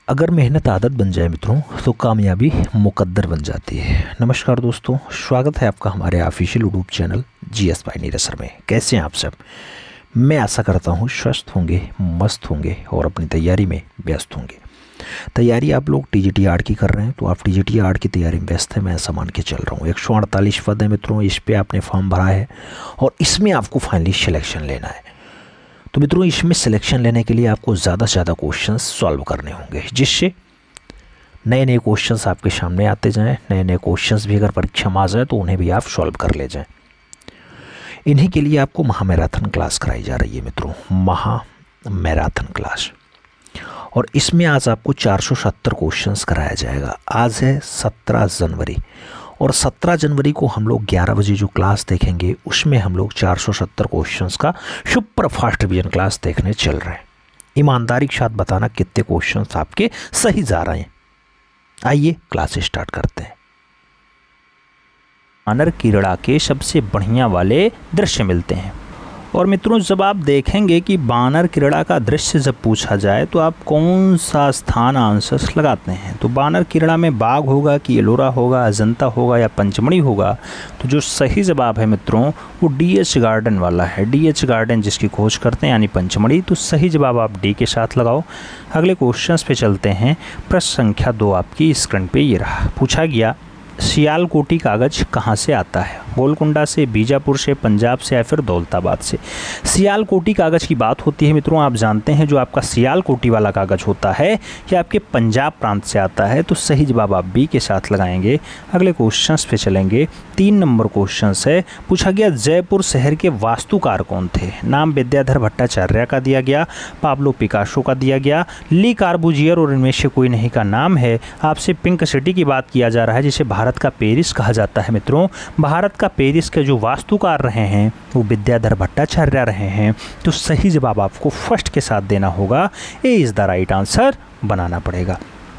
अगर मेहनत आदत बन जाए मित्रों तो कामयाबी मुकद्दर बन जाती है। नमस्कार दोस्तों, स्वागत है आपका हमारे official YouTube channel GS pioneer sir में। कैसे हैं आप सब? मैं आशा करता हूँ स्वस्थ होंगे, मस्त होंगे और अपनी तैयारी में व्यस्त होंगे। तैयारी आप लोग टीजीटी आर्ट की कर रहे हैं तो आप टीजीटी आर्ट की तैयारी में व्यस्त है, मैं ऐसा मान के चल रहा हूँ। 148 पद है मित्रों, इस पर आपने फॉर्म भरा है और इसमें आपको फाइनली सिलेक्शन लेना है। तो मित्रों इसमें सिलेक्शन लेने के लिए आपको ज़्यादा से ज़्यादा क्वेश्चंस सॉल्व करने होंगे, जिससे नए नए क्वेश्चंस आपके सामने आते जाएं। नए नए क्वेश्चंस भी अगर परीक्षा में आ जाए तो उन्हें भी आप सॉल्व कर ले जाएं। इन्हीं के लिए आपको महामैराथन क्लास कराई जा रही है मित्रों, महामैराथन क्लास। और इसमें आज आपको 470 क्वेश्चंस कराया जाएगा। आज है 17 जनवरी और 17 जनवरी को हम लोग 11 बजे जो क्लास देखेंगे उसमें हम लोग 470 क्वेश्चंस का सुपर फास्ट रिवीजन क्लास देखने चल रहे हैं। ईमानदारी के साथ बताना कितने क्वेश्चंस आपके सही जा रहे हैं। आइए क्लास स्टार्ट करते हैं। बानर कीड़ा के सबसे बढ़िया वाले दृश्य मिलते हैं। और मित्रों जब आप देखेंगे कि बानर कीड़ा का दृश्य जब पूछा जाए तो आप कौन सा स्थान आंसर्स लगाते हैं। तो बानर कीड़ा में बाघ होगा कि एलोरा होगा, अजंता होगा या पंचमढ़ी होगा। तो जो सही जवाब है मित्रों वो डीएच गार्डन वाला है। डीएच गार्डन जिसकी खोज करते हैं यानी पंचमढ़ी। तो सही जवाब आप डी के साथ लगाओ। अगले क्वेश्चंस पे चलते हैं। प्रश्न संख्या 2 आपकी स्क्रीन पे ये रहा। पूछा गया सियालकोटी कागज़ कहाँ से आता है? गोलकुंडा से, बीजापुर से, पंजाब से या फिर दौलताबाद से। सियालकोटी कागज़ की बात होती है मित्रों, आप जानते हैं जो आपका सियालकोटी वाला कागज़ होता है ये आपके पंजाब प्रांत से आता है। तो सही जवाब आप बी के साथ लगाएंगे। अगले क्वेश्चंस पे चलेंगे। 3 नंबर क्वेश्चन है। पूछा गया जयपुर शहर के वास्तुकार कौन थे? नाम विद्याधर भट्टाचार्य का दिया गया, पाब्लो पिकासो का दिया गया, ली कार्बूजियर और इनमें से कोई नहीं का नाम है। आपसे पिंक सिटी की बात किया जा रहा है जिसे भारत का पेरिस कहा जाता है मित्रों। भारत का पेरिस के जो वास्तुकार रहे हैं वो विद्याधर भट्टाचार्य रहे हैं। तो सही जवाब आपको फर्स्ट के साथ देना होगा। A is the right answer बनाना पड़ेगा।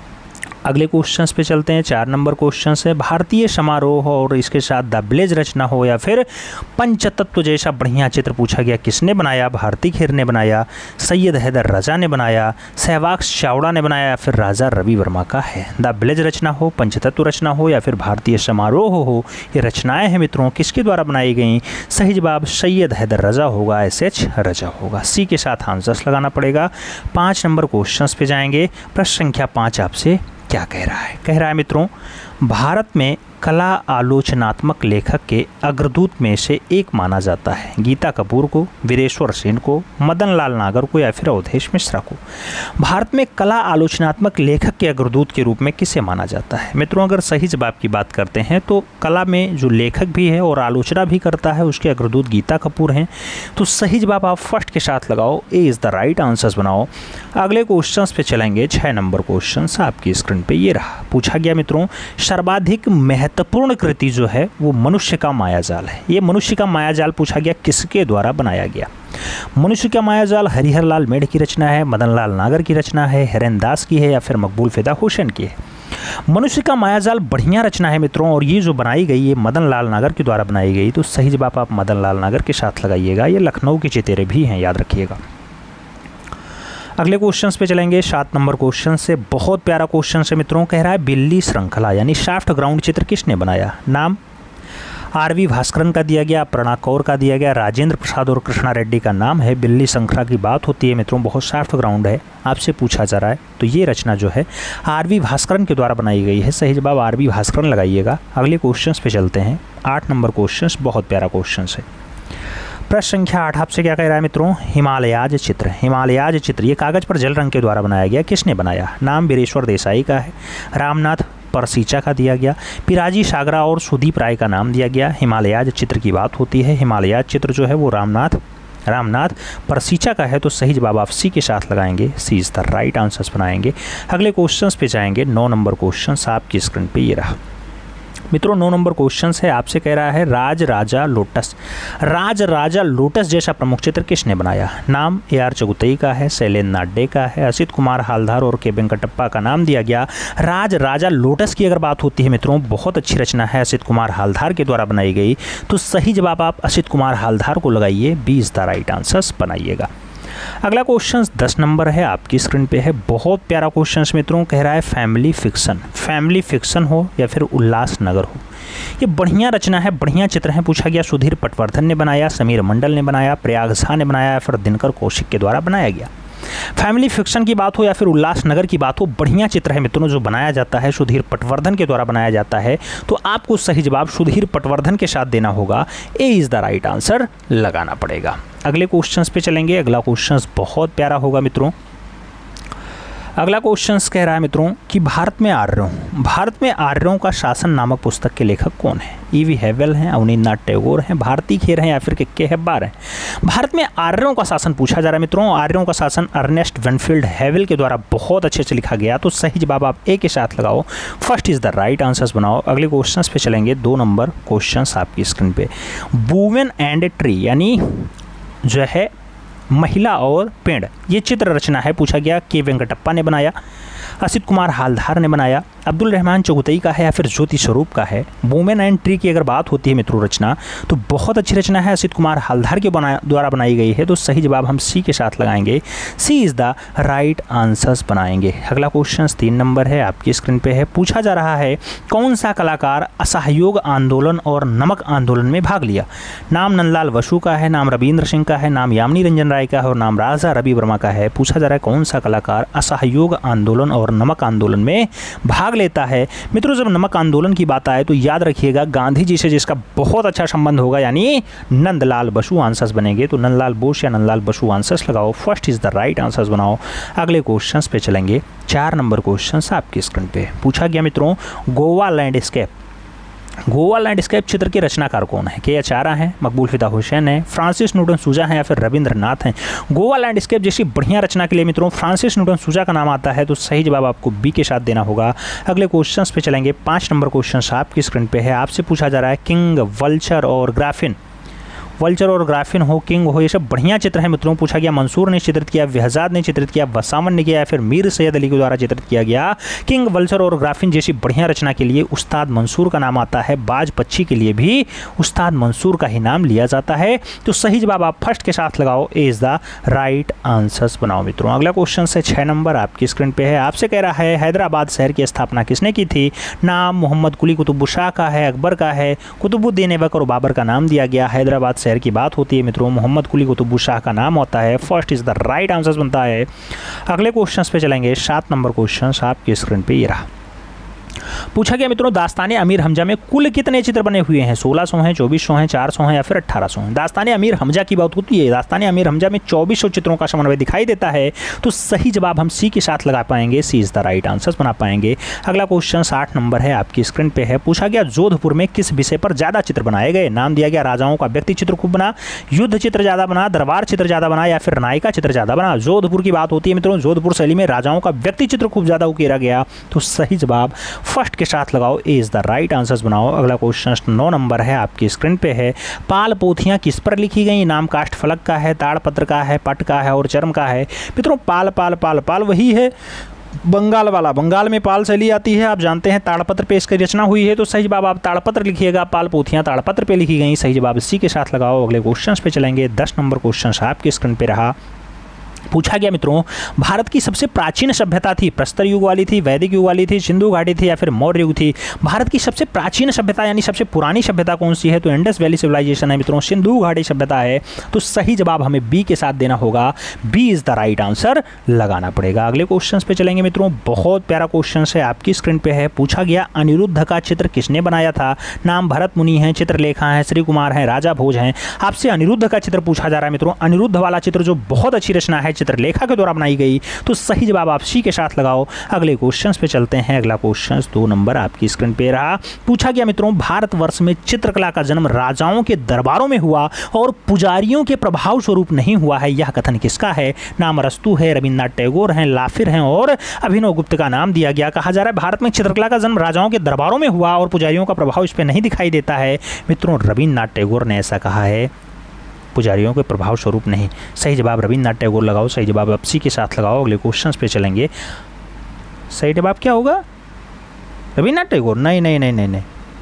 अगले क्वेश्चंस पे चलते हैं। 4 नंबर क्वेश्चन है। भारतीय समारोह और इसके साथ द विलेज रचना हो या फिर पंचतत्व जैसा बढ़िया चित्र पूछा गया किसने बनाया? भारती खेर ने बनाया, सैयद हैदर रजा ने बनाया, सहवाग चावड़ा ने बनाया या फिर राजा रवि वर्मा का है? द विलेज रचना हो, पंचतत्व रचना हो या फिर भारतीय समारोह हो, ये रचनाएँ हैं मित्रों किसके द्वारा बनाई गई? सही जवाब सैयद हैदर रजा होगा, SH रजा होगा। सी के साथ आंसर्स लगाना पड़ेगा। 5 नंबर क्वेश्चन पे जाएंगे। प्रश्न संख्या 5 आपसे क्या कह रहा है? कह रहा है मित्रों भारत में कला आलोचनात्मक लेखक के अग्रदूत में से एक माना जाता है गीता कपूर को, वीरेश्वर सेन को, मदन लाल नागर को या फिर अवधेश मिश्रा को। भारत में कला आलोचनात्मक लेखक के अग्रदूत के रूप में किसे माना जाता है? मित्रों अगर सही जवाब की बात करते हैं तो कला में जो लेखक भी है और आलोचना भी करता है उसके अग्रदूत गीता कपूर हैं। तो सही जवाब आप फर्स्ट के साथ लगाओ। A is the right answers बनाओ। अगले क्वेश्चन पे चलेंगे। 6 नंबर क्वेश्चन आपकी स्क्रीन पे ये रहा। पूछा गया मित्रों सर्वाधिक महत्वपूर्ण कृति जो है वो मनुष्य का मायाजाल है। ये मनुष्य का मायाजाल पूछा गया किसके द्वारा बनाया गया? मनुष्य का मायाजाल हरिहर लाल मेढ़ की रचना है, मदन लाल नागर की रचना है, हिरेन दास की है या फिर मकबूल फिदा हुसैन की है? मनुष्य का मायाजाल बढ़िया रचना है मित्रों और ये जो बनाई गई ये मदन लाल नागर के द्वारा बनाई गई। तो सही जवाब आप मदन लाल नागर के साथ लगाइएगा। ये लखनऊ के चितेरे भी हैं, याद रखिएगा। अगले क्वेश्चंस पे चलेंगे। 7 नंबर क्वेश्चन से बहुत प्यारा क्वेश्चन है मित्रों। कह रहा है बिल्ली श्रृंखला यानी शाफ्ट ग्राउंड चित्र किसने बनाया? नाम RV भास्करन का दिया गया, प्रणा कौर का दिया गया, राजेंद्र प्रसाद और कृष्णा रेड्डी का नाम है। बिल्ली श्रृंखला की बात होती है मित्रों, बहुत शाफ्ट ग्राउंड है, आपसे पूछा जा रहा है। तो ये रचना जो है RV भास्करन के द्वारा बनाई गई है। सही जवाब RV भास्करन लगाइएगा। अगले क्वेश्चन पे चलते हैं। 8 नंबर क्वेश्चन बहुत प्यारा क्वेश्चन है। प्रश्न संख्या 8 आपसे क्या कह रहा है मित्रों? हिमालयाज चित्र। हिमालयाज चित्र ये कागज़ पर जल रंग के द्वारा बनाया गया, किसने बनाया? नाम वीरेश्वर देसाई का है, रामनाथ परसीचा का दिया गया, पिराजी सागरा और सुदीप राय का नाम दिया गया। हिमालयाज चित्र की बात होती है। हिमालयाज चित्र जो है वो रामनाथ परसीचा का है। तो सही जवाब आप सी के साथ लगाएंगे। C is the right answers बनाएंगे। अगले क्वेश्चंस पे जाएंगे। 9 नंबर क्वेश्चन आपकी स्क्रीन पे ये रहा। मित्रों 9 नंबर क्वेश्चन है। आपसे कह रहा है राज राजा लोटस जैसा प्रमुख चित्र किसने बनाया? नाम AR चगुतई का है, शैलेंद्र नाड्डे का है, असित कुमार हालधार और के वेंकटप्पा का नाम दिया गया। राज राजा लोटस की अगर बात होती है मित्रों बहुत अच्छी रचना है, असित कुमार हालधार के द्वारा बनाई गई। तो सही जवाब आप असित कुमार हालधार को लगाइए। B is the right answers बनाइएगा। अगला क्वेश्चन 10 नंबर है, आपकी स्क्रीन पे है। बहुत प्यारा क्वेश्चन मित्रों, कह रहा है फैमिली फिक्शन हो या फिर उल्लासनगर हो, ये बढ़िया रचना है, बढ़िया चित्र है। पूछा गया सुधीर पटवर्धन ने बनाया, समीर मंडल ने बनाया, प्रयाग झा ने बनाया या फिर दिनकर कौशिक के द्वारा बनाया गया। फैमिली फिक्शन की बात हो या फिर उल्लासनगर की बात हो, बढ़िया चित्र है मित्रों जो बनाया जाता है, सुधीर पटवर्धन के द्वारा बनाया जाता है। तो आपको सही जवाब सुधीर पटवर्धन के साथ देना होगा, A is the right answer लगाना पड़ेगा। अगले क्वेश्चंस पे चलेंगे। अगला क्वेश्चंस बहुत प्यारा होगा मित्रों। अगला क्वेश्चंस कह रहा है मित्रों कि भारत में आर्यों का शासन नामक पुस्तक के लेखक कौन है? ईवी हैवेल हैं, अवनींद्रनाथ टैगोर हैं, भारती खेर हैं या फिर के हेब्बार हैं। भारत में आर्यों का शासन पूछा जा रहा है मित्रों। आर्यों का शासन अर्नेस्ट वेनफील्ड हैवेल के द्वारा बहुत अच्छे से लिखा गया। तो सही जवाब आप ए के साथ लगाओ, first is the right answers बनाओ। अगले क्वेश्चन पे चलेंगे। 2 नंबर क्वेश्चन आपकी स्क्रीन पे। वुमेन एंड ट्री यानी जो है महिला और पेड़, ये चित्र रचना है। पूछा गया के वेंकटप्पा ने बनाया, असित कुमार हालधार ने बनाया, अब्दुल रहमान चौगुतई का है या फिर ज्योति स्वरूप का है। वुमेन एंड ट्री की अगर बात होती है मित्रों रचना, तो बहुत अच्छी रचना है, असित कुमार हालधार के द्वारा बनाई गई है। तो सही जवाब हम सी के साथ लगाएंगे, C is the right answers बनाएंगे। अगला क्वेश्चन 3 नंबर है, आपकी स्क्रीन पे है। पूछा जा रहा है कौन सा कलाकार असहयोग आंदोलन और नमक आंदोलन में भाग लिया? नाम नंदलाल बसु का है, नाम रविंद्र सिंह का है, नाम यामिनी रंजन राय का है और नाम राजा रवि वर्मा का है। पूछा जा रहा है कौन सा कलाकार असहयोग आंदोलन और नमक आंदोलन में भाग लेता है। मित्रों जब नमक आंदोलन की बात आए तो याद रखिएगा गांधी जी से जिसका बहुत अच्छा संबंध होगा यानी नंदलाल बसु आंसर्स बनेंगे। तो नंदलाल बोस या नंदलाल बसु आंसर्स लगाओ, first is the right answers बनाओ। अगले क्वेश्चंस पे चलेंगे। 4 नंबर क्वेश्चंस आपकी स्क्रीन पे। पूछा गया मित्रों गोवा लैंडस्केप चित्र के रचनाकार कौन है? के एच आरा हैं, मकबूल फिदा हुसैन है, फ्रांसिस न्यूटन सूजा हैं या फिर रविंद्रनाथ हैं। गोवा लैंडस्केप जैसी बढ़िया रचना के लिए मित्रों फ्रांसिस न्यूटन सूजा का नाम आता है। तो सही जवाब आपको बी के साथ देना होगा। अगले क्वेश्चंस पे चलेंगे। 5 नंबर क्वेश्चन आपकी स्क्रीन पे है। आपसे पूछा जा रहा है किंग, वल्चर और ग्राफिन हो, किंग हो, ये सब बढ़िया चित्र है मित्रों। पूछा गया मंसूर ने चित्रित किया, वहजाद ने चित्रित किया, वसावन ने किया या फिर मीर सैयद अली के द्वारा चित्रित किया गया। किंग, वल्चर और ग्राफिन जैसी बढ़िया रचना के लिए उस्ताद मंसूर का नाम आता है। बाज पक्षी के लिए भी उस्ताद मंसूर का ही नाम लिया जाता है। तो सही जवाब आप फर्स्ट के साथ लगाओ, A is the right answers बनाओ मित्रों। अगला क्वेश्चन है 6 नंबर आपकी स्क्रीन पे है। आपसे कह रहा है हैदराबाद शहर की स्थापना किसने की थी? नाम मोहम्मद कुली कुतुब शाह का है, अकबर का है, कुतुबुद्दीन ऐबक और बाबर का नाम दिया गया। हैदराबाद शहर की बात होती है मित्रों मोहम्मद कुली कुतुब शाह का नाम होता है। First is the right answer बनता है। अगले क्वेश्चंस पे चलेंगे। 7 नंबर क्वेश्चंस आपकी स्क्रीन पे ये रहा। पूछा गया मित्रों दास्तान अमीर हमजा में कुल कितने चित्र बने हुए हैं? 1600 हैं, 2400 हैं, 400 हैं या फिर 1800 हैं। दास्तान अमीर हमजा की बात होती है, दास्तान अमीर हमजा में 2400 चित्रों का समन्वय दिखाई देता है। तो सही जवाब हम सी के साथ लगा पाएंगे, C is the right answer बना पाएंगे। अगला क्वेश्चन 8 नंबर है आपकी स्क्रीन पे है। पूछा गया जोधपुर में किस विषय पर ज्यादा चित्र बनाए गए? नाम दिया गया राजाओं का व्यक्ति चित्र खूब बना, युद्ध चित्र ज्यादा बना, दरबार चित्र ज्यादा बना या फिर नायिका चित्र ज्यादा बना। जोधपुर की बात होती है मित्रों, जोधपुर शैली में राजाओं का व्यक्ति चित्र खूब ज्यादा उकेरा गया। तो सही जवाब फर्स्ट के साथ लगाओ, A is the right answers बनाओ। अगला क्वेश्चन 9 नंबर है आपकी स्क्रीन पे है। पाल पोथियां किस पर लिखी गई? नाम काष्ठ फलक का है, ताड़पत्र का है, पट का है और चर्म का है। मित्रों पाल पाल पाल पाल वही है बंगाल वाला, बंगाल में पाल शैली आती है, आप जानते हैं ताड़पत्र पे इसकी रचना हुई है। तो सही जवाब आप ताड़पत्र लिखिएगा, पाल पोथियां ताड़पत्र पे लिखी गई। सही जवाब इसी के साथ लगाओ। अगले क्वेश्चन पे चलेंगे। 10 नंबर क्वेश्चन आपकी स्क्रीन पे रहा। पूछा गया मित्रों भारत की सबसे प्राचीन सभ्यता थी, प्रस्तर युग वाली थी, वैदिक युग वाली थी, सिंधु घाटी थी या फिर मौर्य युग थी। भारत की सबसे प्राचीन सभ्यता यानी सबसे पुरानी सभ्यता कौन सी है? तो इंडस वैली सिविलाइजेशन है मित्रों, सिंधु घाटी सभ्यता है। तो सही जवाब हमें बी के साथ देना होगा, B is the right answer लगाना पड़ेगा। अगले क्वेश्चन पे चलेंगे मित्रों। बहुत प्यारा क्वेश्चन है आपकी स्क्रीन पे है। पूछा गया अनिरुद्ध का चित्र किसने बनाया था? नाम भरत मुनि है, चित्रलेखा है, श्री कुमार है, राजा भोज हैं। आपसे अनिरुद्ध का चित्र पूछा जा रहा है मित्रों। अनिरुद्ध वाला चित्र जो बहुत अच्छी रचना है, चित्रलेखा के द्वारा बनाई गई। तो सही जवाब आप सी के साथ लगाओ। अगले क्वेश्चंस पे चलते हैं। अगला क्वेश्चन 2 नंबर आपकी स्क्रीन पे रहा। पूछा गया मित्रों भारतवर्ष में चित्रकला का जन्म राजाओं के दरबारों में हुआ और पुजारियों के प्रभाव स्वरूप नहीं हुआ है। यह कथन किसका है? नाम अरस्तु है, रविंद्रनाथ टैगोर हैं, लाफिर हैं और अभिनव गुप्त का नाम दिया गया। कहा जा रहा है भारत में चित्रकला का जन्म राजाओं के दरबारों में हुआ और पुजारियों का प्रभाव इस पर नहीं दिखाई देता है। मित्रों रविंद्रनाथ टैगोर ने ऐसा कहा है, पुजारियों के प्रभाव स्वरूप नहीं। सही जवाब रविंद्रनाथ टैगोर लगाओ। सही जवाब आप सी के साथ लगाओ। अगले क्वेश्चंस पे चलेंगे। सही जवाब क्या होगा? रविंद्रनाथ टैगोर? नहीं नहीं नहीं नहीं नहीं,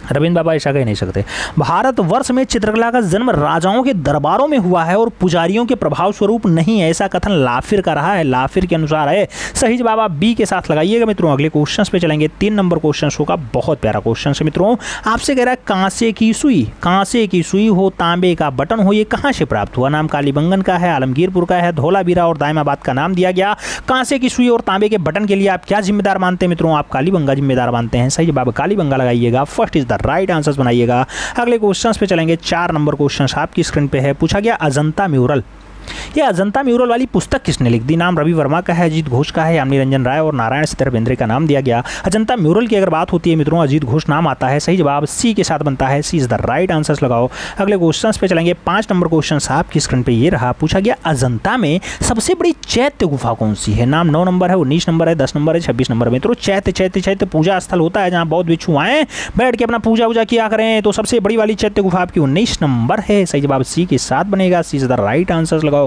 रविंद्र बाबा ऐसा कह नहीं सकते। भारतवर्ष में चित्रकला का जन्म राजाओं के दरबारों में हुआ है और पुजारियों के प्रभाव स्वरूप नहीं, ऐसा कथन लाफिर का रहा है, लाफिर के अनुसार है। सही जवाब आप बी के साथ लगाइएगा मित्रों। अगले क्वेश्चन पे चलेंगे। 3 नंबर क्वेश्चन होगा, बहुत प्यारा क्वेश्चन है मित्रों। आपसे कह रहा है कांसे की सुई, कांसे की सुई हो, तांबे का बटन हो, ये कहाँ से प्राप्त हुआ? नाम कालीबंगन का है, आलमगीरपुर का है, धौलावीरा और दायमाबाद का नाम दिया गया। कांसे की सुई और तांबे के बटन के लिए आप क्या जिम्मेदार मानते हैं मित्रों? आप कालीबंगा जिम्मेदार मानते हैं। सही जवाब कालीबंगा लगाइएगा, first is the right answer बनाइएगा। अगले क्वेश्चन पे चलेंगे। 4 नंबर क्वेश्चन आपकी स्क्रीन पे है। पूछा गया अजंता म्यूरल, ये अजंता म्यूरल वाली पुस्तक किसने लिख दी? नाम रवि वर्मा का है, अजीत घोष का है, यामिनी रंजन राय और नारायण सिद्धर बेंद्रे का नाम दिया गया। अजंता म्यूरल की अगर बात होती है मित्रों, अजीत घोष नाम आता है। सही जवाब सी के साथ बनता है, C is the right answer लगाओ। अगले क्वेश्चन पे चलेंगे। 5 नंबर क्वेश्चन आपकी स्क्रीन पे ये रहा। पूछा गया अजंता में सबसे बड़ी चैत्य गुफा कौन सी है? नाम 9 नंबर है, 19 नंबर है, 10 नंबर है, 26 नंबर है। मित्रों चैत्य चैत्य चैत्य पूजा स्थल होता है जहाँ बौद्ध भिक्षु आए बैठ के अपना पूजा वूजा किया करें, तो सबसे बड़ी वाली चैत्य गुफा आपकी 19 नंबर है। सही जवाब सी के साथ बनेगा, C is the right answer लगाओ।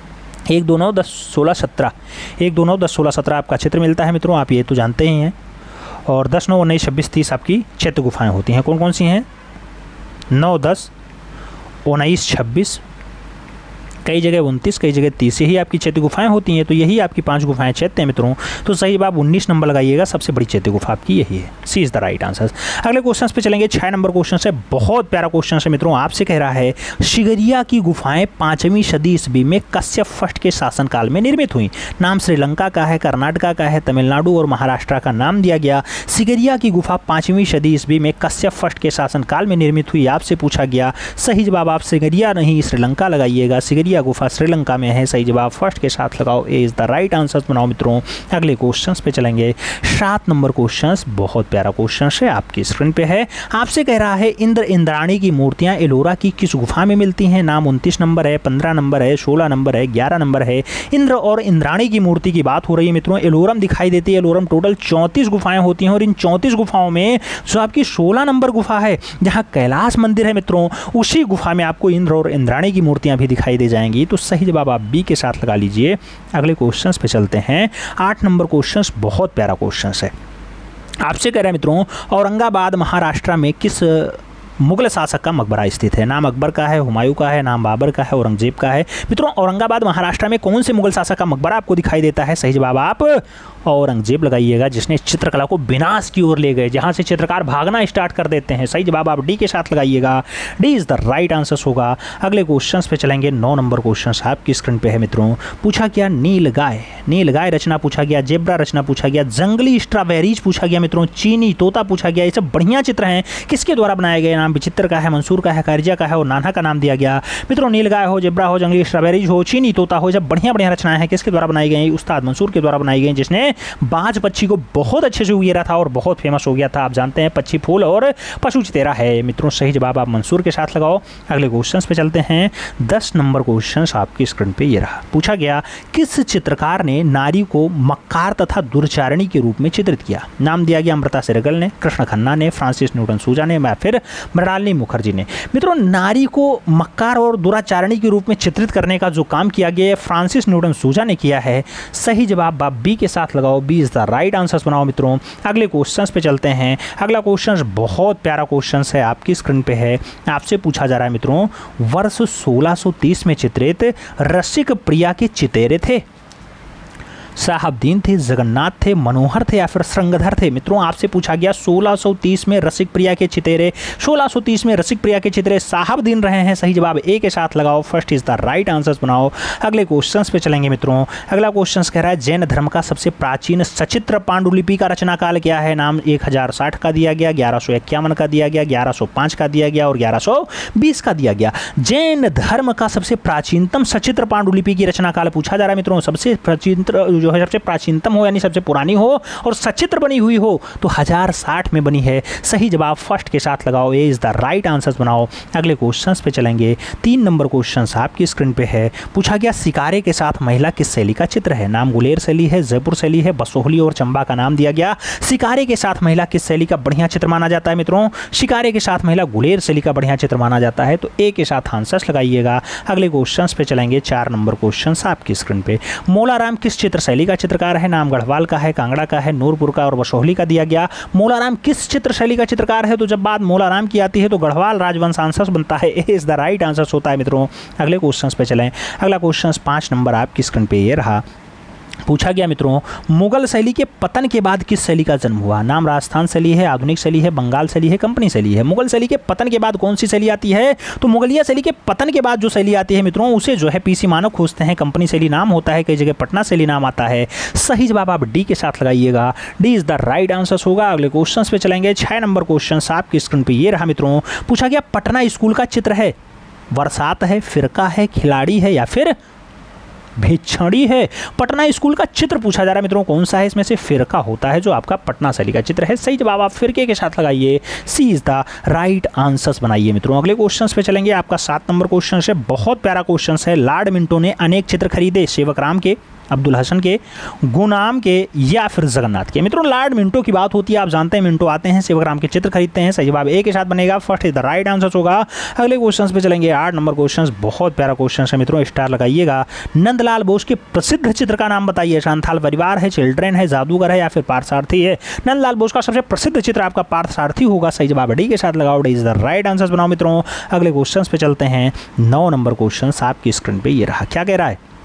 1 2 9 10 16 17 1 2 9 10 16 17 आपका क्षेत्र मिलता है मित्रों, आप ये तो जानते ही हैं। और 10 9 19 26 30 आपकी चैत्य गुफाएं होती हैं। कौन कौन सी हैं? 9 10 19 26, कई जगह 29, कई जगह 30 ही आपकी चैत्य गुफाएं होती हैं। तो यही आपकी 5 गुफाएं चैत्य हैं मित्रों। तो सही जवाब 19 नंबर लगाइएगा, सबसे बड़ी चैत्य गुफा आपकी यही है, C is the right answer. अगले क्वेश्चन पे चलेंगे। 6 नंबर क्वेश्चन है, बहुत प्यारा क्वेश्चन है मित्रों। आपसे कह रहा है शिगरिया की गुफाएं 5वीं सदी ईस्वी में कश्यप फर्स्ट के शासनकाल में निर्मित हुई। नाम श्रीलंका का है, कर्नाटका का है, तमिलनाडु और महाराष्ट्र का नाम दिया गया। शिगरिया की गुफा 5वीं सदी ईस्वी में कश्यप फर्स्ट के शासनकाल में निर्मित हुई, आपसे पूछा गया। सही जवाब आप शिगरिया नहीं श्रीलंका लगाइएगा, शिगरिया गुफा श्रीलंका में है। सही जवाब फर्स्ट के साथ लगाओ, A is the right answer बनाओ मित्रों। अगले क्वेश्चंस पे चलेंगे। 7 नंबर क्वेश्चंस, बहुत प्यारा क्वेश्चन है, आपकी स्क्रीन पे है। आपसे कह रहा है इंद्र इंद्राणी की मूर्तियां एलोरा की किस गुफा में मिलती हैं? नाम 29 नंबर है, 15 नंबर है, 16 नंबर है, 11 नंबर है। इंद्र और इंद्राणी की मूर्ति की बात हो रही है मित्रों। एलोरम दिखाई देती है। एलोरम टोटल 34 गुफाएं होती हैं और इन 34 गुफाओं में जो आपकी 16 नंबर गुफा है जहाँ कैलाश मंदिर है मित्रों, उसी गुफा में आपको इंद्र और इंद्राणी की मूर्तियां भी दिखाई दे जाएंगी। तो सही जवाब आप बी के साथ लगा लीजिए। अगले क्वेश्चंस पे चलते हैं। 8 नंबर क्वेश्चंस, बहुत प्यारा क्वेश्चंस है। आपसे कह रहे हैं मित्रों औरंगाबाद महाराष्ट्र में किस मुगल शासक का मकबरा स्थित है? नाम अकबर का है, हुमायूं का है, नाम बाबर का है, औरंगजेब का है। मित्रों औरंगाबाद महाराष्ट्र में कौन से मुगल शासक का मकबरा आपको दिखाई देता है? सही जवाब आप औरंगजेब लगाइएगा, जिसने चित्रकला को विनाश की ओर ले गए, जहां से चित्रकार भागना स्टार्ट कर देते हैं। सही जवाब आप डी के साथ लगाइएगा, D is the right answer होगा। अगले क्वेश्चन पे चलेंगे। 9 नंबर क्वेश्चन आपकी स्क्रीन पे है मित्रों। पूछा गया नीलगाय, नीलगाय रचना पूछा गया, जेब्रा रचना पूछा गया, जंगली स्ट्रॉबेरीज पूछा गया मित्रों, चीनी तोता पूछा गया। ये सब बढ़िया चित्र हैं, किसके द्वारा बनाए गए? नाम विचित्र का है, मंसूर का है, कारिजा का है और नाना का नाम दिया गया। मित्रों नीलगाय हो, जेब्रा हो, जंगली स्ट्रॉबेरीज हो, चीनी तोता हो, जब बढ़िया बढ़िया रचनाएं हैं, किसके द्वारा बनाई गई? उस्ताद मंसूर के द्वारा बनाई गई, जिसने बाज पक्षी को बहुत अच्छे से उगेरा था और बहुत फेमस हो गया था। आप जानते हैं पक्षी फूल और पशु चितेरा है मित्रों। सही जवाब आप मंसूर के साथ लगाओ। अगले क्वेश्चन पे चलते हैं। 10 नंबर क्वेश्चन आपकी स्क्रीन पे ये रहा। पूछा गया किस चित्रकार ने नारी को मक्कार तथा दुर्चारिणी के रूप में चित्रित किया? नाम दिया गया अमृता सेरगल ने, कृष्ण खन्ना ने, फ्रांसिस न्यूटन सूजा ने या फिर मृणालिनी मुखर्जी ने। मित्रों नारी को मक्कार और दुराचारिणी के रूप में चित्रित करने का जो काम किया गया फ्रांसिस न्यूटन सूजा ने किया है। सही जवाब आप बी के साथ लगाओ, B is the right answer बनाओ मित्रों। अगले क्वेश्चन पे चलते हैं। अगला क्वेश्चन बहुत प्यारा क्वेश्चन है, आपकी स्क्रीन पे है। आपसे पूछा जा रहा है मित्रों वर्ष 1630 में चित्रित रसिक प्रिया के चितेरे थे? साहबदीन थे, जगन्नाथ थे, मनोहर थे या फिर श्रृंगधर थे? मित्रों आपसे पूछा गया 1630 में रसिक प्रिया के चितेरे, 1630 में रसिक प्रिया के चितेरे साहबदीन रहे हैं। सही जवाब ए के साथ लगाओ, first is the right answer बनाओ। अगले क्वेश्चंस पे चलेंगे मित्रों। अगला क्वेश्चन कह रहा है जैन धर्म का सबसे प्राचीन सचित्र पांडुलिपि का रचना काल क्या है? नाम 1060 का दिया गया, 1151 का दिया गया, 1105 का दिया गया और 1120 का दिया गया। जैन धर्म का सबसे प्राचीनतम सचित्र पांडुलिपि की रचना काल पूछा जा रहा है मित्रों। सबसे प्राचीन जो है सबसे प्राचीनतम हो यानी सबसे पुरानी हो और सचित्र बनी हुई हो तो 1060 में बनी है। सही जवाब फर्स्ट के साथ लगाओ, A is the right answer बनाओ। अगले क्वेश्चंस पे चलेंगे। 3 नंबर क्वेश्चन आपकी स्क्रीन पे है। पूछा गया सिकारे के साथ महिला किस शैली का चित्र है? नाम गुलेर शैली है, जयपुर शैली है, बसोहली और चंबा का नाम दिया गया। सिकारे के साथ महिला किस शैली का बढ़िया चित्र माना जाता है मित्रों? शिकारे के साथ महिला गुलेर शैली का बढ़िया चित्र माना जाता है, तो ए के साथ आंसर्स लगाइएगा। अगले क्वेश्चंस पे चलेंगे। 4 नंबर क्वेश्चन आपकी स्क्रीन पे। मोलाराम किस चित्र शैली शैली का चित्रकार है? नाम गढ़वाल का है, कांगड़ा का है, नूरपुर का और बसोहली का दिया गया। मूलाराम किस चित्र शैली का चित्रकार है? तो जब बात मूलाराम की आती है तो गढ़वाल राजवंशांश बनता है। A is the right answer होता है मित्रों। अगले क्वेश्चन पे चलें। अगला क्वेश्चन 5 नंबर आपकी स्क्रीन पे ये रहा। पूछा गया मित्रों, मुगल शैली के पतन के बाद किस शैली का जन्म हुआ? नाम राजस्थान शैली है, आधुनिक शैली है, बंगाल शैली है, कंपनी शैली है। मुगल शैली के पतन के बाद कौन सी शैली आती है? तो मुगलिया शैली के पतन के बाद जो शैली आती है मित्रों, उसे जो है पीसी मानव खोजते हैं। कंपनी शैली नाम होता है, कई जगह पटना शैली नाम आता है। सही जवाब आप डी के साथ लगाइएगा। D is the right answer होगा। अगले क्वेश्चन पे चलेंगे। 6 नंबर क्वेश्चन आपकी स्क्रीन पर ये रहा मित्रों। पूछा गया पटना स्कूल का चित्र है, बरसात है, फिरका है, खिलाड़ी है या फिर भिक्षणी है? पटना स्कूल का चित्र पूछा जा रहा है मित्रों, कौन सा है? इसमें से फिरका होता है जो आपका पटना शैली का चित्र है। सही जवाब आप फिरके के साथ लगाइए। C is the right answers बनाइए मित्रों। अगले क्वेश्चन पे चलेंगे। आपका 7 नंबर क्वेश्चन है, बहुत प्यारा क्वेश्चन है। लॉर्ड मिंटो ने अनेक चित्र खरीदे, सेवक राम के, अब्दुल हसन के, गुनाम के या फिर जगन्नाथ के? मित्रों लॉर्ड मिंटो की बात होती है, आप जानते हैं मिंटो आते हैं, सेवक राम के चित्र खरीदते हैं। सही जवाब ए के साथ बनेगा। First is the right answer होगा। अगले क्वेश्चन पे चलेंगे। 8 नंबर क्वेश्चन, बहुत प्यारा क्वेश्चन है मित्रों, स्टार लगाइएगा। नंदलाल बोस के प्रसिद्ध चित्र का नाम बताइए। शांथाल परिवार है, चिल्ड्रेन है, जादूगर है या फिर पार्थसारथी है? नंदलाल बोस का सबसे प्रसिद्ध चित्र आपका पार्थसारथी होगा। सही जवाब डी के साथ लगाओ। D is the right answer बनाओ मित्रों। अगले क्वेश्चन पे चलते हैं। 9 नंबर क्वेश्चन आपकी स्क्रीन पे ये रहा। क्या कह रहा है?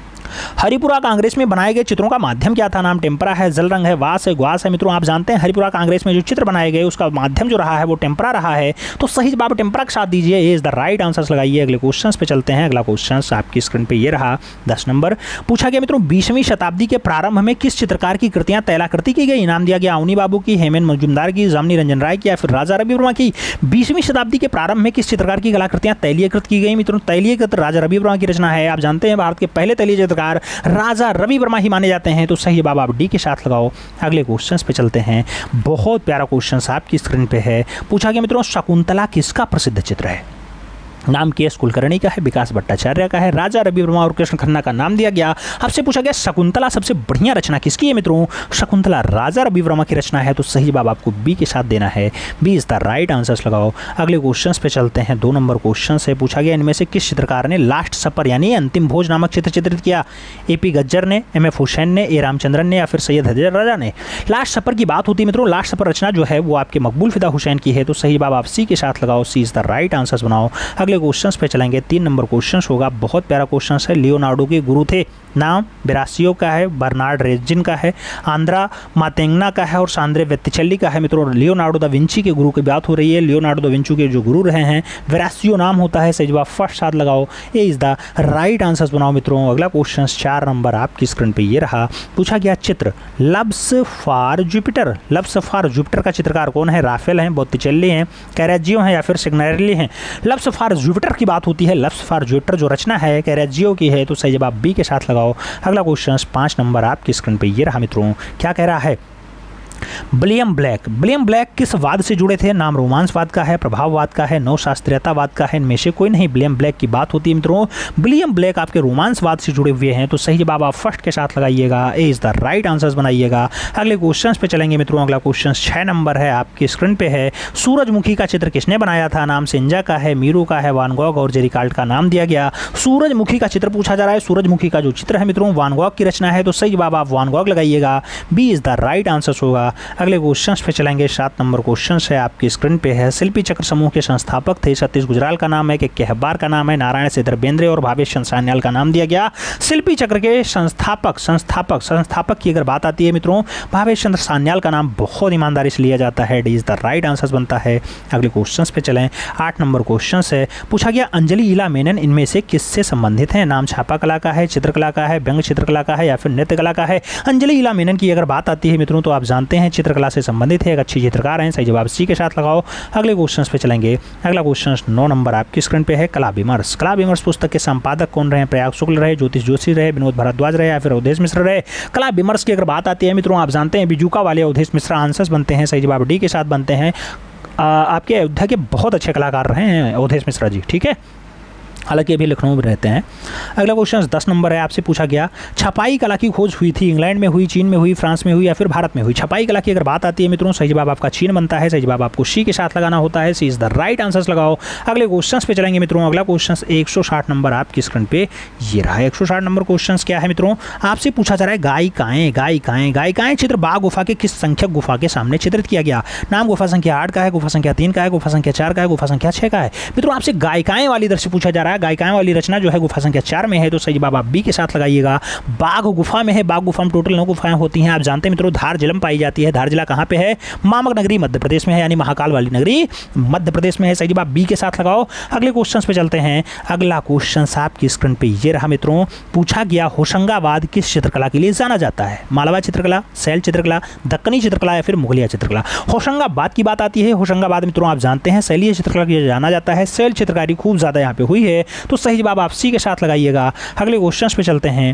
हरिपुरा कांग्रेस में बनाए गए चित्रों का माध्यम क्या था? नाम टेम्परा है, जल रंग है, वास है, ग्वास है। मित्रों आप जानते हैं हरिपुरा कांग्रेस में जो चित्र बनाए गए उसका माध्यम जो रहा है वो टेम्परा रहा है। तो सही जवाब टेम्परा के साथ दीजिए। ये इज द राइट आंसर लगाइए। अगले क्वेश्चन पे चलते हैं। अगला क्वेश्चन आपकी स्क्रीन पे ये रहा। 10 नंबर पूछा गया मित्रों, 20वीं शताब्दी के प्रारंभ में किस चित्रकार की कृतियां तैलाकृति की गई? नाम दिया गया अवनी बाबू की, हेमेन मजूमदार की, जामनी रंजन राय की या फिर राजा रवि वर्मा की? 20वीं शताब्दी के प्रारंभ में किस चित्रकार की कलाकृतियां तैलीयकृत की गई? मित्रों तैलीयकृत राजा रवि वर्मा की रचना है। आप जानते हैं भारत के पहले तैलीय चित्रकार राजा रवि वर्मा ही माने जाते हैं। तो सही जवाब आप डी के साथ लगाओ। अगले क्वेश्चंस पे चलते हैं। बहुत प्यारा क्वेश्चंस आपकी स्क्रीन पे है। पूछा गया मित्रों, शकुंतला किसका प्रसिद्ध चित्र है? नाम के.एस. कुलकर्णी का है, विकास भट्टाचार्य का है, राजा रवि वर्मा और कृष्ण खन्ना का नाम दिया गया। आपसे पूछा गया शकुंतला सबसे बढ़िया रचना किसकी है? मित्रों शकुंतला राजा रवि वर्मा की रचना है। तो सही जवाब आपको बी के साथ देना है। B is the right answers लगाओ। अगले क्वेश्चन पे चलते हैं। 2 नंबर क्वेश्चन से पूछा गया, इनमें से किस चित्रकार ने लास्ट सपर यानी अंतिम भोज नामक चित्र चित्रित किया? ए.पी. गज्जर ने, M.F. हुसैन ने, ए. रामचंद्रन ने या फिर सैयद हजरत राजा ने? लास्ट सपर की बात होती है मित्रों, लास्ट सपर रचना जो है वो आपके मकबूल फिदा हुसैन की है। तो सही जवाब आप सी के साथ लगाओ। C is the right answers बनाओ। अगले क्वेश्चन पे चलेंगे। 3 नंबर क्वेश्चन होगा। बहुत प्यारा क्वेश्चन है। लियोनार्डो के गुरु थे। नाम बेरासियो का है, बर्नार्ड रेजिन का है, आंद्रा मातेंगना का है और सांद्रे वेत्तिचेल्ली का है। मित्रों लियोनार्डो दा विंची के गुरु की बात हो रही है। लियोनार्डो दा विंची के जो गुरु रहे हैं वेरासियो नाम होता है। सही जवाब फर्स्ट साथ लगाओ। A is the right answers बनाओ मित्रों। अगला क्वेश्चन 4 नंबर आपकी स्क्रीन पे ये रहा। पूछा गया चित्र loves for Jupiter. Loves for Jupiter का चित्रकार कौन है? राफेल हैं, बोत्तिचेल्ली हैं, कैरेजियो हैं या फिर सिग्नरेली हैं? लव्स फॉर जुपिटर की बात होती है। लव्स फॉर जुपिटर जो रचना है कैरेजियो की है। तो सही जवाब बी के साथ लगाओ। अगला क्वेश्चन 5 नंबर आपकी स्क्रीन पे ये रहा मित्रों। क्या कह रहा है? विलियम ब्लैक किस वाद से जुड़े थे? नाम रोमांसवाद का है, प्रभाववाद का है, नवशास्त्रीयतावाद का है? इनमें से कोई नहीं। विलियम ब्लैक की बात होती है मित्रों। विलियम ब्लैक आपके रोमांसवाद से जुड़े हुए हैं। तो सही जवाब आप फर्स्ट के साथ लगाइएगा। A is the right answers बनाइएगा। अगले क्वेश्चन पे चलेंगे मित्रों। अगला क्वेश्चन 6 नंबर है आपकी स्क्रीन पे है। सूरजमुखी का चित्र किसने बनाया था? नाम सेंजा का है, मीरू का है, वान गॉग और जेरिकाल्ट का नाम दिया गया। सूरजमुखी का चित्र पूछा जा रहा है। सूरजमुखी का जो चित्र है मित्रों वान गॉग की रचना है। तो सही जवाब आप वान गॉग लगाइएगा। B is the right answers होगा। अगले क्वेश्चन पे चलेंगे। 7 नंबर क्वेश्चन है आपकी स्क्रीन पे है। शिल्पी चक्र समूह के संस्थापक थे। सतीश गुजराल का नाम है, के कहबार का नाम है, नारायण सेधर बेंद्रे और भावेश चंद्र सान्याल का नाम दिया गया। शिल्पी चक्र के संस्थापक की अगर बात आती है मित्रों, भावेश चंद्र सान्याल का नाम बहुत ईमानदारी से लिया जाता है। D is the right answer बनता है। अगले क्वेश्चन पे चलें। 8 नंबर क्वेश्चन है। पूछा गया अंजलि ईला मेनन इनमें से किससे संबंधित है? नाम छापा कला का है, चित्रकला का है, व्यंग चित्रकला का है या फिर नृत्य कला का है? अंजलि ईला मेनन की अगर बात आती है मित्रों तो आप जानते हैं चित्रकला से संबंधित है, एक अच्छी चित्रकार हैं। सही जवाब सी के साथ लगाओ। अगले क्वेश्चन पे चलेंगे। अगला क्वेश्चन 9 नंबर आपकी स्क्रीन पे है। कला विमर्श पुस्तक के संपादक कौन रहे? प्रयाग शुक्ल रहे, ज्योतिष जोशी रहे, विनोद भारद्वाज रहे या फिर अवधेश मिश्र रहे? कला विमर्श की अगर बात आती है मित्रों आप जानते हैं बिजुका वाले अवधेश मिश्रा आंसर्स बनते हैं। सही जवाब डी के साथ बनते हैं। आपके अयोध्या के बहुत अच्छे कलाकार रहे हैं अवधेश मिश्रा जी। ठीक है। हालांकि अभी लखनऊ में रहते हैं। अगला क्वेश्चन 10 नंबर है, आपसे पूछा गया छपाई कला की खोज हुई थी इंग्लैंड में हुई, चीन में हुई, फ्रांस में हुई या फिर भारत में हुई। छपाई कला की अगर बात आती है मित्रों, सही जवाब आपका चीन बनता है। सही जवाब आपको सी के साथ लगाना होता है। C is the right answer लगाओ। अगले क्वेश्चन पे चलेंगे मित्रों। अगला क्वेश्चन 160 नंबर आपकी स्क्रीन पे ये रहा। 160 नंबर क्वेश्चन क्या है मित्रों, आपसे पूछा जा रहा है गायिकाएं चित्र बाघ गुफा के किस संख्यक गुफा के सामने चित्रित किया गया। नाम गुफा संख्या 8 का है, गुफा संख्या 3 का है, गुफा संख्या 4 का है, गुफा संख्या 6 का है। मित्रों आपसे गायिकाएं वाली दृश्य पूछा जा रहा है। गायिकाएं वाली रचना जो है गुफा संख्या 4 में है, तो सही जवाब आप बी के साथ लगाइएगा। बाघ गुफा में है। बाघ गुफा में टोटल 9 गुफाएं होती हैं। आप जानते हैं मित्रों धार जिला में पाई जाती है। धार जिला कहाँ पे है, मामक नगरी मध्य प्रदेश में है, यानी महाकाल वाली नगरी मध्य प्रदेश में है। सही जवाब बी के साथ लगाओ। अगले क्वेश्चन पे चलते हैं। अगला क्वेश्चन आपकी स्क्रीन पे ये रहा मित्रों, पूछा गया होशंगाबाद किस चित्रकला के लिए जाना जाता है। मालवा चित्रकला, शैल चित्रकला, दक्कनी चित्रकला या फिर मुगलिया चित्रकला। होशंगाबाद की बात आती है। होशंगाबाद मित्रों आप जानते हैं शैलीय चित्रकला के लिए जाना जाता है। शैल चित्रकारी खूब ज़्यादा यहाँ पे हुई है, तो सही जवाब आप सी के साथ लगाइएगा। अगले क्वेश्चन पे चलते हैं।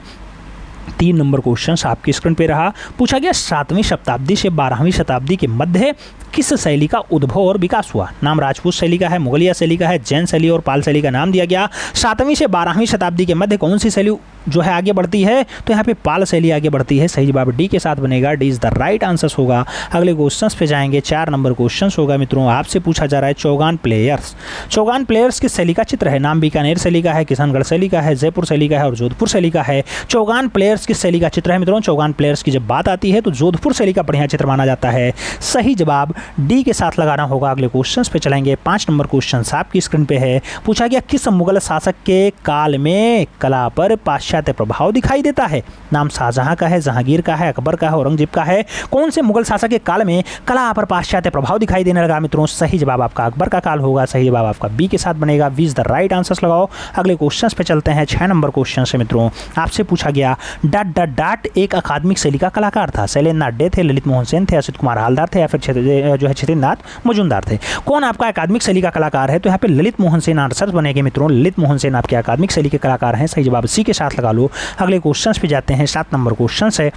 3 नंबर क्वेश्चन आपकी स्क्रीन पे रहा। पूछा गया 7वीं शताब्दी से 12वीं शताब्दी के मध्य किस शैली का उद्भव और विकास हुआ। नाम राजपूत शैली का है, मुगलिया शैली का है, जैन शैली और पाल शैली का नाम दिया गया। 7वीं से 12वीं शताब्दी के मध्य कौन सी शैली जो है आगे बढ़ती है, तो यहाँ पे पाल शैली आगे बढ़ती है। सही जवाब डी के साथ बनेगा। D is the right answer होगा। अगले क्वेश्चन पे जाएंगे। 4 नंबर क्वेश्चन होगा मित्रों, आपसे पूछा जा रहा है चौगान प्लेयर्स। चौगान प्लेयर्स किस शैली का चित्र है। नाम बीकानेर शैली का है, किशनगढ़ शैली का है, जयपुर शैली का है और जोधपुर शैली का है। चौगान प्लेयर्स किस शैली का चित्र है मित्रों। चौगान प्लेयर्स की जब बात आती है तो जोधपुर शैली का बढ़िया चित्र माना जाता है। सही जवाब डी के साथ लगाना होगा। अगले क्वेश्चन पे चलेंगे। 5 नंबर क्वेश्चन आपकी स्क्रीन पे है। पूछा गया किस मुगल शासक के काल में कला पर पाश्चात्य प्रभाव दिखाई देता है। नाम शाहजहां का है, जहांगीर का है, अकबर का है, औरंगजेब का है। कौन से मुगल शासक के काल में कला पर पाश्चात्य प्रभाव दिखाई देने लगा मित्रों। सही जवाब आपका अकबर का काल होगा। सही जवाब आपका बी के साथ बनेगा। B is the right answer लगाओ। अगले क्वेश्चन पे चलते हैं। 6 नंबर क्वेश्चन से मित्रों आपसे पूछा गया डॉट डॉट डॉट एक अकादमिक शैली का कलाकार था। शैलेंद्र डे थे, ललित मोहन सेन थे, असित कुमार हालदार थे या फिर जो है छत्रीनाथ मजूमदार थे। कौन आपका अकादमिक शैली का कलाकार है, तो यहाँ पे ललित मोहन सेन आंसर बनेंगे मित्रों। ललित मोहन सेन आपके अकादमिक शैली के कलाकार हैं। सही जवाब सी के साथ लगा लो। अगले क्वेश्चन पे जाते हैं। 7 नंबर क्वेश्चन है,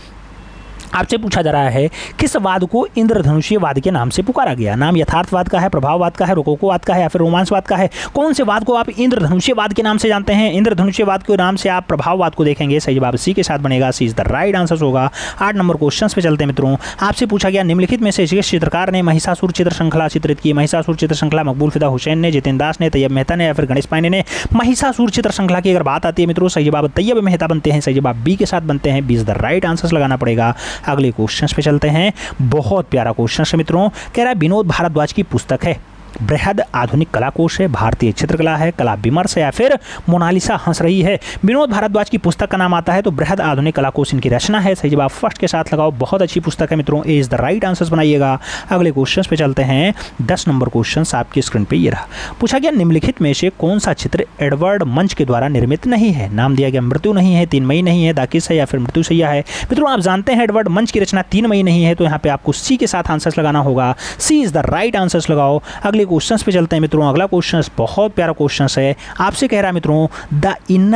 आपसे पूछा जा रहा है किस वाद को इंद्रधनुषीय वाद के नाम से पुकारा गया। नाम यथार्थवाद का है, प्रभाववाद का है, रोकोकोवाद का है या फिर रोमांसवाद का है। कौन से वाद को आप इंद्रधनुषीय वाद के नाम से जानते हैं। इंद्रधनुषीय वाद के नाम से आप प्रभाववाद को देखेंगे। सही जवाब सी के साथ बनेगा। C is the right answer होगा। 8 नंबर क्वेश्चन पे चलते हैं मित्रों। आपसे पूछा गया निम्नलिखित में से किस चित्रकार ने महिषासुर चित्र श्रृंखला चित्रित की। महिषासुर चित्र श्रृंखला मकबूल फिदा हुसैन ने, जितेंद्र दास ने, तैयब मेहता ने या फिर गणेश पांडे ने। महिषासुर चित्र श्रृंखला की अगर बात आती है मित्रों, सही जवाब तैयब मेहता बनते हैं। सही जवाब बी के साथ बनते हैं। B is the right answer लगाना पड़ेगा। अगले क्वेश्चन पे चलते हैं। बहुत प्यारा क्वेश्चन है मित्रों। कह रहा है विनोद भारद्वाज की पुस्तक है बृहद आधुनिक कला कोश है, भारतीय चित्रकला है, कला विमर्श है या फिर मोनालिसा हंस रही है। विनोद भारद्वाज की पुस्तक का नाम आता है तो बृहद आधुनिक कला कोश इनकी रचना है। सही जवाब फर्स्ट के साथ लगाओ। बहुत अच्छी पुस्तक है मित्रों। A is the right answer बनाइएगा। अगले क्वेश्चन पे चलते हैं। 10 नंबर क्वेश्चन आपकी स्क्रीन पे ये रहा। पूछा गया निम्नलिखित में से कौन सा चित्र एडवर्ड मंच के द्वारा निर्मित नहीं है। नाम दिया गया मृत्यु नहीं है, 3 मई नहीं है, दाकिस है या फिर मृत्यु सैया है। मित्रों आप जानते हैं एडवर्ड मंच की रचना 3 मई नहीं है, तो यहाँ पे आपको सी के साथ आंसर लगाना होगा। C is the right answer लगाओ। अगले क्वेश्चन पे चलते हैं मित्रों। अगला क्वेश्चन बहुत प्यारा क्वेश्चन है। आपसे कह रहा है मित्रों the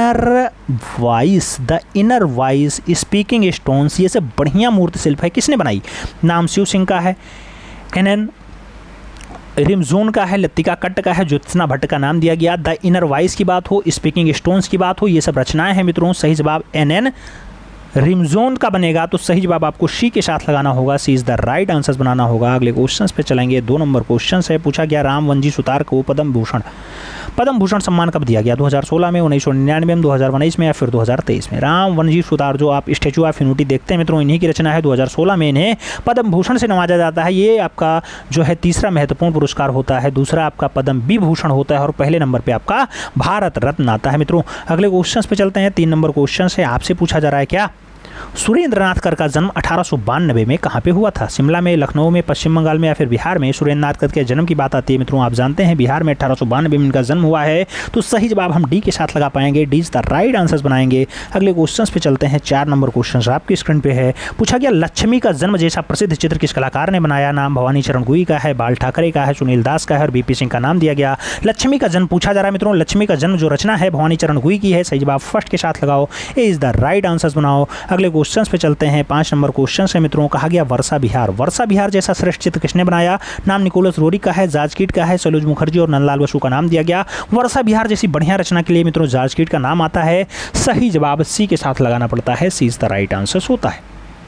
inner voice speaking stones, ये सब बढ़िया मूर्ति शिल्प है, किसने बनाई। नाम शिव सिंह का है, एनएन रिमजोन का है, लतिका कट्ट का है, ज्योत्सना भट्ट का नाम दिया गया। द इनर वॉइस की बात हो, स्पीकिंग स्टोन्स की बात हो, ये सब रचनाएं हैं मित्रों। सही जवाब एनएन रिमजोन का बनेगा, तो सही जवाब आपको सी के साथ लगाना होगा। C is the right answer बनाना होगा। अगले क्वेश्चन पे चलेंगे। 2 नंबर क्वेश्चन है। पूछा गया रामवंजी सुतार को पद्म भूषण सम्मान कब दिया गया। 2016 में, 1999 में, 2019 में या फिर 2023 में। रामवंजी सुतार जो आप स्टैचू ऑफ यूनिटी देखते हैं मित्रों, इन्हीं की रचना है। 2016 में इन्हें पद्म भूषण से नवाजा जाता है। ये आपका जो है तीसरा महत्वपूर्ण पुरस्कार होता है। दूसरा आपका पद्म विभूषण होता है और पहले नंबर पर आपका भारत रत्न आता है मित्रों। अगले क्वेश्चन पे चलते हैं। 3 नंबर क्वेश्चन है। आपसे पूछा जा रहा है क्या सुरेंद्रनाथ कर का जन्म 1892 में कहाँ पे हुआ था। शिमला में, लखनऊ में, पश्चिम बंगाल में या फिर बिहार में। सुरेंद्रनाथ कर के जन्म की बात आती है मित्रों, आप जानते हैं बिहार में 1892 में इनका जन्म हुआ है, तो सही जवाब हम डी के साथ लगा पाएंगे। D is the right answer बनाएंगे। अगले क्वेश्चन पे चलते हैं। 4 नंबर क्वेश्चन आपकी स्क्रीन पे है। पूछा गया लक्ष्मी का जन्म जैसा प्रसिद्ध चित्र किस कलाकार ने बनाया। नाम भवानी चरण गुई का है, बाल ठाकरे का है, सुनील दास का है और बीपी सिंह का नाम दिया गया। लक्ष्मी का जन्म पूछा जा रहा है मित्रों। लक्ष्मी का जन्म जो रचना है भवानी चरण गुई की है। सही जवाब फर्स्ट के साथ लगाओ। A is the right answer बनाओ। अगले अगले क्वेश्चन पे चलते हैं। 5 नंबर क्वेश्चन है मित्रों, कहा गया वर्षा बिहार। वर्षा बिहार जैसा श्रेष्ठ चित्र किसने बनाया? नाम निकोलस रोरी का है, जॉर्ज कीट का है, सैलोज मुखर्जी और नंदलाल बसु का नाम दिया गया। वर्षा बिहार जैसी बढ़िया रचना के लिए मित्रों जॉर्ज कीट का नाम आता है। सही जवाब सी के साथ लगाना पड़ता है, C is the right answer होता है।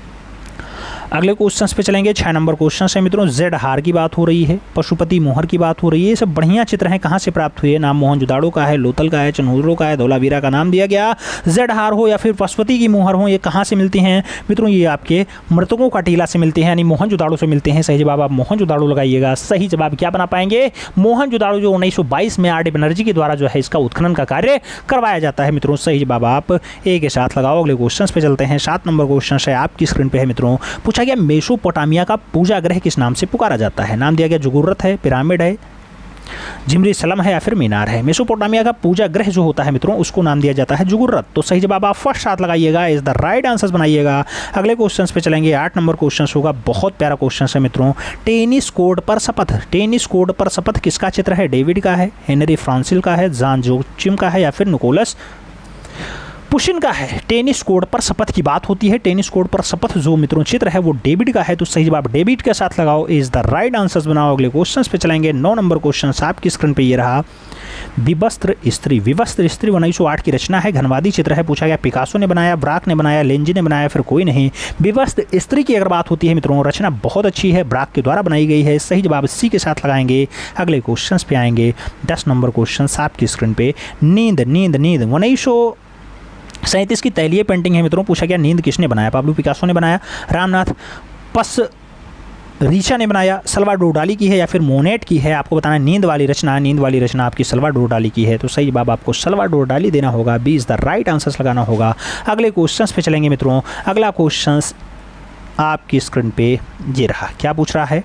अगले क्वेश्चन पे चलेंगे। 6 नंबर क्वेश्चन है मित्रों, जेड हार की बात हो रही है, पशुपति मोहर की बात हो रही है। ये सब बढ़िया चित्र हैं, कहाँ से प्राप्त हुए? नाम मोहनजोदाड़ो का है, लोथल का है, चनहौरो का है, धौलावीरा का नाम दिया गया। जेड हार हो या फिर पशुपति की मोहर हो, ये कहाँ से मिलती हैं मित्रों? ये आपके मृतकों का टीला से मिलते हैं, यानी मोहनजोदाड़ो से मिलते हैं। सही जवाब आप मोहनजोदाड़ो लगाइएगा। सही जवाब क्या बना पाएंगे? मोहनजोदाड़ो, जो 1922 में आर.डी. बनर्जी के द्वारा जो है इसका उत्खनन का कार्य करवाया जाता है मित्रों। सही जवाब आप ए के साथ लगाओ। अगले क्वेश्चन पे चलते हैं। 7 नंबर क्वेश्चन है आपकी स्क्रीन पे है मित्रों, पूछा गया मेसोपोटामिया का पूजा ग्रह किस नाम से पुकारा जाता है? नाम दिया गया जुगुर्रत है, पिरामिड है, जिमरी सलम है या फिर मीनार है। मेसोपोटामिया का पूजा ग्रह जो होता है मित्रों उसको नाम दिया जाता है जुगुर्रत। तो सही जवाब आप फर्स्ट साथ लगाइएगा, इज द राइट आंसर बनाइएगा। अगले क्वेश्चन पे चलेंगे। 8 नंबर क्वेश्चन होगा, बहुत प्यारा क्वेश्चन है मित्रों, टेनिस कोर्ट पर शपथ। टेनिस कोर्ट पर शपथ किसका चित्र है? डेविड का है, हेनरी फ्रांसिल का है, जॉन जोचिम का है या फिर निकोलस पुशिन का है। टेनिस कोर्ट पर शपथ की बात होती है। टेनिस कोर्ट पर शपथ जो मित्रों चित्र है वो डेविड का है। तो सही जवाब डेविड के साथ लगाओ, इज द राइट आंसर बनाओ। अगले क्वेश्चन पे चलेंगे। 9 नंबर क्वेश्चन आपकी स्क्रीन पे ये रहा, विवस्त्र स्त्री। विवस्त्र स्त्री 1908 की रचना है, घनवादी चित्र है। पूछा गया पिकासो ने बनाया, ब्राक ने बनाया, लेंजी ने बनाया, फिर कोई नहीं। विवस्त्र स्त्री की अगर बात होती है मित्रों, रचना बहुत अच्छी है, ब्राक के द्वारा बनाई गई है। सही जवाब सी के साथ लगाएंगे। अगले क्वेश्चन पे आएंगे। 10 नंबर क्वेश्चन आपकी स्क्रीन पे, नींद नींद नींद 1937 की तैलीय पेंटिंग है मित्रों। पूछा गया नींद किसने बनाया? पाब्लो पिकासो ने बनाया, रामनाथ पस रीचा ने बनाया, सल्वाडोर डाली की है या फिर मोनेट की है? आपको बताना है नींद वाली रचना। नींद वाली रचना आपकी सल्वाडोर डाली की है। तो सही जवाब आपको सल्वाडोर डाली देना होगा, B is the right answer लगाना होगा। अगले क्वेश्चन पे चलेंगे मित्रों। अगला क्वेश्चन आपकी स्क्रीन पे ये रहा, क्या पूछ रहा है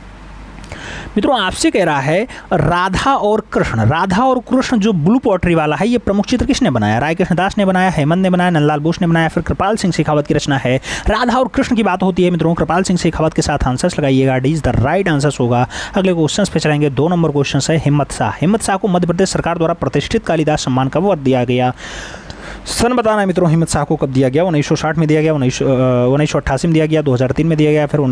मित्रों? आपसे कह रहा है राधा और कृष्ण। राधा और कृष्ण जो ब्लू पॉटरी वाला है, ये प्रमुख चित्र किसने बनाया? राय कृष्णदास ने बनाया, हेमंत ने बनाया, नंदलाल बोस ने बनाया, फिर कृपाल सिंह शेखावत की रचना है। राधा और कृष्ण की बात होती है मित्रों, कृपाल सिंह शेखावत के साथ आंसर्स लगाइएगा, D is the right answer होगा। अगले क्वेश्चन पे चलेंगे। 2 नंबर क्वेश्चन है हिम्मत शाह। हिम्मत शाह को मध्य प्रदेश सरकार द्वारा प्रतिष्ठित कालिदास सम्मान कब दिया गया? सन बताना है मित्रों, हिम्मत शाह को कब दिया गया? 1960 में दिया गया, 1988 में दिया गया, 2003 में दिया गया, फिर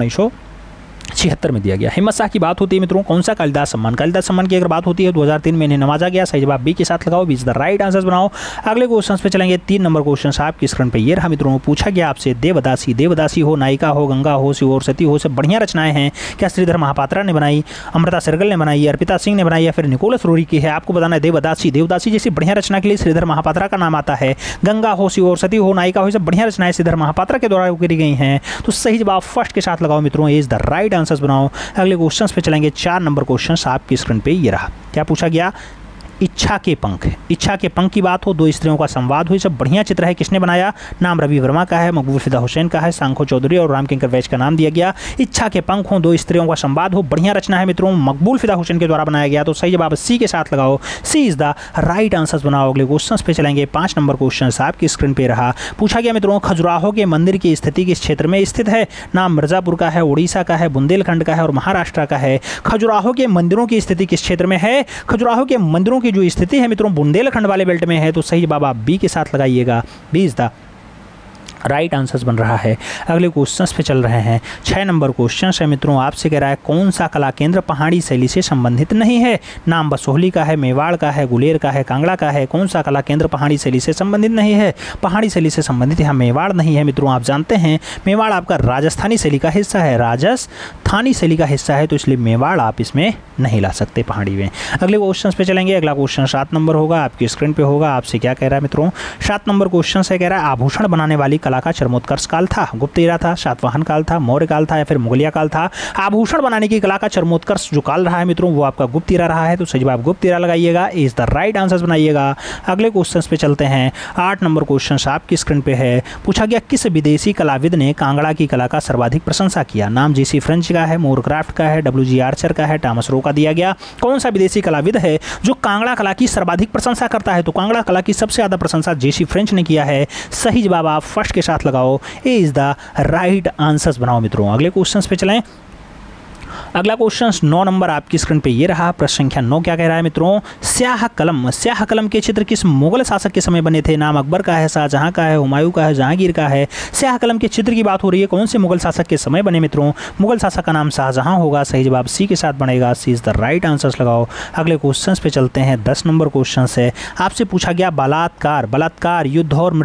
1976 में दिया गया। हिम्मत शाह की बात होती है मित्रों, कौन सा कालिदास सम्मान? कालिदास सम्मान की अगर बात होती है 2003 में इन्हें नवाजा गया। सही जवाब बी के साथ लगाओ, B is the right answer बनाओ। अगले क्वेश्चन पे चलेंगे। 3 नंबर क्वेश्चन आपकी स्क्रीन पे ये रहा मित्रों, पूछा गया आपसे देवदासी। देवदासी हो, नायिका हो, गंगा हो, शिव और सती हो, सब बढ़िया रचनाएं हैं। क्या श्रीधर महापात्रा ने बनाई, अमृता सरगल ने बनाई, अर्पिता सिंह ने बनाई या फिर निकोलस रोरी की है? आपको बताना है देवदासी। देवदासी जैसी बढ़िया रचना के लिए श्रीधर महापात्रा का नाम आता है। गंगा हो, शिव और सती हो, नायिका हो, सब बढ़िया रचनाएं श्रीधर महापात्रा के द्वारा करी गई हैं। तो सही जवाब फर्स्ट के साथ लगाओ मित्रों, इज द राइट आंसर बनाओ। अगले क्वेश्चन पे चलेंगे। 4 नंबर क्वेश्चन आपकी स्क्रीन पे ये रहा, क्या पूछा गया? इच्छा के पंख। इच्छा के पंख की बात हो, 2 स्त्रियों का संवाद हो, सब बढ़िया चित्र है। किसने बनाया? नाम रवि वर्मा का है, मकबूल फिदा हुसैन का है, सांखो चौधरी और राम किंकर वैज का नाम दिया गया। इच्छा के पंख हो, 2 स्त्रियों का संवाद हो, बढ़िया रचना है मित्रों, मकबूल फिदा हुसैन के द्वारा बनाया गया। तो सही जवाब सी के साथ लगाओ, C is the right answer बनाओ। अगले क्वेश्चन पे चलेंगे। 5 नंबर क्वेश्चन आपकी स्क्रीन पे रहा, पूछा गया मित्रों खजुराहो के मंदिर की स्थिति किस क्षेत्र में स्थित है? नाम मिर्जापुर का है, उड़ीसा का है, बुंदेलखंड का है और महाराष्ट्र का है। खजुराहो के मंदिरों की स्थिति किस क्षेत्र में है? खजुराहो के मंदिरों की जो स्थिति है मित्रों बुंदेलखंड वाले बेल्ट में है। तो सही जवाब आप बी के साथ लगाइएगा, B is the right answers बन रहा है। अगले क्वेश्चंस पे चल रहे हैं। 6 नंबर क्वेश्चन है मित्रों, आपसे कह रहा है कौन सा कला केंद्र पहाड़ी शैली से संबंधित नहीं है? नाम बसोहली का है, मेवाड़ का है, गुलेर का है, कांगड़ा का है। कौन सा कला केंद्र पहाड़ी शैली से संबंधित नहीं है? पहाड़ी शैली से संबंधित यहाँ मेवाड़ नहीं है मित्रों। आप जानते हैं मेवाड़ आपका राजस्थानी शैली का हिस्सा है, राजस्थानी शैली का हिस्सा है, तो इसलिए मेवाड़ आप इसमें नहीं ला सकते पहाड़ी में। अगले क्वेश्चन पे चलेंगे। अगला क्वेश्चन 7 नंबर होगा, आपकी स्क्रीन पे होगा। आपसे क्या कह रहा है मित्रों? 7 नंबर क्वेश्चन से कह रहा है आभूषण बनाने वाली कला का चरमोत्कर्ष काल था? गुप्त एरा था, सातवाहन काल था, मौर्य काल था या फिर मुगलिया काल था? आभूषण बनाने की कला का चरमोत्कर्ष जो काल रहा है मित्रों वो आपका गुप्त एरा रहा है। तो सही जवाब गुप्त एरा लगाइएगा, इज द राइट आंसर बनाइएगा। अगले क्वेश्चन पे चलते हैं। 8 नंबर क्वेश्चन आपकी स्क्रीन पे है। पूछा गया किस विदेशी कलाविद ने कांगड़ा की कला का सर्वाधिक प्रशंसा किया? नाम जेसी फ्रेंच का है, मोरक्राफ्ट का है, डब्ल्यू.जी. आर्चर का है, टॉमस रो का दिया गया। कौन सा विदेशी कलाविद है जो कांगड़ा कला की सर्वाधिक प्रशंसा करता है? तो कांगड़ा कला की सबसे ज्यादा प्रशंसा जेसी फ्रेंच ने किया है। सही जवाब आप फर्स्ट के साथ लगाओ, A is the right answers बनाओ मित्रों। अगले क्वेश्चन पे चलें। अगला क्वेश्चन 9 नंबर आपकी स्क्रीन पे ये रहा। प्रश्न संख्या 9 क्या कह रहा है मित्रों, स्याह कलम के चित्र किस मुगल शासक के समय बने थे? नाम अकबर का है, शाहजहां का है, हुमायूं का है, जहांगीर का है। स्याह कलम के चित्र की बात हो रही है, कौन से मुगल शासक के समय बने मित्रों? मुगल शासक का नाम शाहजहां होगा। सही जवाब सी के साथ बनेगा, C is the right answer लगाओ। अगले क्वेश्चन पे चलते हैं। 10 नंबर क्वेश्चन है, आपसे पूछा गया बलात्कार, युद्ध और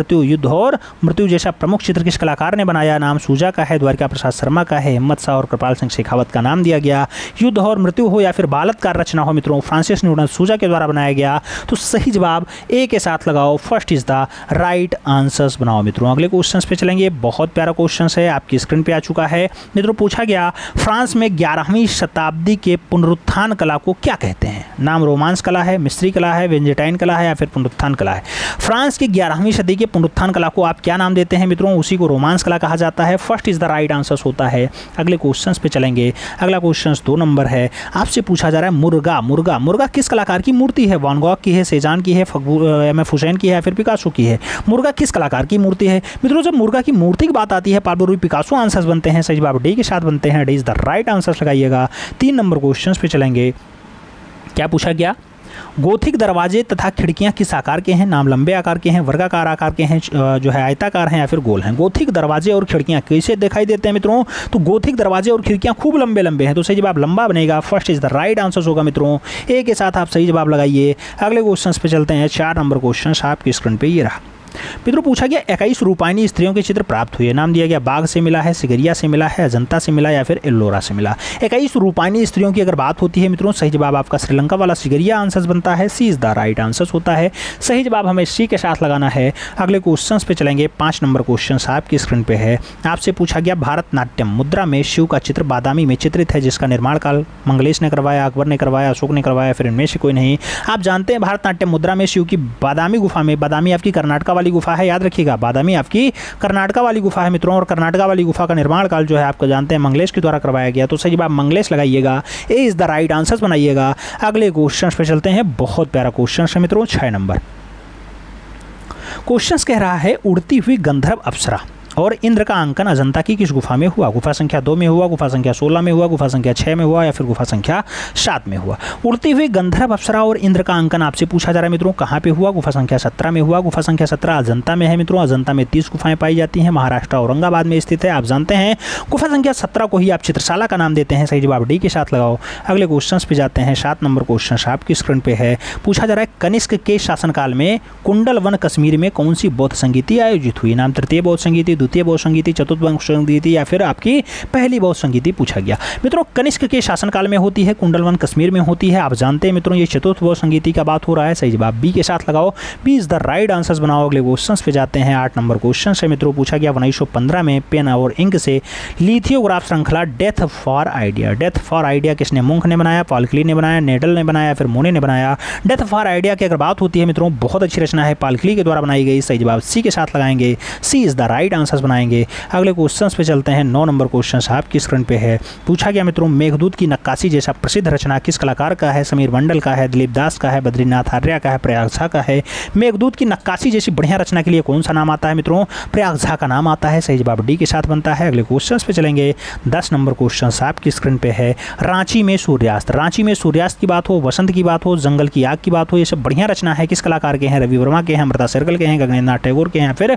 मृत्यु जैसा प्रमुख चित्र किस कलाकार ने बनाया? नाम सूजा का है, द्वारिका प्रसाद शर्मा का है, हिम्मत शाह और कृपाल सिंह शेखावत का नाम दिया गया। युद्ध और मृत्यु हो या फिर बलात्कार रचना हो मित्रों, फ्रांसिस न्यूटन सूजा के द्वारा बनाया गया। तो सही जवाब ए के साथ लगाओ, first is the right answers बनाओ मित्रों। अगले क्वेश्चन पे चलेंगे। बहुत प्यारा क्वेश्चन है, आपकी स्क्रीन पे आ चुका है मित्रों। पूछा गया फ्रांस में 11वीं शताब्दी के पुनरुत्थान कला को क्या कहते हैं? नाम रोमांस कला है, मिस्री कला है, वेंजेटाइन कला है या फिर पुनरुत्थान कला है। फ्रांस की 11वीं सदी के पुनरुत्थान कला को आप क्या नाम देते हैं मित्रों? उसी को रोमांस कला कहा जाता है। First is the right answer होता है। अगले क्वेश्चन पे चलेंगे। अगला क्वेश्चन 2 नंबर है, आपसे पूछा जा रहा है मुर्गा किस कलाकार की मूर्ति है? वैन गॉग की है, सेजान की है, एम.एफ. हुसैन की है या फिर पिकासो की है? मुर्गा किस कलाकार की मूर्ति है मित्रों? जब मुर्गा की मूर्ति की बात आती है पाब्लो रूई पिकासो आंसर्स बनते हैं। सही जवाब डी के साथ बनते हैं, D is the right answer लगाइएगा। 3 नंबर क्वेश्चन पे चलेंगे। क्या पूछा गया, गोथिक दरवाजे तथा खिड़कियां किस आकार के हैं? नाम लंबे आकार के हैं, वर्गाकार आकार के हैं, जो है आयताकार हैं या फिर गोल हैं। गोथिक दरवाजे और खिड़कियां कैसे दिखाई देते हैं मित्रों? तो गोथिक दरवाजे और खिड़कियां खूब लंबे लंबे हैं, तो सही जवाब लंबा बनेगा। First is the right answer होगा मित्रों। ए के साथ आप सही जवाब लगाइए। अगले क्वेश्चन पे चलते हैं। 4 नंबर क्वेश्चन आपकी स्क्रीन पे ये रहा मित्रों। पूछा गया 21 रूपायनी स्त्रियों के चित्र प्राप्त हुए। नाम दिया गया बाघ से मिला है, सिगरिया से मिला है, अजंता से मिला या फिर एल्लोरा से मिला। 21 रूपायनी स्त्रियों की अगर बात होती है मित्रों, सही जवाब आपका श्रीलंका वाला सिगरिया आंसर बनता है। C is the right answer होता है। सही जवाब हमें सी के साथ लगाना है। अगले क्वेश्चन पे चलेंगे। 5 नंबर क्वेश्चन आपकी स्क्रीन पे है। आपसे पूछा गया भारतनाट्यम मुद्रा में शिव का चित्र बादामी में चित्रित है, जिसका निर्माण काल मंगलेश ने करवाया, अकबर ने करवाया, अशोक ने करवाया, फिर इनमें से कोई नहीं। आप जानते हैं भारतनाट्यम मुद्रा में शिव की बादामी गुफा में, बादामी आपकी कर्नाटका वाली गुफा है, याद रखिएगा बादामी आपकी कर्नाटका वाली गुफा है मित्रों। और कर्नाटका वाली गुफा का निर्माण काल जो है आपको जानते हैं मंगलेश के द्वारा करवाया गया। तो सही जवाब मंगलेश लगाइएगा, A is the right answer बनाइएगा। अगले क्वेश्चन पे चलते हैं। बहुत प्यारा क्वेश्चन है मित्रों। 6 नंबर क्वेश्चन कह रहा है, उड़ती हुई गंधर्व अप्सरा और इंद्र का अंकन अजंता की किस गुफा में हुआ? गुफा संख्या 2 में हुआ, गुफा संख्या 16 में हुआ, गुफा संख्या 6 में हुआ या फिर गुफा संख्या 7 में हुआ? उड़ती हुई गंधर्व अप्सरा और इंद्र का अंकन आपसे पूछा जा रहा है मित्रों, कहाँ पे हुआ? गुफा संख्या 17 में हुआ। गुफा संख्या 17 अजंता में है मित्रों। अजंता में 30 गुफाएं पाई जाती हैं, महाराष्ट्र औरंगाबाद में स्थित है। आप जानते हैं गुफा संख्या 17 को ही आप चित्रशाला का नाम देते हैं। सही जवाब डी के साथ लगाओ। अगले क्वेश्चन पे जाते हैं। 7 नंबर क्वेश्चन आपकी स्क्रीन पे है। पूछा जा रहा है, कनिष्क के शासनकाल में कुंडलवन कश्मीर में कौन सी बौद्ध संगीति आयोजित हुई? नाम तृतीय बौद्ध संगीति, द्वितीय बौद्ध संगीति, चतुर्थ बौद्ध संगीति या फिर आपकी पहली बौद्ध संगीति पूछा गया मित्रों। कनिष्क के शासनकाल में होती है, कुंडलवन कश्मीर में होती है। आप जानते हैं मित्रों ये चतुर्थ बौद्ध संगीति का बात हो रहा है। सही जवाब बी के साथ लगाओ, B is the right answer बनाओ। अगले क्वेश्चन पे जाते हैं। 8 नंबर क्वेश्चन से मित्रों पूछा गया, 1915 में पेन और इंक से लिथियोग्राफ श्रृंखला डेथ फॉर आइडिया किसने? मुंख ने बनाया, पालकली ने बनाया, नेडल ने बनाया, फिर मोने ने बनाया? डेथ फॉर आइडिया की अगर बात होती है मित्रों, बहुत अच्छी रचना है, पालकली के द्वारा बनाई गई। सही जवाब सी के साथ लगाएंगे, C is the right answer बनाएंगे। अगले क्वेश्चन पे चलते हैं। 9 नंबर क्वेश्चन आपकी स्क्रीन पे है। पूछा गया मित्रों, मेघदूत की नक्काशी जैसा प्रसिद्ध रचना किस कलाकार का है? समीर मंडल का है, दिलीप दास का है, बद्रीनाथ आर्या का है, प्रयाग झा का है? मेघदूत की नक्काशी जैसी बढ़िया रचना के लिए कौन सा नाम आता है मित्रों? प्रयाग झा का नाम आता है। सही जवाब डी के साथ बनता है। अगले क्वेश्चन पे चलेंगे। 10 नंबर क्वेश्चन आपकी स्क्रीन पे है। रांची में सूर्यास्त की बात हो, वसंत की बात हो, जंगल की आग की बात हो, ये सब बढ़िया रचना है। किस कलाकार के हैं? रवि वर्मा के हैं, अमृता शेरगिल के हैं, गगनेन्द्र नाथ टैगोर के हैं, फिर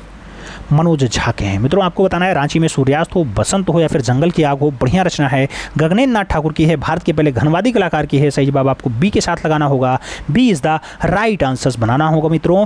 मनोज झा के हैं। मित्रों आपको बताना है, रांची में सूर्यास्त हो, बसंत हो या फिर जंगल की आग हो, बढ़िया रचना है, गगनेन्द्र नाथ ठाकुर की है, भारत के पहले घनवादी कलाकार की है। सही जवाब आपको बी के साथ लगाना होगा, B is the right answer बनाना होगा मित्रों।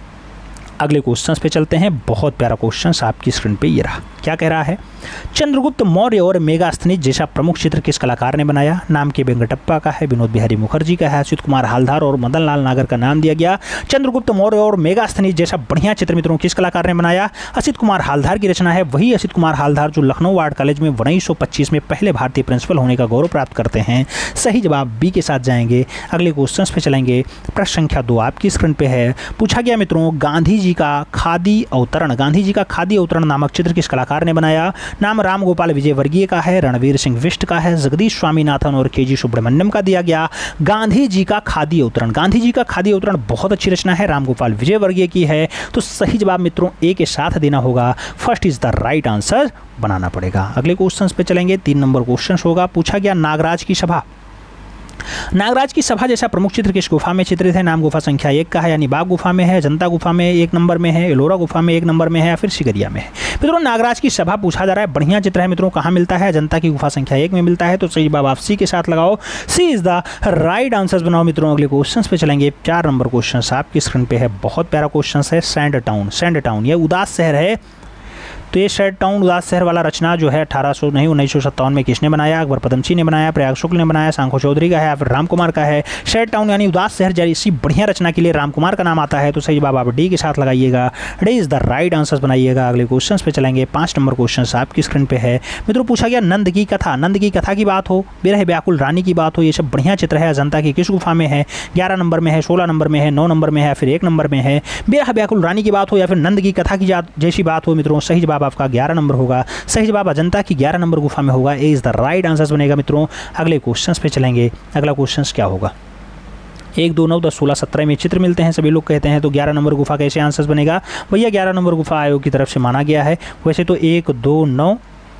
अगले क्वेश्चन पे चलते हैं। बहुत प्यारा क्वेश्चन आपकी स्क्रीन पे ये रहा। क्या कह रहा है? चंद्रगुप्त मौर्य और मेगास्थनीज जैसा प्रमुख चित्र किस कलाकार ने बनाया? नाम के वेंकटप्पा का है, विनोद बिहारी मुखर्जी का है, असित कुमार हालधार और मदन लाल नागर का नाम दिया गया। चंद्रगुप्त मौर्य और मेगास्थनीज जैसा बढ़िया चित्र मित्रों किस कलाकार ने बनाया? असित कुमार हालधार की रचना है। वही असित कुमार हालधार जो लखनऊ आर्ट कॉलेज में 1925 में पहले भारतीय प्रिंसिपल होने का गौरव प्राप्त करते हैं। सही जवाब बी के साथ जाएंगे। अगले क्वेश्चन पे चलेंगे। प्रश्न संख्या 2 आपकी स्क्रीन पे है। पूछा गया मित्रों, गांधी जी का खादी अवतरण नामक चित्र किस कलाकार ने बनाया? नाम राम गोपाल विजयवर्गीय का है, रणवीर सिंह बिष्ट का है, जगदीश स्वामीनाथन और के जी सुब्रमण्यम का दिया गया। गांधी जी का खादी अवतरण, गांधी जी का खादी अवतरण बहुत अच्छी रचना है, राम गोपाल विजयवर्गीय की है। तो सही जवाब मित्रों ए के साथ देना होगा, first is the right answer बनाना पड़ेगा। अगले क्वेश्चन पे चलेंगे, 3 नंबर क्वेश्चन होगा। पूछा गया नागराज की सभा, नागराज की सभा जैसा प्रमुख चित्र किस गुफा में चित्रित है? नाम गुफा संख्या 1 का है, यानी बाग गुफा में है, जनता गुफा में 1 नंबर में है, एलोरा गुफा में 1 नंबर में है, या फिर सिगरिया में है। मित्रों नागराज की सभा पूछा जा रहा है, बढ़िया चित्र है मित्रों। कहाँ मिलता है? जनता की गुफा संख्या 1 में मिलता है। तो सही जवाब आप सी के साथ लगाओ, C is the right answer बनाओ मित्रों। अगले क्वेश्चन पे चलेंगे, 4 नंबर क्वेश्चन आपकी स्क्रीन पे है, बहुत प्यारा क्वेश्चन है। सैंड टाउन, सैंड टाउन ये उदास शहर है। तो ये सैंड टाउन उदास शहर वाला रचना जो है 1957 में किसने बनाया? अकबर पदमसी ने बनाया, प्रयाग शुक्ल ने बनाया, सांखो चौधरी का है, या फिर राम कुमार का है। सैंड टाउन यानी उदास शहर जैसी बढ़िया रचना के लिए राम कुमार का नाम आता है। तो सही जवाब आप डी के साथ लगाइएगा, D is the right answer बनाइएगा। अगले क्वेश्चन पे चलेंगे, 5 नंबर क्वेश्चन आपकी स्क्रीन पे है मित्रों। पूछा गया नंद की कथा, नंद की कथा की बात हो, बिरह व्याकुल रानी की बात हो, ये सब बढ़िया चित्र है। जनता की किस गुफा में है? 11 नंबर में है, 16 नंबर में है, 9 नंबर में है, या फिर 1 नंबर में है। बिरह व्याकुल रानी की बात हो या फिर नंद की कथा की जैसी बात हो मित्रों, सही जवाब आपका 11 नंबर होगा। सही जवाब अजंता की 11 नंबर गुफा में होगा, A is the right answer बनेगा मित्रों। अगले क्वेश्चंस पे चलेंगे, अगला क्वेश्चंस क्या होगा? 1, 2, 9, 10, 16, 17 में चित्र मिलते हैं, सभी लोग कहते हैं। तो 11 नंबर गुफा कैसे आंसर बनेगा? भैया 11 नंबर गुफा आयोग की तरफ से माना गया है। वैसे तो 1, 2, 9,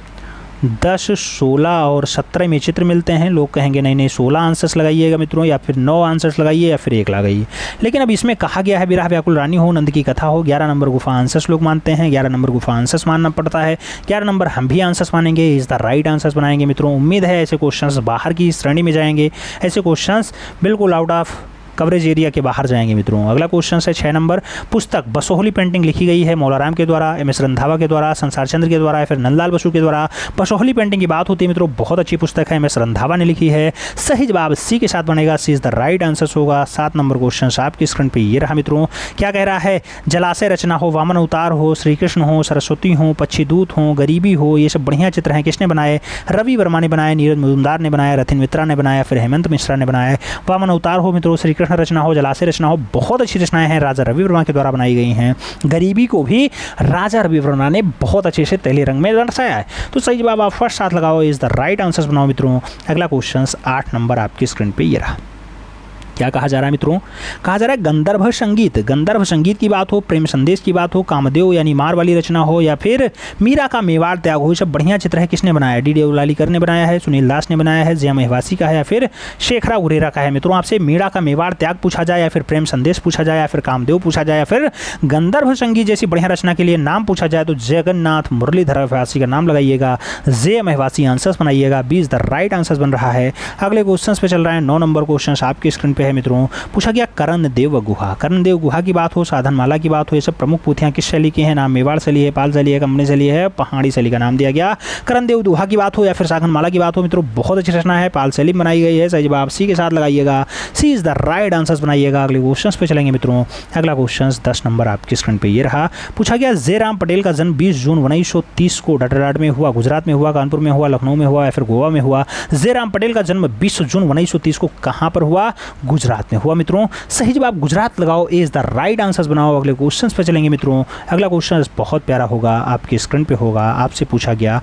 10, 16 और 17 में चित्र मिलते हैं। लोग कहेंगे नहीं नहीं 16 आंसर्स लगाइएगा मित्रों, या फिर 9 आंसर्स लगाइए, या फिर 1 लगाइए। लेकिन अब इसमें कहा गया है बिरह व्याकुल रानी हो, नंद की कथा हो, 11 नंबर गुफा आंसर्स लोग मानते हैं। 11 नंबर गुफा आंसर्स मानना पड़ता है, 11 नंबर हम भी आंसर्स मानेंगे, इज द राइट आंसर्स बनाएंगे मित्रों। उम्मीद है ऐसे क्वेश्चंस बाहर की श्रेणी में जाएंगे, ऐसे क्वेश्चंस बिल्कुल आउट ऑफ कवरेज एरिया के बाहर जाएंगे मित्रों। अगला क्वेश्चन है 6 नंबर। पुस्तक बसोहली पेंटिंग लिखी गई है मौलाराम के द्वारा, एम एस रंधावा के द्वारा, संसार चंद्र के द्वारा, या फिर नंदलाल बसु के द्वारा। बसोहली पेंटिंग की बात होती है मित्रों, बहुत अच्छी पुस्तक है, एम एस रंधावा ने लिखी है। सही जवाब सी के साथ बनेगा, C is the right answer होगा। 7 नंबर क्वेश्चन आपकी स्क्रीन पर ये रहा मित्रों। क्या कह रहा है? जलाशय रचना हो, वामन अवतार हो, श्री कृष्ण हो, सरस्वती हो, पक्षी दूत हो, गरीबी हो, ये सब बढ़िया चित्र हैं। किसने बनाए? रवि वर्मा ने बनाया, नीरज मजुमदार ने बनाया, रथिन मित्रा ने बनाया, फिर हेमंत मिश्रा ने बनाया। वामन अवतार हो मित्रों, श्री कृष्ण रचना हो, जलाशय रचना हो, बहुत अच्छी रचनाएं हैं, राजा रवि वर्मा के द्वारा बनाई गई हैं। गरीबी को भी राजा रवि वर्मा ने बहुत अच्छे से तैली रंग में दर्शाया है। तो सही जवाब आप फर्स्ट साथ लगाओ, इज द राइट आंसर बनाओ मित्रों। अगला क्वेश्चन 8 नंबर आपकी स्क्रीन पे ये रहा। क्या कहा जा रहा है मित्रों? कहा जा रहा है गंधर्व संगीत, गंधर्व संगीत की बात हो, प्रेम संदेश की बात हो, कामदेव यानी मार वाली रचना हो, या फिर मीरा का मेवाड़ त्याग हो, ये सब बढ़िया चित्र है। किसने बनाया? डी देवलालीकर ने बनाया है, सुनील दास ने बनाया है, जया महिवासी का है, या फिर शेखरा उरेरा का है। मित्रों आपसे मीरा का मेवाड़ त्याग पूछा जाए, या फिर प्रेम संदेश पूछा जाए, या फिर कामदेव पूछा जाए, या फिर गंधर्व संगीत जैसी बढ़िया रचना के लिए नाम पूछा जाए, तो जगन्नाथ मुरलीधर महिवासी का नाम लगाइएगा, जय महिवासी आंसर्स बनाइएगा, B is the right answer बन रहा है। अगले क्वेश्चन पे चल रहा है 9 नंबर क्वेश्चन आपकी स्क्रीन पे है मित्रों। पूछा गया कर्णदेव गुहा, कर्णदेव गुहा की बात हो, साधनमाला की बात हो, ये सब प्रमुख पोथियां किस शैली की हैं? नाम मेवाड़ शैली है, पाल शैली है, कंबनी शैली है, पहाड़ी शैली का नाम दिया गया। कर्णदेव गुहा की बात हो या फिर साधनमाला की बात हो मित्रों, बहुत अच्छी रचना है, पाल शैली बनाई गई है। सही जवाब सी के साथ लगाइएगा, C is the right answer बनाइएगा। अगले क्वेश्चन पे चलेंगे मित्रों। अगला क्वेश्चन 10 नंबर आपकी स्क्रीन पे ये रहा। पूछा गया जयराम पटेल का जन्म 20 जून 1930 को डटराड में हुआ, गुजरात में हुआ, कानपुर में हुआ, लखनऊ में हुआ, या फिर गोवा में हुआ। जयराम पटेल का जन्म 20 जून 1930 को कहां पर हुआ? गुजरात में हुआ मित्रों। सही जवाब गुजरात लगाओ, इज द राइट आंसर बनाओ। अगले क्वेश्चन पे चलेंगे मित्रों। अगला क्वेश्चन बहुत प्यारा होगा, आपकी स्क्रीन पे होगा। आपसे पूछा गया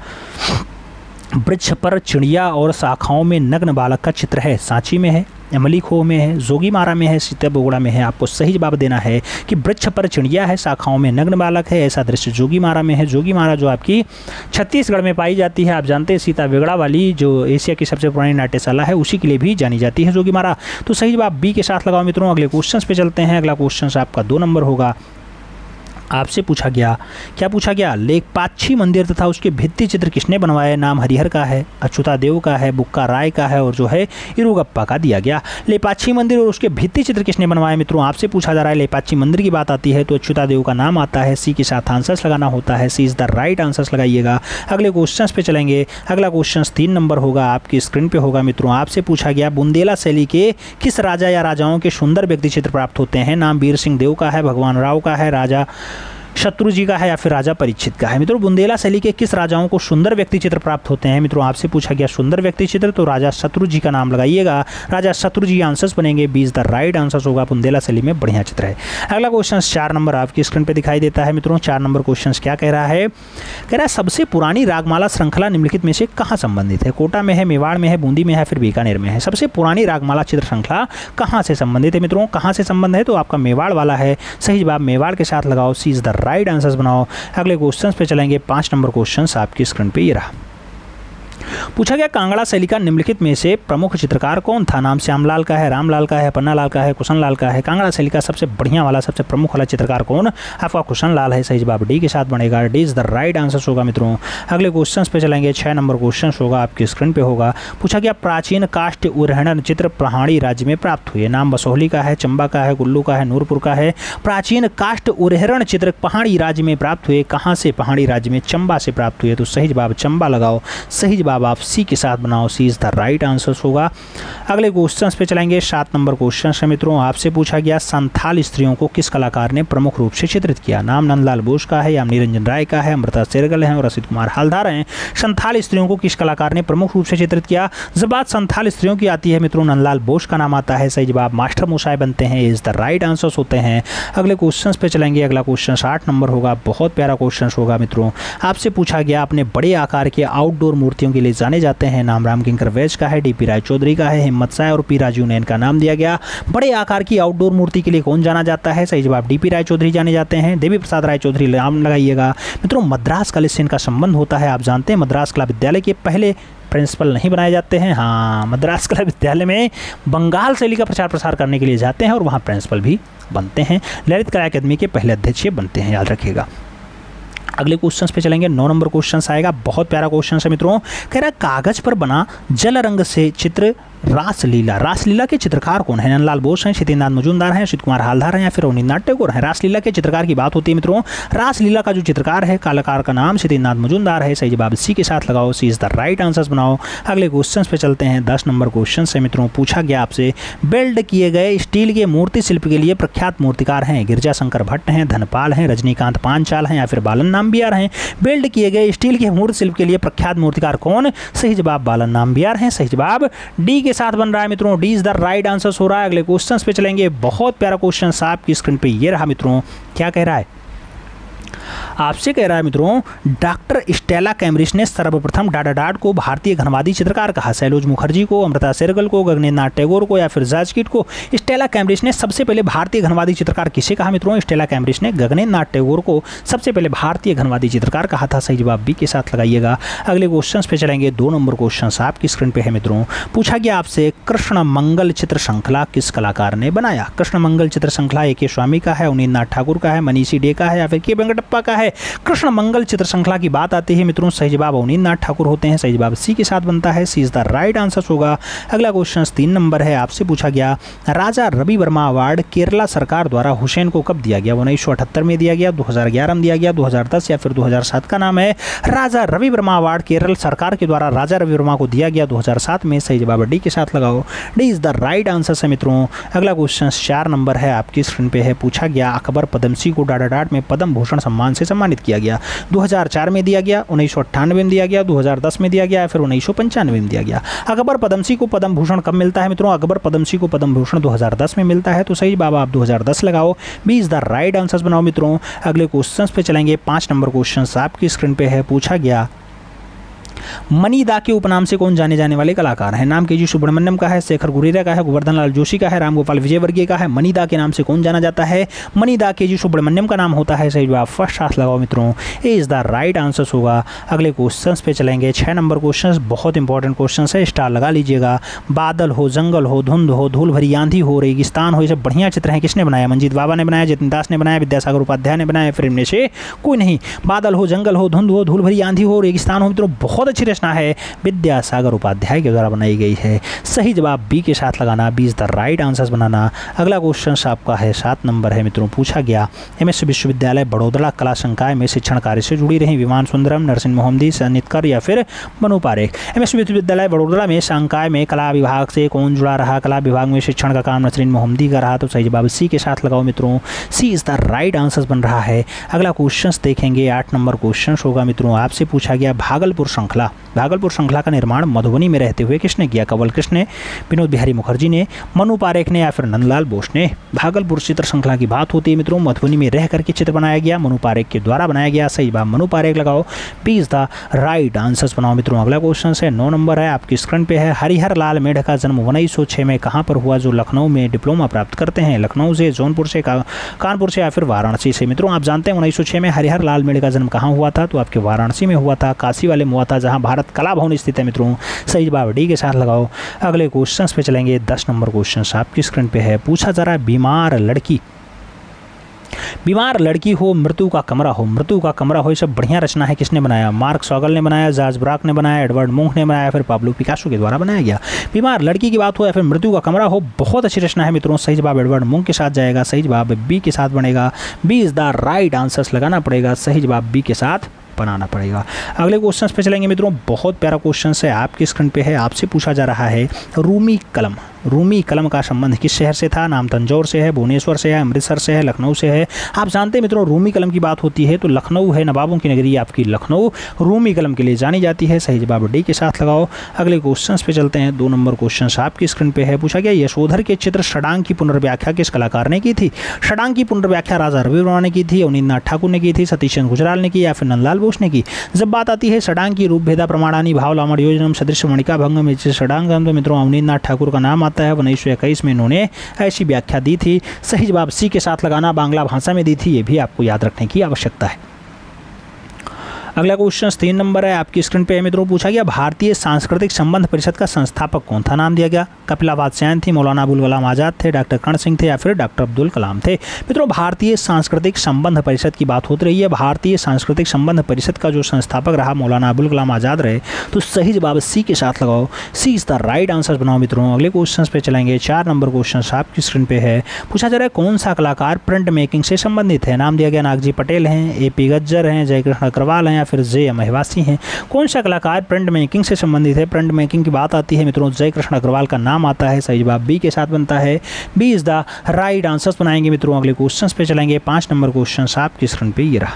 वृक्ष पर चिड़िया और शाखाओं में नग्न बालक का चित्र है, सांची में है, अमली खो में है, जोगीमारा में है, सीता बोगड़ा में है। आपको सही जवाब देना है कि वृक्ष पर चिड़िया है, शाखाओं में नग्न बालक है, ऐसा दृश्य जोगीमारा में है। जोगीमारा जो आपकी छत्तीसगढ़ में पाई जाती है, आप जानते हैं सीता बोगड़ा वाली जो एशिया की सबसे पुरानी नाट्यशाला है, उसी के लिए भी जानी जाती है जोगीमारा। तो सही जवाब बी के साथ लगाओ मित्रों। अगले क्वेश्चन पे चलते हैं। अगला क्वेश्चन आपका 2 नंबर होगा। आपसे पूछा गया, क्या पूछा गया? लेखपाक्षी मंदिर तथा उसके भित्ति चित्र किसने बनवाए? नाम हरिहर का है, अच्युता देव का है, बुक्का राय का है, और जो है इरुगप्पा का दिया गया। लेपाक्षी मंदिर और उसके भित्ति चित्र किसने बनवाए मित्रों? आपसे पूछा जा रहा है। लेपाक्षी मंदिर की बात आती है तो अच्युता देव का नाम आता है, सी के साथ आंसर्स लगाना होता है, C is the right answers लगाइएगा। अगले क्वेश्चन पे चलेंगे। अगला क्वेश्चन 3 नंबर होगा, आपकी स्क्रीन पे होगा मित्रों। आपसे पूछा गया बुंदेला शैली के किस राजा या राजाओं के सुंदर व्यक्ति चित्र प्राप्त होते हैं? नाम वीर सिंह देव का है, भगवान राव का है, राजा शत्रुजी का है या फिर राजा परीक्षित का है। मित्रों बुंदेला शैली के किस राजाओं को सुंदर व्यक्ति चित्र प्राप्त होते हैं? मित्रों आपसे पूछा गया सुंदर व्यक्ति चित्र, तो राजा शत्रुजी का नाम लगाइएगा। राजा शत्रुजी आंसर्स बनेंगे, 20 द राइट आंसर्स होगा। बुंदेला शैली में बढ़िया चित्र है। अगला क्वेश्चन 4 नंबर आपकी स्क्रीन पे दिखाई देता है। मित्रों 4 नंबर क्वेश्चन क्या कह रहा है? कह रहा है सबसे पुरानी रागमाला श्रृंखला निम्नलिखित में से कहाँ संबंधित है? कोटा में है, मेवाड़ में है, बूंदी में है, फिर बीकानेर में है। सबसे पुरानी रागमाला चित्र श्रृंखला कहाँ से संबंधित है? मित्रों कहाँ से संबंध है? तो आपका मेवाड़ वाला है। सही जवाब मेवाड़ के साथ लगाओ, C is the right answers बनाओ। अगले क्वेश्चन पे चलेंगे। 5 नंबर क्वेश्चन आपकी स्क्रीन पे ये रहा। पूछा गया कांगड़ा शैली का निम्नलिखित में से प्रमुख चित्रकार कौन था? नाम श्यामलाल का है, रामलाल का है, पन्नालाल का है, कुशनलाल का है। कांगड़ा शैली का सबसे बढ़िया वाला, सबसे प्रमुख वाला चित्रकार कौन? आपका कुशनलाल है। सही जवाब डी के साथ बनेगा, D is the right answer होगा। मित्रों अगले क्वेश्चन पे चलेंगे। 6 नंबर क्वेश्चन होगा आपकी स्क्रीन पे होगा। पूछा गया प्राचीन काष्ठ उरहरण चित्र पहाड़ी राज्य में प्राप्त हुए। नाम बसोहली का है, चंबा का है, कुल्लू का है, नूरपुर का है। प्राचीन काष्ठ उरहरण चित्र पहाड़ी राज्य में प्राप्त हुए। कहाँ से? पहाड़ी राज्य में, चंबा से प्राप्त हुए। तो सही जवाब चंबा लगाओ। सही जवाब आप सी के साथ बनाओ, C is the right answer होगा। अगले क्वेश्चंस पे चलेंगे। 7 नंबर क्वेश्चन है। मित्रों आपसे पूछा गया संथाल स्त्रियों को किस कलाकार ने प्रमुख रूप से चित्रित किया? नाम नंदलाल बोस का है, या निरंजन राय का है, अमृता शेरगिल है और रसिद कुमार हालदार हैं। संथाल स्त्रियों को किस कलाकार ने प्रमुख रूप से चित्रित किया? जब बात संथाल स्त्रियों की आती है मित्रों, नंदलाल बोस का नाम आता है। सही जवाब मास्टर मोसाई बनते हैं, इज द राइट आंसर्स होते हैं। अगले क्वेश्चन पे चलेंगे। अगला क्वेश्चन 8 नंबर होगा। बहुत प्यारा क्वेश्चन होगा। मित्रों आपसे पूछा गया अपने बड़े आकार के आउटडोर मूर्तियों के लिए जाने जाते हैं। नाम राम किंकर वैज का है, डीपी राय चौधरी का है, हिम्मत साय और पी राजीव ने इनका नाम दिया गया। बड़े आकार की आउटडोर मूर्ति के लिए कौन जाना जाता है? सही जवाब डीपी राय चौधरी जाने जाते हैं। देवी प्रसाद राय चौधरी नाम लगाइएगा। मित्रों मद्रास कॉलेज से इनका संबंध होता है। आप जानते हैं मद्रास कला विद्यालय के पहले प्रिंसिपल नहीं बनाए जाते हैं। हाँ, मद्रास कला विद्यालय में बंगाल शैली का प्रचार प्रसार करने के लिए जाते हैं और वहाँ प्रिंसिपल भी बनते हैं। ललित कला अकादमी के पहले अध्यक्ष बनते हैं, याद रखिएगा। अगले क्वेश्चंस पे चलेंगे। 9 नंबर क्वेश्चन आएगा। बहुत प्यारा क्वेश्चन है मित्रों। कह रहा है कागज पर बना जल रंग से चित्र रासलीला। रासलीला के चित्रकार कौन है? नंदलाल बोस हैं, क्षितिनाथ मजूमदार हैं, असित कुमार हालदार हैं, या फिर अवनींद्रनाथ टैगोर हैं। रासलीला के चित्रकार की बात होती है मित्रों। रासलीला का जो चित्रकार है, कलाकार का नाम क्षितिनाथ मजूमदार है। सही जवाब सी के साथ लगाओ, C is the right answers बनाओ। अगले क्वेश्चन पे चलते हैं। 10 नंबर क्वेश्चन है मित्रों। पूछा गया आपसे बेल्ड किए गए स्टील के मूर्ति शिल्प के लिए प्रख्यात मूर्तिकार हैं। गिरजा शंकर भट्ट हैं, धनपाल हैं, रजनीकांत पांचाल हैं, या फिर बालन नाम्बियार हैं। बेल्ड किए गए स्टील के मूर्ति शिल्प के लिए प्रख्यात मूर्तिकार कौन? सही जवाब बालन नाम्बियार हैं। सही जवाब डी के साथ बन रहा है मित्रों, D is the right answer हो रहा है। अगले क्वेश्चन पे चलेंगे। बहुत प्यारा क्वेश्चन आपकी स्क्रीन पे ये रहा मित्रों। क्या कह रहा है? आपसे कह रहा है मित्रों डॉक्टर स्टेला कैम्ब्रिज ने सर्वप्रथम डाडाडाड को भारतीय घनवादी चित्रकार कहा। सैलोज मुखर्जी को, अमृता शेरगिल को, गगनेन्द्रनाथ टैगोर को, या फिर जॉर्ज कीट को। स्टेला कैम्ब्रिज ने सबसे पहले भारतीय घनवादी चित्रकार किसे कहा मित्रों? स्टेला कैम्ब्रिज ने गगनेन्द्रनाथ टैगोर को सबसे पहले भारतीय घनवादी चित्रकार कहा था। सही जवाब बी के साथ लगाइएगा। अगले क्वेश्चन पे चलेंगे। 2 नंबर क्वेश्चन आपकी स्क्रीन पे है मित्रों। पूछा गया आपसे कृष्ण मंगल चित्र श्रृंखला किस कलाकार ने बनाया? कृष्ण मंगल चित्र श्रृंखला ए के स्वामी का है, अवनींद्रनाथ ठाकुर का है, मनीषी डे का है, या फिर के वेंकटप्पा का है। कृष्ण मंगल चित्र श्रृंखला की बात आती है मित्रों, सही जवाब अवनींद्रनाथ ठाकुर होते हैं। सही जवाब सी के साथ बनता है, C is the right answer होगा। अगला क्वेश्चन 3 नंबर है। आपसे पूछा गया राजा रवि वर्मा अवार्ड केरला सरकार द्वारा हुसैन को कब दिया गया? 1978 में दिया गया, 2011 में दिया गया, 2010 या फिर 2007 का नाम है। राजा रवि वर्मा अवार्ड केरल सरकार के द्वारा राजा रवि वर्मा को दिया गया 2007 में। सही जवाब डी के साथ लगाओ, D is the right answer है मित्रों। अगला क्वेश्चन 4 नंबर है आपकी स्क्रीन पे है। पूछा गया अकबर पद्मश्री को डाडाडाड में पद्म भूषण सम्मान से सम्मानित किया गया। 2004 में दिया गया, 1998 में दिया गया, 2010 में दिया गया, फिर 1995 में दिया गया। अकबर पद्मश्री को पद्म भूषण कब मिलता है मित्रों? अकबर पद्मश्री को पद्म भूषण 2010 में मिलता है। तो सही जवाब आप 2010 लगाओ, B is the right answer बनाओ मित्रों। अगले क्वेश्चन पे चलेंगे। 5 नंबर क्वेश्चन आपकी स्क्रीन पे है। पूछा गया मनीदा के उपनाम से कौन जाने जाने वाले कलाकार हैं? नाम के जी सुब्रमण्यम का है, शेखर गुरेरा का है, गोवर्धन लाल जोशी का है, रामगोपाल विजयवर्गीय का है। मनीदा के नाम से कौन जाना जाता है? मनीदा के जी सुब्रमण्यम का नाम होता है। सही जवाब फर्स्ट हाथ लगाओ मित्रों, A is the right answer होगा। अगले क्वेश्चन पे चलेंगे। 6 नंबर क्वेश्चन बहुत इंपॉर्टेंट क्वेश्चन है, स्टार लगा लीजिएगा। बादल हो, जंगल हो, धुंध हो, धूल भरी आंधी हो, रेगिस्तान हो, ये सब बढ़िया चित्र हैं। किसने बनाया? मंजीत बाबा ने बनाया, जतिन दास ने बनाया, विद्यासागर उपाध्याय ने बनाया, फिर इनमें से कोई नहीं। बादल हो, जंगल हो, धुंध हो, धूल भरी आंधी हो, रेगिस्तान हो मित्रों बहुत अच्छी रचना रचना है विद्यासागर उपाध्याय के द्वारा बनाई गई है। सही जवाब बी के साथ लगाना, B is the right answers बनाना। अगला क्वेश्चन आपका है 7 नंबर है मित्रों, पूछा गया एमएस विश्वविद्यालय बड़ौदा कला संकाय में शिक्षण कार्य से जुड़ी रही विमान सुंदरम, नरसिंह मोहम्मदी, सनितकर या फिर मनु पारेख। एमएस विश्वविद्यालय बड़ौदा में संकाय में कला विभाग से कौन जुड़ा रहा? कला विभाग में शिक्षण का काम नसरीन मोहम्मदी का रहा, तो सही जवाब सी के साथ लगाओ मित्रों, C is the right answer बन रहा है। अगला क्वेश्चन देखेंगे 8 नंबर क्वेश्चन होगा मित्रों, आपसे पूछा गया भागलपुर श्रृंखला का निर्माण मधुबनी में रहते हुए किसने किया? कंवल कृष्ण ने, विनोद बिहारी मुखर्जी ने, मनु पारेख ने या फिर नंदलाल बोस ने। भागलपुर चित्र श्रृंखला की बात होती है मित्रों, मधुबनी में रह करके चित्र बनाया गया, मनु पारेख के द्वारा बनाया गया। सही जवाब मनु पारेख लगाओ, B is the right answers बनाओ मित्रों। अगला क्वेश्चन है 9 नंबर है, आपकी स्क्रीन पे है। हरिहर लाल मेढ़ का जन्म 1906 में कहाँ पर हुआ, जो लखनऊ में डिप्लोमा प्राप्त करते हैं? लखनऊ से, जौनपुर से, कानपुर से या फिर वाराणसी से। मित्रों आप जानते हैं 1906 में हरिहर लाल मेढ़ का जन्म कहाँ हुआ था? तो आपके वाराणसी में हुआ था, काशी वाले में हुआ था, जहाँ भारत कला भवन स्थित है मित्रों। सही जवाब डी के साथ लगाओ। अगले क्वेश्चन पे चलेंगे, 10 नंबर क्वेश्चन आपकी स्क्रीन पे है। पूछा जा रहा है बीमार लड़की हो, मृत्यु का कमरा हो, ये सब बढ़िया रचना है, किसने बनाया? मार्क शॉगल ने बनाया, जॉर्ज ब्राक ने बनाया, एडवर्ड मुंक ने बनाया, फिर पाब्लो पिकासो के द्वारा बनाया गया। बीमार लड़की की बात हो या फिर मृत्यु का कमरा हो, बहुत अच्छी रचना है मित्रों। सही जवाब एडवर्ड मुंक के साथ जाएगा, सही जवाब बी के साथ बनेगा, B is the right answers लगाना पड़ेगा, सही जवाब बी के साथ बनाना पड़ेगा। अगले क्वेश्चन पे चलेंगे मित्रों, बहुत प्यारा क्वेश्चन है, आपकी स्क्रीन पे है। आपसे पूछा जा रहा है रूमी कलम का संबंध किस शहर से था? नाम तंजौर से है, भुवनेश्वर से है, अमृतसर से है, लखनऊ से है। आप जानते हैं मित्रों रूमी कलम की बात होती है तो लखनऊ है, नवाबों की नगरी आपकी लखनऊ रूमी कलम के लिए जानी जाती है। सही जवाब डी के साथ लगाओ। अगले क्वेश्चन पे चलते हैं, 2 नंबर क्वेश्चन आपकी स्क्रीन पे है। पूछा गया यशोधर के चित्र षडांग की पुनर्व्याख्या किस कलाकार ने की थी? षडांग की पुनर्व्याख्या राजा रवि वर्मा ने की थी, अवनींद्रनाथ ठाकुर ने की थी, सतीश चंद्र गुजराल ने की या फिर नंदलाल बोस ने की। जब बात आती है षडांग की रूप भेदा प्रमाणानी भाव लामड़ योजनम सदृश मणिका भंगम में षडांग तो मित्रों अवनींद्रनाथ ठाकुर का नाम आता है। 1921 में इन्होंने ऐसी व्याख्या दी थी। सही जवाब सी के साथ लगाना, बांग्ला भाषा में दी थी, ये भी आपको याद रखने की आवश्यकता है। अगला क्वेश्चन 3 नंबर है, आपकी स्क्रीन पे है मित्रों। पूछा गया भारतीय सांस्कृतिक संबंध परिषद का संस्थापक कौन था? नाम दिया गया कपिलावाद सैन थी, मौलाना अबुल कलाम आज़ाद थे, डॉक्टर कर्ण सिंह थे या फिर डॉक्टर अब्दुल कलाम थे। मित्रों भारतीय सांस्कृतिक संबंध परिषद की बात होती रही है, भारतीय सांस्कृतिक संबंध परिषद का जो संस्थापक रहा मौलाना अबुल कलाम आज़ाद रहे, तो सही जवाब सी के साथ लगाओ, C is the right answer बनाओ मित्रों। अगले क्वेश्चन पे चलेंगे, 4 नंबर क्वेश्चन आपकी स्क्रीन पे है। पूछा जा रहा है कौन सा कलाकार प्रिंट मेकिंग से संबंधित है? नाम दिया गया नागजी पटेल हैं, ए.पी. गज्जर हैं, जयकृष्ण अग्रवाल हैं या फिर जे महिवासी हैं। कौन सा कलाकार प्रिंट मेकिंग से संबंधित है? प्रिंट मेकिंग की बात आती है मित्रों, जयकृष्ण अग्रवाल का नाम आता है। सही जवाब बी के साथ बनता है, B is the right answers बनाएंगे मित्रों। अगले क्वेश्चन पे चलेंगे, 5 नंबर क्वेश्चन आपकी स्क्रीन पे ये रहा।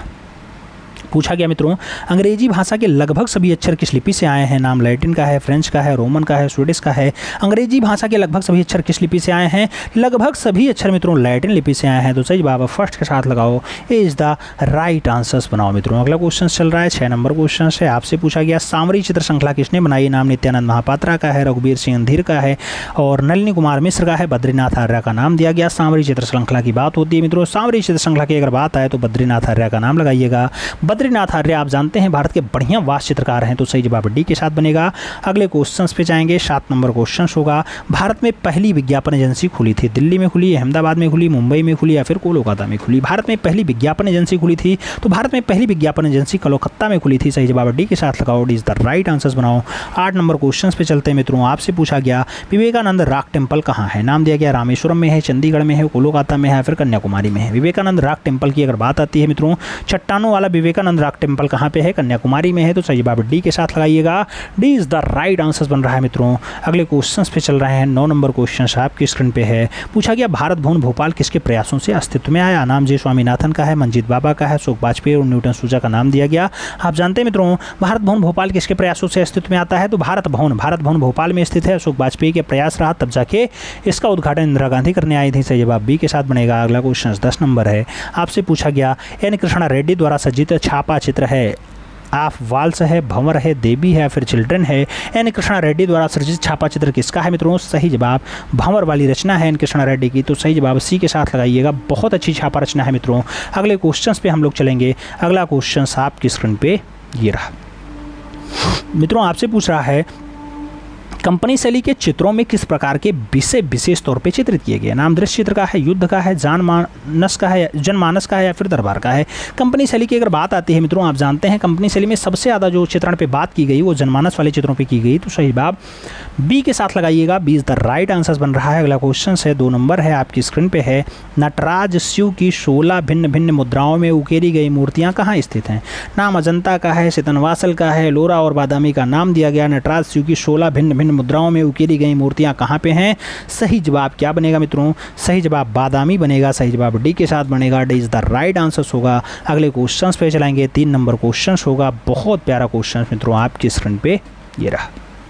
पूछा गया मित्रों अंग्रेजी भाषा के लगभग सभी अक्षर किस लिपि से आए हैं? नाम लैटिन का है, फ्रेंच का है, रोमन का है, स्वीडिश का है। अंग्रेजी भाषा के लगभग सभी अक्षर किस लिपि से आए हैं? लगभग सभी अक्षर मित्रों लैटिन लिपि से आए हैं, तो सही जवाब फर्स्ट के साथ लगाओ, A is the right answers बनाओ मित्रों। अगला क्वेश्चन चल रहा है 6 नंबर क्वेश्चन है, आपसे पूछा गया सांवरी चित्र श्रृंखला किसने बनाई? नाम नित्यानंद महापात्रा का है, रघुबीर सिंह अंधीर का है और नलिनी कुमार मिश्र का है, बद्रीनाथ आर्य का नाम दिया गया। सांवरी चित्र श्रृंखला की बात होती है मित्रों, सांवरी चित्र श्रृंखला की अगर बात आए तो बद्रीनाथ आर्य का नाम लगाइएगा। बद्रीनाथ आर्य आप जानते हैं भारत के बढ़िया वास्तु चित्रकार हैं, तो सही जवाब डी के साथ बनेगा। अगले क्वेश्चंस पे जाएंगे, 7 नंबर क्वेश्चन होगा। भारत में पहली विज्ञापन एजेंसी खुली थी, दिल्ली में खुली, अहमदाबाद में खुली, मुंबई में खुली या फिर कोलकाता में खुली? भारत में पहली विज्ञापन एजेंसी खुली थी, तो भारत में पहली विज्ञापन एजेंसी कोलकाता में खुली थी। सही जवाब डी के साथ लगाओ, D is the right answers बनाओ। 8 नंबर क्वेश्चन पे चलते हैं मित्रों, आपसे पूछा गया विवेकानंद रॉक टेम्पल कहाँ है? नाम दिया गया रामेश्वरम में है, चंडीगढ़ में है, कोलकाता में है, फिर कन्याकुमारी में है। विवेकानंद रॉक टेम्पल की अगर बात आती है मित्रों, चट्टानों वाला विवेकानंद रॉक टेम्पल कहाँ पे है? कन्याकुमारी में है, तो सही जवाब डी के साथ लगाइएगा, D is the right answer बन रहा है मित्रों। अगले क्वेश्चंस पे चल रहे हैं, 9 नंबर क्वेश्चन आपकी स्क्रीन पे है। पूछा गया भारत भवन भोपाल किसके प्रयासों से अस्तित्व में आया? नाम जे स्वामीनाथन का है, मंजीत बाबा का है, अशोक वाजपेयी और न्यूटन सूजा का नाम दिया गया। आप जानते हैं मित्रों भारत भवन भोपाल किसके प्रयासों से अस्तित्व में आता है? तो भारत भवन भोपाल में स्थित है, अशोक वाजपेयी के प्रयास रहा, तब जाके इसका उद्घाटन इंदिरा गांधी करने आई थी। सही जवाब बी के साथ बनेगा। अगला क्वेश्चन 10 नंबर है, आपसे पूछा गया एन कृष्णा रेड्डी द्वारा सज्जित छापा चित्र है, ऑफ वाल्स है, भंवर है, देवी है, फिर चिल्ड्रन है। एन कृष्णा रेड्डी द्वारा सृजित छापा चित्र किसका है मित्रों? सही जवाब भंवर वाली रचना है एन कृष्णा रेड्डी की, तो सही जवाब सी के साथ लगाइएगा। बहुत अच्छी छापा रचना है मित्रों। अगले क्वेश्चंस पे हम लोग चलेंगे। अगला क्वेश्चन आपकी स्क्रीन पे ये रहा मित्रों, आपसे पूछ रहा है कंपनी शैली के चित्रों में किस प्रकार के विषय विशेष तौर पे चित्रित किए गए? नाम दृश्य चित्र का है, युद्ध का है, जनमानस का है, जनमानस का है या फिर दरबार का है? कंपनी शैली की अगर बात आती है मित्रों, आप जानते हैं कंपनी शैली में सबसे ज़्यादा जो चित्रण पे बात की गई वो जनमानस वाले चित्रों पे की गई। तो सही जवाब बी के साथ लगाइएगा, B is the right answer बन रहा है। अगला क्वेश्चन है, 2 नंबर है आपकी स्क्रीन पे है, नटराज शिव की 16 भिन्न भिन्न मुद्राओं में उकेरी गई मूर्तियाँ कहाँ स्थित हैं? नाम अजंता का है, सितनवासल का है, लोरा और बादामी का नाम दिया गया। नटराज शिव की 16 भिन्न भिन्न मुद्राओं में उकेरी गई मूर्तियां कहाँ पे हैं? सही जवाब क्या बनेगा मित्रों? सही जवाब बादामी बनेगा। सही जवाब डी के साथ बनेगा, D is the right answer होगा। अगले क्वेश्चन पे चलाएंगे, 3 नंबर क्वेश्चन होगा, बहुत प्यारा क्वेश्चन मित्रों आपकी स्क्रीन पे ये रहा।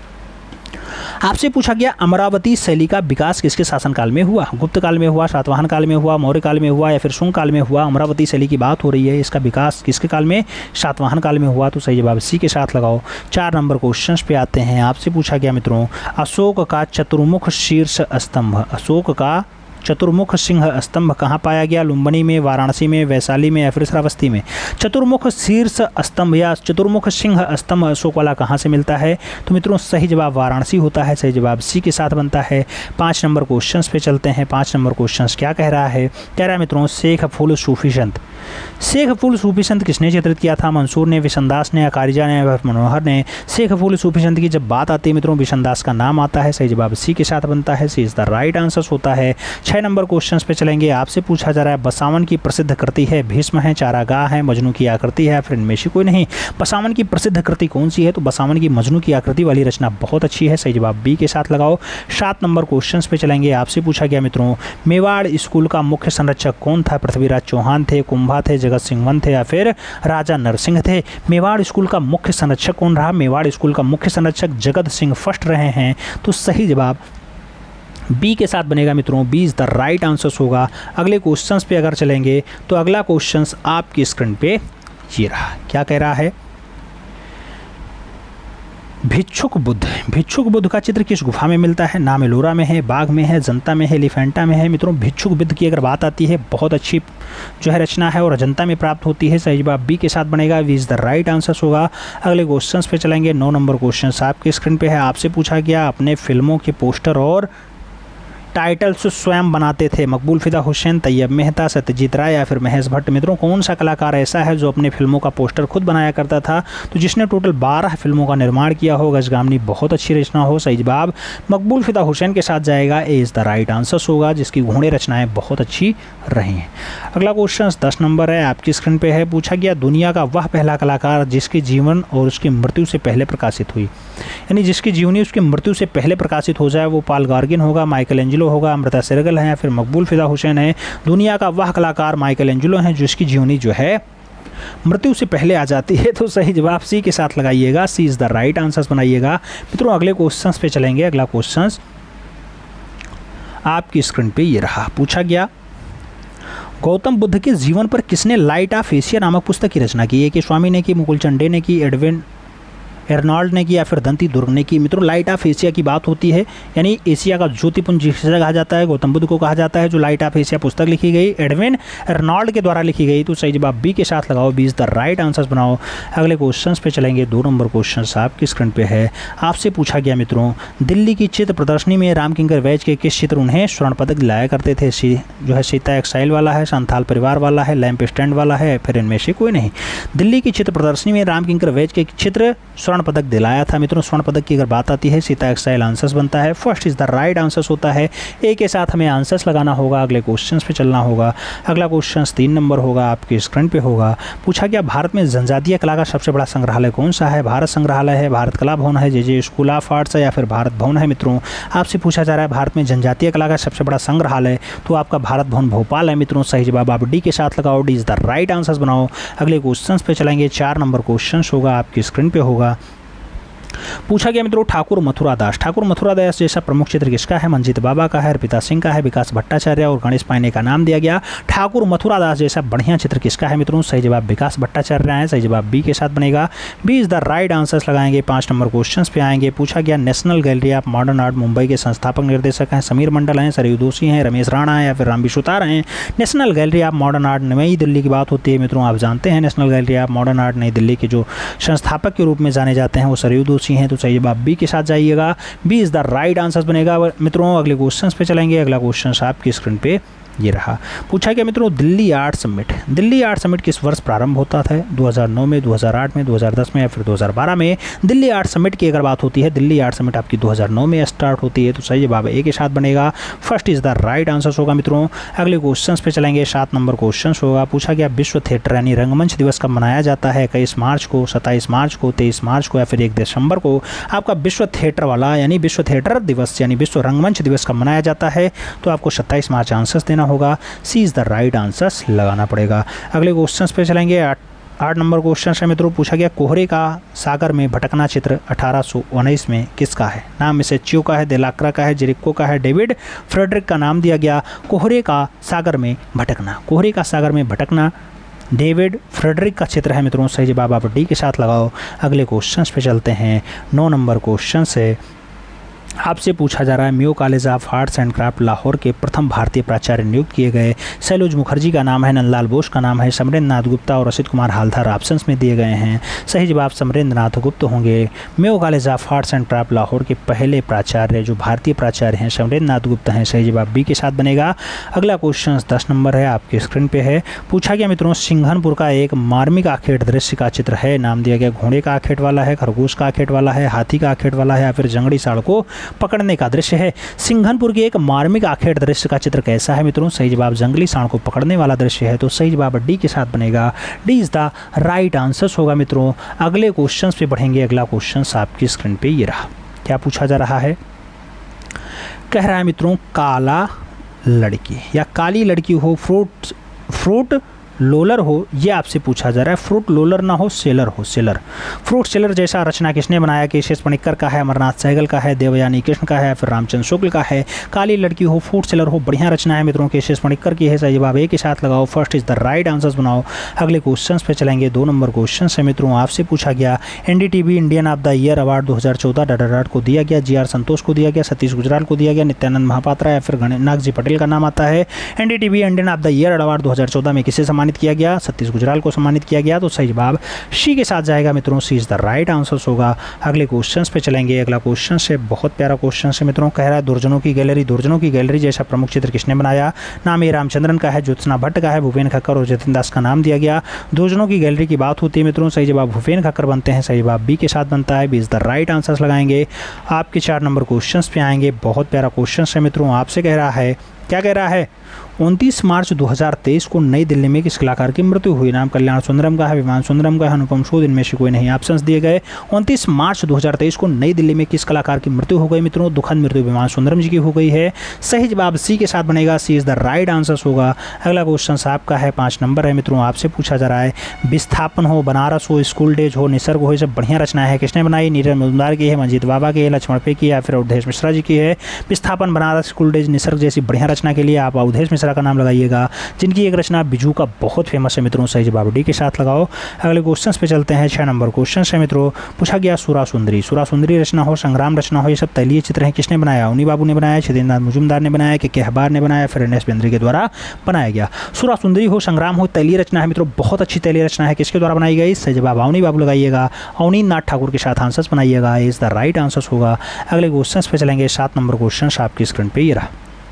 आपसे पूछा गया अमरावती शैली का विकास किसके शासनकाल में हुआ? गुप्त काल में हुआ, सातवाहन काल में हुआ, मौर्य काल में हुआ या फिर शुंग काल में हुआ? अमरावती शैली की बात हो रही है, इसका विकास किसके काल में? सातवाहन काल में हुआ। तो सही जवाब सी के साथ लगाओ। 4 नंबर क्वेश्चन पे आते हैं। आपसे पूछा गया मित्रों, अशोक का चतुर्मुख शीर्ष स्तंभ, अशोक का चतुर्मुख सिंह स्तंभ कहाँ पाया गया? लुम्बिनी में, वाराणसी में, वैशाली में या फिर श्रावस्ती में? चतुर्मुख शीर्ष स्तंभ या चतुर्मुख सिंह स्तंभ अशोक वाला कहाँ से मिलता है? तो मित्रों सही जवाब वाराणसी होता है। सही जवाब सी के साथ बनता है। 5 नंबर क्वेश्चन पे चलते हैं। 5 नंबर क्वेश्चन क्या कह रहा है? कह रहा है मित्रों, शेख फुल सूफी संत, शेख फुल सूफी संत किसने चित्रित किया था? मंसूर ने, विशनदास ने, अकारिजा ने, मनोहर ने? शेख फुल सूफी संत की जब बात आती है मित्रों, विशनदास का नाम आता है। सही जवाब सी के साथ बनता है। C is the right answer होता है। 6 नंबर क्वेश्चन पे चलेंगे। आपसे पूछा जा रहा है, बसावन की प्रसिद्ध कृति है, भीष्म है, चारागाह है, मजनू की आकृति है, फिर इनमें से कोई नहीं? बसावन की प्रसिद्ध कृति कौन सी है? तो बसावन की मजनू की आकृति वाली रचना बहुत अच्छी है। सही जवाब बी के साथ लगाओ। 7 नंबर क्वेश्चन पे चलेंगे। आपसे पूछा गया मित्रों, मेवाड़ स्कूल का मुख्य संरक्षक कौन था? पृथ्वीराज चौहान थे, कुंभा थे, जगत सिंह वन थे या फिर राजा नरसिंह थे? मेवाड़ स्कूल का मुख्य संरक्षक कौन रहा? मेवाड़ स्कूल का मुख्य संरक्षक जगत सिंह फर्स्ट रहे हैं। तो सही जवाब बी के साथ बनेगा मित्रों, B is the right answer होगा। अगले क्वेश्चंस पे अगर चलेंगे तो अगला क्वेश्चंस आपकी स्क्रीन पे ये रहा। क्या कह रहा है? भिक्षुक बुद्ध, भिक्षुक बुद्ध का चित्र किस गुफा में मिलता है? नाम एलोरा में है, बाग में है, जनता में है, एलिफेंटा में है? मित्रों भिक्षुक बुद्ध की अगर बात आती है, बहुत अच्छी जो है रचना है और अजंता में प्राप्त होती है। सही जवाब बी के साथ बनेगा, B is the right answer होगा। अगले क्वेश्चन पे चलेंगे। 9 नंबर क्वेश्चन आपकी स्क्रीन पे है। आपसे पूछा गया, अपने फिल्मों के पोस्टर और टाइटल्स स्वयं बनाते थे? मकबूल फिदा हुसैन, तैयब मेहता, सत्यजीत राय या फिर महेश भट्ट? मित्रों कौन सा कलाकार ऐसा है जो अपने फिल्मों का पोस्टर खुद बनाया करता था? तो जिसने टोटल 12 फिल्मों का निर्माण किया हो। गजगामनी बहुत अच्छी रचना हो। सही जवाब मकबूल फिदा हुसैन के साथ जाएगा, A is the right answer होगा, जिसकी घोड़े रचनाएं बहुत अच्छी रही हैं। अगला क्वेश्चन 10 नंबर है, आपकी स्क्रीन पर है। पूछा गया, दुनिया का वह पहला कलाकार जिसके जीवन और उसकी मृत्यु से पहले प्रकाशित हुई, यानी जिसकी जीवनी उसकी मृत्यु से पहले प्रकाशित हो जाए, वो पाल गार्गिन होगा, माइकल एंजेलो होगा, अमृता सेरेगल है या फिर मकबूल फिदा हुसैन है? दुनिया का वह कलाकार माइकल एंजेलो है जिसकी जीवनी जो है मृत्यु से पहले आ जाती है। तो सही जवाब सी के साथ लगाइएगा, C is the right answer बनाइएगा। मित्रों अगले क्वेश्चन पे चलेंगे। अगला क्वेश्चन आपकी स्क्रीन पे ये रहा। पूछा गया, गौतम बुद्ध के जीवन पर किसने लाइट ऑफ एशिया नामक पुस्तक की रचना की? कि स्वामी ने की, मुकुल चंडे ने की, एडविन एर्नॉल्ड ने की या फिर दंती दुर्ग ने की? मित्रों लाइट ऑफ एशिया की बात होती है, यानी एशिया का ज्योतिपुंज जिसे कहा जाता है, गौतम बुद्ध को कहा जाता है। जो लाइट ऑफ एशिया पुस्तक लिखी गई एडविन एर्नॉल्ड के द्वारा लिखी गई। तो सही जवाब बी के साथ लगाओ, B is the right answer बनाओ। अगले क्वेश्चन पे चलेंगे। 2 नंबर क्वेश्चन आपकी स्क्रीन पे है। आपसे पूछा गया मित्रों, दिल्ली की चित्र प्रदर्शनी में रामकिंकर वैज के किस चित्र उन्हें स्वर्ण पदक दिलाया करते थे? जो है सीता एक्साइल वाला है, संथाल परिवार वाला है, लैंप स्टैंड वाला है, फिर इनमें से कोई नहीं? दिल्ली की चित्र प्रदर्शनी में रामकिंकर वैज के चित्र स्वर्ण पदक दिलाया था। मित्रों स्वर्ण पदक की अगर बात आती है, सीता एक्साइल आंसर्स बनता है। First is the right answers होता है। ए के साथ हमें आंसर्स लगाना होगा। अगले क्वेश्चंस पे चलना होगा। अगला क्वेश्चन 3 नंबर होगा, आपके स्क्रीन पे होगा। पूछा गया, भारत में जनजातीय कला का सबसे बड़ा संग्रहालय कौन सा है? भारत संग्रहालय है, भारत कला भवन है, जे स्कूल ऑफ आर्ट्स है या फिर भारत भवन है? मित्रों आपसे पूछा जा रहा है, भारत में जनजातीय कला का सबसे बड़ा संग्रहालय, तो आपका भारत भवन भोपाल है। मित्रों सही जवाब आप डी के साथ लगाओ, D is the right answers बनाओ। अगले क्वेश्चंस पे चलेंगे। 4 नंबर क्वेश्चन होगा, आपकी स्क्रीन पे होगा। पूछा गया मित्रों, ठाकुर मथुरादास, ठाकुर मथुरादास जैसा प्रमुख चित्र किसका है? मंजीत बाबा का है, अर्पिता सिंह का है, विकास भट्टाचार्य और गणेश पांडे का नाम दिया गया। ठाकुर मथुरादास जैसा बढ़िया चित्र किसका है? मित्रों सही जवाब विकास भट्टाचार्य है। सही जवाब बी के साथ बनेगा, B is the right answers लगाएंगे। 5 नंबर क्वेश्चन पे आएंगे। पूछा गया, national gallery of modern art Mumbai के संस्थापक निर्देशक हैं समीर मंडल हैं, सरयू दोषी हैं, रमेश राणा हैं या फिर रामबी सुतार हैं? National gallery of modern art नई दिल्ली की बात होती है। मित्रों आप जानते हैं national gallery of modern art नई दिल्ली के जो संस्थापक के रूप में जाने जाते हैं वो सरयू दोषी हैं। तो तो सही जवाब बी के साथ जाइएगा, B is the right answer बनेगा। मित्रों अगले क्वेश्चन पे चलेंगे। अगला क्वेश्चन आपकी स्क्रीन पे ये रहा। पूछा गया मित्रों Delhi art summit, Delhi art summit किस वर्ष प्रारंभ होता था? 2009 में, 2008 में, 2010 में या फिर 2012 में? दिल्ली आर्ट समिट की अगर बात होती है, दिल्ली आर्ट समिट आपकी 2009 में स्टार्ट होती है, तो सही जवाब ए के साथ बनेगा। First is the right answer होगा। मित्रों अगले क्वेश्चन पे चलेंगे। 7 नंबर क्वेश्चन होगा। पूछा गया विश्व थिएटर यानी रंगमंच दिवस कब मनाया जाता है? 21 मार्च को, 27 मार्च को, 23 मार्च को या फिर 1 दिसंबर को? आपका विश्व थिएटर वाला यानी विश्व थिएटर दिवस यानी विश्व रंगमंच दिवस कब मनाया जाता है? तो आपको 27 मार्च आंसर देना होगा। C is the right answers लगाना पड़ेगा। अगले क्वेश्चन पे चलेंगे। 8 नंबर क्वेश्चन है मित्रों। पूछा गया कोहरे का सागर में भटकना चित्र 1819 में किसका है? नाम मैसेच्यू का है, देलाक्रा का है, जेरिको का है, डेविड फ्रेडरिक का नाम दिया गया। कोहरे का सागर में भटकना, कोहरे का सागर में भटकना डेविड फ्रेडरिक का चित्र है। मित्रों सही जवाब आप डी के साथ लगाओ। अगले क्वेश्चन पे चलते हैं। 9 नंबर क्वेश्चन से आपसे पूछा जा रहा है Mayo college of arts and craft Lahore के प्रथम भारतीय प्राचार्य नियुक्त किए गए सैलूज मुखर्जी का नाम है, नंदलाल बोस का नाम है, समरेंद्र नाथ गुप्ता और असित कुमार हालदार ऑप्शंस में दिए गए हैं। सही जवाब समरेंद्र नाथ गुप्ता होंगे। Mayo college of arts and craft Lahore के पहले प्राचार्य जो भारतीय प्राचार्य हैं समरेंद्र नाथ गुप्ता हैं। सही जवाब बी के साथ बनेगा। अगला क्वेश्चन 10 नंबर है, आपके स्क्रीन पे है। पूछा गया मित्रों सिंघनपुर का एक मार्मिक आखेट दृश्य का चित्र है। नाम दिया गया घोड़े का आखेट वाला है, खरगोश का आखेट वाला है, हाथी का आखेट वाला है या फिर जंगली साड़ को पकड़ने का दृश्य है। सिंघनपुर के एक मार्मिक आखेट दृश्य का चित्र कैसा है? मित्रों सही जवाब जंगली सांड को पकड़ने वाला दृश्य है, तो सही जवाब डी के साथ बनेगा। D is the right answer होगा। मित्रों अगले क्वेश्चन पे बढ़ेंगे। अगला क्वेश्चन आपकी स्क्रीन पे ये रहा। क्या पूछा जा रहा है? कह रहा है मित्रों काला लड़की या काली लड़की हो, फ्रूट लोलर हो, ये आपसे पूछा जा रहा है। फ्रूट लोलर ना हो, सेलर हो, सेलर। फ्रूट सेलर जैसा रचना किसने बनाया? केशेश पणिक्कर का है, अमरनाथ सहगल का है, देवयानी कृष्ण का है, फिर रामचंद्र शुक्ल का है। काली लड़की हो, फ्रूट सेलर हो, बढ़िया रचना है मित्रों, केशेश पणिक्कर की है। सही जवाब ए के साथ लगाओ। First is the right answers बनाओ। अगले क्वेश्चन पे चलेंगे। 2 नंबर क्वेश्चन है मित्रों। आपसे पूछा गया NDTV Indian of the year award 2014 dot को दिया गया, जी आर संतोष को दिया गया, सतीश गुजराल को दिया गया, नित्यानंद महापात्रा या फिर नागजी पटेल का नाम आता है। NDTV Indian of the year award 2014 में किसे सम्मानित किया गया? सतीश गुजराल को सम्मानित किया गया, तो सही जवाब सी के साथ जाएगा मित्रों। C is the right answer होगा। अगले क्वेश्चन पे चलेंगे। अगला क्वेश्चन से बहुत प्यारा क्वेश्चन है मित्रों। कह रहा है दुर्जनों की गैलरी, दुर्जनों की गैलरी जैसा प्रमुख चित्र किसने बनाया? नाम ए रामचंद्रन का है, ज्योत्सना भट्ट का है, भूपेन खक्कर और जतिन दास का नाम दिया गया। दुर्जनों की गैलरी की बात होती है मित्रों, सही जवाब भूपेन खक्कर बनते हैं। सही जवाब बी के साथ बनता है। B is the right answer लगाएंगे। आपके 4 नंबर क्वेश्चन पे आएंगे। बहुत प्यारा क्वेश्चन है मित्रों। आपसे कह रहा है, क्या कह रहा है? 29 मार्च 2023 को नई दिल्ली में किस कलाकार की मृत्यु हुई? नाम कल्याण सुंदरम का है, विमान सुंदरम का है, अनुपम सूद, इनमें से कोई नहीं। ऑप्शंस दिए गए। 29 मार्च 2023 को नई दिल्ली में किस कलाकार की मृत्यु हो गई? मित्रों दुखद मृत्यु विमान सुंदरम जी की हो गई है। सही जवाब सी के साथ बनेगा। C is the right answer होगा। अगला क्वेश्चन आपका है 5 नंबर है मित्रों। आपसे पूछा जा रहा है विस्थापन हो, बनारस हो, स्कूल डेज हो, निसर्ग हो, ये सब बढ़िया रचना है, किसने बनाई? नीरज मजुमदार की है, मंजीत बाबा की है, लक्ष्मण पे की है या फिर अवधेश मिश्रा जी की है। विस्थापन, बनारस, स्कूल डेज, निसर्ग जैसी बढ़िया रचना के लिए आप अवधेश मिश्रा का नाम लगाइएगा, जिनकी एक रचना बिजू का बहुत फेमस है मित्रों। सही जवाब डी के साथ लगाओ। अगले क्वेश्चन पे चलते हैं। 6 नंबर क्वेश्चन है मित्रों। पूछा गया सुरा सुंदरी, सुरा सुंदरी रचना हो, संग्राम रचना हो, ये सब तैलीय चित्र हैं, किसने बनाया? उन्नी बाबू ने बनाया, छदेंद्रनाथ मुजुमदार ने बनाया, के अखबार ने बनाया, फिर एन एस बेंद्रे के द्वारा बनाया गया। सुरा सुंदरी हो, संग्राम हो, तैलीय रचना है मित्रों, बहुत अच्छी तैलीय रचना है, किसके द्वारा बनाई गई? सही जवाब अवनी बाबू लगाइएगा। अवनी नाथ ठाकुर के साथ आंसर बनाइएगा। इज द राइट आंसर होगा। अगले क्वेश्चन पे चलेंगे। 7 नंबर क्वेश्चन आपकी स्क्रीन पे ये रहा।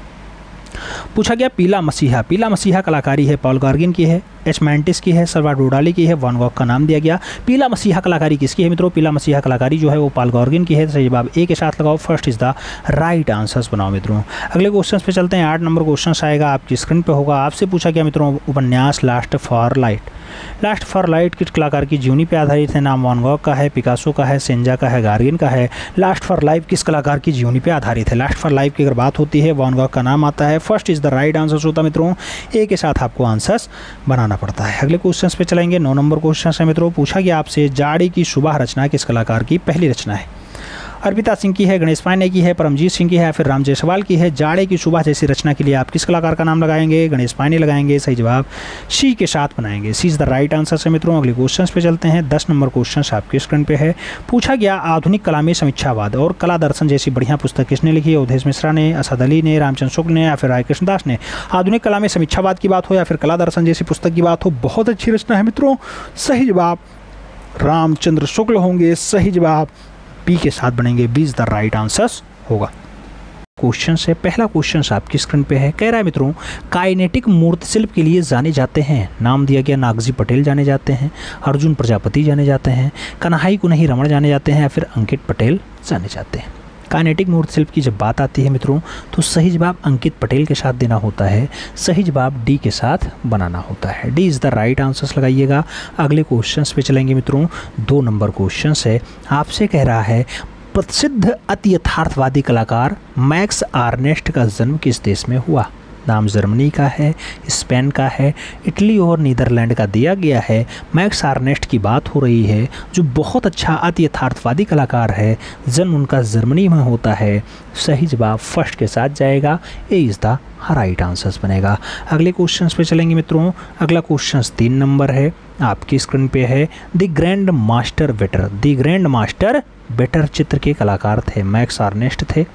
पूछा गया पीला मसीहा, पीला मसीहा कलाकारी है पॉल गॉर्गिन की है, एच मैंटिस की है, सल्वाडोर डाली की है, वैन गॉग का नाम दिया गया। पीला मसीहा कलाकारी किसकी है मित्रों? पीला मसीहा कलाकारी जो है वो पॉल गॉर्गिन की है। सही जवाब ए के साथ लगाओ। First is the right answers बनाओ मित्रों। अगले क्वेश्चन पे चलते हैं। 8 नंबर क्वेश्चन आएगा, आपकी स्क्रीन पे होगा। आपसे पूछा गया मित्रों उपन्यास lust for life, lust for life किस कलाकार की जीवनी पे आधारित है? नाम वैन गॉग का है, पिकासो का है, सेंजा का है, गार्गिन का है। लास्ट फॉर लाइफ किस कलाकार की जीवनी पे आधारित है? लास्ट फॉर लाइफ की अगर बात होती है वैन गॉग का नाम आता है। First is the right answer होता है मित्रों। ए के साथ आपको आंसर्स बनाना पड़ता है। अगले क्वेश्चन पे चलेंगे। 9 नंबर क्वेश्चन है मित्रों। पूछा गया आपसे जाड़ी की सुबह रचना किस कलाकार की पहली रचना है? अर्पिता सिंह की है, गणेश पांडे की है, परमजीत सिंह की है, फिर राम जायसवाल की है। जाड़े की सुबह जैसी रचना के लिए आप किस कलाकार का नाम लगाएंगे? गणेश पांडे लगाएंगे। सही जवाब सी के साथ बनाएंगे। C is the right answer है मित्रों। अगले क्वेश्चन पे चलते हैं। 10 नंबर क्वेश्चन आपके स्क्रीन पे है। पूछा गया आधुनिक कला में समीक्षावाद और कला दर्शन जैसी बढ़िया पुस्तक किसने लिखी है? अवधेश मिश्रा ने, असद अली ने, रामचंद्र शुक्ल ने या फिर राय कृष्णदास ने। आधुनिक कला में समीक्षावाद की बात हो या फिर कला दर्शन जैसी पुस्तक की बात हो, बहुत अच्छी रचना है मित्रों। सही जवाब रामचंद्र शुक्ल होंगे। सही जवाब बी के साथ बनेंगे। B is the right answer होगा। क्वेश्चन है, पहला क्वेश्चन आपकी स्क्रीन पे है। कह रहा है मित्रों, काइनेटिक मूर्ति शिल्प के लिए जाने जाते हैं। नाम दिया गया, नागजी पटेल जाने जाते हैं, अर्जुन प्रजापति जाने जाते हैं, कन्हई कुन्ही रमण जाने जाते हैं, या फिर अंकित पटेल जाने जाते हैं। काइनेटिक मूर्ति शिल्प की जब बात आती है मित्रों, तो सही जवाब अंकित पटेल के साथ देना होता है, सही जवाब डी के साथ बनाना होता है। D is the right answer लगाइएगा। अगले क्वेश्चन पे चलेंगे मित्रों। 2 नंबर क्वेश्चन है, आपसे कह रहा है प्रसिद्ध अति यथार्थवादी कलाकार मैक्स आर्नेस्ट का जन्म किस देश में हुआ। नाम जर्मनी का है, स्पेन का है, इटली और नीदरलैंड का दिया गया है। मैक्स आर्नेस्ट की बात हो रही है, जो बहुत अच्छा अति यथार्थवादी कलाकार है। जन्म उनका जर्मनी में होता है। सही जवाब फर्स्ट के साथ जाएगा। A is the right answer बनेगा। अगले क्वेश्चन पे चलेंगे मित्रों। अगला क्वेश्चन 3 नंबर है, आपकी स्क्रीन पे है। The grand master better. The grand master better चित्र के कलाकार थे। मैक्स आर्नेस्ट थे,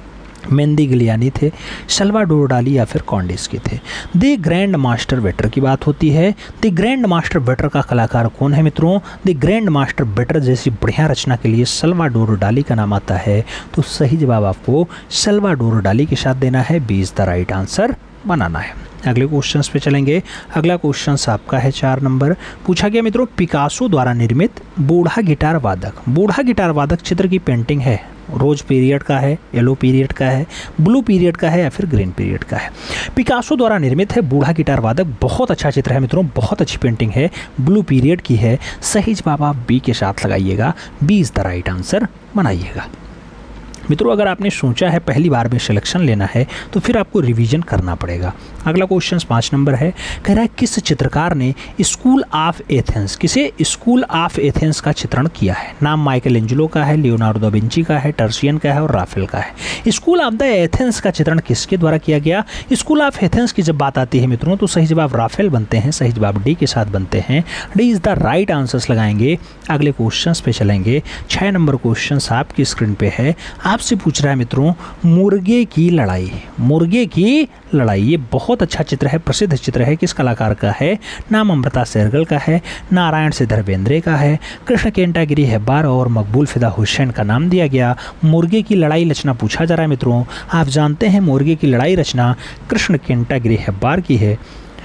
मेहंदी गिलियानी थे, सल्वाडोर डाली या फिर कॉन्डिस्की थे। द ग्रैंड मास्टर बेटर की बात होती है। द ग्रैंड मास्टर बेटर का कलाकार कौन है मित्रों? द ग्रैंड मास्टर बेटर जैसी बढ़िया रचना के लिए सल्वाडोर डाली का नाम आता है। तो सही जवाब आपको सल्वाडोर डाली के साथ देना है। B is the right answer बनाना है। अगले क्वेश्चंस पे चलेंगे। अगला क्वेश्चन आपका है 4 नंबर। पूछा गया मित्रों, पिकासो द्वारा निर्मित बूढ़ा गिटार वादक। बूढ़ा गिटार वादक चित्र की पेंटिंग है। रोज पीरियड का है, येलो पीरियड का है, ब्लू पीरियड का है या फिर ग्रीन पीरियड का है। पिकासो द्वारा निर्मित है बूढ़ा गिटार वादक। बहुत अच्छा चित्र है मित्रों, बहुत अच्छी पेंटिंग है, ब्लू पीरियड की है। सही जवाब आप बी के साथ लगाइएगा। B is the right answer बनाइएगा। मित्रों, अगर आपने सोचा है पहली बार में सिलेक्शन लेना है तो फिर आपको रिवीजन करना पड़ेगा। अगला क्वेश्चन 5 नंबर है। कह रहा है किस चित्रकार ने स्कूल ऑफ एथेंस, किसे स्कूल ऑफ एथेंस का चित्रण किया है। नाम माइकल एंजेलो का है, लियोनार्डो दा विंची का है, टर्सियन का है और राफेल का है। स्कूल ऑफ द एथेंस का चित्रण किसके द्वारा किया गया? स्कूल ऑफ एथेंस की जब बात आती है मित्रों, तो सही जवाब राफेल बनते हैं। सही जवाब डी के साथ बनते हैं। D is the right answers लगाएंगे। अगले क्वेश्चन पे चलेंगे। 6 नंबर क्वेश्चन आपकी स्क्रीन पे है। आपसे पूछ रहा है मित्रों, मुर्गे की लड़ाई। मुर्गे की लड़ाई, ये बहुत अच्छा चित्र है, प्रसिद्ध चित्र है। किस कलाकार का है? नाम अमृता शेरगिल का है, नारायण सिद्धर बेंद्रे का है, कृष्ण केंटागिरी हेब्बार और मकबूल फिदा हुसैन का नाम दिया गया। मुर्गे की लड़ाई रचना पूछा जा रहा है मित्रों। आप जानते हैं मुर्गे की लड़ाई रचना कृष्ण केंटागिरी हेब्बार की है।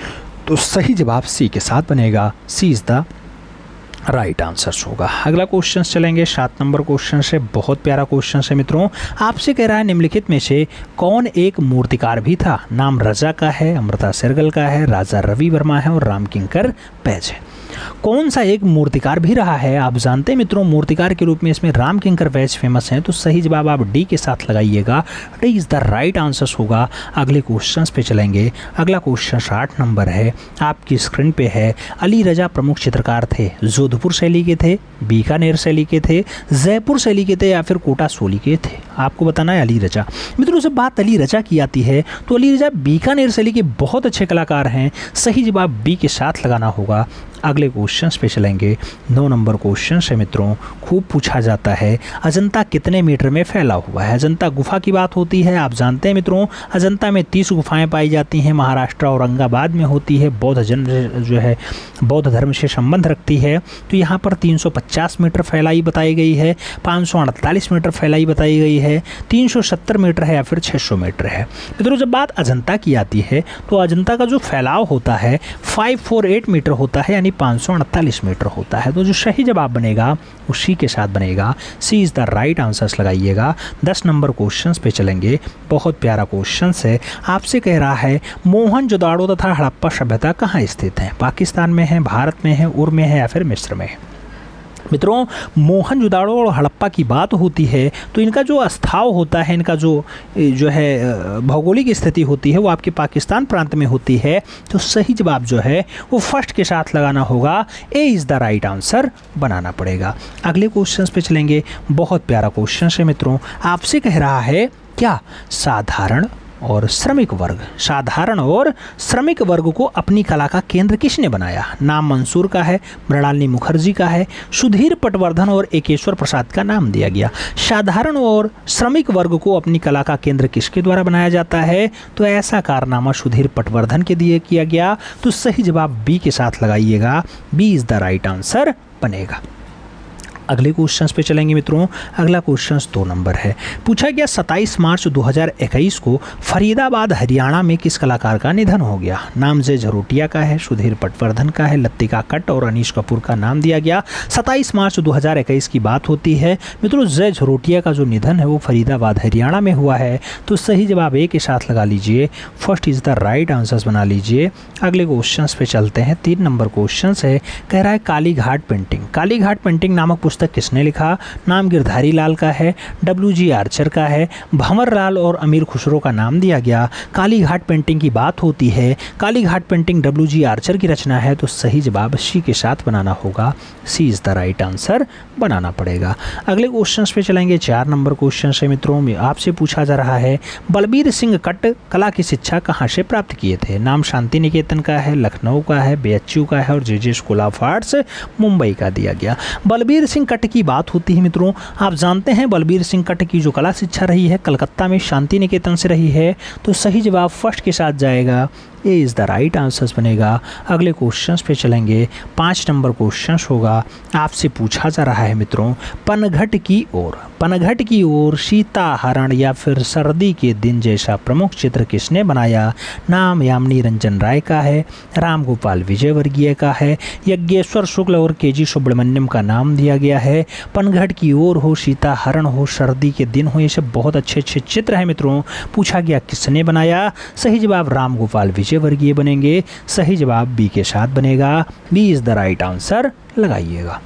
तो सही जवाब सी के साथ बनेगा। C is the right answers होगा। अगला क्वेश्चन चलेंगे। 7 नंबर क्वेश्चन से, बहुत प्यारा क्वेश्चन है मित्रों। आपसे कह रहा है निम्नलिखित में से कौन एक मूर्तिकार भी था। नाम रजा का है, अमृता शेरगिल का है, राजा रवि वर्मा है और राम किंकर बैज है। कौन सा एक मूर्तिकार भी रहा है? आप जानते हैं मित्रों मूर्तिकार के रूप में इसमें राम किंकर बैज फेमस हैं। तो सही जवाब आप डी के साथ लगाइएगा। D is the right answer होगा। अगले क्वेश्चन पे चलेंगे। अगला क्वेश्चन 8 नंबर है, आपकी स्क्रीन पे है। अली रजा प्रमुख चित्रकार थे। जोधपुर शैली के थे, बीकानेर शैली के थे, जयपुर शैली के थे या फिर कोटा शैली के थे। आपको बताना है अली रजा। मित्रों जब बात अली रजा की आती है तो अली रजा बीकानेर शैली के बहुत अच्छे कलाकार हैं। सही जवाब बी के साथ लगाना होगा। अगले क्वेश्चन पे चलेंगे। 9 नंबर क्वेश्चन है मित्रों, खूब पूछा जाता है अजंता कितने मीटर में फैला हुआ है। अजंता गुफा की बात होती है। आप जानते हैं मित्रों अजंता में 30 गुफाएं पाई जाती हैं। महाराष्ट्र औरंगाबाद में होती है। बौद्ध धर्म से संबंध रखती है। तो यहाँ पर 350 मीटर फैलाई बताई गई है, 548 मीटर फैलाई बताई गई है, 370 मीटर है या फिर 600 मीटर है। मित्रों जब बात अजंता की आती है तो अजंता का जो फैलाव होता है 548 मीटर होता है, यानी 548 मीटर होता है। तो जो सही जवाब बनेगा उसी के साथ बनेगा। C is the right answers लगाइएगा। 10 नंबर क्वेश्चन पे चलेंगे। बहुत प्यारा क्वेश्चन है। आपसे कह रहा है मोहनजोदाड़ो तथा हड़प्पा सभ्यता कहाँ स्थित है। पाकिस्तान में है, भारत में है, उर में है या फिर मिस्र में है। मित्रों मोहनजोदाड़ो और हड़प्पा की बात होती है तो इनका जो अस्थाव होता है, इनका जो है भौगोलिक स्थिति होती है वो आपके पाकिस्तान प्रांत में होती है। तो सही जवाब जो है वो फर्स्ट के साथ लगाना होगा। A is the right answer बनाना पड़ेगा। अगले क्वेश्चन पे चलेंगे। बहुत प्यारा क्वेश्चन है मित्रों। आपसे कह रहा है क्या साधारण और श्रमिक वर्ग, साधारण और श्रमिक वर्ग को अपनी कला का केंद्र किसने बनाया। नाम मंसूर का है, मृणालिनी मुखर्जी का है, सुधीर पटवर्धन और एकेश्वर प्रसाद का नाम दिया गया। साधारण और श्रमिक वर्ग को अपनी कला का केंद्र किसके द्वारा बनाया जाता है। तो ऐसा कारनामा सुधीर पटवर्धन के दिए किया गया। तो सही जवाब बी के साथ लगाइएगा। B is the right answer बनेगा। अगले क्वेश्चंस पे चलेंगे मित्रों। अगला क्वेश्चंस 2 नंबर है। पूछा गया 27 मार्च 2021 को फरीदाबाद हरियाणा में किस कलाकार का निधन हो गया। नाम जय झरोटिया का है, सुधीर पटवर्धन का है, लतिका कट्ट और अनीश कपूर का नाम दिया गया। 27 मार्च 2021 की बात होती है मित्रों। जय झरोटिया का जो निधन है वो फरीदाबाद हरियाणा में हुआ है। तो सही जवाब ए के साथ लगा लीजिए। First is the right answers बना लीजिए। अगले क्वेश्चंस पे चलते हैं। 3 नंबर क्वेश्चन है। कह रहा है काली घाट पेंटिंग। काली घाट पेंटिंग नामक पुस्तक किसने लिखा। नाम गिरधारी लाल का है, WG आर्चर का है, भंवर लाल और अमीर खुसरो का नाम दिया गया। काली घाट पेंटिंग की बात होती है। Kali Ghat painting WG Archer की रचना है। तो सही जवाब सी के साथ बनाना होगा। C is the right answer बनाना पड़ेगा। अगले क्वेश्चंस पे चलेंगे। 4 नंबर क्वेश्चन है मित्रों। में आपसे पूछा जा रहा है बलबीर सिंह कट्ट कला की शिक्षा कहाँ से प्राप्त किए थे। नाम शांति निकेतन का है, लखनऊ का है, BHU का है और JJ school of arts Mumbai का दिया गया। बलबीर सिंह कट्ट की बात होती है मित्रों। आप जानते हैं बलबीर सिंह कट्ट की जो कला शिक्षा रही है कलकत्ता में शांति निकेतन से रही है। तो सही जवाब फर्स्ट के साथ जाएगा। A is the right answers बनेगा। अगले क्वेश्चंस पे चलेंगे। 5 नंबर क्वेश्चंस होगा। आपसे पूछा जा रहा है मित्रों पनघट की ओर। पनघट की ओर, सीता हरण या फिर सर्दी के दिन जैसा प्रमुख चित्र किसने बनाया। नाम यामिनी रंजन राय का है, राम गोपाल विजयवर्गीय का है, यज्ञेश्वर शुक्ल और KG सुब्रमण्यम का नाम दिया गया है। पनघट की ओर हो, सीता हरण हो, सर्दी के दिन हो, ये सब बहुत अच्छे अच्छे चित्र हैं मित्रों। पूछा गया किसने बनाया। सही जवाब राम गोपाल विजयवर्गीय बनेंगे। सही जवाब बी के साथ बनेगा। B is the right answer लगाइएगा।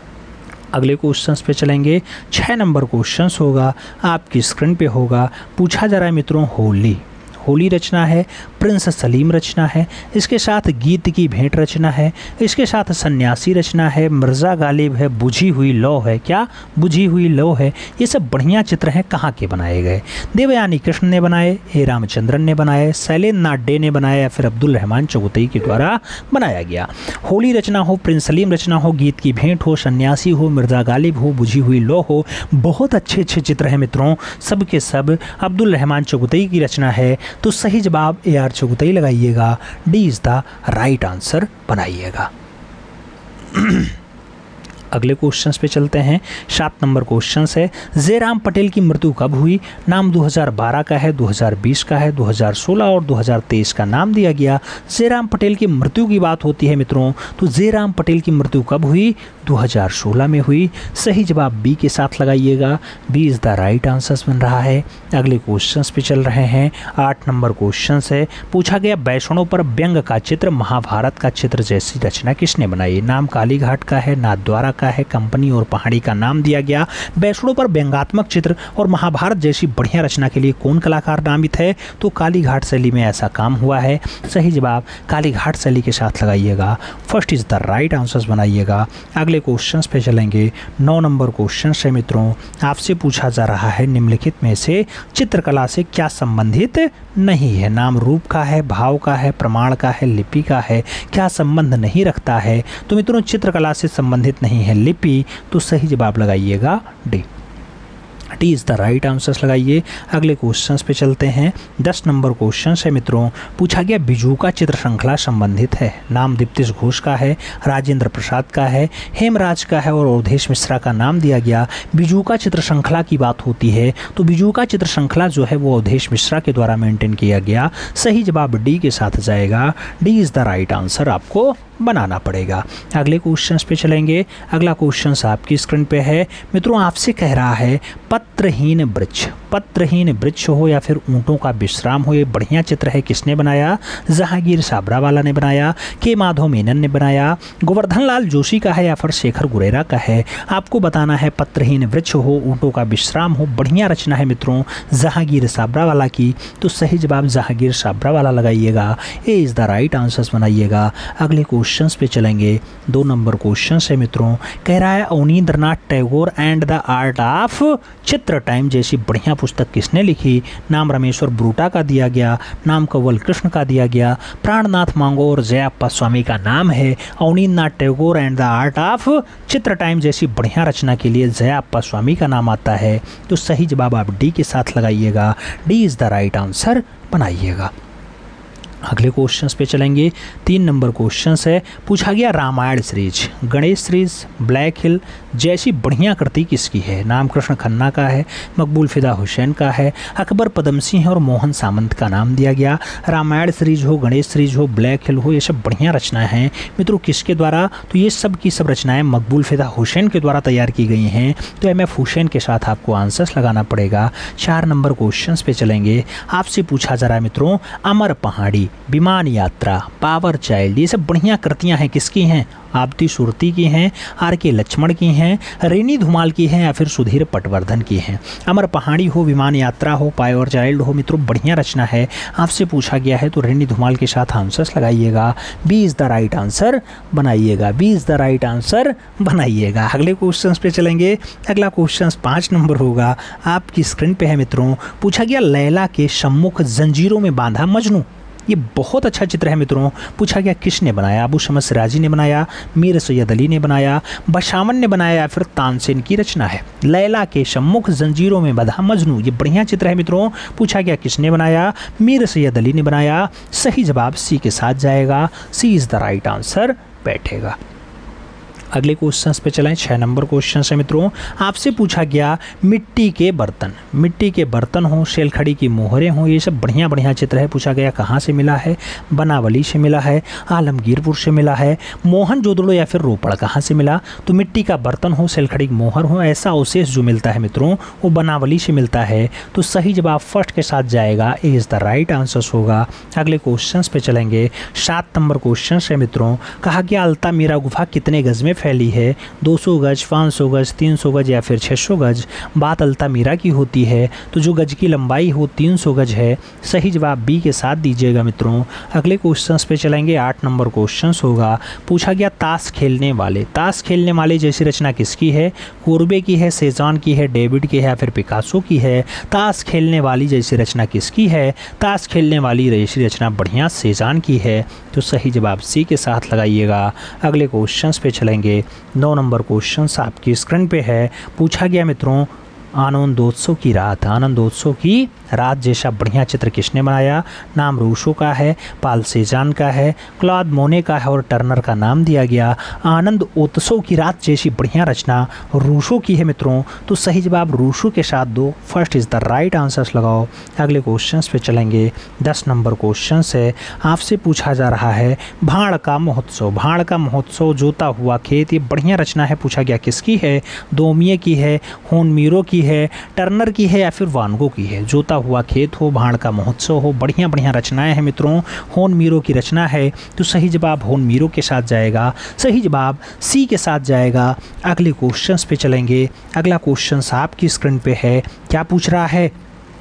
अगले क्वेश्चंस पे चलेंगे। 6 नंबर क्वेश्चंस होगा, आपकी स्क्रीन पे होगा। पूछा जा रहा है मित्रों होली। होली रचना है, प्रिंस सलीम रचना है, इसके साथ गीत की भेंट रचना है, इसके साथ सन्यासी रचना है, मिर्ज़ा गालिब है, बुझी हुई लौ है। क्या बुझी हुई लौ है। ये सब बढ़िया चित्र हैं। कहाँ के बनाए गए। देवयानी कृष्ण ने बनाए, ए रामचंद्रन ने बनाए, शैलेंद्र नाथ डे ने बनाया या फिर अब्दुल रहमान चौगुतई के द्वारा बनाया गया। होली रचना हो, प्रिंस सलीम रचना हो, गीत की भेंट हो, सन्यासी हो, मिर्ज़ा गालिब हो, बुझी हुई लौ हो, बहुत अच्छे अच्छे चित्र हैं मित्रों। सब के सब अब्दुल रहमान चौगुतई की रचना है। तो सही जवाब AR चौगुतई लगाइएगा। D is the right answer बनाइएगा। अगले क्वेश्चंस पे चलते हैं। 7 नंबर क्वेश्चंस है। जयराम पटेल की मृत्यु कब हुई। नाम 2012 का है, 2020 का है, 2016 और 2023 का नाम दिया गया। जयराम पटेल की मृत्यु की बात होती है मित्रों। तो जयराम पटेल की मृत्यु कब हुई। 2016 में हुई। सही जवाब बी के साथ लगाइएगा। B is the right answers बन रहा है। अगले क्वेश्चंस पे चल रहे हैं। 8 नंबर क्वेश्चंस है। पूछा गया वैष्णव पर व्यंग का चित्र महाभारत का चित्र जैसी रचना किसने बनाई। नाम कालीघाट का है, नाथद्वारा का है, कंपनी और पहाड़ी का नाम दिया गया। वैष्णव पर व्यंगात्मक चित्र और महाभारत जैसी बढ़िया रचना के लिए कौन कलाकार नामित है। तो कालीघाट शैली में ऐसा काम हुआ है। सही जवाब कालीघाट शैली के साथ लगाइएगा। First is the right answers बनाइएगा। अगले क्वेश्चंस पे चलेंगे। 9 नंबर क्वेश्चन है मित्रों। आपसे पूछा जा रहा है निम्नलिखित में से चित्रकला से क्या संबंधित नहीं है। नाम रूप का है, भाव का है, प्रमाण का है, लिपि का है। क्या संबंध नहीं रखता है। तो मित्रों चित्रकला से संबंधित नहीं है लिपि। तो सही जवाब लगाइएगा D. D is the right answers लगाइए। अगले क्वेश्चंस पे चलते हैं। 10 नंबर क्वेश्चन है मित्रों। पूछा गया बिजू का चित्र श्रृंखला संबंधित है। नाम दीप्तिश घोष का है, राजेंद्र प्रसाद का है, हेमराज का है और अवधेश मिश्रा का नाम दिया गया। बिजू का चित्र श्रृंखला की बात होती है तो बिजू का चित्र श्रृंखला जो है वो अवधेश मिश्रा के द्वारा मेंटेन किया गया। सही जवाब डी के साथ जाएगा। D is the right answer आपको बनाना पड़ेगा। अगले क्वेश्चंस पे चलेंगे। अगला क्वेश्चंस आपकी स्क्रीन पे है मित्रों। आपसे कह रहा है पत्रहीन वृक्ष। पत्रहीन वृक्ष हो या फिर ऊँटों का विश्राम हो, ये बढ़िया चित्र है। किसने बनाया। जहांगीर साबरावाला ने बनाया, के माधव मेनन ने बनाया, गोवर्धन लाल जोशी का है या फिर शेखर गुरेरा का है। आपको बताना है पत्रहीन वृक्ष हो, ऊँटों का विश्राम हो, बढ़िया रचना है मित्रों जहांगीर साबरावाला की। तो सही जवाब जहांगीर साबरावाला लगाइएगा। A is the right answers बनाइएगा। अगले क्वेश्चंस पे चलेंगे। 2 नंबर क्वेश्चंस है मित्रों। कह रहा है Abanindranath Tagore and the art of चित्र टाइम जैसी बढ़िया पुस्तक किसने लिखी। नाम रामेश्वर ब्रूटा का दिया गया, नाम कंवल कृष्ण का दिया गया, प्राणनाथ मांगो और जयाप्पा स्वामी का नाम है। Abanindranath Tagore and the art of चित्र टाइम जैसी बढ़िया रचना के लिए जयाप्पा स्वामी का नाम आता है। तो सही जवाब आप डी के साथ लगाइएगा। D is the right answer बनाइएगा। अगले क्वेश्चंस पे चलेंगे। 3 नंबर क्वेश्चंस है, पूछा गया Ramayana series, Ganesh series, black hill जैसी बढ़िया कृति किसकी है? नाम कृष्ण खन्ना का है, मकबूल फिदा हुसैन का है, अकबर पदमसिंह और मोहन सामंत का नाम दिया गया। रामायण सीरीज हो, गणेश सीरीज हो, ब्लैक हिल हो, ये सब बढ़िया रचनाएं हैं मित्रों। किसके द्वारा? तो ये सब की सब रचनाएं मकबूल फिदा हुसैन के द्वारा तैयार की गई हैं। तो MF हुसैन के साथ आपको आंसर्स लगाना पड़ेगा। 4 नंबर क्वेश्चंस पे चलेंगे। आपसे पूछा जा रहा है मित्रों, अमर पहाड़ी, विमान यात्रा, पावर चाइल्ड, ये सब बढ़िया कृतियां हैं, किसकी हैं? आपती सुरती की हैं, RK लक्ष्मण की हैं, रेनी धुमाल की हैं या फिर सुधीर पटवर्धन की हैं। अमर पहाड़ी हो, विमान यात्रा हो, पावर चाइल्ड हो मित्रों, बढ़िया रचना है। आपसे पूछा गया है तो रेनी धुमाल के साथ आंसर्स लगाइएगा। B is the right answer बनाइएगा, B is the right answer बनाइएगा। अगले क्वेश्चन पे चलेंगे। अगला क्वेश्चन 5 नंबर होगा, आपकी स्क्रीन पे है मित्रों। पूछा गया लैला के सम्मुख जंजीरों में बांधा मजनू, ये बहुत अच्छा चित्र है मित्रों। पूछा गया किसने बनाया? अबू शमस सिराजी ने बनाया, मीर सैयद अली ने बनाया, बशावन ने बनाया या फिर तानसेन की रचना है? लैला के सम्मुख जंजीरों में बंधा मजनू, ये बढ़िया चित्र है मित्रों। पूछा गया किसने बनाया? मीर सैयद अली ने बनाया। सही जवाब सी के साथ जाएगा, C is the right answer बैठेगा। अगले क्वेश्चंस पे चलें। 6 नंबर क्वेश्चन है मित्रों। आपसे पूछा गया मिट्टी के बर्तन, मिट्टी के बर्तन हो, शेलखड़ी की मोहरें हों, ये सब बढ़िया बढ़िया चित्र है। पूछा गया कहाँ से मिला है? बनावली से मिला है, आलमगीरपुर से मिला है, मोहनजोदड़ो या फिर रोपड़ कहाँ से मिला? तो मिट्टी का बर्तन हो, शेलखड़ी की मोहर हो, ऐसा अवशेष जो मिलता है मित्रों वो बनावली से मिलता है। तो सही जवाब फर्स्ट के साथ जाएगा, A is the right answer होगा। अगले क्वेश्चन पे चलेंगे। 7 नंबर क्वेश्चन है मित्रों। कहा गया अल्तामीरा गुफा कितने गज में फैली है? 200 गज, 500 गज, 300 गज या फिर 600 गज? बात अल्तामीरा की होती है तो जो गज की लंबाई हो 300 गज है। सही जवाब बी के साथ दीजिएगा मित्रों। अगले क्वेश्चंस पे चलेंगे। 8 नंबर क्वेश्चंस होगा। पूछा गया ताश खेलने वाले, ताश खेलने वाले जैसी रचना किसकी है? कोरबे की है, सेजान की है, डेविड की है या फिर पिकासो की है? ताश खेलने वाली जैसी रचना किसकी है? ताश खेलने वाली जैसी रचना बढ़िया सेजान की है। तो सही जवाब सी के साथ लगाइएगा। अगले क्वेश्चंस पे चलेंगे। 9 नंबर क्वेश्चन आपकी स्क्रीन पे है। पूछा गया मित्रों आनंदोत्सव की रात, आनंदोत्सव की रात जैसा बढ़िया चित्र किसने बनाया? नाम रूसो का है, पाल सेजान का है, क्लॉद मोने का है और टर्नर का नाम दिया गया। आनंद उत्सव की रात जैसी बढ़िया रचना रूसो की है मित्रों। तो सही जवाब रूसो के साथ दो, first is the right answers लगाओ। अगले क्वेश्चंस पे चलेंगे। 10 नंबर क्वेश्चन है। आपसे पूछा जा रहा है भाड़ का महोत्सव, भाड़ का महोत्सव, जोता हुआ खेत, ये बढ़िया रचना है। पूछा गया किसकी है? दोमिये की है, होनमीरो की है, टर्नर की है या फिर वानगो की है? जोता हुआ खेत हो, भाड़ का महोत्सव हो, बढ़िया बढ़िया रचनाएं हैं मित्रों। होनमीरो की रचना है तो सही जवाब होनमीरो के साथ जाएगा। सही जवाब सी के साथ जाएगा। अगले क्वेश्चंस पे चलेंगे। अगला क्वेश्चन आपकी स्क्रीन पे है। क्या पूछ रहा है?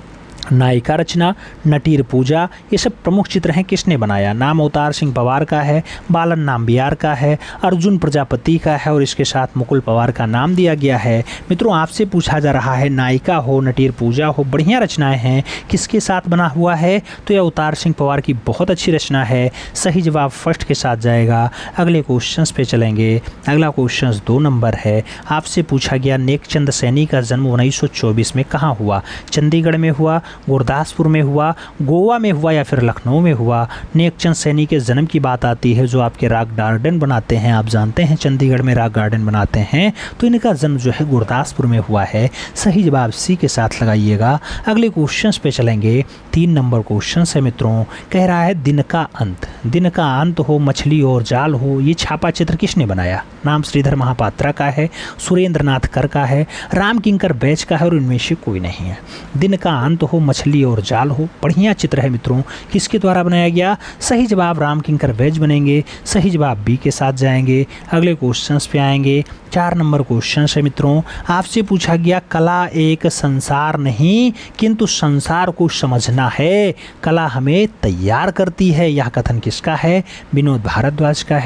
नायिका रचना, नटीर पूजा, ये सब प्रमुख चित्र हैं, किसने बनाया? नाम अवतार सिंह पवार का है, बालन नाम्बियार का है, अर्जुन प्रजापति का है और इसके साथ मुकुल पवार का नाम दिया गया है। मित्रों आपसे पूछा जा रहा है नायिका हो, नटीर पूजा हो, बढ़िया रचनाएं हैं, किसके साथ बना हुआ है? तो ये अवतार सिंह पवार की बहुत अच्छी रचना है। सही जवाब फर्स्ट के साथ जाएगा। अगले क्वेश्चन पे चलेंगे। अगला क्वेश्चन 2 नंबर है। आपसे पूछा गया नेकचंद सैनी का जन्म 1924 में कहाँ हुआ? चंडीगढ़ में हुआ, गुरदासपुर में हुआ, गोवा में हुआ या फिर लखनऊ में हुआ? नेकचंद सैनी के जन्म की बात आती है जो आपके रॉक गार्डन बनाते हैं, आप जानते हैं चंडीगढ़ में रॉक गार्डन बनाते हैं, तो इनका जन्म जो है गुरदासपुर में हुआ है। सही जवाब सी के साथ लगाइएगा। अगले क्वेश्चन पे चलेंगे। 3 नंबर क्वेश्चन है मित्रों। कह रहा है दिन का अंत, दिन का अंत हो, मछली और जाल हो, ये छापा चित्र किसने बनाया? नाम श्रीधर महापात्रा का है, सुरेंद्र नाथ कर का है, राम किंकर बैच का है और इनमें से कोई नहीं है। दिन का अंत हो, मछली और जाल हो, बढ़िया चित्र है मित्रों, किसके द्वारा बनाया गया? सही जवाब राम किंकर बैच बनेंगे। सही जवाब बी के साथ जाएंगे। अगले क्वेश्चंस पे आएंगे। 4 नंबर क्वेश्चन है मित्रों। आपसे पूछा गया कला एक संसार नहीं किंतु संसार को समझना है, कला हमें तैयार करती है, यह कथन किसका है? विनोद भारद्वाज का है,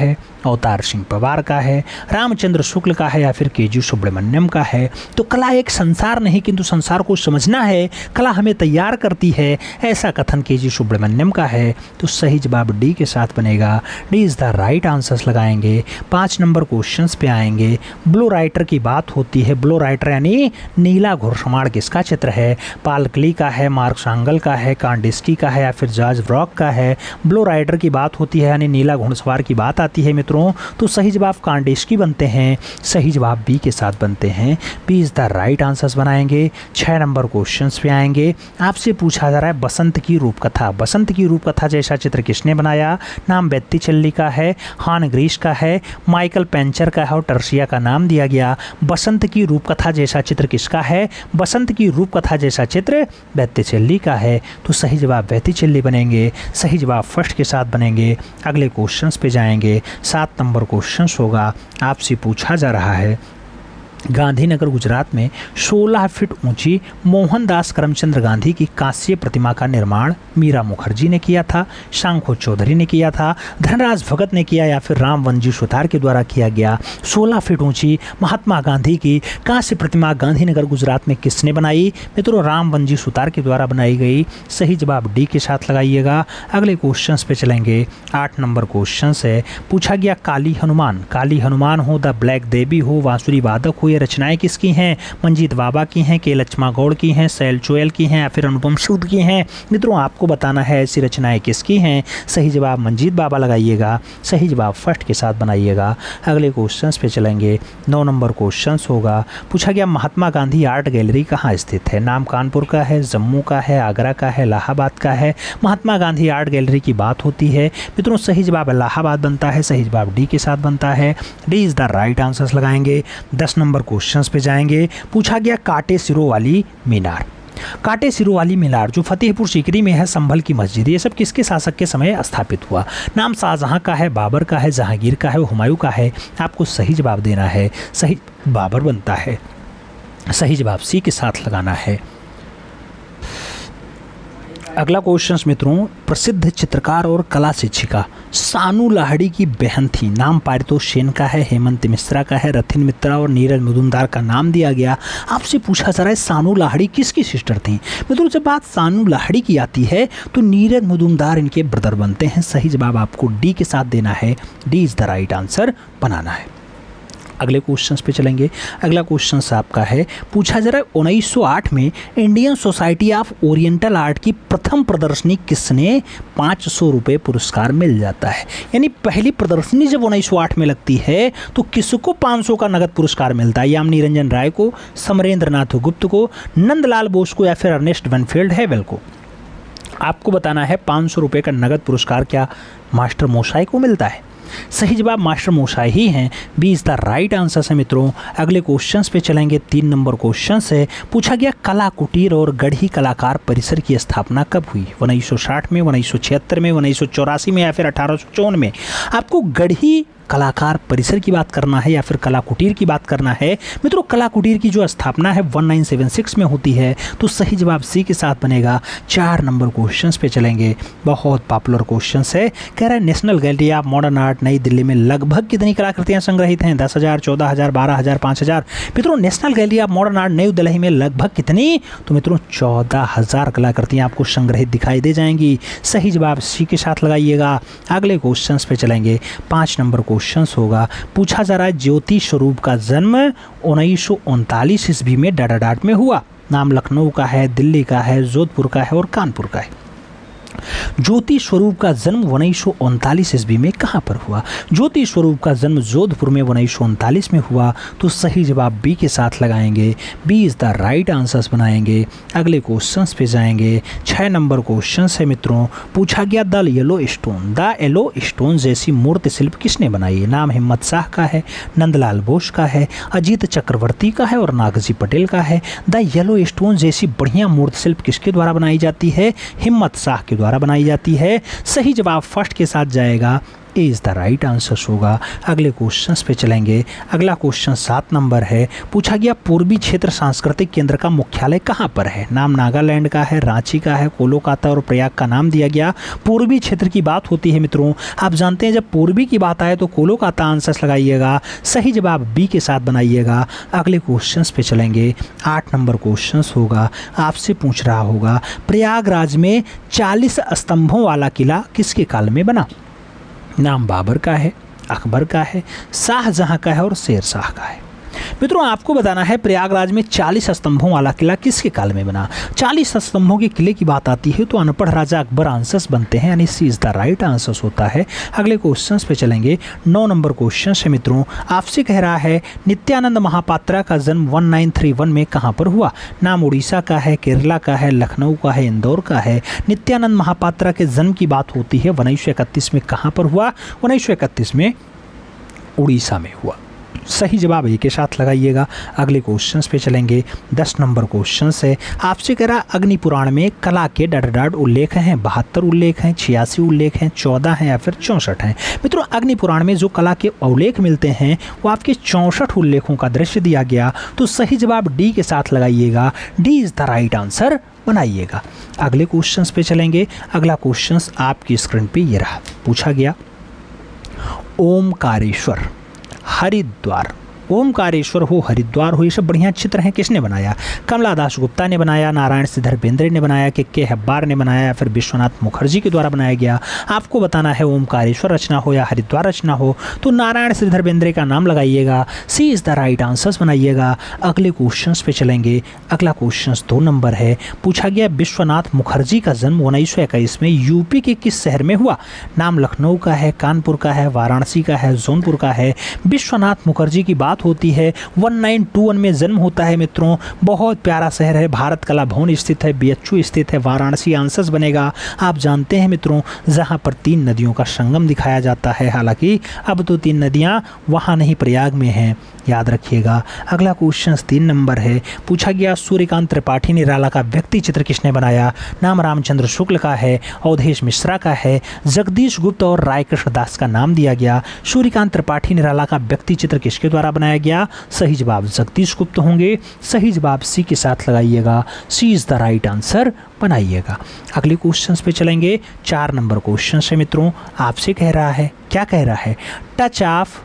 अवतार सिंह पवार का है, रामचंद्र शुक्ल का है या फिर के जी सुब्रमण्यम का है। तो कला एक संसार नहीं किंतु संसार को समझना है, कला हमें तैयार करती है, ऐसा कथन के जी सुब्रमण्यम का है। तो सही जवाब डी के साथ बनेगा। D is the right answers लगाएंगे। 5 नंबर क्वेश्चंस पे आएंगे। ब्लू राइटर की बात होती है। ब्लू राइटर यानी नीला घुड़सवार किसका चित्र है? पालकली का है, मार्क्स एंगल का है, कांडिस्की का है या फिर जॉर्ज ब्रॉक का है। ब्लू राइटर की बात होती है यानी नीला घुड़सवार की बात आती है मित्रों, तो सही जवाब कांडिस्की बनते हैं। सही जवाब बी के साथ बनते हैं। B is the right answers बनाएंगे। 6 नंबर क्वेश्चंस पे आएंगे। आपसे पूछा जा रहा है बसंत की रूपकथा। बसंत की रूपकथा जैसा चित्र किसने बनाया? नाम बेत्तीचेल्ली का है, हान ग्रीश का है, माइकल पेंचर का है और टर्सिया का नाम दिया गया। बसंत की रूपकथा जैसा चित्र किसका है? बसंत की रूपकथा जैसा चित्र बेत्तीचेल्ली का है। तो सही जवाब बेत्तीचेल्ली बनेंगे। सही जवाब फर्स्ट के साथ बनेंगे। अगले क्वेश्चंस पे जाएंगे। 7 नंबर क्वेश्चंस होगा। आपसे पूछा जा रहा है गांधीनगर गुजरात में 16 फीट ऊंची मोहनदास करमचंद गांधी की कांस्य प्रतिमा का निर्माण मीरा मुखर्जी ने किया था, शंखो चौधरी ने किया था, धनराज भगत ने किया या फिर रामवंजी सुतार के द्वारा किया गया। 16 फीट ऊंची महात्मा गांधी की कांस्य प्रतिमा गांधीनगर गुजरात में किसने बनाई? मित्रों रामवंजी सुतार के द्वारा बनाई गई। सही जवाब डी के साथ लगाइएगा। अगले क्वेश्चन पे चलेंगे। 8 नंबर क्वेश्चन है। पूछा गया काली हनुमान हो, द ब्लैक देवी हो, बांसुरी वादक हो, ये रचनाएं किसकी हैं? मंजीत बाबा की हैं, के लक्ष्मा गौड़ की हैं, सैल चोयल की हैं या फिर अनुपम सूद की हैं? मित्रों आपको बताना है ऐसी रचनाएं किसकी हैं। सही जवाब मंजीत बाबा लगाइएगा। सही जवाब फर्स्ट के साथ बनाइएगा। अगले क्वेश्चंस पे चलेंगे। 9 नंबर क्वेश्चंस होगा। पूछा गया महात्मा गांधी आर्ट गैलरी कहाँ स्थित है? नाम कानपुर का है, जम्मू का है, आगरा का है, इलाहाबाद का है। महात्मा गांधी आर्ट गैलरी की बात होती है मित्रों। सही जवाब इलाहाबाद बनता है। सही जवाब डी के साथ बनता है। D is the right answers लगाएंगे। 10 नंबर क्वेश्चंस पे जाएंगे। पूछा गया कांटे सिरों वाली मीनार। कांटे सिरों वाली मीनार जो फतेहपुर सीकरी में है, संभल की मस्जिद, ये सब किसके शासक के समय स्थापित हुआ? नाम शाहजहां का है, बाबर का है, जहांगीर का है, हुमायूं का है। आपको सही जवाब देना है। सही बाबर बनता है। सही जवाब सी के साथ लगाना है। अगला क्वेश्चन मित्रों, प्रसिद्ध चित्रकार और कला शिक्षिका सानू लाहिड़ी की बहन थी। नाम पारितोष सेन का है, हेमंत मिश्रा का है, रथिन मित्रा और नीरज मुजुमदार का नाम दिया गया। आपसे पूछा जा रहा है सानू लाहिड़ी किसकी सिस्टर थी? मित्रों जब बात सानू लाहिड़ी की आती है तो नीरज मुजुमदार इनके ब्रदर बनते हैं। सही जवाब आपको डी के साथ देना है। D is the right answer बनाना है। अगले क्वेश्चंस पे चलेंगे। अगला क्वेश्चन आपका है। पूछा जा रहा है 1908 में Indian Society of Oriental Art की प्रथम प्रदर्शनी किसने 500 रुपये पुरस्कार मिल जाता है? यानी पहली प्रदर्शनी जब 1908 में लगती है तो किसको 500 का नगद पुरस्कार मिलता है? यामिनी रंजन राय को, समरेंद्र नाथ गुप्त को, नंदलाल बोस को या फिर अर्नेस्ट वनफील्ड हैवेल को? आपको बताना है 500 रुपये का नगद पुरस्कार क्या मास्टर मोशाई को मिलता है? सही जवाब मास्टर मोशाई ही हैं। B is the right answer है मित्रों। अगले क्वेश्चंस पे चलेंगे। 3 नंबर क्वेश्चन है। पूछा गया कला कुटीर और गढ़ी कलाकार परिसर की स्थापना कब हुई? 1960 में, 1976 में, 1984 में या फिर 1854 में? आपको गढ़ी कलाकार परिसर की बात करना है या फिर कला कुटीर की बात करना है? मित्रों कला कुटीर की जो स्थापना है 1976 में होती है। तो सही जवाब सी के साथ बनेगा। 4 नंबर क्वेश्चंस पे चलेंगे। बहुत पॉपुलर क्वेश्चंस है। कह रहा है National gallery of modern art नई दिल्ली में लगभग कितनी कलाकृतियां संग्रहित हैं? 10,000, 14,000, 12,000, 5,000? मित्रों National gallery of modern art नई दिल्ली में लगभग कितनी? तो मित्रों 14,000 कलाकृतियां आपको संग्रहित दिखाई दे जाएंगी। सही जवाब सी के साथ लगाइएगा। अगले क्वेश्चंस पे चलेंगे। 5 नंबर क्वेश्चन होगा। पूछा जा रहा है ज्योति स्वरूप का जन्म 1939 ईस्वी में डाडाडाट में हुआ। नाम लखनऊ का है, दिल्ली का है, जोधपुर का है और कानपुर का है। ज्योति स्वरूप का जन्म 1939 ईस्वी में कहाँ पर हुआ? ज्योति स्वरूप का जन्म जोधपुर में 1939 में हुआ। तो सही जवाब बी के साथ लगाएंगे। B is the right answers बनाएंगे। अगले क्वेश्चंस पे जाएंगे। 6 नंबर क्वेश्चन है मित्रों। पूछा गया द येलो स्टोन जैसी मूर्ति शिल्प किसने बनाई? नाम हिम्मत शाह का है, नंदलाल बोस का है, अजीत चक्रवर्ती का है और नागजी पटेल का है। द येलो स्टोन जैसी बढ़िया मूर्ति शिल्प किसके द्वारा बनाई जाती है? हिम्मत शाह के द्वारा बनाई जाती है। सही जवाब फर्स्ट के साथ जाएगा। A is the right answer होगा। अगले क्वेश्चन पे चलेंगे। अगला क्वेश्चन 7 नंबर है। पूछा गया पूर्वी क्षेत्र सांस्कृतिक केंद्र का मुख्यालय कहाँ पर है? नाम नागालैंड का है, रांची का है, कोलकाता और प्रयाग का नाम दिया गया। पूर्वी क्षेत्र की बात होती है मित्रों, आप जानते हैं जब पूर्वी की बात आए तो कोलकाता आंसर लगाइएगा। सही जवाब बी के साथ बनाइएगा। अगले क्वेश्चन पे चलेंगे। 8 नंबर क्वेश्चन होगा, आपसे पूछ रहा होगा प्रयागराज में 40 स्तंभों वाला किला किसके काल में बना? नाम बाबर का है, अकबर का है, शाहजहां का है और शेर शाह का है। मित्रों आपको बताना है प्रयागराज में 40 स्तंभों वाला किला किसके काल में बना? 40 स्तंभों के किले की बात आती है तो अनपढ़ राजा अकबर आंसर्स बनते हैं, यानी C is the right answers होता है। अगले क्वेश्चन पे चलेंगे। 9 नंबर क्वेश्चन है मित्रों, आपसे कह रहा है नित्यानंद महापात्रा का जन्म 1931 में कहाँ पर हुआ? नाम उड़ीसा का है, केरला का है, लखनऊ का है, इंदौर का है। नित्यानंद महापात्रा के जन्म की बात होती है 1931 में। कहाँ पर हुआ? 1931 में उड़ीसा में हुआ। सही जवाब ए के साथ लगाइएगा। अगले क्वेश्चन पे चलेंगे। 10 नंबर क्वेश्चन है, आपसे कह रहा अग्नि पुराण में कला के डट उल्लेख हैं? 72 उल्लेख हैं, 86 उल्लेख हैं, 14 हैं या फिर 64 हैं? मित्रों अग्नि पुराण में जो कला के उल्लेख मिलते हैं वो आपके 64 उल्लेखों का दृश्य दिया गया, तो सही जवाब डी के साथ लगाइएगा। D is the right answer बनाइएगा। अगले क्वेश्चन पे चलेंगे। अगला क्वेश्चन आपकी स्क्रीन पे ये रहा। पूछा गया ओमकारेश्वर हरिद्वार, ओमकारेश्वर हो, हरिद्वार हो, ये सब बढ़िया चित्र हैं। किसने बनाया? कमला दास गुप्ता ने बनाया, नारायण श्रीधर बेंद्रे ने बनाया, के हब्बार ने बनाया या फिर विश्वनाथ मुखर्जी के द्वारा बनाया गया? आपको बताना है ओमकारेश्वर रचना हो या हरिद्वार रचना हो, तो नारायण श्रीधर बेंद्रे का नाम लगाइएगा। C is the right answers बनाइएगा। अगले क्वेश्चन पे चलेंगे। अगला क्वेश्चन 2 नंबर है। पूछा गया विश्वनाथ मुखर्जी का जन्म 1921 में यूपी के किस शहर में हुआ? नाम लखनऊ का है, कानपुर का है, वाराणसी का है, जौनपुर का है। विश्वनाथ मुखर्जी की बात होती है 1921 में जन्म होता है मित्रों। बहुत प्यारा शहर है, भारत कला भवन स्थित है, बीएचयू स्थित है, वाराणसी आंसर्स बनेगा। आप जानते हैं मित्रों जहां पर 3 नदियों का संगम दिखाया जाता है, हालांकि अब तो 3 नदियां वहां नहीं प्रयाग में हैं, याद रखिएगा। अगला क्वेश्चन 3 नंबर है। पूछा गया सूर्यकांत त्रिपाठी निराला का व्यक्ति चित्र किसने बनाया? नाम रामचंद्र शुक्ल का है, अवधेश मिश्रा का है, जगदीश गुप्त और राय कृष्ण दास का नाम दिया गया। सूर्यकांत त्रिपाठी निराला का व्यक्ति चित्र किसके द्वारा बनाया गया? सही जवाब जगदीश गुप्त होंगे। सही जवाब सी के साथ लगाइएगा। C is the right answer बनाइएगा। अगले क्वेश्चन पे चलेंगे। 4 नंबर क्वेश्चन है मित्रों, आपसे कह रहा है, क्या कह रहा है? Touch of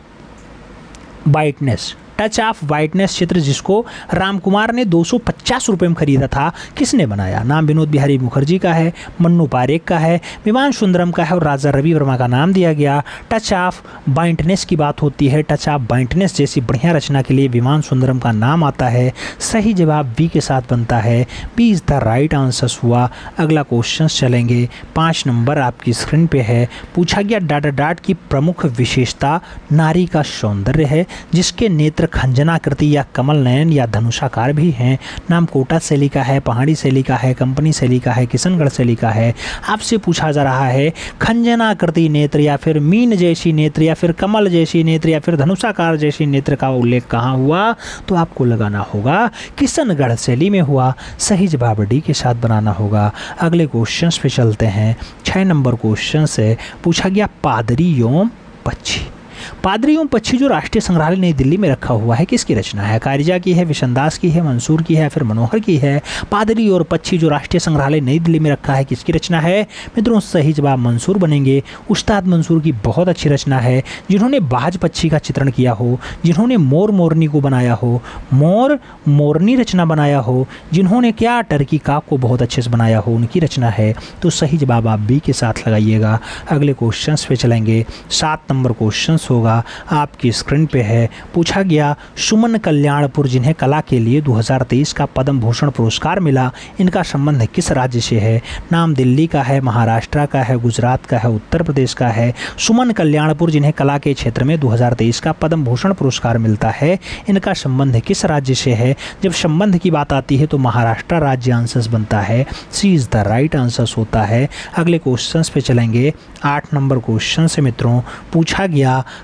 brightness, touch of brightness चित्र जिसको रामकुमार ने 250 रुपये में खरीदा था, किसने बनाया? नाम विनोद बिहारी मुखर्जी का है, मन्नू पारेख का है, विमान सुंदरम का है और राजा रवि वर्मा का नाम दिया गया। टच ऑफ ब्राइटनेस की बात होती है, टच ऑफ ब्राइटनेस जैसी बढ़िया रचना के लिए विमान सुंदरम का नाम आता है। सही जवाब बी के साथ बनता है। B is the right answer हुआ। अगला क्वेश्चन चलेंगे। 5 नंबर आपकी स्क्रीन पे है। पूछा गया डाट की प्रमुख विशेषता नारी का सौंदर्य है, जिसके नेत्र खंजनाकृति या कमल नयन या धनुषाकार भी हैं। नाम कोटा शैली का है, पहाड़ी शैली का है, कंपनी शैली का है, किशनगढ़ शैली का है। आपसे पूछा जा रहा है खंजनाकृति नेत्र या फिर मीन जैसी नेत्र या फिर कमल जैसी नेत्र या फिर धनुषाकार जैसी नेत्र का उल्लेख कहाँ हुआ? तो आपको लगाना होगा किशनगढ़ शैली में हुआ। सही जवाब डी के साथ बनाना होगा। अगले क्वेश्चन पे चलते हैं। 6 नंबर क्वेश्चन से पूछा गया पादरी एवं पक्षी, पादरी एवं पक्षी जो राष्ट्रीय संग्रहालय नई दिल्ली में रखा हुआ है किसकी रचना है? कारिजा की है, विशनदास की है, मंसूर की है, फिर मनोहर की है? पादरी और पक्षी जो राष्ट्रीय संग्रहालय नई दिल्ली में रखा है किसकी रचना है? मित्रों सही जवाब मंसूर बनेंगे। उस्ताद मंसूर की बहुत अच्छी रचना है, जिन्होंने बाज पक्षी का चित्रण किया हो, जिन्होंने मोर मोरनी को बनाया हो, मोर मोरनी रचना बनाया हो, जिन्होंने क्या टर्की काक को बहुत अच्छे से बनाया हो, उनकी रचना है। तो सही जवाब आप बी के साथ लगाइएगा। अगले क्वेश्चन पे चलेंगे। 7 नंबर क्वेश्चन होगा, आपकी स्क्रीन पे है। पूछा गया सुमन कल्याणपुर जिन्हें कला के लिए 2023 का पद्म भूषण पुरस्कार मिला, इनका संबंध किस राज्य से है? नाम दिल्ली का है, महाराष्ट्र का है, गुजरात का है, उत्तर प्रदेश का है? सुमन कल्याणपुर जिन्हें कला के क्षेत्र में 2023 का पद्म भूषण पुरस्कार मिलता है, इनका संबंध किस राज्य से है? जब संबंध की बात आती है तो महाराष्ट्र राज्य आंसर बनता है। C is the right answer होता है। अगले क्वेश्चन पे चलेंगे। 8 नंबर क्वेश्चन से मित्रों पूछा गया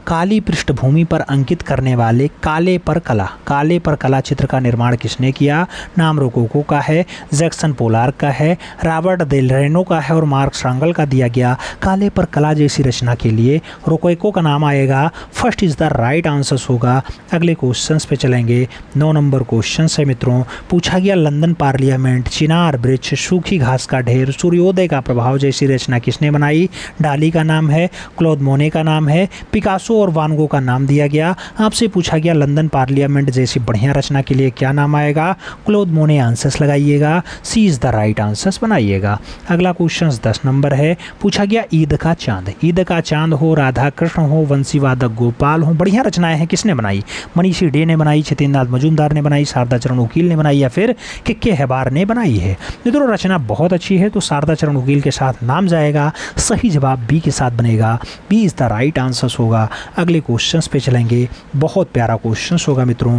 काली पृष्ठभूमि पर अंकित करने वाले काले पर कला चित्र का निर्माण किसने किया? नाम रोकोको का है, जैक्सन पोलार्क का है, रॉबर्ट डेल रेनो का है और मार्क श्रांगल का दिया गया। काले पर कला जैसी रचना के लिए रोकोको का नाम आएगा। First is the right answer होगा। अगले क्वेश्चंस पे चलेंगे। 9 नंबर क्वेश्चन है मित्रों, पूछा गया लंदन पार्लियामेंट, चिनार वृक्ष, सूखी घास का ढेर, सूर्योदय का प्रभाव जैसी रचना किसने बनाई? डाली का नाम है, क्लॉद मोने का नाम है, पिकासो और वान गो का नाम दिया गया। आपसे पूछा गया लंदन पार्लियामेंट जैसी बढ़िया रचना के लिए क्या नाम आएगा? क्लॉद मोने आंसर्स लगाइएगा। C is the right answers बनाइएगा। अगला क्वेश्चन 10 नंबर है, पूछा गया ईद का चांद हो, राधा कृष्ण हो, वंशीवादक गोपाल हो, बढ़िया रचनाएं हैं, किसने बनाई? मनीषी डे ने बनाई, छितेंद्रनाथ मजूमदार ने बनाई, शारदा चरण वकील ने बनाई या फिर के हेबार ने बनाई है? मित्रों रचना बहुत अच्छी है तो शारदा चरण वकील के साथ नाम जाएगा। सही जवाब बी के साथ बनेगा। B is the right answer होगा। अगले क्वेश्चंस पे चलेंगे। बहुत प्यारा क्वेश्चन होगा मित्रों।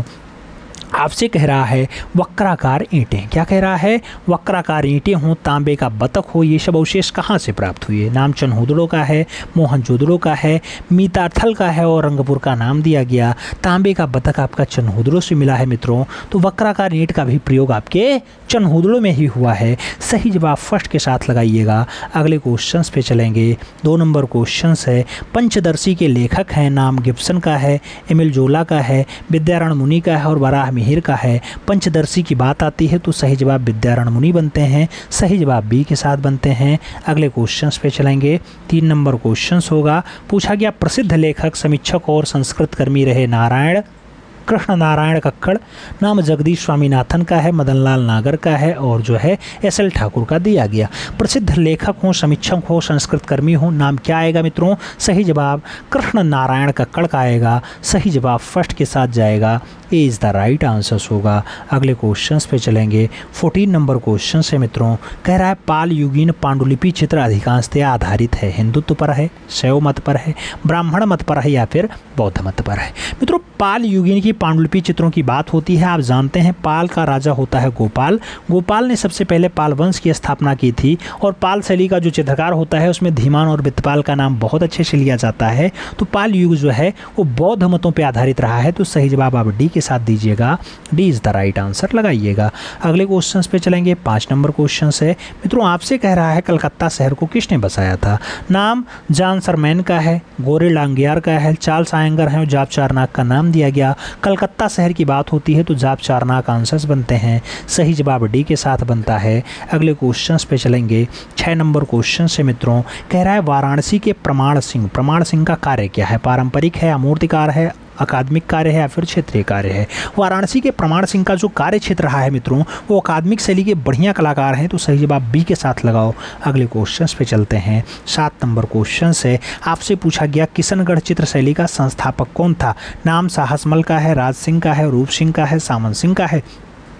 आपसे कह रहा है वक्राकार ईंटें, क्या कह रहा है? वक्राकार ईंटें हों, तांबे का बतख हो, ये सब अवशेष कहाँ से प्राप्त हुए? नाम चनहुदड़ो का है, मोहनजोदड़ो का है, मीतार्थल का है और रंगपुर का नाम दिया गया। तांबे का बतख आपका चनहुदड़ो से मिला है मित्रों, तो वक्राकार ईंट का भी प्रयोग आपके चनहुदड़ो में ही हुआ है। सही जवाब फर्स्ट के साथ लगाइएगा। अगले क्वेश्चन पे चलेंगे। 2 नंबर क्वेश्चन है, पंचदर्शी के लेखक हैं, नाम गिब्सन का है, एमिल जोला का है, विद्यारण मुनि का है और वराह मिहिर का है। पंचदर्शी की बात आती है तो सही जवाब विद्यारण मुनि बनते हैं। सही जवाब बी के साथ बनते हैं। अगले क्वेश्चंस पे चलेंगे। 3 नंबर क्वेश्चंस होगा, पूछा गया प्रसिद्ध लेखक, समीक्षक और संस्कृत कर्मी रहे नारायण कृष्ण नारायण कक्कड़, नाम जगदीश स्वामीनाथन का है, मदनलाल नागर का है और जो है एस.एल. ठाकुर का दिया गया। प्रसिद्ध लेखक हो, समीक्षक हो, संस्कृत कर्मी हो, नाम क्या आएगा मित्रों? सही जवाब कृष्ण नारायण कक्कड़ का आएगा। सही जवाब फर्स्ट के साथ जाएगा। A is the right answer होगा। अगले क्वेश्चंस पे चलेंगे। 14 नंबर क्वेश्चन है मित्रों, कह रहा है पाल युगीन पांडुलिपि चित्र अधिकांशतः आधारित है, हिंदुत्व पर है, शैव मत पर है, ब्राह्मण मत पर है या फिर बौद्ध मत पर है? मित्रों पाल युगीन की पांडुलिपि चित्रों की बात होती है। आप जानते हैं पाल का राजा होता है गोपाल। गोपाल ने सबसे पहले पाल वंश की स्थापना की थी और पाल शैली का जो चित्रकार होता है उसमें धीमान और वित्तपाल का नाम बहुत अच्छे से लिया जाता है। तो पाल युग जो है वो बौद्ध मतों पर आधारित रहा है। तो सही जवाब आप डी के साथ दीजिएगा। D is the right answer लगाइएगा। अगले क्वेश्चन पे चलेंगे। 5 नंबर क्वेश्चन है मित्रों, आपसे कह रहा है कलकत्ता शहर को किसने बसाया था? नाम जॉन सरमैन का है, गोरे लांगियार का है, चार्ल्स आयंगर है और जाप चारनाक का नाम दिया गया। कलकत्ता शहर की बात होती है तो जाप चारनाक आंसर्स बनते हैं। सही जवाब डी के साथ बनता है। अगले क्वेश्चन पे चलेंगे। 6 नंबर क्वेश्चन से मित्रों, कह रहा है वाराणसी के प्रमाण सिंह का कार्य क्या है? पारंपरिक है, अमूर्तिकार है, अकादमिक कार्य है या फिर क्षेत्रीय कार्य है? वाराणसी के प्रमाण सिंह का जो कार्य क्षेत्र रहा है मित्रों वो अकादमिक शैली के बढ़िया कलाकार हैं। तो सही जवाब बी के साथ लगाओ। अगले क्वेश्चंस पे चलते हैं। 7 नंबर क्वेश्चन है, आपसे पूछा गया किशनगढ़ चित्र शैली का संस्थापक कौन था? नाम साहसमल का है, राज सिंह का है, रूप सिंह का है, सामंत सिंह का है?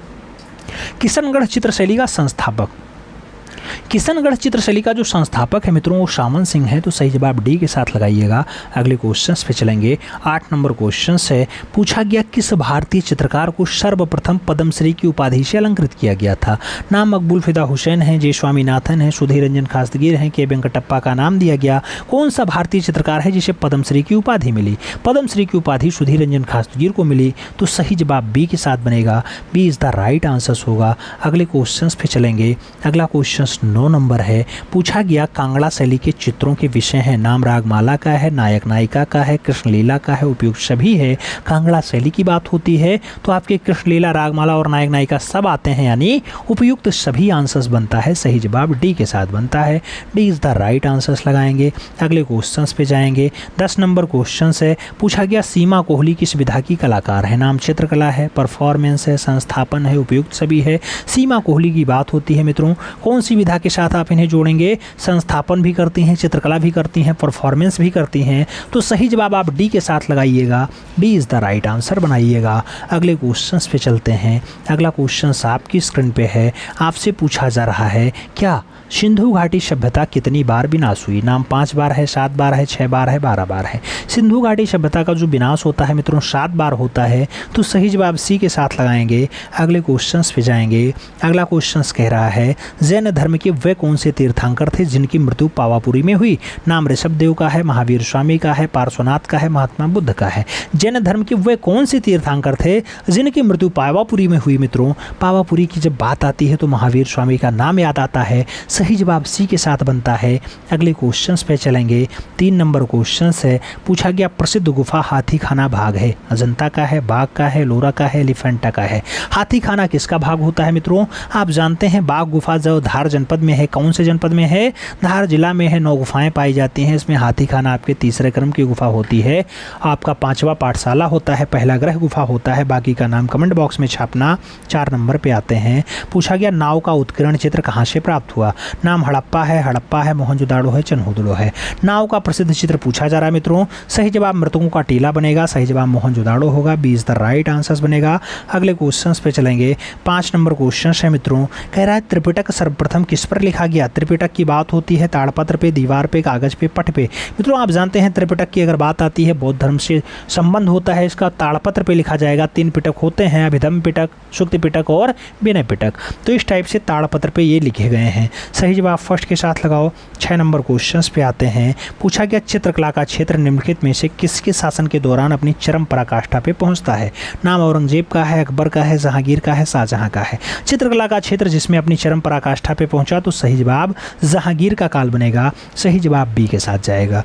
किशनगढ़ चित्र शैली का संस्थापक, किशनगढ़ चित्रशैली का जो संस्थापक है मित्रों वो सामंत सिंह है। तो सही जवाब डी के साथ लगाइएगा। अगले क्वेश्चंस पे चलेंगे। 8 नंबर क्वेश्चन है, पूछा गया किस भारतीय चित्रकार को सर्वप्रथम पद्मश्री की उपाधि से अलंकृत किया गया था? नाम मकबूल फिदा हुसैन है, जे स्वामीनाथन है, सुधीर रंजन खास्तगीर हैं, के वेंकटप्पा का नाम दिया गया। कौन सा भारतीय चित्रकार है जिसे पद्मश्री की उपाधि मिली? पद्मश्री की उपाधि सुधीर रंजन खास्तगीर को मिली। तो सही जवाब बी के साथ बनेगा। B is the right answer होगा। अगले क्वेश्चंस पे चलेंगे। अगला क्वेश्चन 9 नंबर है, पूछा गया कांगड़ा शैली के चित्रों के विषय हैं। नाम रागमाला का है, नायक नायिका का है, कृष्णलीला का है, उपयुक्त सभी है। कांगड़ा शैली की बात होती है तो आपके कृष्णलीला, रागमाला और नायक नायिका सब आते हैं, यानी उपयुक्त सभी आंसर्स बनता है। सही जवाब डी के साथ बनता है। D is the right answers लगाएंगे। अगले क्वेश्चंस पे जाएंगे। 10 नंबर क्वेश्चन है, पूछा गया सीमा कोहली किस विधा की कलाकार है? नाम चित्रकला है, परफॉर्मेंस है, संस्थापन है, उपयुक्त सभी है। सीमा कोहली की बात होती है मित्रों, कौन सी विधा के साथ आप इन्हें जोड़ेंगे? संस्थापन भी करती हैं, चित्रकला भी करती हैं, परफॉर्मेंस भी करती हैं। तो सही जवाब आप डी के साथ लगाइएगा। D is the right answer बनाइएगा। अगले क्वेश्चंस पे चलते हैं। अगला क्वेश्चन आपकी स्क्रीन पे है। आपसे पूछा जा रहा है क्या सिंधु घाटी सभ्यता कितनी बार विनाश हुई? नाम 5 बार है, 7 बार है, 6 बार है, 12 बार है। सिंधु घाटी सभ्यता का जो विनाश होता है मित्रों 7 बार होता है, तो सही जवाब सी के साथ लगाएंगे। अगले क्वेश्चंस पे जाएंगे। अगला क्वेश्चंस कह रहा है जैन धर्म के वे कौन से तीर्थंकर थे जिनकी मृत्यु पावापुरी में हुई? नाम ऋषभदेव का है, महावीर स्वामी का है, पार्श्वनाथ का है, महात्मा बुद्ध का है। जैन धर्म के वे कौन से तीर्थंकर थे जिनकी मृत्यु पावापुरी में हुई? मित्रों पावापुरी की जब बात आती है तो महावीर स्वामी का नाम याद आता है। सही जवाब सी के साथ बनता है। अगले क्वेश्चंस पे चलेंगे। 3 नंबर क्वेश्चंस है, पूछा गया प्रसिद्ध गुफा हाथी खाना भाग है, अजंता का है, बाघ का है, लोरा का है, एलिफेंटा का है। हाथी खाना किसका भाग होता है मित्रों? आप जानते हैं बाघ गुफा जो धार जनपद में है, कौन से जनपद में है? धार जिला में है। 9 गुफाएं पाई जाती हैं, इसमें हाथी खाना आपके तीसरे क्रम की गुफा होती है। आपका 5वां पाठशाला होता है, पहला ग्रह गुफा होता है। बाकी का नाम कमेंट बॉक्स में छापना। 4 नंबर पे आते हैं। पूछा गया नाव का उत्कीर्ण चित्र कहाँ से प्राप्त हुआ? नाम हड़प्पा है, मोहनजोदाड़ो है, चन्होदड़ो है। नाव का प्रसिद्ध चित्र पूछा जा रहा है मित्रों। सही जवाब मृतकों का टीला बनेगा। सही जवाब मोहनजोदाड़ो होगा। 20 द राइट आंसर्स बनेगा। अगले क्वेश्चंस पे चलेंगे। 5 नंबर क्वेश्चन है मित्रों, कह रहा है त्रिपिटक सर्वप्रथम किस पर लिखा गया? त्रिपिटक की बात होती है ताड़पत्र पे, दीवार पे, कागज पे, पट पे। मित्रों आप जानते हैं त्रिपिटक की अगर बात आती है बौद्ध धर्म से संबंध होता है, इसका ताड़पत्र पे लिखा जाएगा। 3 पिटक होते हैं, अभिधम्म पिटक, सुक्ति पिटक और विनय पिटक। तो इस टाइप से ताड़पत्र पे ये लिखे गए हैं। सही जवाब फर्स्ट के साथ लगाओ। 6 नंबर क्वेश्चंस पे आते हैं। पूछा गया चित्रकला का क्षेत्र निम्नलिखित में से किसके शासन के दौरान अपनी चरम पराकाष्ठा पे पहुंचता है? नाम औरंगजेब का है, अकबर का है, जहांगीर का है, शाहजहां का है। चित्रकला का क्षेत्र जिसमें अपनी चरम पराकाष्ठा पे पहुंचा तो सही जवाब जहांगीर का काल बनेगा। सही जवाब बी के साथ जाएगा।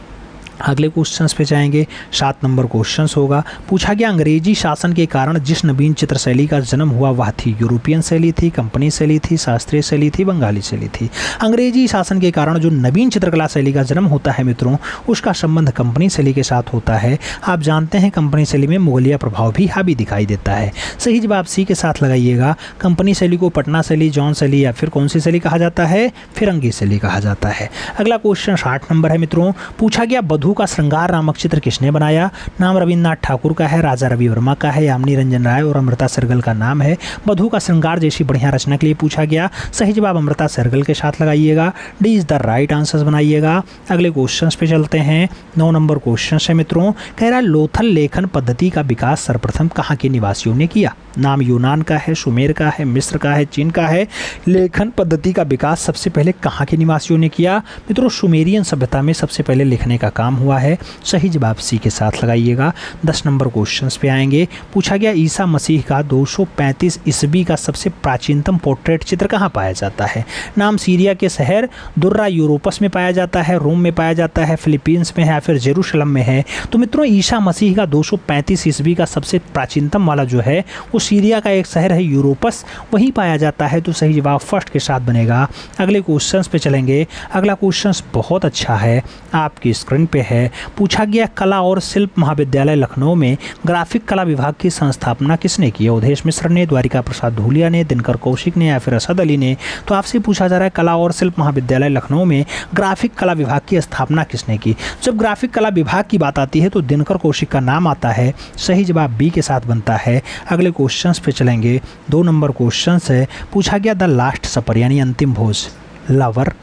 अगले क्वेश्चंस पे जाएंगे। 7 नंबर क्वेश्चंस होगा। पूछा गया अंग्रेजी शासन के कारण जिस नवीन चित्र शैली का जन्म हुआ वह थी? यूरोपियन शैली थी, कंपनी शैली थी, शास्त्रीय शैली थी, बंगाली शैली थी। अंग्रेजी शासन के कारण जो नवीन चित्रकला शैली का जन्म होता है मित्रों उसका संबंध कंपनी शैली के साथ होता है। आप जानते हैं कंपनी शैली में मुगलिया प्रभाव भी हावी दिखाई देता है। सही जवाब सी के साथ लगाइएगा। कंपनी शैली को पटना शैली, जॉन शैली या फिर कौन सी शैली कहा जाता है? फिरंगी शैली कहा जाता है। अगला क्वेश्चन 60 नंबर है मित्रों। पूछा गया बधू का श्रृंगार नामक चित्र किसने बनाया? नाम रविन्द्रनाथ ठाकुर का है, राजा रवि वर्मा का है, यामिनी रंजन राय और अमृता सहगल का नाम है। बधू का श्रृंगार जैसी बढ़िया रचना के लिए पूछा गया। सही जवाब अमृता सहगल के साथ लगाइएगा। D is the right answer बनाइएगा। अगले क्वेश्चंस पे चलते हैं। 9 नंबर क्वेश्चन है मित्रों, कह रहा है लोथल लेखन पद्धति का विकास सर्वप्रथम कहाँ के निवासियों ने किया? नाम यूनान का है, सुमेर का है, मिस्र का है, चीन का है। लेखन पद्धति का विकास सबसे पहले कहाँ के निवासियों ने किया? मित्रों सुमेरियन सभ्यता में सबसे पहले लिखने का काम हुआ है। सही जवाब सी के साथ लगाइएगा। 10 नंबर क्वेश्चंस पे आएंगे। पूछा गया ईसा मसीह का 235 ईस्वी का सबसे प्राचीनतम पोर्ट्रेट चित्र कहाँ पाया जाता है? नाम सीरिया के शहर दुर्रा यूरोपस में पाया जाता है, रोम में पाया जाता है, फिलीपींस में है या फिर जेरूशलम में है। तो मित्रों ईसा मसीह का 235 ईस्वी का सबसे प्राचीनतम वाला जो है वो सीरिया का एक शहर है यूरोपस, वहीं पाया जाता है। तो सही जवाब फर्स्ट के साथ बनेगा। अगले क्वेश्चंस पे चलेंगे। अगला क्वेश्चंस बहुत अच्छा है, आपकी स्क्रीन पे है। पूछा गया कला और शिल्प महाविद्यालय लखनऊ में ग्राफिक कला विभाग की संस्थापना किसने की? अवधेश मिश्र ने, द्वारिका प्रसाद धूलिया ने, दिनकर कौशिक ने या फिर असद अली ने। तो आपसे पूछा जा रहा है कला और शिल्प महाविद्यालय लखनऊ में ग्राफिक कला विभाग की स्थापना किसने की? जब ग्राफिक कला विभाग की बात आती है तो दिनकर कौशिक का नाम आता है। सही जवाब बी के साथ बनता है। अगले क्वेश्चंस पे चलेंगे। 2 नंबर क्वेश्चंस है। पूछा गया द लास्ट सपर यानी अंतिम भोज, लवर,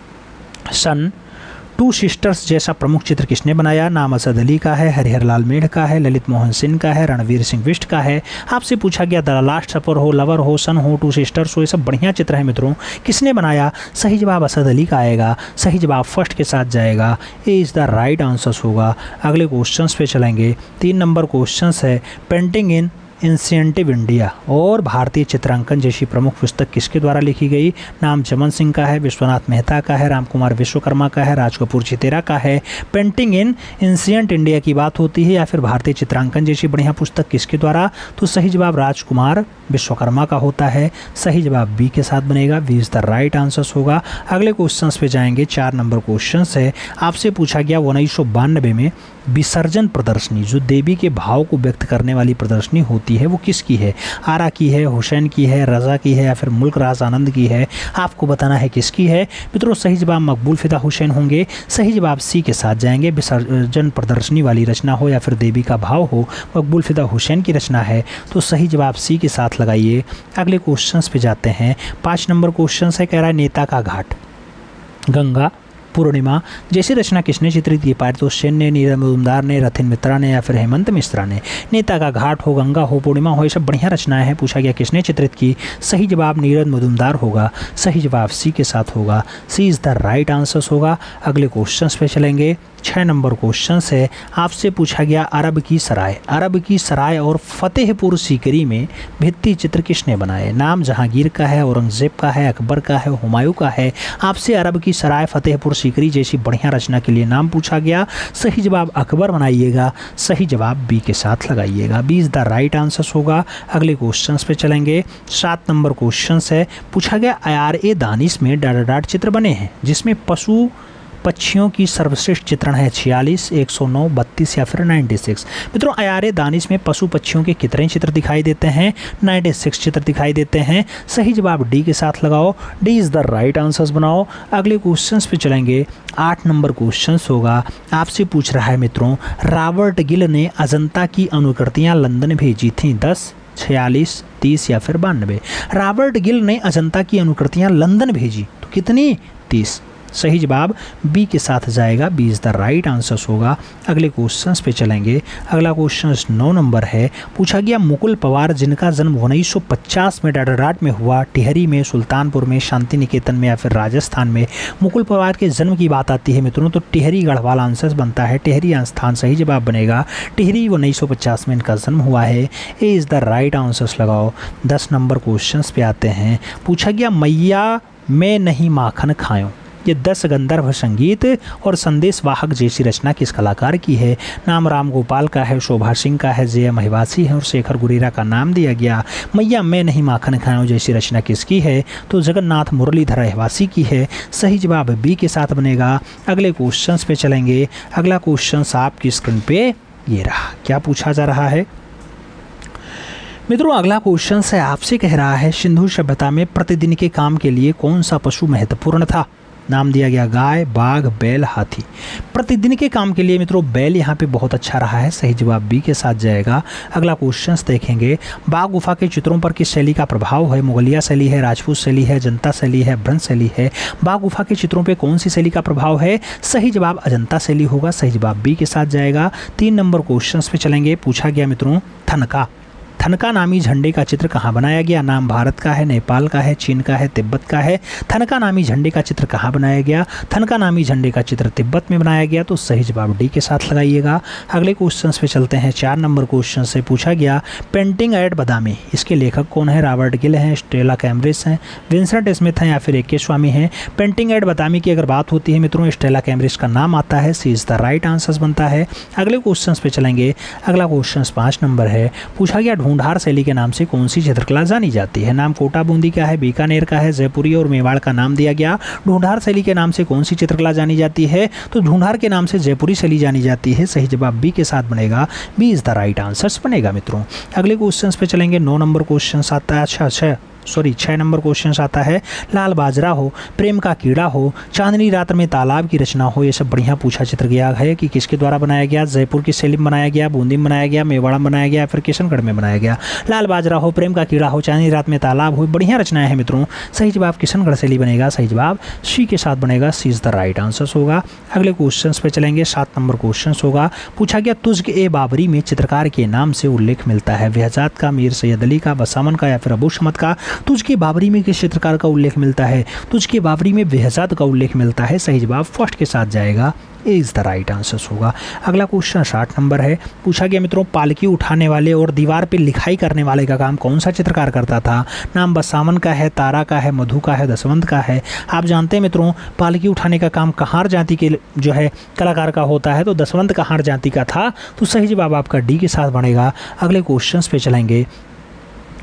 सन, 2 सिस्टर्स जैसा प्रमुख चित्र किसने बनाया? नाम असद अली का है, हरिहर लाल मेढ़ का है, ललित मोहन सिंह का है, रणवीर सिंह बिष्ट का है। आपसे पूछा गया द लास्ट सपर हो, लवर हो, सन हो, 2 सिस्टर्स हो, ये सब बढ़िया चित्र है मित्रों, किसने बनाया? सही जवाब असद अली का आएगा। सही जवाब फर्स्ट के साथ जाएगा। A is the right answer होगा। अगले क्वेश्चन पे चलेंगे। 3 नंबर क्वेश्चन है पेंटिंग इन इंसेंटिव इंडिया और भारतीय चित्रांकन जैसी प्रमुख पुस्तक किसके द्वारा लिखी गई? नाम चमन सिंह का है, विश्वनाथ मेहता का है, रामकुमार विश्वकर्मा का है, राज कपूर चितेरा का है। पेंटिंग इन एंशिएंट इंडिया की बात होती है या फिर भारतीय चित्रांकन जैसी बढ़िया पुस्तक किसके द्वारा? तो सही जवाब राजकुमार विश्वकर्मा का होता है। सही जवाब बी के साथ बनेगा। B is the right answer होगा। अगले क्वेश्चन पे जाएंगे। 4 नंबर क्वेश्चन है। आपसे पूछा गया 1992 में विसर्जन प्रदर्शनी जो देवी के भाव को व्यक्त करने वाली प्रदर्शनी होती है वो किसकी है? आरा की है, हुसैन की है, रज़ा की है या फिर मुल्क राज आनंद की है? आपको बताना है किसकी है। मित्रों सही जवाब मकबूल फिदा हुसैन होंगे। सही जवाब सी के साथ जाएंगे। विसर्जन प्रदर्शनी वाली रचना हो या फिर देवी का भाव हो, मकबूल फिदा हुसैन की रचना है, तो सही जवाब सी के साथ लगाइए। अगले क्वेश्चंस पे जाते हैं। 5 नंबर क्वेश्चन है, कह रहा है नेता का घाट, गंगा, पूर्णिमा जैसी रचना किसने चित्रित की? पारितोष सेन ने, नीरज मजुमदार ने, रथिन मित्रा ने या फिर हेमंत मिश्रा ने? नेता का घाट हो, गंगा हो, पूर्णिमा हो, ये सब बढ़िया रचनाएं हैं। पूछा गया किसने चित्रित की? सही जवाब नीरज मजुमदार होगा। सही जवाब सी के साथ होगा। C is the right answers होगा। अगले क्वेश्चन पे चलेंगे। 6 नंबर क्वेश्चन है, आपसे पूछा गया अरब की सराय। अरब की सराय और फतेहपुर सीकरी में भित्ति चित्र किसने बनाए? नाम जहांगीर का है, औरंगजेब का है, अकबर का है, हुमायूं का है? आपसे अरब की सराय, फतेहपुर सीकरी जैसी बढ़िया रचना के लिए नाम पूछा गया। सही जवाब अकबर बनाइएगा। सही जवाब बी के साथ लगाइएगा। B is the right answer होगा। अगले क्वेश्चन पे चलेंगे। 7 नंबर क्वेश्चन है, पूछा गया IRA दानिश में डाट चित्र बने हैं जिसमें पशु पक्षियों की सर्वश्रेष्ठ चित्रण है 46, 109, 32 या फिर 96? मित्रों IRA दानिश में पशु पक्षियों के कितने चित्र दिखाई देते हैं? 96 चित्र दिखाई देते हैं। सही जवाब डी के साथ लगाओ। D is the right answers बनाओ। अगले क्वेश्चंस पे चलेंगे। 8 नंबर क्वेश्चन होगा, आपसे पूछ रहा है मित्रों, रॉबर्ट गिल ने अजंता की अनुकृतियाँ लंदन भेजी थीं 10, 46, 30 या फिर 92? रॉबर्ट गिल ने अजंता की अनुकृतियाँ लंदन भेजी तो कितनी? 30। सही जवाब बी के साथ जाएगा। B is the right answers होगा। अगले क्वेश्चंस पे चलेंगे। अगला क्वेश्चन 9 नंबर है, पूछा गया मुकुल पवार जिनका जन्म 1950 में डाडाराट में हुआ, टिहरी में, सुल्तानपुर में, शांति निकेतन में या फिर राजस्थान में? मुकुल पवार के जन्म की बात आती है मित्रों तो टिहरी गढ़वाल आंसर्स बनता है। टिहरी स्थान सही जवाब बनेगा। टिहरी 1950 में इनका जन्म हुआ है। A is the right answers लगाओ। 10 नंबर क्वेश्चन पे आते हैं। पूछा गया मैया मैं नहीं माखन खायूं, ये 10 गंधर्व संगीत और संदेश वाहक जैसी रचना किस कलाकार की है? नाम राम गोपाल का है, शोभा सिंह का है, जय महिवासी है और शेखर गुरीरा का नाम दिया गया। मैया मैं नहीं माखन खाऊं जैसी रचना किसकी है? तो जगन्नाथ मुरलीधर रहवासी की है। सही जवाब बी के साथ बनेगा। अगले क्वेश्चन पे चलेंगे। अगला क्वेश्चन आपकी स्क्रीन पे ये रहा। क्या पूछा जा रहा है मित्रों? अगला क्वेश्चन है, आपसे कह रहा है सिंधु सभ्यता में प्रतिदिन के काम के लिए कौन सा पशु महत्वपूर्ण था? नाम दिया गया गाय, बाघ, बैल, हाथी। प्रतिदिन के काम के लिए मित्रों बैल यहाँ पे बहुत अच्छा रहा है। सही जवाब बी के साथ जाएगा। अगला क्वेश्चन देखेंगे। बाघ गुफा के चित्रों पर किस शैली का प्रभाव है? मुगलिया शैली है, राजपूत शैली है, जनता शैली है, ब्रह्म शैली है? बाघ गुफा के चित्रों पर कौन सी शैली का प्रभाव है? सही जवाब अजंता शैली होगा। सही जवाब बी के साथ जाएगा। 3 नंबर क्वेश्चन पे चलेंगे। पूछा गया मित्रों थनका, थनका नामी झंडे का चित्र कहाँ बनाया गया? नाम भारत का है, नेपाल का है, चीन का है, तिब्बत का है? थनका नामी झंडे का चित्र कहाँ बनाया गया? थनका नामी झंडे का चित्र तिब्बत में बनाया गया। तो सही जवाब डी के साथ लगाइएगा। अगले क्वेश्चन पे चलते हैं। 4 नंबर क्वेश्चन से पूछा गया पेंटिंग एट बादामी, इसके लेखक कौन है? रॉबर्ट गिल हैं, स्टेला कैम्ब्रिज हैं, विंसेंट स्मिथ हैं या फिर ए.के. स्वामी हैं? पेंटिंग एट बादामी की अगर बात होती है मित्रों स्टेला कैम्ब्रिज का नाम आता है। C is the right answer बनता है। अगले क्वेश्चन पे चलेंगे। अगला क्वेश्चन 5 नंबर है। पूछा गया ढूंढार शैली के नाम से कौन सी चित्रकला जानी जाती है? नाम कोटा बूंदी का है, बीकानेर का है, जयपुरी और मेवाड़ का नाम दिया गया। ढूंढार शैली के नाम से कौन सी चित्रकला जानी जाती है? तो ढूंढार के नाम से जयपुरी शैली जानी जाती है। सही जवाब बी के साथ बनेगा। B is the right answer बनेगा मित्रों। अगले क्वेश्चन पे चलेंगे। 9 नंबर क्वेश्चन आता है। 6 नंबर क्वेश्चन आता है। लाल बाजरा हो, प्रेम का कीड़ा हो, चांदनी रात में तालाब की रचना हो, ये सब बढ़िया पूछा चित्र गया है कि किसके द्वारा बनाया गया? जयपुर की शैली में बनाया गया, बूंदी में बनाया गया, मेवाड़ा में बनाया गया, फिर किशनगढ़ में बनाया गया। लाल बाजरा हो, प्रेम का कीड़ा हो, चांदनी रात में तालाब हो, बढ़िया रचनाएं हैं मित्रों। सही जवाब किशनगढ़ शैली बनेगा। सही जवाब सी के साथ बनेगा। C is the right answer होगा। अगले क्वेश्चन पे चलेंगे। 7 नंबर क्वेश्चन होगा। पूछा गया तुज़्क ए बाबरी में चित्रकार के नाम से उल्लेख मिलता है? बेहजाद का, मीर सैयद अली का, बसामन का या फिर अबू शमत का? तुज़्क ए बाबरी में किस चित्रकार का उल्लेख मिलता है? तुझके बाबरी में बेहजाद का उल्लेख मिलता है। सही जवाब फर्स्ट के साथ जाएगा। A is the right answer होगा। अगला क्वेश्चन 60 नंबर है। पूछा गया मित्रों पालकी उठाने वाले और दीवार पे लिखाई करने वाले का काम कौन सा चित्रकार करता था? नाम बसामन का है, तारा का है, मधु का है, दसवंत का है? आप जानते हैं मित्रों पालकी उठाने का काम कहार जाति के जो है कलाकार का होता है, तो दसवंत कहार जाति का था। तो सही जवाब आपका डी के साथ बनेगा। अगले क्वेश्चन पे चलेंगे।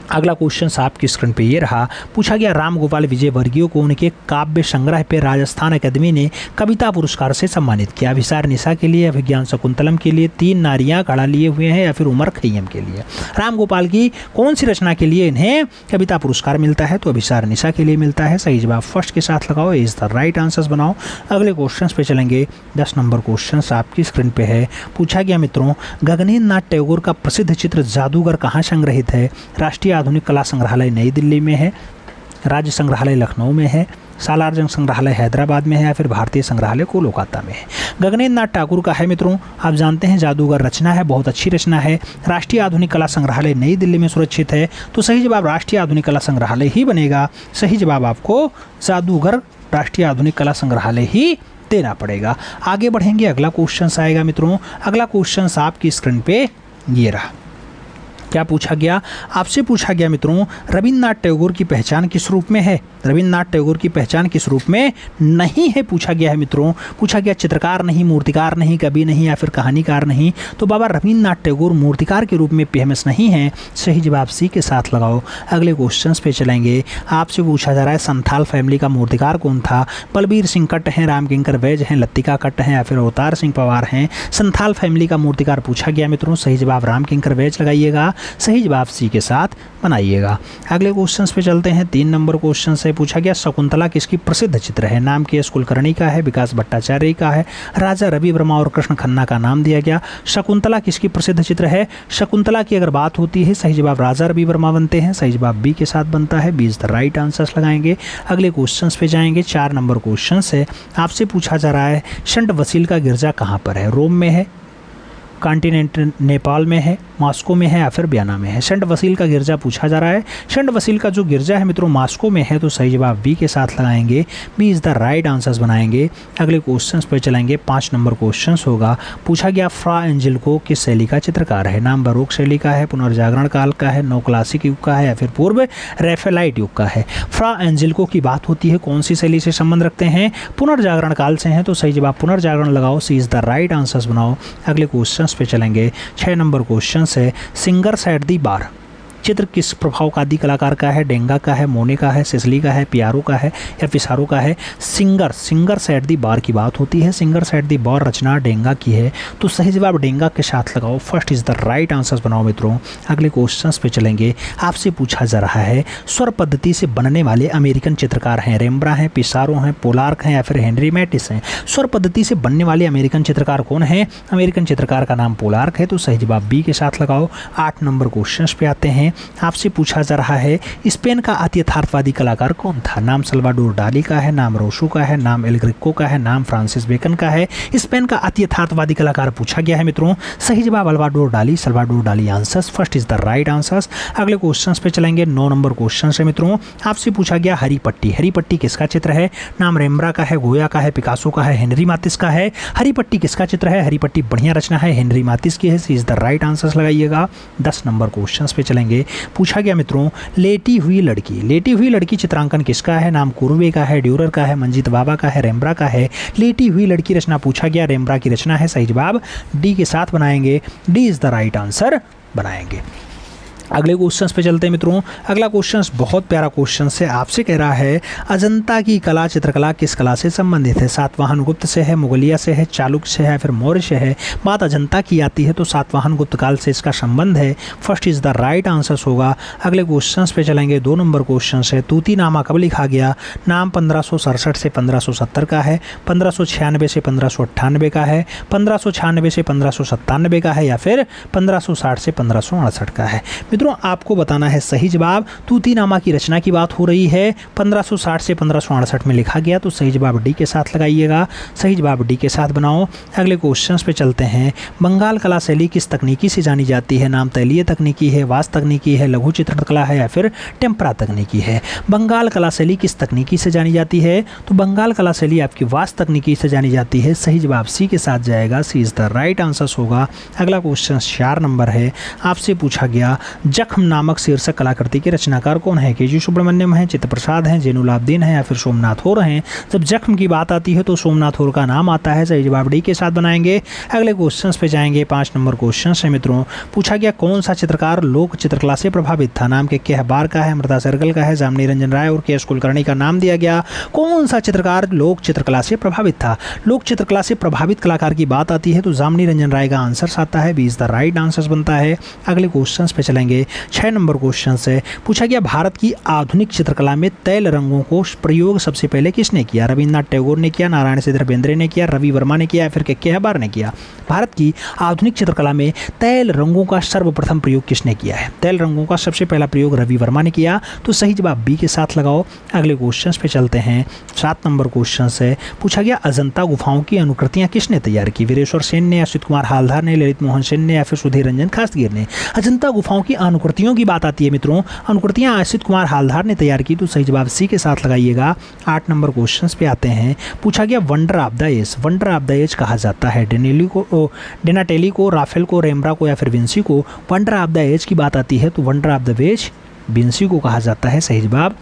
अगला क्वेश्चन आपकी स्क्रीन पे ये रहा, पूछा गया राम गोपाल विजयवर्गीय को उनके काव्य संग्रह पे राजस्थान अकादमी ने कविता पुरस्कार से सम्मानित किया। अभिसार निशा के लिए, अभिज्ञान शकुंतलम के लिए, तीन नारियां घड़ा लिए हुए हैं या फिर उमर खैयम के लिए। राम गोपाल की कौन सी रचना के लिए इन्हें कविता पुरस्कार मिलता है? तो अभिसार निशा के लिए मिलता है। सही जवाब फर्स्ट के साथ लगाओ, इज द राइट आंसर्स बनाओ। अगले क्वेश्चन पे चलेंगे। 10 नंबर क्वेश्चन आपकी स्क्रीन पे है। पूछा गया मित्रों, गगनेन्द्र नाथ टैगोर का प्रसिद्ध चित्र जादूगर कहाँ संग्रहित है? राष्ट्रीय आधुनिक कला संग्रहालय नई दिल्ली में है, राज्य संग्रहालय लखनऊ में है, सालारजंग संग्रहालय हैदराबाद में है या फिर भारतीय संग्रहालय कोलकाता में है। गगनेन्द्र नाथ ठाकुर का है मित्रों, आप जानते हैं जादूगर रचना है, बहुत अच्छी रचना है। राष्ट्रीय आधुनिक कला संग्रहालय नई दिल्ली में सुरक्षित है, तो सही जवाब राष्ट्रीय आधुनिक कला संग्रहालय ही बनेगा। सही जवाब आपको जादूगर राष्ट्रीय आधुनिक कला संग्रहालय ही देना पड़ेगा। आगे बढ़ेंगे, अगला क्वेश्चन आएगा मित्रों। अगला क्वेश्चन आपकी स्क्रीन पे ये रहा। क्या पूछा गया? आपसे पूछा गया मित्रों, रविन्द्रनाथ टैगोर की पहचान किस रूप में है? रविन्द्रनाथ टैगोर की पहचान किस रूप में नहीं है पूछा गया है मित्रों। पूछा गया चित्रकार नहीं, मूर्तिकार नहीं, कवि नहीं या फिर कहानीकार नहीं। तो बाबा रविन्द्रनाथ टैगोर मूर्तिकार के रूप में फेमस नहीं है। सही जवाब सी के साथ लगाओ। अगले क्वेश्चन पे चलेंगे। आपसे पूछा जा रहा है संथाल फैमिली का मूर्तिकार कौन था? बलबीर सिंह कट्ट हैं, रामकिंकर वैज हैं, लत्तिका कट्ट हैं या फिर अवतार सिंह पवार हैं। संथाल फैमिली का मूर्तिकार पूछा गया मित्रों। सही जवाब रामकिंकर वैज लगाइएगा। सही जवाब सी के साथ बनाइएगा। अगले क्वेश्चन पे चलते हैं। 3 नंबर क्वेश्चन से पूछा गया, शकुंतला किसकी प्रसिद्ध चित्र है? नाम के एस कुलकर्णी का है, विकास भट्टाचार्य का है, राजा रवि वर्मा और कृष्ण खन्ना का नाम दिया गया। शकुंतला किसकी प्रसिद्ध चित्र है? शकुंतला की अगर बात होती है, सही जवाब राजा रवि वर्मा बनते हैं। सही जवाब बी के साथ बनता है। B is the right answers लगाएंगे। अगले क्वेश्चन पे जाएंगे। 4 नंबर क्वेश्चन है। आपसे पूछा जा रहा है, संत वसील का गिरजा कहाँ पर है? रोम में है, कॉन्टिनेंटल नेपाल में है, मॉस्को में है या फिर बयाना में है। संत वसील का गिरजा पूछा जा रहा है। संत वसील का जो गिरजा है मित्रों मॉस्को में है, तो सही जवाब बी के साथ लगाएंगे। B is the right answers बनाएंगे। अगले क्वेश्चन पे चलेंगे। 5 नंबर क्वेश्चन होगा। पूछा गया, फ्रा एंजेल्को किस शैली का चित्रकार है? नाम बारोक शैली का है, पुनर्जागरण काल का है, नौ क्लासिक युग का है या फिर पूर्व रैफेलाइट युग का है। फ्रा एंजेल्को की बात होती है, कौन सी शैली से संबंध रखते हैं? पुनर्जागरण काल से हैं, तो सही जवाब पुनर्जागरण लगाओ। C is the right answers बनाओ। अगले क्वेश्चन पे चलेंगे। 6 नंबर क्वेश्चन है, सिंगर्स एट दी बार चित्र किस प्रभाववादी कलाकार का है? डेंगा का है, मोने का है, सिसली का है, पियारो का है या पिसारो का है? सिंगर्स एट दी बार की बात होती है। सिंगर्स एट दी बार रचना डेंगा की है, तो सही जवाब डेंगा के साथ लगाओ। First is the right answers बनाओ मित्रों। अगले क्वेश्चन पे चलेंगे। आपसे पूछा जा रहा है, स्वर पद्धति से बनने वाले अमेरिकन चित्रकार हैं? रेम्ब्रा हैं, पिसारो हैं, पोलार्क हैं या फिर हेनरी मैटिस हैं? स्वर पद्धति से बनने वाले अमेरिकन चित्रकार कौन है? अमेरिकन चित्रकार का नाम पोलार्क है, तो सही जवाब बी के साथ लगाओ। 8 नंबर क्वेश्चन पे आते हैं। आपसे पूछा जा रहा है, स्पेन का अति यथार्थवादी कलाकार कौन था? नाम सल्वाडोर डाली का है, नाम रोशो का है, नाम एल ग्रेको का है, नाम फ्रांसिस बेकन का है। स्पेन का अति यथार्थवादी कलाकार पूछा गया है मित्रों। सही जवाब Salvador Dali answers. First is the right answers. अगले क्वेश्चन पे चलेंगे। 9 नंबर क्वेश्चन है मित्रों। आपसे पूछा गया, हरी पट्टी किसका चित्र है? नाम रेम्ब्रा का है, गोया का है, पिकासो का है, हेनरी मातिस का है। हरी पट्टी किसका चित्र है? हरी पट्टी बढ़िया रचना है, हेनरी मातिस की है। C is the right answers लगाइएगा। 10 नंबर क्वेश्चन पे चलेंगे। पूछा गया मित्रों, लेटी हुई लड़की चित्रांकन किसका है? नाम कुरुवे का है, ड्यूरर का है, मंजीत बाबा का है, रेम्ब्रा का है। लेटी हुई लड़की रचना पूछा गया, रेम्ब्रा की रचना है। सही जवाब डी के साथ बनाएंगे। D is the right answer बनाएंगे। अगले क्वेश्चन पे चलते हैं मित्रों। अगला क्वेश्चन बहुत प्यारा क्वेश्चन है। आपसे कह रहा है, अजंता की कला चित्रकला किस कला से संबंधित है? सातवाहन गुप्त से है, मुगलिया से है, चालुक्य से है, फिर मौर्य से है। बात अजंता की आती है तो सातवाहन गुप्त काल से इसका संबंध है। First is the right answer होगा। अगले क्वेश्चन पे चलेंगे। 2 नंबर क्वेश्चन है, तूतीनामा कब लिखा गया? नाम 1567 से 1570 का है, 1596 से 1598 का है, 1596 से 1597 का है या फिर 1560 से 1568 का है। मित्रों आपको बताना है सही जवाब। तूतीनामा की रचना की बात हो रही है, 1560 से 1568 में लिखा गया, तो सही जवाब डी के साथ लगाइएगा। सही जवाब डी के साथ बनाओ। अगले क्वेश्चन पे चलते हैं। बंगाल कला शैली किस तकनीकी से जानी जाती है? नाम तैलीय तकनीकी है, वास तकनीकी है, लघु चित्रकला है या फिर टेम्परा तकनीकी है। बंगाल कला शैली किस तकनीकी से जानी जाती है? तो बंगाल कला शैली आपकी वास तकनीकी से जानी जाती है। सही जवाब सी के साथ जाएगा। C is the right answer होगा। अगला क्वेश्चन 4 नंबर है। आपसे पूछा गया, जख्म नामक शीर्षक कलाकृति के रचनाकार कौन है? के.जी. सुब्रमण्यम है, चित्तप्रसाद है, जैनुलाब्दीन है या फिर सोमनाथ होर हैं। जब जख्म की बात आती है तो सोमनाथ होर का नाम आता है। सही जवाब डी के साथ बनाएंगे। अगले क्वेश्चन पे जाएंगे। 5 नंबर क्वेश्चन है मित्रों। पूछा गया कौन सा चित्रकार लोक चित्रकला से प्रभावित था? नाम के अखबार का है, अमृता सहगल का है, जामिनी रंजन राय और के.एस. कुलकर्णी का नाम दिया गया। कौन सा चित्रकार लोक चित्रकला से प्रभावित था? लोक चित्रकला से प्रभावित कलाकार की बात आती है तो जामिनी रंजन राय का आंसर आता है। 20 द राइट आंसर बनता है। अगले क्वेश्चन पे चलेंगे। 6 नंबर क्वेश्चन से पूछा गया भारत की आधुनिक चित्रकला में तैल रंगों को प्रयोग सबसे पहले किसने किया? रविन्द्रनाथ टैगोर ने किया, नारायण सिद्धर बेंद्रे ने किया, रवि वर्मा ने किया या फिर के हबार ने किया? भारत की आधुनिक चित्रकला में तैल रंगों का सर्वप्रथम प्रयोग किसने किया है? तैल रंगों का सबसे पहला प्रयोग रवि वर्मा ने किया। तो सही जवाब बी के साथ लगाओ। अगले क्वेश्चन पे चलते हैं। 7 नंबर क्वेश्चन से पूछा गया अजंता गुफाओं की अनुकृतियां किसने तैयार की? वीरेश्वर सेन ने, असित कुमार हालदार ने, ललित मोहन सेन ने या फिर सुधीर रंजन खासगीर ने? अजंता गुफाओं की अनुकृतियों की बात आती है मित्रों, अनुकृतियां असित कुमार हालदार ने तैयार की। तो सही जवाब सी के साथ लगाइएगा। 8 नंबर क्वेश्चन पे आते हैं। पूछा गया wonder of the age, wonder of the age कहा जाता है डेनाटेली को, राफेल को, रेम्ब्रा को या फिर विंसी को? वंडर ऑफ द एज की बात आती है तो wonder of the age Vinci को कहा जाता है। सही जवाब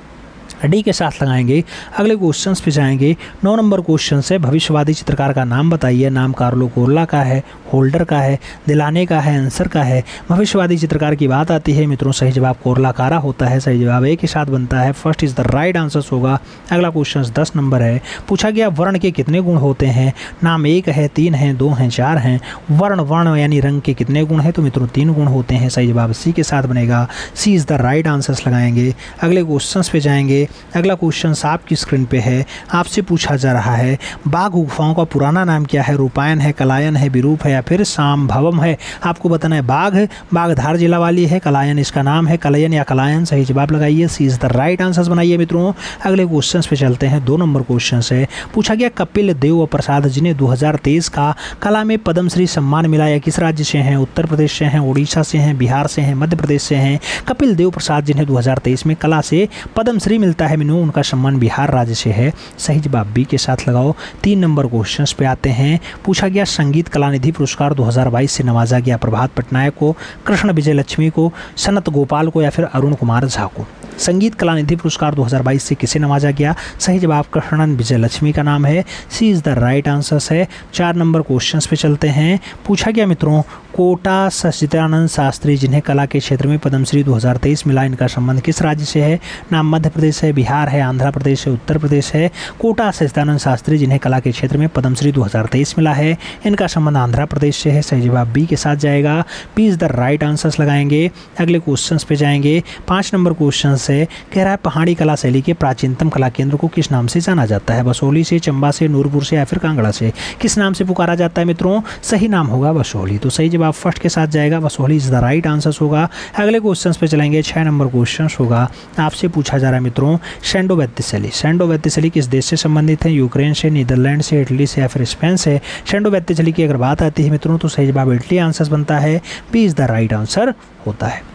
डी के साथ लगाएंगे। अगले क्वेश्चंस पे जाएंगे। 9 नंबर क्वेश्चन से भविष्यवादी चित्रकार का नाम बताइए। नाम कार्लो कोरला का है, होल्डर का है, दिलाने का है, अंसर का है? भविष्यवादी चित्रकार की बात आती है मित्रों, सही जवाब कोरला कारा होता है। सही जवाब ए के साथ बनता है। First is the right answer होगा। अगला क्वेश्चन 10 नंबर है। पूछा गया वर्ण के कितने गुण होते हैं? नाम 1 है, 3 है, 2 हैं, 4 हैं। वर्ण यानी रंग के कितने गुण हैं? तो मित्रों 3 गुण होते हैं। सही जवाब सी के साथ बनेगा। C is the right answer लगाएंगे। अगले क्वेश्चन पे जाएंगे। अगला क्वेश्चन आपकी स्क्रीन पे है। आपसे पूछा जा रहा है बाघ गुफाओं का पुराना नाम क्या है? रूपायन है, कलायन है, विरूप है या फिर सांभवम है? आपको बताना है। बाघधार जिला वाली है, कलायन इसका नाम है, कलयन या कलायन? सही जवाब लगाइए। C is the right answer बनाइए मित्रों। अगले क्वेश्चन पे चलते हैं। 2 नंबर क्वेश्चन से पूछा गया कपिल देव प्रसाद जिन्हें 2023 का कला में पद्मश्री सम्मान मिला या किस राज्य से हैं? उत्तर प्रदेश से हैं, उड़ीसा से हैं, बिहार से हैं, मध्य प्रदेश से हैं? कपिल देव प्रसाद जिन्हें 2023 में कला से पद्मश्री मिलता है मिनू, उनका सम्मान बिहार राज्य से है। सही जवाब बी के साथ लगाओ। 3 नंबर क्वेश्चंस पे आते हैं। पूछा गया संगीत कलानिधि पुरस्कार 2022 से नवाजा गया प्रभात पटनायक को, कृष्ण विजय लक्ष्मी को, सनत गोपाल को या फिर अरुण कुमार झा को? संगीत कलानिधि पुरस्कार 2022 से किसे नवाजा गया? सही जवाब कृष्णन विजय लक्ष्मी का नाम है। C is the right answer है। 4 नंबर क्वेश्चंस पे चलते हैं। पूछा गया मित्रों कोटा सच्चिदानंद शास्त्री जिन्हें कला के क्षेत्र में पद्मश्री 2023 मिला, इनका संबंध किस राज्य से है? नाम मध्य प्रदेश है, बिहार है, आंध्र प्रदेश है, उत्तर प्रदेश है? कोटा सच्चिदानंद शास्त्री जिन्हें कला के क्षेत्र में पद्मश्री 2023 मिला है, इनका संबंध आंध्र प्रदेश से है। सही जवाब बी के साथ जाएगा। B is the right answer लगाएंगे। अगले क्वेश्चन पे जाएंगे। 5 नंबर क्वेश्चन से कह रहा है पहाड़ी कला शैली के प्राचीनतम कला केंद्र को किस नाम से जाना जाता है? बसोहली से, चंबा से, नूरपुर से या फिर कांगड़ा से? किस नाम से पुकारा जाता है मित्रों? सही नाम होगा बसोहली। तो सही जवाब फर्स्ट के साथ जाएगा। Basohli is the right answer होगा। अगले क्वेश्चन पे चलेंगे। 6 नंबर क्वेश्चन होगा। आपसे पूछा जा रहा है मित्रों सैंडो वेत्तिसेली, सैंडो वेत्तिसेली किस देश से संबंधित है? यूक्रेन से, नीदरलैंड से, इटली से या फिर स्पेन से? सैंडो वेत्तिसेली की अगर बात आती है मित्रों तो सही जवाब इटली आंसर बनता है। B is the right answer होता है।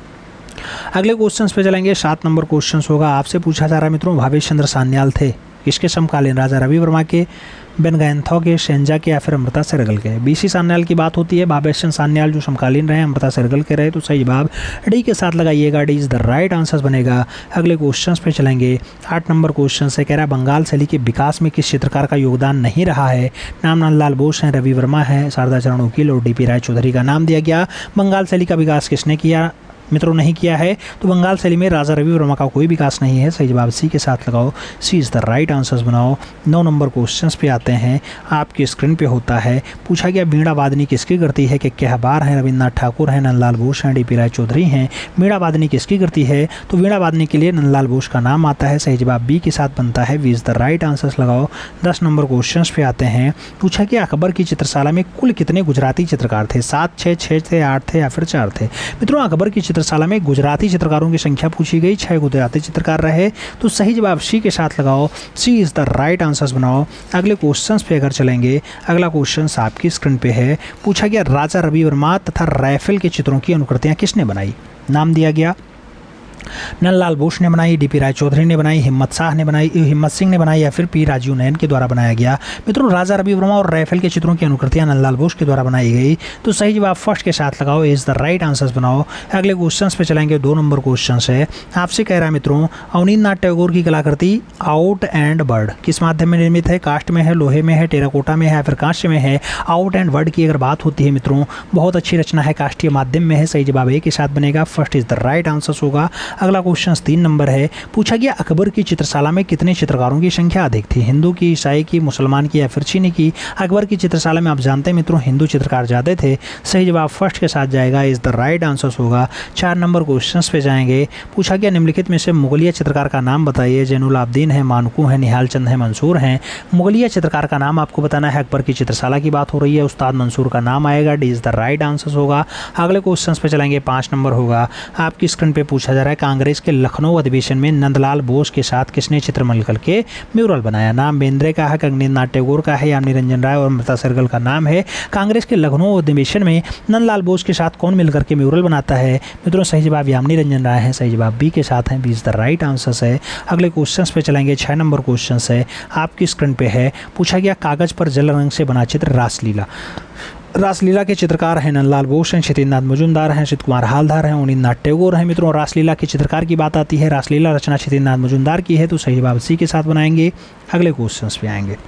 अगले क्वेश्चंस पे चलेंगे। 7 नंबर क्वेश्चन होगा। आपसे पूछा जा रहा है मित्रों भावेश चंद्र सान्याल थे किसके समकालीन? राजा रवि वर्मा के, बेनगैंथो के, सेंजा के या फिर अमृता सहगल के? बीसी सान्याल की बात होती है। भावेश चंद्र सान्याल जो समकालीन रहे, अमृता सहगल के रहे। तो सही जवाब डी के साथ लगाइएगा। D is the right answer बनेगा। अगले क्वेश्चन पे चलेंगे। 8 नंबर क्वेश्चन से कह रहा है बंगाल शैली के विकास में किस चित्रकार का योगदान नहीं रहा है? नाम नंदलाल बोस हैं, रवि वर्मा है, शारदा चरण वकील और डीपी राय चौधरी का नाम दिया गया। बंगाल शैली का विकास किसने किया मित्रों? नहीं किया है। तो बंगाल शैली में राजा रवि वर्मा का कोई विकास नहीं है। सही जवाब सी के साथ लगाओ। C is the right answers बनाओ। 9 नंबर क्वेश्चंस पे आते हैं। आपकी स्क्रीन पे होता है। पूछा गया बीणा वादनी किसकी कृति है? के कहबार हैं, रविन्द्रनाथ ठाकुर हैं, नंदलाल बोस हैं, डीपी राय चौधरी हैं? बीणा वादनी किसकी कृति है? तो बीणा वादनी के लिए नंदलाल बोस का नाम आता है। सही जवाब बी के साथ बनता है। V is the right answers लगाओ। 10 नंबर क्वेश्चन पे आते हैं। पूछा गया अकबर की चित्रशाला में कुल कितने गुजराती चित्रकार थे? 7, 6 थे, 8 थे या फिर 4 थे? मित्रों अकबर की चित्रशाला में गुजराती चित्रकारों की संख्या पूछी गई। 6 गुजराती चित्रकार रहे। तो सही जवाब सी के साथ लगाओ। C is the right answers बनाओ। अगले क्वेश्चंस पे अगर चलेंगे। अगला क्वेश्चन आपकी स्क्रीन पे है। पूछा गया राजा रवि वर्मा तथा राइफल के चित्रों की अनुकृतियां किसने बनाई? नाम दिया गया नंदलाल बोस ने बनाई, डीपी रायचौधरी ने बनाई, हिम्मत शाह ने बनाई, हिम्मत सिंह ने बनाई या फिर पी राजीव नयन के द्वारा बनाया गया। मित्रों राजा रवि वर्मा और राइफल के चित्रों की अनुकृतियां नंदलाल बोस के द्वारा बनाई गई। तो सही जवाब फर्स्ट के साथ लगाओ, इज द राइट आंसर्स बनाओ। अगले क्वेश्चन पे चलेंगे, 2 नंबर क्वेश्चन है। आपसे कह रहा है मित्रों, अवनींद्रनाथ टैगोर की कलाकृति आउट एंड बर्ड किस माध्यम में निर्मित है? कास्ट में है, लोहे में है, टेराकोटा में है या फिर कांस्य में है? आउट एंड बर्ड की अगर बात होती है मित्रों, बहुत अच्छी रचना है, काष्ठीय माध्यम में है। सही जवाब ए के साथ बनेगा, first is the right answers होगा। अगला क्वेश्चन 3 नंबर है। पूछा गया अकबर की चित्रशाला में कितने चित्रकारों की संख्या अधिक थी? हिंदू की, ईसाई की, मुसलमान की या फिर चीनी की? अकबर की चित्रशाला में आप जानते हैं मित्रों हिंदू चित्रकार ज़्यादा थे। सही जवाब फर्स्ट के साथ जाएगा, इज द राइट आंसर्स होगा। 4 नंबर क्वेश्चन पे जाएंगे। पूछा गया निम्नलिखित में से मुगलिया चित्रकार का नाम बताइए। जैनुल आबदीन है, मानकू है, निहाल चंद है, मंसूर हैं। मुगलिया चित्रकार का नाम आपको बताना है। अकबर की चित्रशाला की बात हो रही है, उस्ताद मंसूर का नाम आएगा, D is the right answers होगा। अगले क्वेश्चन पे चलेंगे, 5 नंबर होगा। आपकी स्क्रीन पे पूछा जा रहा है, कांग्रेस के लखनऊ अधिवेशन में नंदलाल बोस के साथ किसने चित्रमल करके म्यूरल बनाया? नाम बेंद्रे का है, गगनेंद्रनाथ टैगोर का है, यामिनी रंजन राय और अमृता सहगल का नाम है। कांग्रेस के लखनऊ अधिवेशन में नंदलाल बोस के साथ कौन मिलकर के म्यूरल बनाता है? मित्रों सही जवाब यामिनी रंजन राय है, सही जवाब बी के साथ है, B is the right answer है। अगले क्वेश्चन पे चलेंगे, 6 नंबर क्वेश्चन है। आपकी स्क्रीन पे है, पूछा गया कागज पर जल रंग से बना चित्र रासलीला। रासलीला के चित्रकार हैं नंदलाल बोस हैं, क्षितिजनाथ मजूमदार हैं, असित कुमार हालदार हैं, अवनींद्रनाथ टैगोर हैं। मित्रों रासलीला के चित्रकार की बात आती है, रासलीला रचना क्षितिजनाथ मजूमदार की है, तो सही जवाब सी के साथ बनाएंगे। अगले क्वेश्चन पे आएंगे।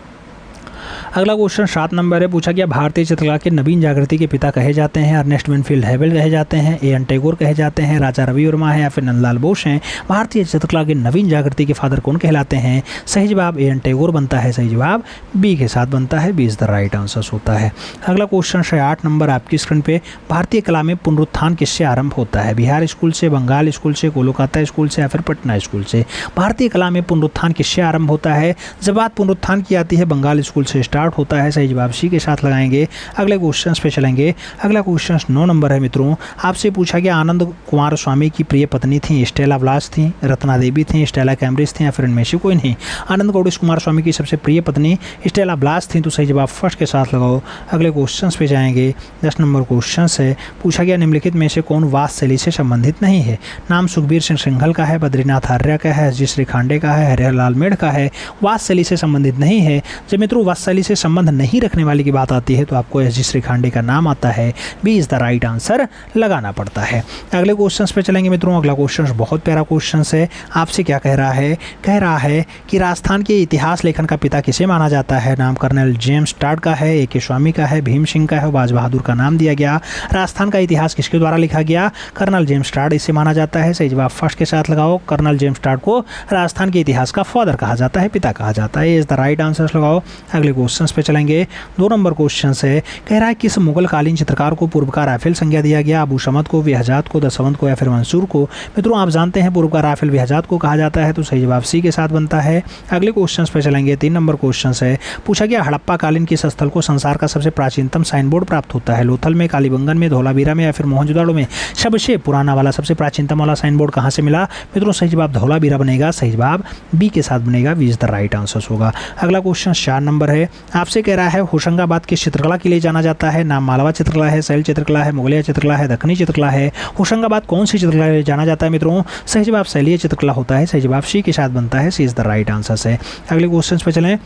अगला क्वेश्चन 7 नंबर है। पूछा गया भारतीय चित्रकला के नवीन जागृति के पिता कहे जाते हैं? अर्नेस्ट विनफील्ड हेवल कहे जाते हैं, ए एन टैगोर कहे जाते हैं, राजा रवि वर्मा है या फिर नंदलाल बोस हैं? भारतीय चित्रकला के नवीन जागृति के फादर कौन कहलाते हैं? सही जवाब ए एन टैगोर बनता है, सही जवाब बी के साथ बनता है, B is the right answer होता है। अगला क्वेश्चन 8 नंबर आपकी स्क्रीन पे। भारतीय कला में पुनरुत्थान किससे आरंभ होता है? बिहार स्कूल से, बंगाल स्कूल से, कोलकाता स्कूल से या फिर पटना स्कूल से? भारतीय कला में पुनरुत्थान किससे आरंभ होता है? जब बात पुनरुत्थान की आती है बंगाल स्कूल से स्टार्ट होता है, सही जवाब सी के साथ लगाएंगे। अगले क्वेश्चन पे चलेंगे। अगला क्वेश्चन 9 नंबर है मित्रों। आपसे पूछा गया आनंद कुमार स्वामी की प्रिय पत्नी थी? स्टेला ब्लास थी, रत्ना देवी थी, स्टेला कैम्ब्रिज थी या फिर इनमें से कोई नहीं? आनंद गौड़ेश कुमार स्वामी की सबसे प्रिय पत्नी स्टेला ब्लास थी, तो सही जवाब फर्स्ट के साथ लगाओ। अगले क्वेश्चन पे जाएंगे। 10 नंबर क्वेश्चन है। पूछा गया निम्नलिखित में से कौन वास्तु शैली से संबंधित नहीं है? नाम सुखबीर सिंह सिंघल का है, बद्रीनाथ आर्य का है, जी श्री खांडे का है, हरिहरलाल मेढ़ का है। वास्तु शैली से संबंधित नहीं है। जब मित्रों वास्तु शैली से संबंध नहीं रखने वाले की बात आती है तो आपको एस जी श्री खांडे का नाम आता है, B is the right answer लगाना पड़ता है। अगले क्वेश्चन पे चलेंगे मित्रों। अगला क्वेश्चन बहुत प्यारा क्वेश्चन है। आपसे क्या कह रहा है? कह रहा है कि राजस्थान के इतिहास लेखन का पिता किसे माना जाता है? नाम कर्नल जेम्स टाड का है, ए के स्वामी का है, भीम सिंह का है, बाज बहादुर का नाम दिया गया। राजस्थान का इतिहास किसके द्वारा लिखा गया? कर्नल जेम्स टाड इसे माना जाता है, सही जवाब फर्स्ट के साथ लगाओ। कर्नल जेम्स टाड को राजस्थान के इतिहास का फादर कहा जाता है, पिता कहा जाता है, इज द राइट आंसर लगाओ। अगले क्वेश्चन पे चलेंगे। 2 नंबर क्वेश्चन है। कह रहा है किस मुगल कालीन चित्रकार को पूर्व का राफेल संज्ञा दिया गया? अबू समद को, बेहजाद को, दसवंत को या फिर मंसूर को? मित्रों आप जानते हैं पूर्व का राफेल बेहजाद को कहा जाता है, तो सही जवाब सी के साथ बनता है। अगले क्वेश्चन पे चलेंगे। 3 नंबर क्वेश्चन है। पूछा गया हड़प्पा कालीन किस स्थल को संसार का सबसे प्राचीनतम साइन बोर्ड प्राप्त होता है? लोथल में, कालीबंगन में, धौलावीरा में या फिर मोहनजोदड़ो में? सबसे पुराना वाला, सबसे प्राचीनतम वाला साइन बोर्ड कहाँ से मिला? मित्रों सही जवाब धौलावीरा बनेगा, सही जवाब बी के साथ बनेगा, B is the right answer होगा। अगला क्वेश्चन 4 नंबर है। आपसे कह रहा है होशंगाबाद किस चित्रकला के लिए जाना जाता है? नाम मालवा चित्रकला है, शैल चित्रकला है, मुगलिया चित्रकला है, दक्षिणी चित्रकला है? होशंगाबाद कौन सी चित्रकला के लिए जाना जाता है मित्रों? सही जवाब शैलीय चित्रकला होता है, सही जवाब सी के साथ बनता है, C is the right answer है। अगले क्वेश्चन पे चलें।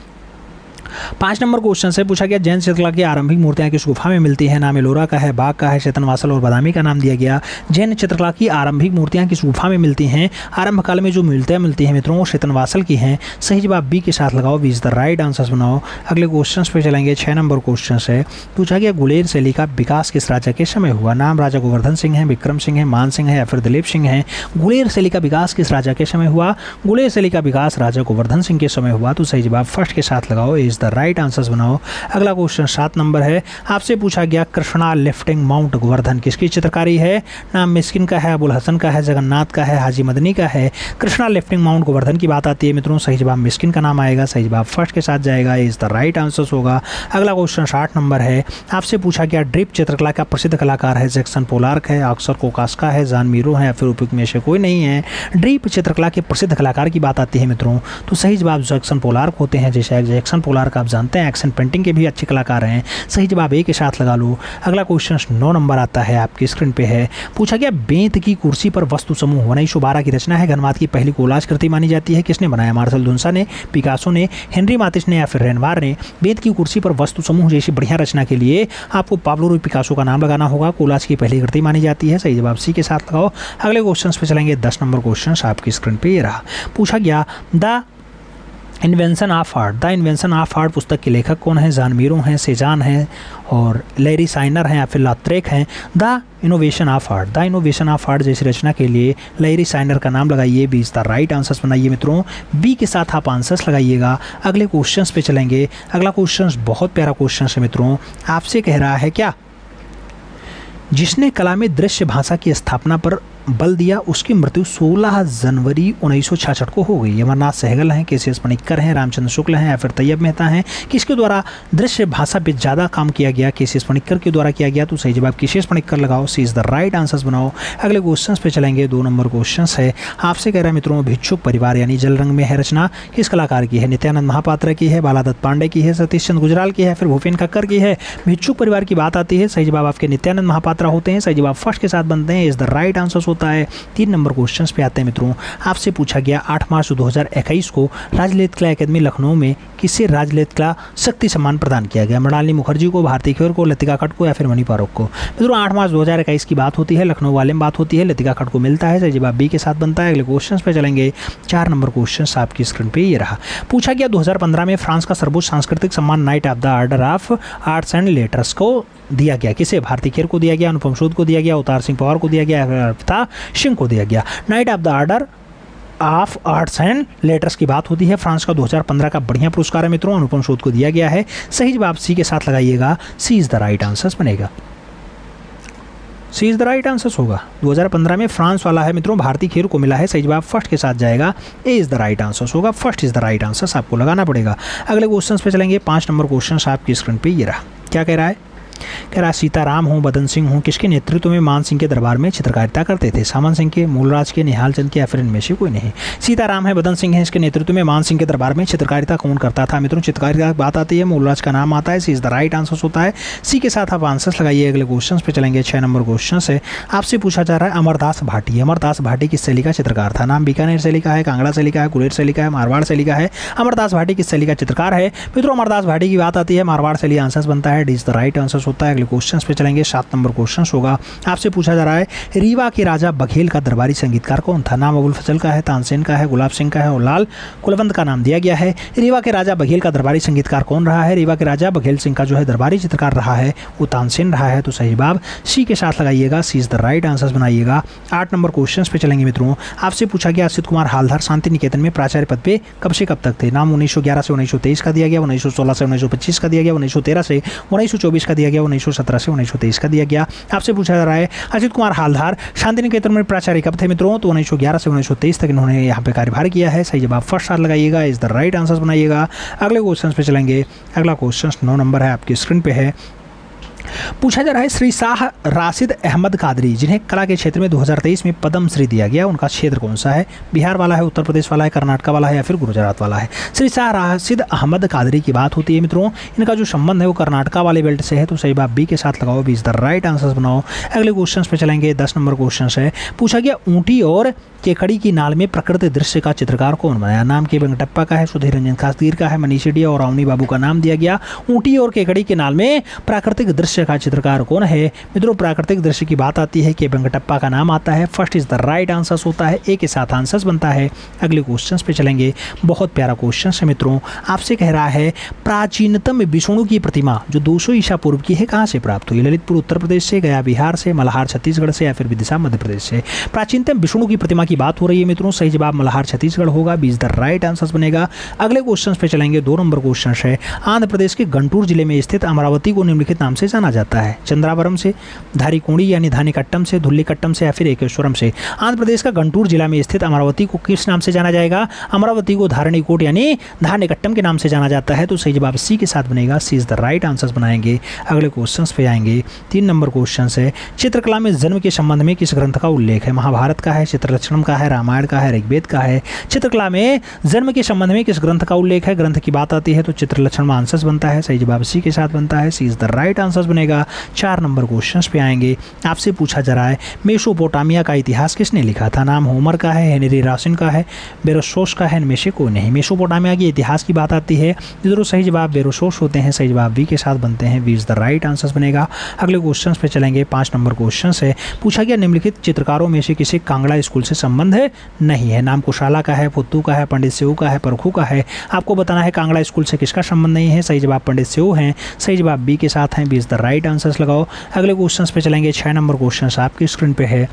5 नंबर क्वेश्चन से पूछा गया जैन चित्रकला की आरंभिक मूर्तियां किस गुफा में मिलती है? नाम एलोरा का है, बाग का है, चेतनवासल और बादामी का नाम दिया गया। जैन चित्रकला की आरंभिक मूर्तियां किस गुफा में मिलती हैं? आरंभ काल में जो मूर्तियां मिलती हैं मित्रों वो चेतनवासल की हैं, सही जवाब बी के साथ लगाओ, B is the right answer बनाओ। अगले क्वेश्चन पे चलेंगे। 6 नंबर क्वेश्चन है। पूछा गया गुलेर शैली का विकास किस राजा के समय हुआ? नाम राजा गोवर्धन सिंह है, विक्रम सिंह है, मान सिंह है या फिर दिलीप सिंह है? गुलेर शैली का विकास किस राजा के समय हुआ? गुलेर शैली का विकास राजा गोवर्धन सिंह के समय हुआ, तो सही जवाब फर्स्ट के साथ लगाओ, इज द राइट आंसर बनाओ। अगला क्वेश्चन 7 नंबर है। आपसे पूछा गया कृष्णा लिफ्टिंग माउंट गोवर्धन किसकी चित्रकारी है? नाम मिस्किन का है, अबुल हसन का है, जगन्नाथ का है, हाजी मदनी का है? कृष्णा लिफ्टिंग माउंट गोवर्धन की बात आती है मित्रों, सही जवाब मिस्किन का नाम आएगा, सही जवाब फर्स्ट के साथ जाएगा, इज द राइट आंसर होगा। अगला क्वेश्चन 8 नंबर है। आपसे पूछा गया ड्रिप चित्रकला का प्रसिद्ध कलाकार है? जैक्सन पोलार्क है, अक्सर कोकास्का है, जान मीरो है या फिर उपयुक्त में से कोई नहीं है? ड्रिप चित्रकला के प्रसिद्ध कलाकार की बात आती है मित्रों तो सही जवाब जैक्सन पोलार्क होते हैं। जैसे जैक्सन पोलार्क मार्क आप जानते हैं, एक्शन पेंटिंग के भी अच्छे कलाकार हैं। सही जवाब ए के साथ लगा लो। अगला क्वेश्चन 9 नंबर आता है, आपकी स्क्रीन पे है। पूछा गया बेंत की कुर्सी पर वस्तु समूह 1912 की रचना है, घनवाद की पहली कोलाज कृति मानी जाती है। किसने बनाया? मार्सेल दुन्सा ने, पिकासो ने, हेनरी मातिस ने या फिर रेनवार ने। बेंत की कुर्सी पर वस्तु समूह जैसी बढ़िया रचना के लिए आपको पाब्लो रूई पिकासो का नाम लगाना होगा। कोलाज की पहली कृति मानी जाती है। सही जवाब सी के साथ लगाओ। अगले क्वेश्चन पे चलेंगे। 10 नंबर क्वेश्चन आपकी स्क्रीन पे ये रहा। पूछा गया the invention of art. The invention of art पुस्तक के लेखक कौन है? जॉन मीरो हैं, सेजान हैं और लैरी साइनर हैं या फिर लॉथरेक हैं। The innovation of art. The innovation of art जैसी रचना के लिए लैरी साइनर का नाम लगाइए। B is the right answers बनाइए मित्रों। बी के साथ आप आंसर्स लगाइएगा। अगले क्वेश्चन पे चलेंगे। अगला क्वेश्चन बहुत प्यारा क्वेश्चन है मित्रों। आपसे कह रहा है क्या? जिसने कला में दृश्य भाषा की स्थापना पर बल दिया उसकी मृत्यु 16 जनवरी 1966 को हो गई। अमरनाथ सहगल हैं, केसीएस पनिक्कर हैं, रामचंद्र शुक्ल हैं या फिर तैयब मेहता हैं। किसके द्वारा दृश्य भाषा पे ज़्यादा काम किया गया? केसीएस पनिक्कर के द्वारा किया गया। तो सही जवाब केसीएस पनिक्कर लगाओ। C is the right answers बनाओ। अगले क्वेश्चन पे चलेंगे। 2 नंबर क्वेश्चन है। आपसे कह रहा है मित्रों भिक्षुक परिवार यानी जल रंग में है रचना किस कलाकार की है? नित्यानंद महापात्रा की है, बालादत्त पांडे की है, सतीश चंद्र गुजराल की है, फिर भूपेन खक्कर की है। भिक्षुक परिवार की बात आती है, सही जवाब आपके नित्यानंद महापात्रा होते हैं। सही जवाब फर्स्ट के साथ बनते हैं। इज द राइट आंसर्स होता है। 3 नंबर क्वेश्चन पे आते हैं मित्रों। आपसे पूछा गया 8 मार्च 2021 को राजललित कला अकादमी लखनऊ में किसे राजललित कला शक्ति सम्मान प्रदान किया गया? मृणालिनी मुखर्जी को, भारती खेर को, लतिका खट को या फिर मणि पारोक को? मित्रों 8 मार्च 2021 की बात होती है, लखनऊ वाले में बात होती है, लतिका खट को मिलता है। सही जवाब बी के साथ बनता है। अगले क्वेश्चन पे चलेंगे। 4 नंबर क्वेश्चन आपकी स्क्रीन पे ये रहा। पूछा गया 2015 में फ्रांस का सर्वोच्च सांस्कृतिक सम्मान knight of the order of arts and letters को दिया गया। किसे? भारती खेर को दिया गया, अनुपम सूद को दिया गया, अवतार सिंह पवार को दिया गया, अर्पिता सिंह को दिया गया। Knight of the order of arts and letters की बात होती है। फ्रांस का 2015 का बढ़िया पुरस्कार है मित्रों, अनुपम सूद को दिया गया है। सही जवाब सी के साथ लगाइएगा। C is the right answers बनेगा। C is the right answers होगा। 2015 में फ्रांस वाला है मित्रों, भारती खेर को मिला है। सही जवाब फर्स्ट के साथ जाएगा। A is the right answers होगा। First is the right answers आपको लगाना पड़ेगा। अगले क्वेश्चन पे चलेंगे। 5 नंबर क्वेश्चन आपकी स्क्रीन पे ये रहा। क्या कह रहा है? कह रहा सीताराम हूँ, बदन सिंह हूँ, किसके नेतृत्व में मान सिंह के दरबार में चित्रकारिता करते थे? सामन सिंह के, मूलराज के, निहाल चंद के या फिर इनमें से कोई नहीं? सीताराम है, बदन सिंह है, इसके नेतृत्व में मान सिंह के दरबार में चित्रकारिता कौन करता था? मित्रों चित्रकारिता बात आती है, मूलराज का नाम आता है। C is the right answers होता है। सी के साथ आप आंसर्स लगाइए। अगले क्वेश्चन पे चलेंगे। 6 नंबर क्वेश्चन है। आपसे पूछा जा रहा है अमरदास भाटी। अमरदास भाटी किस शैली का चित्रकार था? नाम बीकानेर शैली का है, कांगड़ा शैली का है, कुरेर शैली का है, मारवाड़ शैली का है। अमरदास भाटी किस शैली का चित्रकार है? मित्रों अमरदास भाटी की बात आती है, मारवाड़ शैली आंसर्स बनता है। D is the right answers होता है। अगले क्वेश्चन पे चलेंगे। 7 नंबर क्वेश्चन होगा। आपसे पूछा जा रहा है रीवा के राजा बघेल का दरबारी संगीतकार कौन था? नाम अबुल फजल का है, तानसेन का है, गुलाब सिंह का है और लाल कुलवंत का नाम दिया गया है। रीवा के राजा बघेल का दरबारी संगीतकार कौन रहा है? रीवा के राजा बघेल सिंह का जो है दरबारी चित्रकार रहा है वो तानसेन रहा है। तो सही जवाब सी के साथ लगाइएगा। C is the right answers बनाइएगा। 8 नंबर क्वेश्चन पे चलेंगे मित्रों। आपसे पूछा गया असित कुमार हालधार शांति निकेतन में प्राचार्य पद पे कब से कब तक थे? नाम 1911 से 1923 का दिया गया, 1916 से 1925 का दिया गया, 1913 से 1924 का दिया गया, 1917 से 1923 का दिया गया। आपसे पूछा जा रहा है असित कुमार हालधार शांति निकेतन में प्राचार्य कब थे मित्रों? तो 1911 से 1923 तक इन्होंने यहाँ पे कार्यभार किया है। सही जवाब फर्स्ट साथ लगाइएगा। इज द राइट आंसर्स बनाइएगा। अगले क्वेश्चन पे चलेंगे। अगला क्वेश्चन 9 नंबर है, आपकी स्क्रीन पे है। पूछा जा रहा है श्री शाह राशिद अहमद कादरी जिन्हें कला के क्षेत्र में 2023 में पद्म श्री दिया गया, उनका क्षेत्र कौन सा है? बिहार वाला है, उत्तर प्रदेश वाला है, कर्नाटक वाला है या फिर गुजरात वाला है? श्री शाह राशिद अहमद कादरी की बात होती है मित्रों। इनका जो संबंध है वो कर्नाटक वाले बेल्ट से है। तो सही बात बी के साथ लगाओ। B is the right answers बनाओ। अगले क्वेश्चन पे चलेंगे। 10 नंबर क्वेश्चन है। पूछा गया ऊंटी और केकड़ी की नाल में प्रकृति दृश्य का चित्रकार कौन बनाया? नाम के वेंकटप्पा का है, सुधीर रंजन खासगीर का है, मनीषी डी और रावनी बाबू का नाम दिया गया। ऊंटी और केकड़ी के नाल में प्राकृतिक दृश्य का चित्रकार कौन है? मित्रों प्राकृतिक दृश्य की बात आती है कि वेंकटप्पा का नाम आता है। First is the right answers होता है। ए के साथ आंसर्स बनता है। अगले क्वेश्चन पे चलेंगे। बहुत प्यारा क्वेश्चन है मित्रों। आपसे कह रहा है प्राचीनतम विष्णु की प्रतिमा जो 200 ईसा पूर्व की है कहाँ से प्राप्त हुई? ललितपुर उत्तर प्रदेश से, गया बिहार से, मल्हार छत्तीसगढ़ से या फिर विदिशा मध्य प्रदेश से? प्राचीनतम विष्णु की प्रतिमा की बात हो रही है मित्रों। सही जवाब मल्हार छत्तीसगढ़ होगा। B is the right answers बनेगा। अगले क्वेश्चन पे चलेंगे। 2 नंबर क्वेश्चन है। आंध्र प्रदेश के गंटूर जिले में स्थित अमरावती को निम्नलिखित नाम से जाना जाता है? चंद्रावरम से, धारीकोणी यानी धानीकट्टम से, धुल्लीकट्टम से या फिर एकेश्वरम से। आंध्र प्रदेश का गुंटूर जिला में स्थित अमरावती को किस नाम से जाना जाएगा? अमरावती को धारणीकोट यानी धानीकट्टम के नाम से जाना जाता है। तो सही जवाब सी के साथ बनेगा, C is the right answer बनाएंगे। अगले क्वेश्चन पे आएंगे। 3 नंबर क्वेश्चन है, चित्रकला में जन्म के संबंध में किस ग्रंथ का उल्लेख है? महाभारत का है, चित्रलक्षणम का है, रामायण का है, ऋग्वेद का है। चित्रकला में जन्म के संबंध में किस ग्रंथ का उल्लेख है? ग्रंथ की बात आती है तो चित्रलक्षण आंसर बनता है। सही जवाब सी के साथ बनता है, C is the right answer बनेगा। 4 नंबर क्वेश्चन पे आएंगे। आपसे पूछा जा रहा है मेसोपोटामिया का इतिहास किसने लिखा था? नाम होमर का है, हेनरी रासिन का है, बेरोसोस का है, इनमें से कोई नहीं। मेसोपोटामिया के इतिहास की बात आती है तो सही जवाब बेरोसोस होते हैं। सही जवाब बी के साथ बनते हैं, B is the right answer बनेगा। अगले क्वेश्चन पे चलेंगे। 5 नंबर क्वेश्चन है, पूछा गया निम्नलिखित चित्रकारों में से किसी कांगड़ा स्कूल से संबंध नहीं है? नाम कुशाला का है, फुत्तू का है, पंडित सेऊ का है, परखू का है। आपको बताना है कांगड़ा स्कूल से किसका संबंध नहीं है। सही जवाब पंडित सेऊ हैं। सही जवाब बी के साथ हैं, B is the right answer लगाओ। अगले क्वेश्चन पे चलेंगे। 6 नंबर क्वेश्चन आपकी स्क्रीन पे है।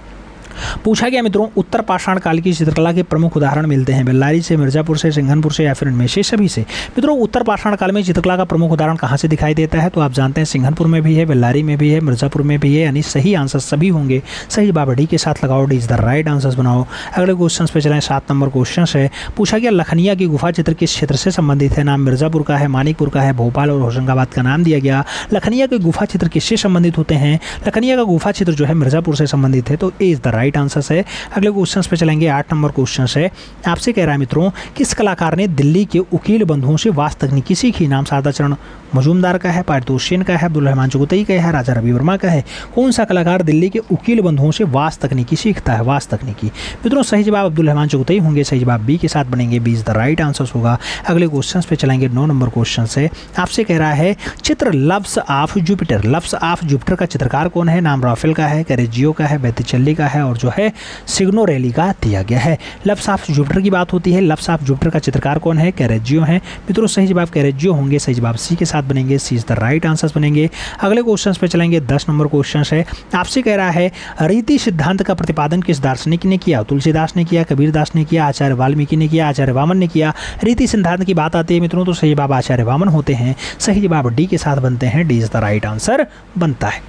पूछा गया मित्रों उत्तर पाषाण काल की चित्रकला के प्रमुख उदाहरण मिलते हैं बेल्लारी से, मिर्जापुर से, सिंघनपुर से या फिर इनमें से सभी से। मित्रों उत्तर पाषाण काल में चित्रकला का प्रमुख उदाहरण कहाँ से दिखाई देता है? तो आप जानते हैं सिंघनपुर में भी है, बेल्लारी में भी है, मिर्जापुर में भी है, यानी सही आंसर सभी होंगे। सही जवाब डी के साथ लगाओ, D is the right answer बनाओ। अगले क्वेश्चन पे चलें। 7 नंबर क्वेश्चन है, पूछा गया लखनिया की गुफा चित्र किस क्षेत्र से संबंधित है? नाम मिर्जापुर का है, मानिकपुर का है, भोपाल और होशंगाबाद का नाम दिया गया। लखनिया के गुफा चित्र किससे संबंधित होते हैं? लखनिया का गुफा चित्र जो है मिर्जापुर से संबंधित है, तो A is the right answer है। अगले क्वेश्चन पे चलेंगे। 8 नंबर क्वेश्चन है, आपसे कह रहा है मित्रों किस कलाकार ने दिल्ली के उकील बंधुओं से वास्तु तकनीकी सीखी? नाम सादाचरण मजूमदार का है, पारितोष सेन का है, अब्दुल रहमान चुगतई का है, राजा रवि वर्मा का है। कौन सा कलाकार दिल्ली के उकील बंधुओं से वास्तु तकनीकी सीखता है? वास्तु तकनीकी मित्रों सही जवाब अब्दुल रहमान चुगतई होंगे। सही जवाब बी के साथ बनेंगे, B is the right answer होगा। अगले क्वेश्चन पे चलेंगे। 9 नंबर क्वेश्चन है, आपसे कह रहा है चित्र loves of Jupiter, loves of Jupiter का चित्रकार कौन है? नाम राफेल का है, कैरेजियो का है, बेतिचेल्ली का है और जो है सिग्नोरेली का दिया गया है। लव्स ऑफ जुपिटर की बात होती है। लव्स ऑफ जुपिटर का चित्रकार कौन है? कैरेजियो है। मित्रों सही जवाब कैरेजियो होंगे। सही जवाब सी के साथ बनेंगे, C is the right answer बनेंगे। अगले क्वेश्चन पे चलेंगे। 10 नंबर क्वेश्चन है, आपसे कह रहा है रीति सिद्धांत का प्रतिपादन किस दार्शनिक ने किया? तुलसीदास ने किया, कबीरदास ने किया, आचार्य वाल्मीकि ने किया, आचार्य वामन ने किया। रीति सिद्धांत की बात आती है मित्रों तो सही जवाब आचार्य वामन होते हैं। सही जवाब डी के साथ बनते हैं, D is the right answer बनता है।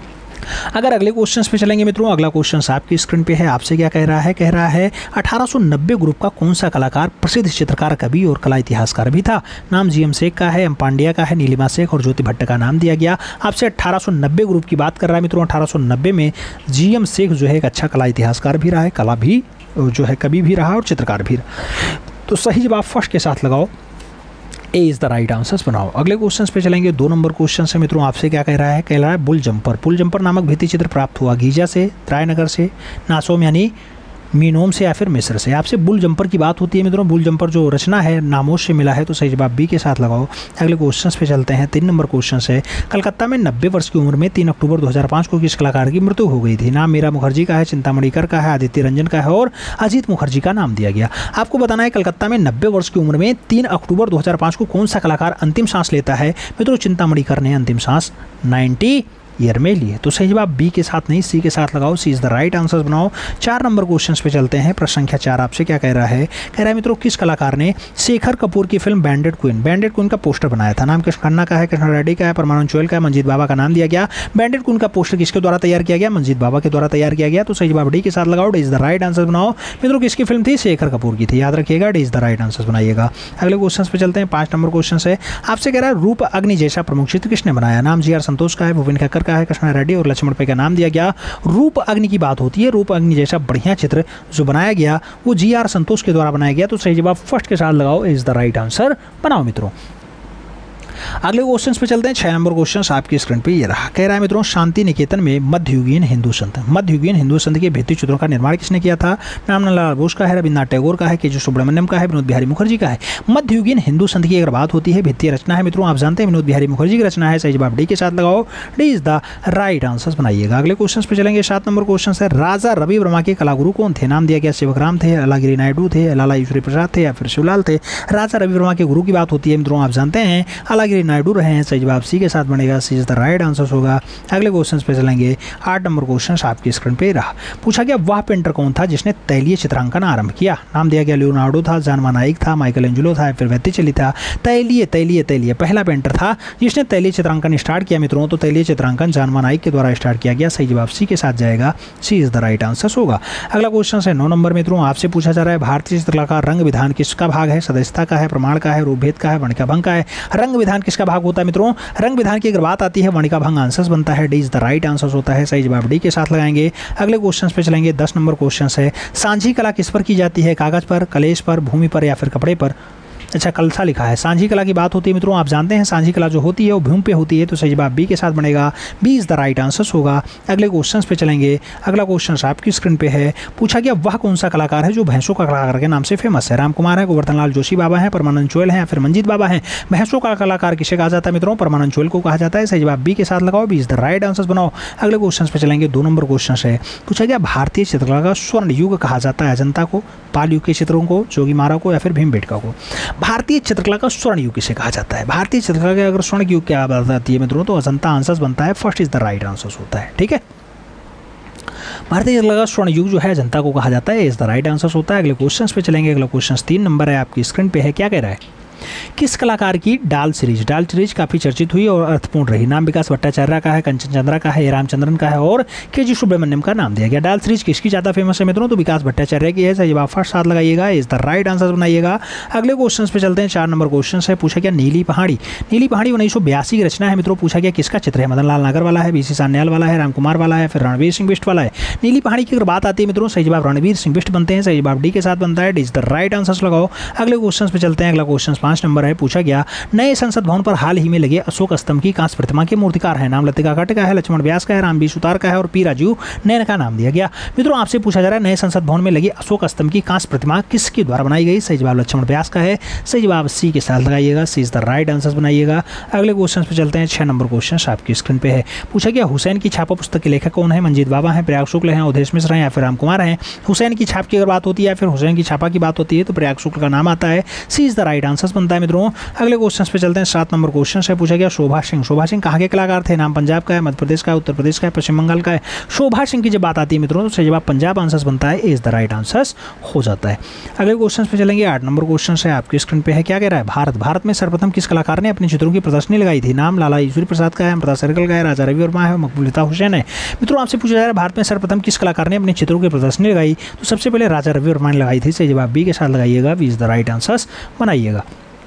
अगर अगले क्वेश्चन पे चलेंगे मित्रों, अगला क्वेश्चन आपकी स्क्रीन पे है। आपसे क्या कह रहा है? कह रहा है 1890 ग्रुप का कौन सा कलाकार प्रसिद्ध चित्रकार, कवि और कला इतिहासकार भी था? नाम जीएम शेख का है, एम पांड्या का है, नीलिमा शेख और ज्योति भट्ट का नाम दिया गया। आपसे 1890 ग्रुप की बात कर रहा है मित्रों। 1890 में जीएम शेख जो है एक अच्छा कला इतिहासकार भी रहा है, कला भी जो है कवि भी रहा और चित्रकार भी रहा। तो सही जवाब फर्स्ट के साथ लगाओ, A is the right answers बनाओ। अगले क्वेश्चन पे चलेंगे। 2 नंबर क्वेश्चन से मित्रों आपसे क्या कह रहा है? कह रहा है बुल जंपर, पुल जंपर नामक भित्ति चित्र प्राप्त हुआ गीजा से, रायनगर से, नासोम यानी मीनोम से या फिर मिस्र से। आपसे बुल जंपर की बात होती है मित्रों। बुल जंपर जो रचना है नामोश से मिला है, तो सही जवाब बी के साथ लगाओ। अगले क्वेश्चन पे चलते हैं। 3 नंबर क्वेश्चन है, कलकत्ता में 90 वर्ष की उम्र में 3 अक्टूबर 2005 को किस कलाकार की मृत्यु हो गई थी? नाम मीरा मुखर्जी का है, चिंतामणिकर का है, आदित्य रंजन का है और अजीत मुखर्जी का नाम दिया गया। आपको बताना है कलकत्ता में 90 वर्ष की उम्र में 3 अक्टूबर 2005 को कौन सा कलाकार अंतिम सांस लेता है? मित्रों चिंतामणिकर ने अंतिम सांस 90 ईयर में लिए। तो सही जवाब बी के साथ नहीं, सी के साथ लगाओ, C is the right answer बनाओ। 4 नंबर क्वेश्चन पे चलते हैं। प्रश्न संख्या 4 आपसे क्या कह रहा है? कह रहा है मित्रों किस कलाकार ने शेखर कपूर की फिल्म बैंडेड क्वीन का पोस्टर बनाया था? नाम कृष्ण खन्ना का है, कृष्ण रेड्डी का है, परमानंद चोयल का है, मंजीत बाबा का नाम दिया गया। बैंडेड क्वीन का पोस्टर किसके द्वारा तैयार किया गया? मंजीत बाबा के द्वारा तैयार किया गया। तो सही जवाब डी के साथ लगाओ, D is the right answer बनाओ। मित्रों किसकी फिल्म थी? शेखर कपूर की थी, याद रखिएगा, D is the right answer बनाइएगा। अगले क्वेश्चन पे चलते हैं। 5 नंबर क्वेश्चन है, आपसे कह रहा है रूप अग्नि जैसा प्रमुख चित्र किसने बनाया? नाम जी आर संतोष का है, भूपेन खक्कर का है, कृष्ण रेड्डी और लक्ष्मण पे का नाम दिया गया। रूप अग्नि की बात होती है। रूप अग्नि जैसा बढ़िया चित्र जो बनाया गया वो जी आर संतोष के द्वारा बनाया गया। तो सही जवाब फर्स्ट के साथ लगाओ, इज द राइट आंसर बनाओ मित्रों। अगले क्वेश्चन पे चलते हैं। 6 नंबर क्वेश्चन आपकी स्क्रीन पे ये रहा। कह रहा है मित्रों शांति निकेतन में मध्ययुगीन हिंदू संत के भित्ति चित्रों का निर्माण किसने किया था? नाम नंदलाल बोस का है, रविन्द्रनाथ टैगोर का है, के.जी. सुब्रमण्यम का है, विनोद बिहारी मुखर्जी का है। मध्ययुगीन हिंदू संत की अगर बात होती है भित्तीय रचना है मित्रों, आप जानते हैं विनोद बिहारी मुखर्जी की रचना है। सही जवाब डी के साथ लगाओ, D is the right answer बनाइएगा। अगले क्वेश्चन पे चलेंगे। 7 नंबर क्वेश्चन है, राजा रवि वर्मा के कलागुरु कौन थे? नाम दिया गया सेवकराम थे, अलागिरी नायडू थे, लाला ईश्वरी प्रसाद थे या फिर शिवलाल थे। राजा रवि वर्मा के गुरु की बात होती है मित्रों, आप जानते हैं रत्नागिरी नायडू रहे हैं, सही जवाब सी के साथ बनेगा, C is the right answer होगा। अगले क्वेश्चन पे चलेंगे। 8 नंबर क्वेश्चन आपकी स्क्रीन पे रहा। पूछा गया वह पेंटर कौन था जिसने तैलीय चित्रांकन आरंभ किया। नाम दिया गया लियोनार्डो था, जान मानाइक था, माइकल एंजेलो था, फिर वेत्तिचेली था। तैलीय पहला पेंटर था जिसने तैलीय चित्रांकन स्टार्ट किया मित्रों, तो तैलीय चित्रांकन जान मानाइक के द्वारा स्टार्ट किया गया, सही जवाब सी के साथ जाएगा, C is the right answer होगा। अगला क्वेश्चन है 9 नंबर मित्रों, आपसे पूछा जा रहा है भारतीय चित्रकला का रंग विधान किसका भाग है। सदस्यता का है, प्रमाण का है, रूपभेद का है, वर्णिका भंग का है। रंग विधान किसका भाग होता है मित्रों? रंग विधान की अगर बात आती है वर्णिका भंग आंसर बनता है, D is the right answer होता है, सही जवाब डी के साथ लगाएंगे। अगले क्वेश्चन पे चलेंगे। 10 नंबर क्वेश्चन है सांझी कला किस पर की जाती है। कागज पर, कलेश पर, भूमि पर या फिर कपड़े पर। अच्छा कलसा लिखा है। सांझी कला की बात होती है मित्रों, आप जानते हैं सांझी कला जो होती है वो भूमि पे होती है, तो सही जवाब बी के साथ बनेगा, B is the right answer होगा। अगले क्वेश्चन पे चलेंगे। अगला क्वेश्चन आपकी स्क्रीन पे है। पूछा गया वह कौन सा कलाकार है जो भैंसों का कलाकार के नाम से फेमस है। राम कुमार है, गोवर्धन लाल जोशी बाबा है, परमानंद चोयल है या फिर मंजीत बाबा है। भैंसों का कलाकार किसे कहा जाता है मित्रों? परमानंद चोयल को कहा जाता है, सही जवाब बी के साथ लगाओ, B is the right answer बनाओ। अगले क्वेश्चन पे चलेंगे। 2 नंबर क्वेश्चन है। पूछा गया भारतीय चित्रकला का स्वर्ण युग कहा जाता है अजंता को, पाल युग के चित्रों को, जोगीमारा को या फिर भीमबेटका को। भारतीय चित्रकला का स्वर्ण युग किसे कहा जाता है? भारतीय चित्रकला का अगर स्वर्ण युग क्या बात आती है मित्रों, तो अजंता आंसर बनता है, first is the right answer होता है। ठीक है, भारतीय चित्रकला का स्वर्ण युग जो है अजंता को कहा जाता है, इज द राइट आंसर होता है। अगले क्वेश्चन पे चलेंगे। अगला क्वेश्चन 3 नंबर है, आपकी स्क्रीन पे है। क्या कह रहा है? किस कलाकार की डाल सीरीज काफ़ी चर्चित हुई और अर्थपूर्ण रही। नाम विकास भट्टाचार्य का है, कंचन चंद्रा का है, रामचंद्रन का है और के जी सुब्रमण्यम का नाम दिया गया। डाल सीरीज किसकी ज़्यादा फेमस है मित्रों? तो विकास भट्टाचार्य की है, सही जवाब फर्स्ट साथ लगाइएगा, इज द राइट आंसर बनाइएगा। अगले क्वेश्चन पे चलते हैं। 4 नंबर क्वेश्चन है। पूछा गया नीली पहाड़ी 1982 की रचना है मित्रों। पूछा गया किसका चित्र है? मदन लाल नागर वाला है, बीसी सान्याल वाला है, राम कुमार वाला है, फिर रणवीर सिंह बिष्ट वाला है। नीली पहाड़ी की अगर बात आती है मित्रों, सही जवाब रणवीर सिंह बिष्ट बनते हैं, सही जवाब डी के साथ बनता है, D is the right answer लगाओ। अगले क्वेश्चन पे चलते हैं। अगला क्वेश्चन 5 नंबर है। पूछा गया नए संसद भवन पर हाल ही में लगे अशोक स्तंभ की कांस्य प्रतिमा के मूर्तिकार हैं। नाम लतिका कट का है, लक्ष्मण व्यास का है, राम बी सुतार का है और पी राजीव नैन का नाम दिया गया। मित्रों आपसे पूछा जा रहा है नए संसद भवन में लगी अशोक स्तंभ की कांस्य प्रतिमा किसके द्वारा बनाई गई? सही जवाब लक्ष्मण व्यास का है, सही जवाब सी के साथ लगाइएगा, C is the right answer बनाइएगा। अगले क्वेश्चन पे चलते हैं। 6 नंबर क्वेश्चन आपकी स्क्रीन पे है। पूछा गया हुसैन की छापा पुस्तक के लेखक कौन है? मंजीत बाबा हैं, प्रयाग शुक्ल हैं, अवधेश मिश्र हैं या फिर राम कुमार हैं। हुसैन की छाप की अगर बात होती है या फिर हुसैन की छापा की बात होती है तो प्रयाग शुक्ल का नाम आता है, C is the right answer बनता है मित्रों। अगले क्वेश्चन पे चलते हैं। 7 नंबर क्वेश्चन है। पूछा गया शोभा सिंह कहाँ के कलाकार थे? नाम पंजाब का है, मध्य प्रदेश का है, उत्तर प्रदेश का है, पश्चिम बंगाल का है। शोभा सिंह की जब बात आती है मित्रों तो सही जवाब पंजाब आंसर बनता है, इज द राइट आंसर हो जाता है। अगले क्वेश्चन पे चलेंगे। 8 नंबर क्वेश्चन है, आपकी स्क्रीन पे है। क्या कह रहा है? भारत में सर्वप्रथम किस कलाकार ने अपने चित्रों की प्रदर्शनी लगाई थी? नाम लाला ईश्वरी प्रसाद का है, अमृता सर्कल का है, राजा रवि वर्मा है, मकबूलिता हुसैन है। मित्रों आपसे पूछा जा रहा है भारत में सर्वप्रथम किस कलाकार ने अपने चित्रों की प्रदर्शनी लगाई? तो सबसे पहले राजा रवि वर्मा ने लगाई थी, सही जवाब बी के साथ लगाइएगा, B is the right answer बनाइएगा।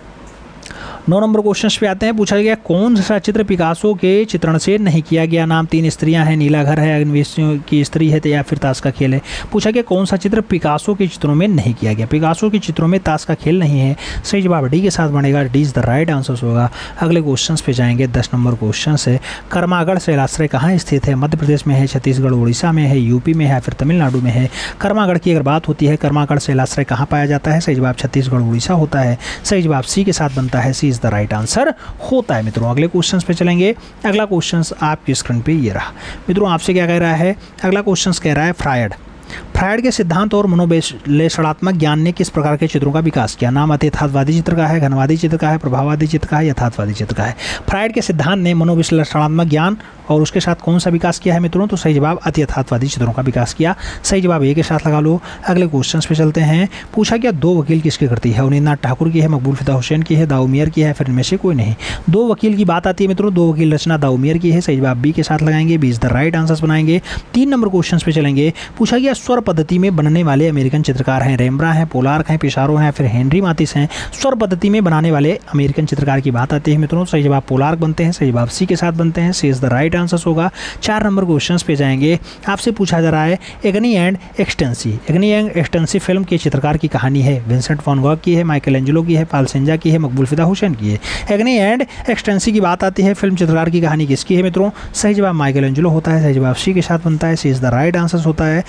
9 नंबर क्वेश्चन पे आते हैं। पूछा गया कौन सा चित्र पिकासो के चित्रण से नहीं किया गया? नाम 3 स्त्रियां हैं, नीला घर है, अग्निवेशियों की स्त्री है या फिर ताश का खेल है। पूछा गया कौन सा चित्र पिकासो के चित्रों में नहीं किया गया? पिकासो के चित्रों में ताश का खेल नहीं है, सही जवाब डी के साथ बनेगा, D is the right answer होगा। अगले क्वेश्चन पे जाएंगे। 10 नंबर क्वेश्चन है। कर्मागढ़ शैलाश्रय कहाँ स्थित है? मध्य प्रदेश में है, छत्तीसगढ़ उड़ीसा में है, यूपी में है, फिर तमिलनाडु में है। कर्मागढ़ की अगर बात होती है, कर्मागढ़ शैलाश्रय कहाँ पाया जाता है? सही जवाब छत्तीसगढ़ उड़ीसा होता है, सही जवाब सी के साथ बनता है, C is the right answer होता है मित्रों। अगले क्वेश्चन पे चलेंगे। अगला क्वेश्चन आपकी स्क्रीन पे ये रहा। मित्रों आपसे क्या कह रहा है? अगला क्वेश्चन कह रहा है फ्रायड के सिद्धांत और मनोविश्लेषणात्मक ज्ञान ने किस प्रकार के चित्रों का विकास किया? नाम यथार्थवादी चित्र का है, घनवादी चित्र का है, प्रभाववादी चित्र का है, यथार्थवादी चित्र का है। फ्रायड के सिद्धांत ने मनोविश्लेषणात्मक ज्ञान और उसके साथ कौन सा विकास किया है मित्रों? तो सही जवाब अति यथार्थवादी चित्रों का विकास किया, सही जवाब ए के साथ लगा लो। अगले क्वेश्चन पे चलते हैं। पूछा गया 2 वकील किसकी कृति है? अवनींद्रनाथ ठाकुर की है, मकबूल फिदा हुसैन की है, दाऊमियर की है, फिर इनमें से कोई नहीं। 2 वकील की बात आती है मित्रों, 2 वकील रचना दाऊमियर की है, सही जवाब बी के साथ लगाएंगे, B is the right answer बनाएंगे। 3 नंबर क्वेश्चन पे चलेंगे। पूछा गया स्वर पद्धति में बनने वाले अमेरिकन चित्रकार हैं, रेम्ब्रा हैं, पोलार्क हैं, पिसारो हैं, फिर हेनरी मातिस हैं। स्वर पद्धति में बनाने वाले अमेरिकन चित्रकार की बात आती है मित्रों, सही जवाब पोलार्क बनते हैं, सही जवाब सी के साथ बनते हैं, C is the right answer होगा। 4 नंबर क्वेश्चन पे जाएंगे। आपसे पूछा जा रहा है एग्नी एंड एक्सटेंसी फिल्म के चित्रकार की कहानी है। विंसेंट वैन गॉग की है, माइकल एंजेलो की है, पाल सेंजा की है, मकबूल फिदा हुसैन की है। एग्नी एंड एक्सटेंसी की बात आती है, फिल्म चित्रकार की कहानी किसकी है मित्रों? सही जवाब माइकल एंजेलो होता है, सही जवाब सी के साथ बनता है, C is the right answer होता है। अगले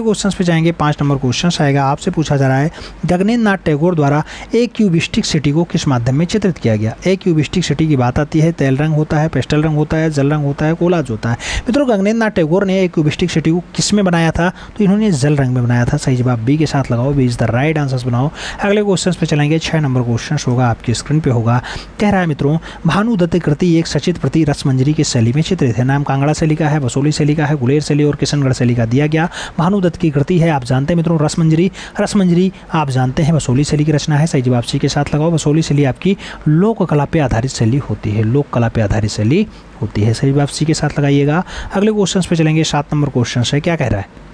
क्वेश्चन पे जाएंगे। 5 नंबर क्वेश्चन आएगा, आपसे पूछा जा रहा है गगनेंद्र नाथ टैगोर द्वारा एक क्यूबिस्टिक सिटी को किस माध्यम में चित्रित किया गया। एक क्यूबिस्टिक सिटी की बात आती है, तेल रंग होता है, पेस्टल रंग होता है, जल रंग होता है, कोलाज होता है। मित्रों गगनेंद्र नाथ टैगोर ने एक क्यूबिस्टिक सिटी को किस में बनाया था, तो इन्होंने जल रंग में बनाया था। सही जवाब बी के साथ लगाओ, B is the right answer बनाओ। अगले क्वेश्चन पे चलेंगे। 6 नंबर क्वेश्चन होगा, आपकी स्क्रीन पे होगा। कह रहा है मित्रों भानुदत्त कृति एक सचित्र प्रति रसमंजरी की शैली में चित्रित है। नाम कांगड़ा शैली का है, वसोली शैली का है, गुलेर शैली और किशनगढ़ शैली का दिया गया। भानुदत्त की कृति है, आप जानते हैं मित्रों रसमंजरी। रसमंजरी आप जानते हैं वसोली शैली की रचना है। सही जवाब सी के साथ लगाओ। वसोली शैली आपकी लोक कला पे आधारित शैली होती है, लोक कला पे आधारित शैली होती है। सही जवाब सी के साथ लगाइएगा। अगले क्वेश्चन पे चलेंगे। 7 नंबर क्वेश्चन है, क्या कह रहा है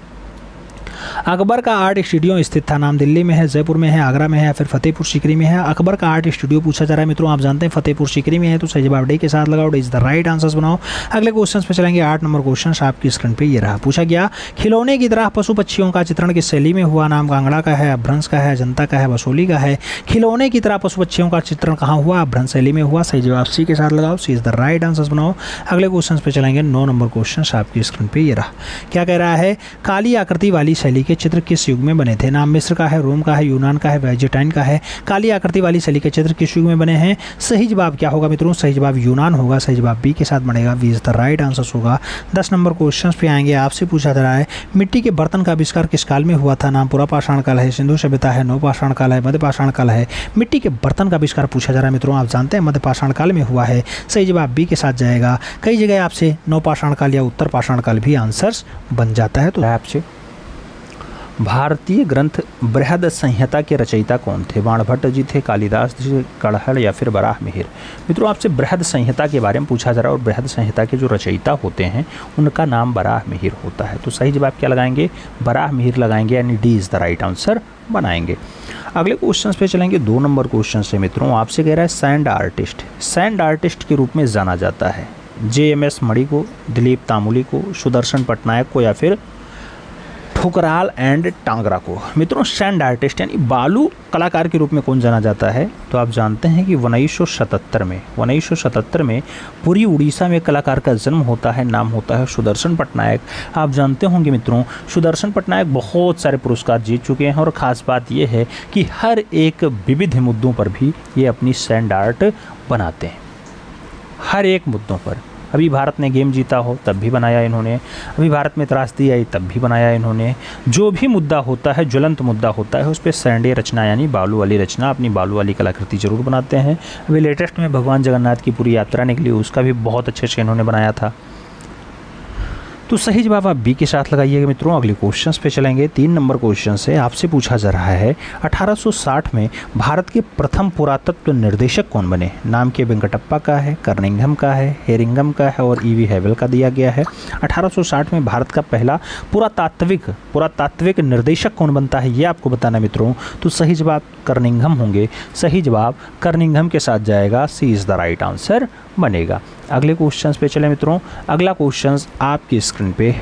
अकबर का आर्ट स्टूडियो स्थित था। नाम दिल्ली में है, जयपुर में है, आगरा में है, फिर फतेहपुर सीकरी में है। अकबर का आर्ट स्टूडियो पूछा जा रहा है मित्रों, आप जानते हैं फतेहपुर सीकरी में है। तो सही जवाब डी के साथ लगाओ, D is the right answer बनाओ। अगले क्वेश्चन पे चलेंगे। 8 नंबर क्वेश्चन आपकी स्क्रीन पे ये रहा। पूछा गया खिलौने की तरह पशु पक्षियों का चित्रण किस शैली में हुआ। नाम कांगड़ा का है, अभ्रंश का है, जनता का है, वसोली का है। खिलौने की तरह पशु पक्षियों का चित्रण कहाँ हुआ, अभ्रंश शैली में हुआ। सही जवाब सी के साथ लगाओ, C is the right answer बनाओ। अगले क्वेश्चन पे चलेंगे। 9 नंबर क्वेश्चन आपकी स्क्रीन पे ये रहा। क्या कह रहा है काली आकृति वाली शैली के चित्र किस युग में बने थे। नाम मिस्र का है, रोम का है, यूनान का है, बैजेटाइन का है। काली आकृति वाली शैली के चित्र किस युग में बने हैं। सही जवाब क्या होगा मित्रों, सही जवाब यूनान होगा। सही जवाब बी के साथ बनेगा, B is the right answer होगा। 10 नंबर क्वेश्चन पे आएंगे। आपसे पूछा जा रहा है मिट्टी के बर्तन का आविष्कार किस काल में हुआ था। नाम पुरापाषाण काल है, सिंधु सभ्यता है, नवपाषाण काल है, मध्यपाषाण काल है। मिट्टी के बर्तन का आविष्कार पूछा जा रहा है मित्रों, आप जानते हैं मध्यपाषाण काल में हुआ है। सही जवाब बी के साथ जाएगा। कई जगह आपसे नवपाषाण काल या उत्तर पाषाण काल भी आंसर्स बन जाता है। तो आपसे भारतीय ग्रंथ बृहद संहिता के रचयिता कौन थे। बाणभट्ट जी थे, कालिदास जी, कड़हल या फिर बराह मिहिर। मित्रों आपसे बृहद संहिता के बारे में पूछा जा रहा है और बृहद संहिता के जो रचयिता होते हैं उनका नाम बराह मिहिर होता है। तो सही जवाब क्या लगाएंगे, बराह मिहिर लगाएंगे, यानी D is the right answer बनाएंगे। अगले क्वेश्चन पे चलेंगे। 2 नंबर क्वेश्चन से मित्रों आपसे कह रहा है सैंड आर्टिस्ट। सैंड आर्टिस्ट के रूप में जाना जाता है JMS मणि को, दिलीप तामुली को, सुदर्शन पटनायक को या फिर ठुकराल एंड टांगरा को। मित्रों सैंड आर्टिस्ट यानी बालू कलाकार के रूप में कौन जाना जाता है, तो आप जानते हैं कि 1977 में पूरी उड़ीसा में कलाकार का जन्म होता है। नाम होता है सुदर्शन पटनायक। आप जानते होंगे मित्रों सुदर्शन पटनायक बहुत सारे पुरस्कार जीत चुके हैं और ख़ास बात यह है कि हर एक विविध मुद्दों पर भी ये अपनी सैंड आर्ट बनाते हैं, हर एक मुद्दों पर। अभी भारत ने गेम जीता हो तब भी बनाया इन्होंने, अभी भारत में त्रासदी आई तब भी बनाया इन्होंने। जो भी मुद्दा होता है, ज्वलंत मुद्दा होता है, उस पर सैंडे रचना यानी बालू वाली रचना, अपनी बालू वाली कलाकृति जरूर बनाते हैं। अभी लेटेस्ट में भगवान जगन्नाथ की पूरी यात्रा निकली, उसका भी बहुत अच्छे से इन्होंने बनाया था। तो सही जवाब आप बी के साथ लगाइएगा मित्रों। अगले क्वेश्चंस पे चलेंगे। 3 नंबर क्वेश्चन से आपसे पूछा जा रहा है 1860 में भारत के प्रथम पुरातत्व निर्देशक कौन बने। नाम के वेंकटप्पा का है, कर्निंघम का है, हेरिंगम का है और E.V. हैवेल का दिया गया है। 1860 में भारत का पहला पुरातात्विक निर्देशक कौन बनता है, ये आपको बताना मित्रों। तो सही जवाब कर्निंघम होंगे। सही जवाब कर्निंघम के साथ जाएगा, C is the right answer बनेगा। अगले क्वेश्चंस पे चले मित्रों। अगला क्वेश्चंस आपकी स्क्रीन पे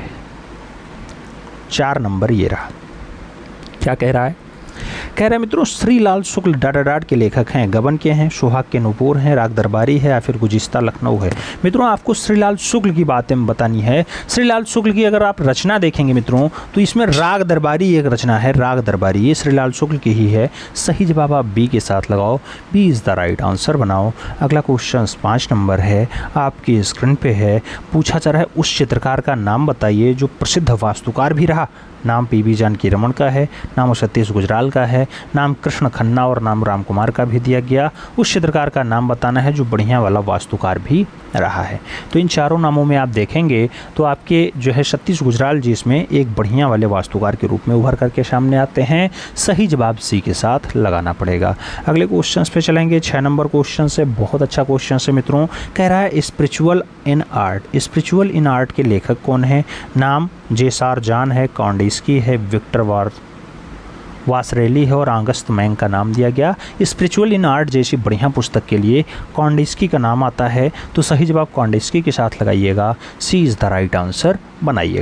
4 नंबर ये रहा। क्या कह रहा है, कह रहे हैं मित्रों श्रीलाल शुक्ल डाडाडाड के लेखक हैं, गबन के हैं, सुहाग के नूपुर हैं, राग दरबारी है या फिर गुजिस्ता लखनऊ है। मित्रों आपको श्रीलाल शुक्ल की बातें बतानी है। श्रीलाल शुक्ल की अगर आप रचना देखेंगे मित्रों तो इसमें राग दरबारी एक रचना है, राग दरबारी, ये श्रीलाल शुक्ल की ही है। सही जवाब आप बी के साथ लगाओ, B is the right answer बनाओ। अगला क्वेश्चन 5 नंबर है, आपकी स्क्रीन पे है। पूछा जा रहा है उस चित्रकार का नाम बताइए जो प्रसिद्ध वास्तुकार भी रहा। नाम P.B. जानकी रमन का है, नाम सतीश गुजराल का है, नाम कृष्ण खन्ना और नाम राम कुमार का भी दिया गया। उस चित्रकार का नाम बताना है जो बढ़िया वाला वास्तुकार भी रहा है। तो इन चारों नामों में आप देखेंगे तो आपके जो है सतीश गुजराल जी इसमें एक बढ़िया वाले वास्तुकार के रूप में उभर करके सामने आते हैं। सही जवाब सी के साथ लगाना पड़ेगा। अगले क्वेश्चन पे चलेंगे। 6 नंबर क्वेश्चन से बहुत अच्छा क्वेश्चन है मित्रों। कह रहा है spiritual in art. Spiritual in art के लेखक कौन है। नाम जेसार जान है, कॉन्डिस्की है, विक्टर वासरेली है और आगस्त मैंग का नाम दिया गया। स्पिरिचुअल इन आर्ट जैसी बढ़िया पुस्तक के लिए कॉन्डिस्की का नाम आता है। तो सही जवाब कॉन्डिस्की के साथ लगाइएगा, C is the right answer बनाइएगा।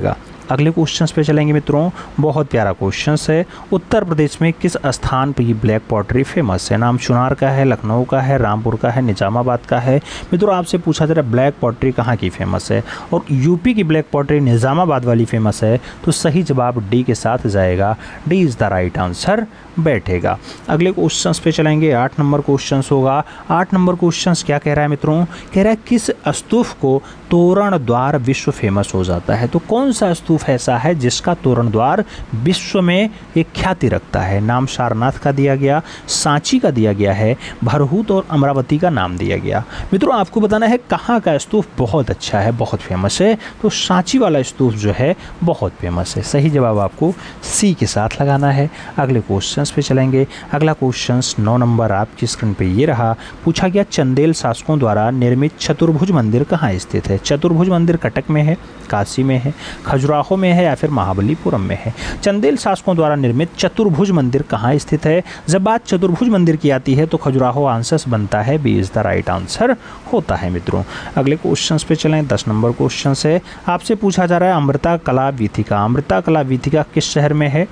अगले क्वेश्चन पे चलेंगे मित्रों। बहुत प्यारा क्वेश्चन है। उत्तर प्रदेश में किस स्थान पर ये ब्लैक पॉटरी फेमस है? नाम चुनार का है, लखनऊ का है, रामपुर का है, निजामाबाद का है। मित्रों आपसे पूछा जा रहा है ब्लैक पॉटरी कहाँ की फेमस है, और यूपी की ब्लैक पॉटरी निजामाबाद वाली फेमस है, तो सही जवाब डी के साथ जाएगा। D is the right answer बैठेगा। अगले क्वेश्चन पे चलेंगे। 8 नंबर क्वेश्चन होगा। 8 नंबर क्वेश्चन क्या कह रहा है मित्रों? कह रहा है किस स्तूप को तोरण द्वार विश्व फेमस हो जाता है? तो कौन सा स्तूप ऐसा है जिसका तोरण द्वार विश्व में एक ख्याति रखता है? नाम सारनाथ का दिया गया, सांची का दिया गया है, भरहूत और अमरावती का नाम दिया गया। मित्रों आपको बताना है कहाँ का स्तूप बहुत अच्छा है, बहुत फेमस है। तो सांची वाला स्तूप जो है बहुत फेमस है। सही जवाब आपको सी के साथ लगाना है। अगले क्वेश्चन पे चलेंगे। अगला क्वेश्चन 9 नंबर आपकी स्क्रीन पे ये रहा। पूछा गया चंदेल शासकों द्वारा निर्मित चतुर्भुज मंदिर कहाँ स्थित है? चतुर्भुज मंदिर कटक में है, काशी में है, खजुराहो में है या फिर महाबलीपुरम में है? चंदेल शासकों द्वारा निर्मित चतुर्भुज मंदिर कहाँ स्थित है? जब बात चतुर्भुज मंदिर की आती है तो खजुराहो आंसर बनता है। B is the right answer होता है मित्रों। अगले क्वेश्चन पे चलें। 10 नंबर क्वेश्चन है। आपसे पूछा जा रहा है अमृता कला वीथिका। अमृता कला वीथिका किस शहर में है?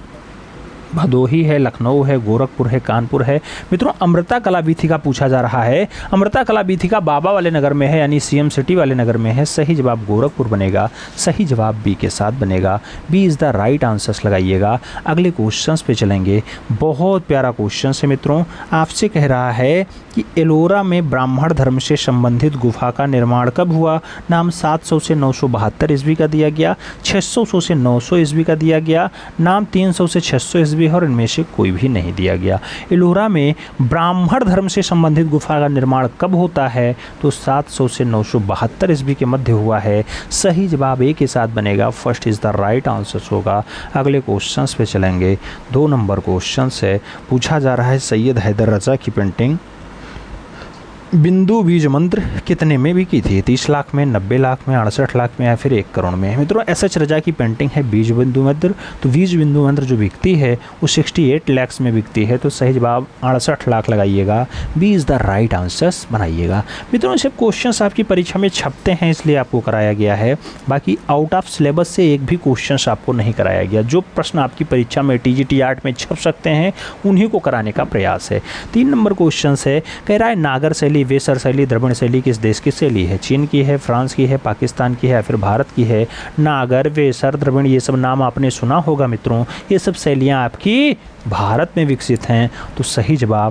भदोही है, लखनऊ है, गोरखपुर है, कानपुर है। मित्रों अमृता कला वीथिका पूछा जा रहा है। अमृता कला वीथिका बाबा वाले नगर में है, यानी सीएम सिटी वाले नगर में है। सही जवाब गोरखपुर बनेगा। सही जवाब बी के साथ बनेगा। B is the right answers लगाइएगा। अगले क्वेश्चन पे चलेंगे। बहुत प्यारा क्वेश्चन है मित्रों। आपसे कह रहा है कि एलोरा में ब्राह्मण धर्म से संबंधित गुफा का निर्माण कब हुआ? नाम 700 से 972 ईस्वी का दिया गया, 600 से 900 ईस्वी का दिया गया, नाम 300 से 600 ईस्वी और इनमें से कोई भी नहीं दिया गया। एलोरा में ब्राह्मण धर्म से संबंधित गुफा का निर्माण कब होता है? तो 700 से 972 ईस्वी के मध्य हुआ है। सही जवाब ए के साथ बनेगा। First is the right answer होगा। अगले क्वेश्चन पे चलेंगे। 2 नंबर क्वेश्चन से पूछा जा रहा है सैयद हैदर रजा की पेंटिंग बिंदु बीज मंत्र कितने में बिकी थी? 30 लाख में, 90 लाख में, 68 लाख में या फिर 1 करोड़ में? मित्रों एसएच रजा की पेंटिंग है बीज बिंदु मंत्र। तो बीज बिंदु मंत्र जो बिकती है वो 68 लाख में बिकती है। तो सही जवाब 68 लाख लगाइएगा। B is the right answers बनाइएगा। मित्रों सिर्फ क्वेश्चंस आपकी परीक्षा में छपते हैं इसलिए आपको कराया गया है। बाकी आउट ऑफ सिलेबस से एक भी क्वेश्चन आपको नहीं कराया गया। जो प्रश्न आपकी परीक्षा में टीजीटी आर्ट में छप सकते हैं उन्हीं को कराने का प्रयास है। 3 नंबर क्वेश्चन है। कह रहा है नागर शैली, वेसर शैली, द्रविड़ शैली किस देश की शैली है? चीन की है, फ्रांस की है, पाकिस्तान की है या फिर भारत की है? नागर, वेसर, द्रविड़ ये सब नाम आपने सुना होगा मित्रों। ये सब शैलियाँ आपकी भारत में विकसित हैं। तो सही जवाब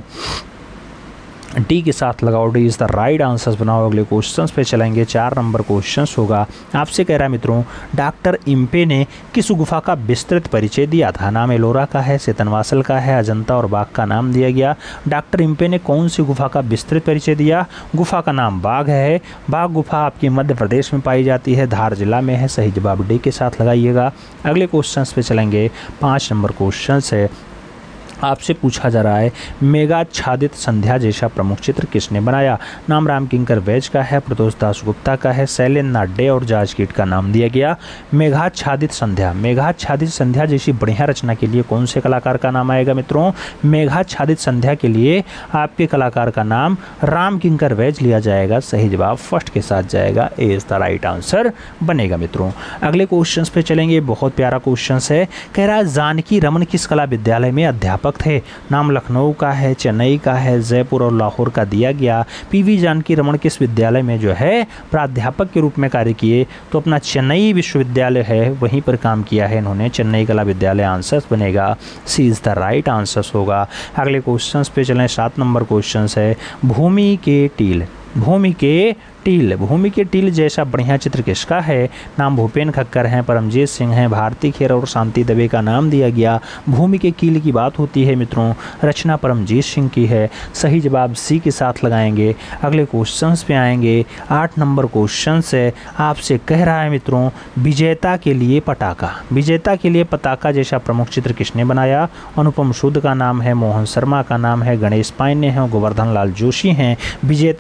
डी के साथ लगाओ। D is the right answers बनाओ। अगले क्वेश्चंस पे चलेंगे। 4 नंबर क्वेश्चंस होगा। आपसे कह रहा है मित्रों डॉक्टर इम्पे ने किस गुफा का विस्तृत परिचय दिया था? नाम एलोरा का है, सेतनवासल का है, अजंता और बाघ का नाम दिया गया। डॉक्टर इम्पे ने कौन सी गुफा का विस्तृत परिचय दिया? गुफा का नाम बाघ है। बाघ गुफा आपकी मध्य प्रदेश में पाई जाती है, धार जिला में है। सही जवाब डी के साथ लगाइएगा। अगले क्वेश्चंस पे चलेंगे। 5 नंबर क्वेश्चन है। आपसे पूछा जा रहा है मेघाच्छादित संध्या जैसा प्रमुख चित्र किसने बनाया? नाम रामकिंकर वैज का है, प्रदोष दास गुप्ता का है, शैलेंद्र नाड्डे और जाज कीट का नाम दिया गया। मेघाच्छादित संध्या, मेघाच्छादित संध्या जैसी बढ़िया रचना के लिए कौन से कलाकार का नाम आएगा मित्रों? मेघाच्छादित संध्या के लिए आपके कलाकार का नाम रामकिंकर वैज लिया जाएगा। सही जवाब फर्स्ट के साथ जाएगा। A is the right answer बनेगा मित्रों। अगले क्वेश्चन पे चलेंगे। बहुत प्यारा क्वेश्चन है। कह रहा है जानकी रमन किस कला विद्यालय में अध्यापक थे? नाम लखनऊ का है, चेन्नई का है, जयपुर और लाहौर का दिया गया। पीवी जानकी रमन किस विद्यालय में जो है प्राध्यापक के रूप में कार्य किए? तो अपना चेन्नई विश्वविद्यालय है वहीं पर काम किया है इन्होंने। चेन्नई कला विद्यालय आंसर्स बनेगा। C is the right answers होगा। अगले क्वेश्चन पे चलें। 7 नंबर क्वेश्चन है। भूमि के टील, भूमि के टील, भूमि के टील जैसा बढ़िया चित्र किसका है? नाम भूपेन खक्कर हैं, परमजीत सिंह हैं, भारती खेर और शांति दवे का नाम दिया गया। भूमि के कील की बात होती है मित्रों, रचना परमजीत सिंह की है। सही जवाब सी के साथ लगाएंगे। अगले क्वेश्चंस पे आएंगे। 8 नंबर क्वेश्चन से आपसे कह रहा है मित्रों विजेता के लिए पटाखा, विजेता के लिए पताका जैसा प्रमुख चित्र किसने बनाया? अनुपम सूद का नाम है, मोहन शर्मा का नाम है, गणेश पांडे हैं, गोवर्धन लाल जोशी हैं। विजेता के लिए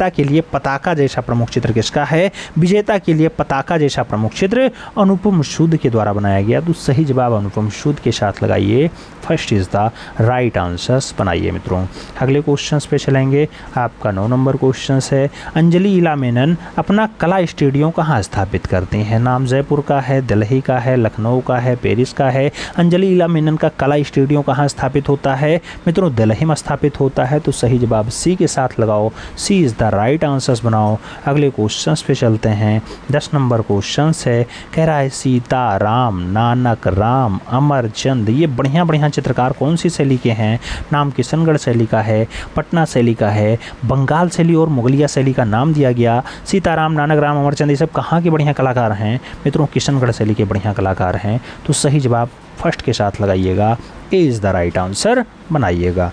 पताका जैसा प्रमुख चित्र किसका है? विजेता के लिए पताका जैसा प्रमुख चित्र अनुपम सूद के द्वारा बनाया गया। तो सही जवाब अनुपम सूद के साथ लगाइए, first is the right answers बनाइए मित्रों। अगले क्वेश्चन पे चलेंगे। आपका 9 नंबर क्वेश्चन है, अंजलि इला मेनन अपना कला स्टूडियो कहाँ स्थापित करती हैं? नाम जयपुर का है, दिल्ली का है, लखनऊ का है, पेरिस का है। अंजलि इला मेनन का कला स्टूडियो कहाँ स्थापित होता है मित्रों? दिल्ली में स्थापित होता है। तो सही जवाब सी के साथ लगाओ, C is the right answers बनाओ। अगले क्वेश्चन पे चलते हैं। 10 नंबर क्वेश्चन है, कह रहा है सीता राम, नानक राम, अमरचंद, ये बढ़िया बढ़िया चित्रकार कौन सी शैली के हैं? नाम किशनगढ़ शैली का है, पटना शैली का है, बंगाल शैली और मुगलिया शैली का नाम दिया गया। सीताराम, नानक राम, अमरचंद ये सब कहाँ के बढ़िया कलाकार हैं मित्रों? किशनगढ़ शैली के बढ़िया कलाकार हैं। तो सही जवाब फर्स्ट के साथ लगाइएगा, A is the right answer बनाइएगा।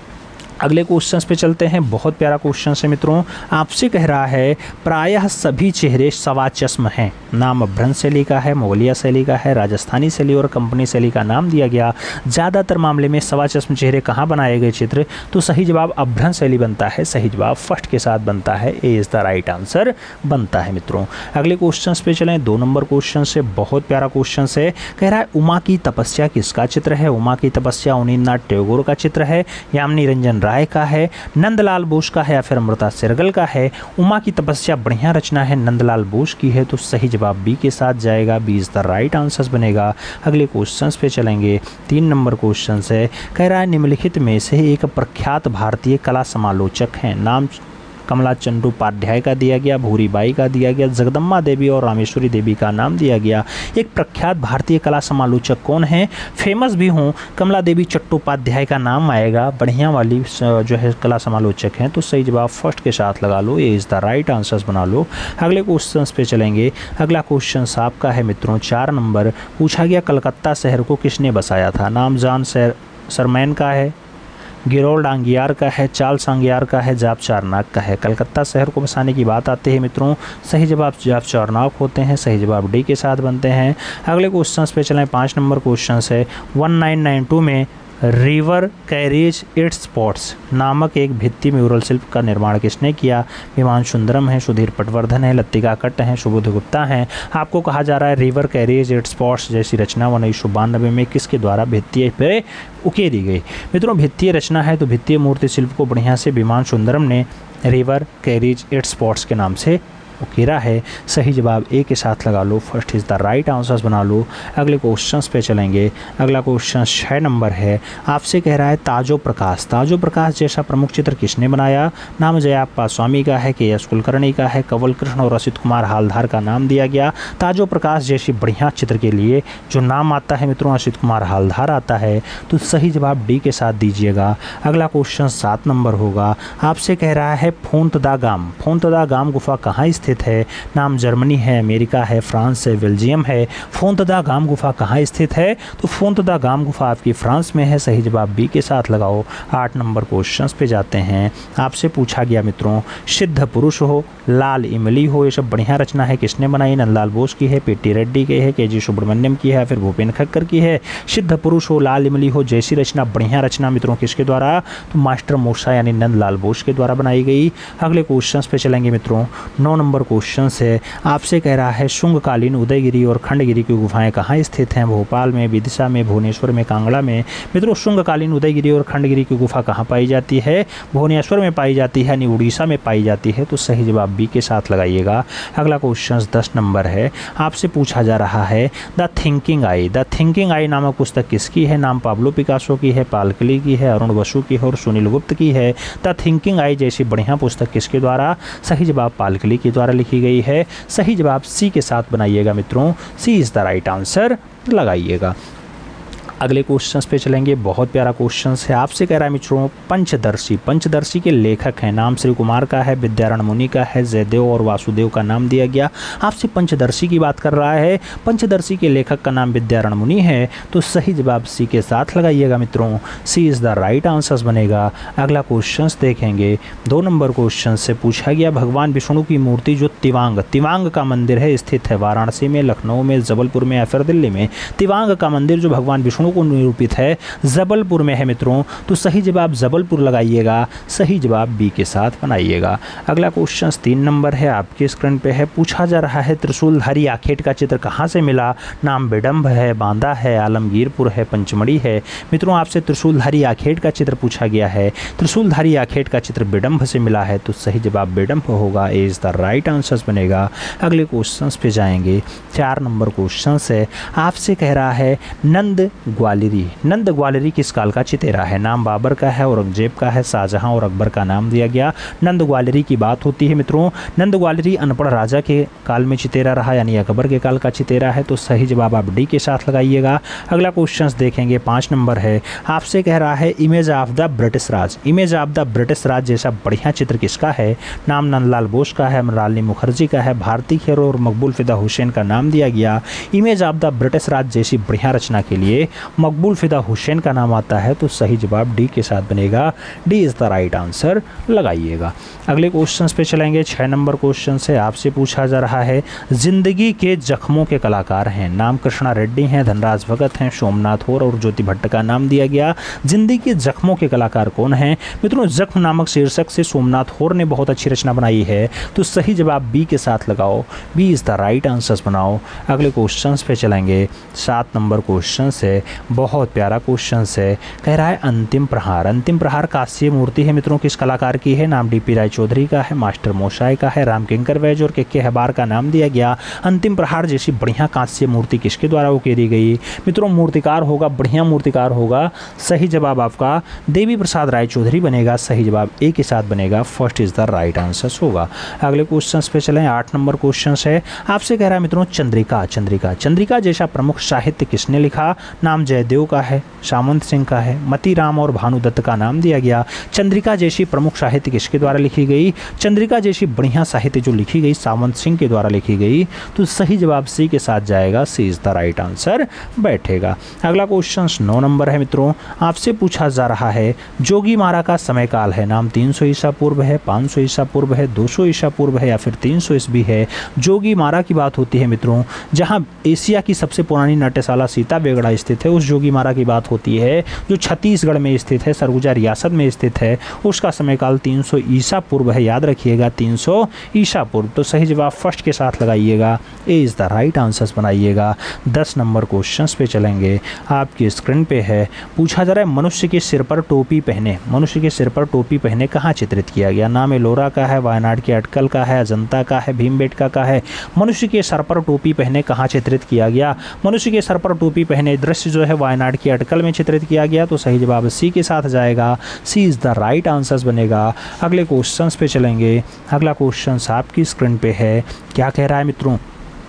अगले क्वेश्चन पे चलते हैं। बहुत प्यारा क्वेश्चन है मित्रों। आपसे कह रहा है प्रायः सभी चेहरे सवा चश्म हैं। नाम अभ्रंश शैली का है, मुगलिया शैली का है, राजस्थानी शैली और कंपनी शैली का नाम दिया गया। ज़्यादातर मामले में सवा चश्म चेहरे कहाँ बनाए गए चित्र? तो सही जवाब अभ्रंश शैली बनता है। सही जवाब फर्स्ट के साथ बनता है, A is the right answer बनता है मित्रों। अगले क्वेश्चन पे चलें। 2 नंबर क्वेश्चन से बहुत प्यारा क्वेश्चन है। कह रहा है उमा की तपस्या किसका चित्र है? उमा की तपस्या अवनींद्रनाथ टैगोर का चित्र है, यामिनी रंजन राय का है, नंदलाल बोस का है या फिर अमृता शेरगिल का है? उमा की तपस्या बढ़िया रचना है, नंदलाल बोस की है। तो सही जवाब बी के साथ जाएगा, B is the right answer बनेगा। अगले क्वेश्चन पे चलेंगे। 3 नंबर क्वेश्चन है, कह रहा है निम्नलिखित में से एक प्रख्यात भारतीय कला समालोचक हैं। नाम कमला चंडोपाध्याय का दिया गया, भूरीबाई का दिया गया, जगदम्बा देवी और रामेश्वरी देवी का नाम दिया गया। एक प्रख्यात भारतीय कला समालोचक कौन है? फेमस भी हों, कमला देवी चट्टोपाध्याय का नाम आएगा। बढ़िया वाली जो है कला समालोचक हैं। तो सही जवाब फर्स्ट के साथ लगा लो, ये इज़ द राइट आंसर्स बना लो। अगले क्वेश्चन पे चलेंगे। अगला क्वेश्चन आपका है मित्रों 4 नंबर। पूछा गया कलकत्ता शहर को किसने बसाया था? नाम जॉन सरमैन का है, गिरोल्ड आंगियार का है, चार्ल्स आंगियार का है, जाप चारनाक का है। कलकत्ता शहर को बसाने की बात आती है मित्रों, सही जवाब जाप चारनाक होते हैं। सही जवाब डी के साथ बनते हैं। अगले क्वेश्चन पे चलें। 5 नंबर क्वेश्चन है, 1992 में रिवर कैरेज इट्स स्पॉट्स नामक एक भित्ति म्यूरल शिल्प का निर्माण किसने किया? विमान सुंदरम है, सुधीर पटवर्धन है, लतिका कट्ट हैं, सुबोध गुप्ता हैं। आपको कहा जा रहा है रिवर कैरेज इट्स स्पॉट्स जैसी रचना 1992 में किसके द्वारा भित्ति पे उकेरी गई? मित्रों भित्तीय रचना है तो भित्तीय मूर्ति शिल्प को बढ़िया से विमान सुंदरम ने रिवर कैरेज इट्स स्पॉट्स के नाम से उकेरा है। सही जवाब ए के साथ लगा लो, first is the right answers बना लो। अगले क्वेश्चंस पे चलेंगे। अगला क्वेश्चन 6 नंबर है। आपसे कह रहा है ताजो प्रकाश, ताजो प्रकाश जैसा प्रमुख चित्र किसने बनाया? नाम जयाप्पा स्वामी का है, के एस कुलकर्णी का है, कंवल कृष्ण और असित कुमार हालधार का नाम दिया गया। ताजो प्रकाश जैसी बढ़िया चित्र के लिए जो नाम आता है मित्रों असित कुमार हालधार आता है। तो सही जवाब डी के साथ दीजिएगा। अगला क्वेश्चन 7 नंबर होगा। आपसे कह रहा है फोंतदा गाम, फोंतदा गाम गुफा कहाँ स्थित है? नाम जर्मनी है, अमेरिका है, फ्रांस है, बेल्जियम है। फोंतदा गाम गुफा कहाँ स्थित है? तो फोंतदा गाम गुफा आपकी फ्रांस में है। सही जवाब बी के साथ लगाओ। 8 नंबर क्वेश्चन पे जाते हैं। आपसे पूछा गया मित्रों सिद्ध पुरुष हो, लाल इमली हो, ये सब बढ़िया रचना है किसने बनाई? नंदलाल बोस की है, पेटी रेड्डी की है, के.जी. सुब्रमण्यम की है, फिर भूपेन खक्कर की है। सिद्ध पुरुष हो, लाल इमली हो जैसी रचना बढ़िया रचना मित्रों किसके द्वारा? तो मास्टर मूसा यानी नंदलाल बोस के द्वारा बनाई गई। अगले क्वेश्चन पे चलेंगे मित्रों। 9 नंबर क्वेश्चन है। आपसे कह रहा है शुंगकालीन उदयगिरी और खंडगिरी की गुफाएं कहाँ स्थित हैं? भोपाल में, विदिशा में, भुवनेश्वर में, कांगड़ा में। मित्रों शुंगकालीन उदयगिरी और खंडगिरी की गुफा कहाँ पाई जाती है? भुवनेश्वर में पाई जाती है, यानी उड़ीसा में पाई जाती है। तो सही जवाब बी के साथ लगाइएगा। अगला क्वेश्चन 10 नंबर है। आपसे पूछा जा रहा है the thinking eye, the thinking eye नामक पुस्तक किसकी है? नाम पाब्लो पिकासो की है, पालकली की है, अरुण बसु की है और सुनील गुप्त की है। द थिंकिंग आई जैसी बढ़िया पुस्तक किसके द्वारा? सही जवाब पालकली के द्वारा लिखी गई है। सही जवाब सी के साथ बनाइएगा मित्रों, C is the right answer लगाइएगा। अगले क्वेश्चन पे चलेंगे। बहुत प्यारा क्वेश्चन है। आपसे कह रहा है मित्रों पंचदर्शी, पंचदर्शी के लेखक हैं। नाम श्री कुमार का है, विद्यारण मुनि का है, जयदेव और वासुदेव का नाम दिया गया। आपसे पंचदर्शी की बात कर रहा है, पंचदर्शी के लेखक का नाम विद्यारण मुनि है। तो सही जवाब सी के साथ लगाइएगा मित्रों, C is the right answer बनेगा। अगला क्वेश्चन देखेंगे। 2 नंबर क्वेश्चन से पूछा गया भगवान विष्णु की मूर्ति जो तिवांग का मंदिर है स्थित है वाराणसी में, लखनऊ में, जबलपुर में या फिर दिल्ली में? तिवांग का मंदिर जो भगवान विष्णु लक्षणों को निरूपित है जबलपुर में है मित्रों, तो सही जवाब जबलपुर लगाइएगा, सही जवाब बी के साथ बनाइएगा। अगला क्वेश्चन 3 नंबर है, आपके स्क्रीन पे है। पूछा जा रहा है त्रिशूलधारी आखेट का चित्र कहाँ से मिला? नाम बिडम्ब है, बांदा है, आलमगीरपुर है, पंचमढ़ी है। मित्रों आपसे त्रिशूलधारी आखेट का चित्र पूछा गया है, त्रिशूलधारी आखेट का चित्र बिडम्ब से मिला है, तो सही जवाब बिडम्ब होगा, A is the right answer बनेगा। अगले क्वेश्चन पे जाएंगे। 4 नंबर क्वेश्चन है, आपसे कह रहा है नंद ग्वालियरी। नंद ग्वालियरी किस काल का चितेरा है? नाम बाबर का है, औरंगजेब का है, शाहजहां और अकबर का नाम दिया गया। नंद ग्वालियरी की बात होती है मित्रों। नंद ग्वालियरी अनपढ़ राजा के काल में चितेरा रहा, यानी अकबर के काल का चितेरा है, तो सही जवाब आप डी के साथ लगाइएगा। अगला क्वेश्चन देखेंगे, 5 नंबर है, आपसे कह रहा है image of the British Raj. Image of the British Raj जैसा बढ़िया चित्र किसका है? नाम नंदलाल बोस का है, मृणालिनी मुखर्जी का है, भारती खेर और मकबूल फिदा हुसैन का नाम दिया गया। Image of the British Raj जैसी बढ़िया रचना के लिए मकबूल फिदा हुसैन का नाम आता है, तो सही जवाब डी के साथ बनेगा, D is the right answer लगाइएगा। अगले क्वेश्चन पे चलेंगे। 6 नंबर क्वेश्चन से आपसे पूछा जा रहा है जिंदगी के जख्मों के कलाकार हैं। नाम कृष्णा रेड्डी हैं, धनराज भगत हैं, सोमनाथ होर और ज्योति भट्ट का नाम दिया गया। जिंदगी के जख्मों के कलाकार कौन हैं? मित्रों जख्म नामक शीर्षक से सोमनाथ होर ने बहुत अच्छी रचना बनाई है, तो सही जवाब बी के साथ लगाओ, B is the right answer बनाओ। अगले क्वेश्चन पे चलेंगे। 7 नंबर क्वेश्चन से, बहुत प्यारा क्वेश्चन है, कह रहा है अंतिम प्रहार। अंतिम प्रहार कांस्य मूर्ति है मित्रों, किस कलाकार की है? नाम डीपी राय चौधरी का है, मास्टर मोशाय का है, राम किंकर वैज और के हबार का नाम दिया गया। अंतिम प्रहार जैसी बढ़िया कांस्य मूर्ति किसके द्वारा उकेरी गई? मित्रों मूर्तिकार होगा, बढ़िया मूर्तिकार होगा, सही जवाब आपका देवी प्रसाद राय चौधरी बनेगा, सही जवाब ए के साथ बनेगा, first is the right answer होगा। अगले क्वेश्चन पे चलें। 8 नंबर क्वेश्चन है, आपसे कह रहा है मित्रों चंद्रिका। चंद्रिका चंद्रिका जैसा प्रमुख साहित्य किसने लिखा? नाम जयदेव का है, सामंत सिंह का है, मतीराम और भानुदत्त का नाम दिया गया। चंद्रिका जैसी प्रमुख साहित्य किसके द्वारा लिखी गई? चंद्रिका जैसी बढ़िया साहित्य जो लिखी गई सामंत सिंह के द्वारा लिखी गई, तो सही जवाब सी के साथ जाएगा, C is the right answer बैठेगा। अगला क्वेश्चन 9 नंबर है मित्रों, आपसे पूछा जा रहा है जोगी मारा का समय काल है। नाम 300 ईसा पूर्व है, 500 ईसा पूर्व है, 200 ईसा पूर्व है या फिर 300 ईस्वी है। जोगी मारा की बात होती है मित्रों, जहां एशिया की सबसे पुरानी नाट्यशाला सीता बेगड़ा स्थित है, उस जोगी मारा की बात होती है, जो छत्तीसगढ़ में स्थित है, सरगुजा रियासत में स्थित है। उसका समय काल 300 ईसा पूर्व है, याद रखिएगा 300 ईसा पूर्व, तो सही जवाब फर्स्ट के साथ लगाइएगा, A is the right answer बनाइएगा। 10 नंबर क्वेश्चन पे चलेंगे, आपकी स्क्रीन पे है। पूछा जा रहा है मनुष्य के सिर पर टोपी पहने, मनुष्य के सिर पर टोपी पहने कहाँ चित्रित किया गया? नाम एलोरा का है, वायनाड के अटकल का है, अजंता का है, भीमबेटका का है। मनुष्य के सर पर टोपी पहने कहाँ चित्रित किया गया? मनुष्य के सर पर टोपी पहने दृश्य जो है वायनाड के अटकल में चित्रित किया गया, तो सही जवाब सी के साथ जाएगा, C is the right answer बनेगा। अगले क्वेश्चन पे चलेंगे। अगला क्वेश्चन आपकी स्क्रीन पे है, क्या कह रहा है मित्रों?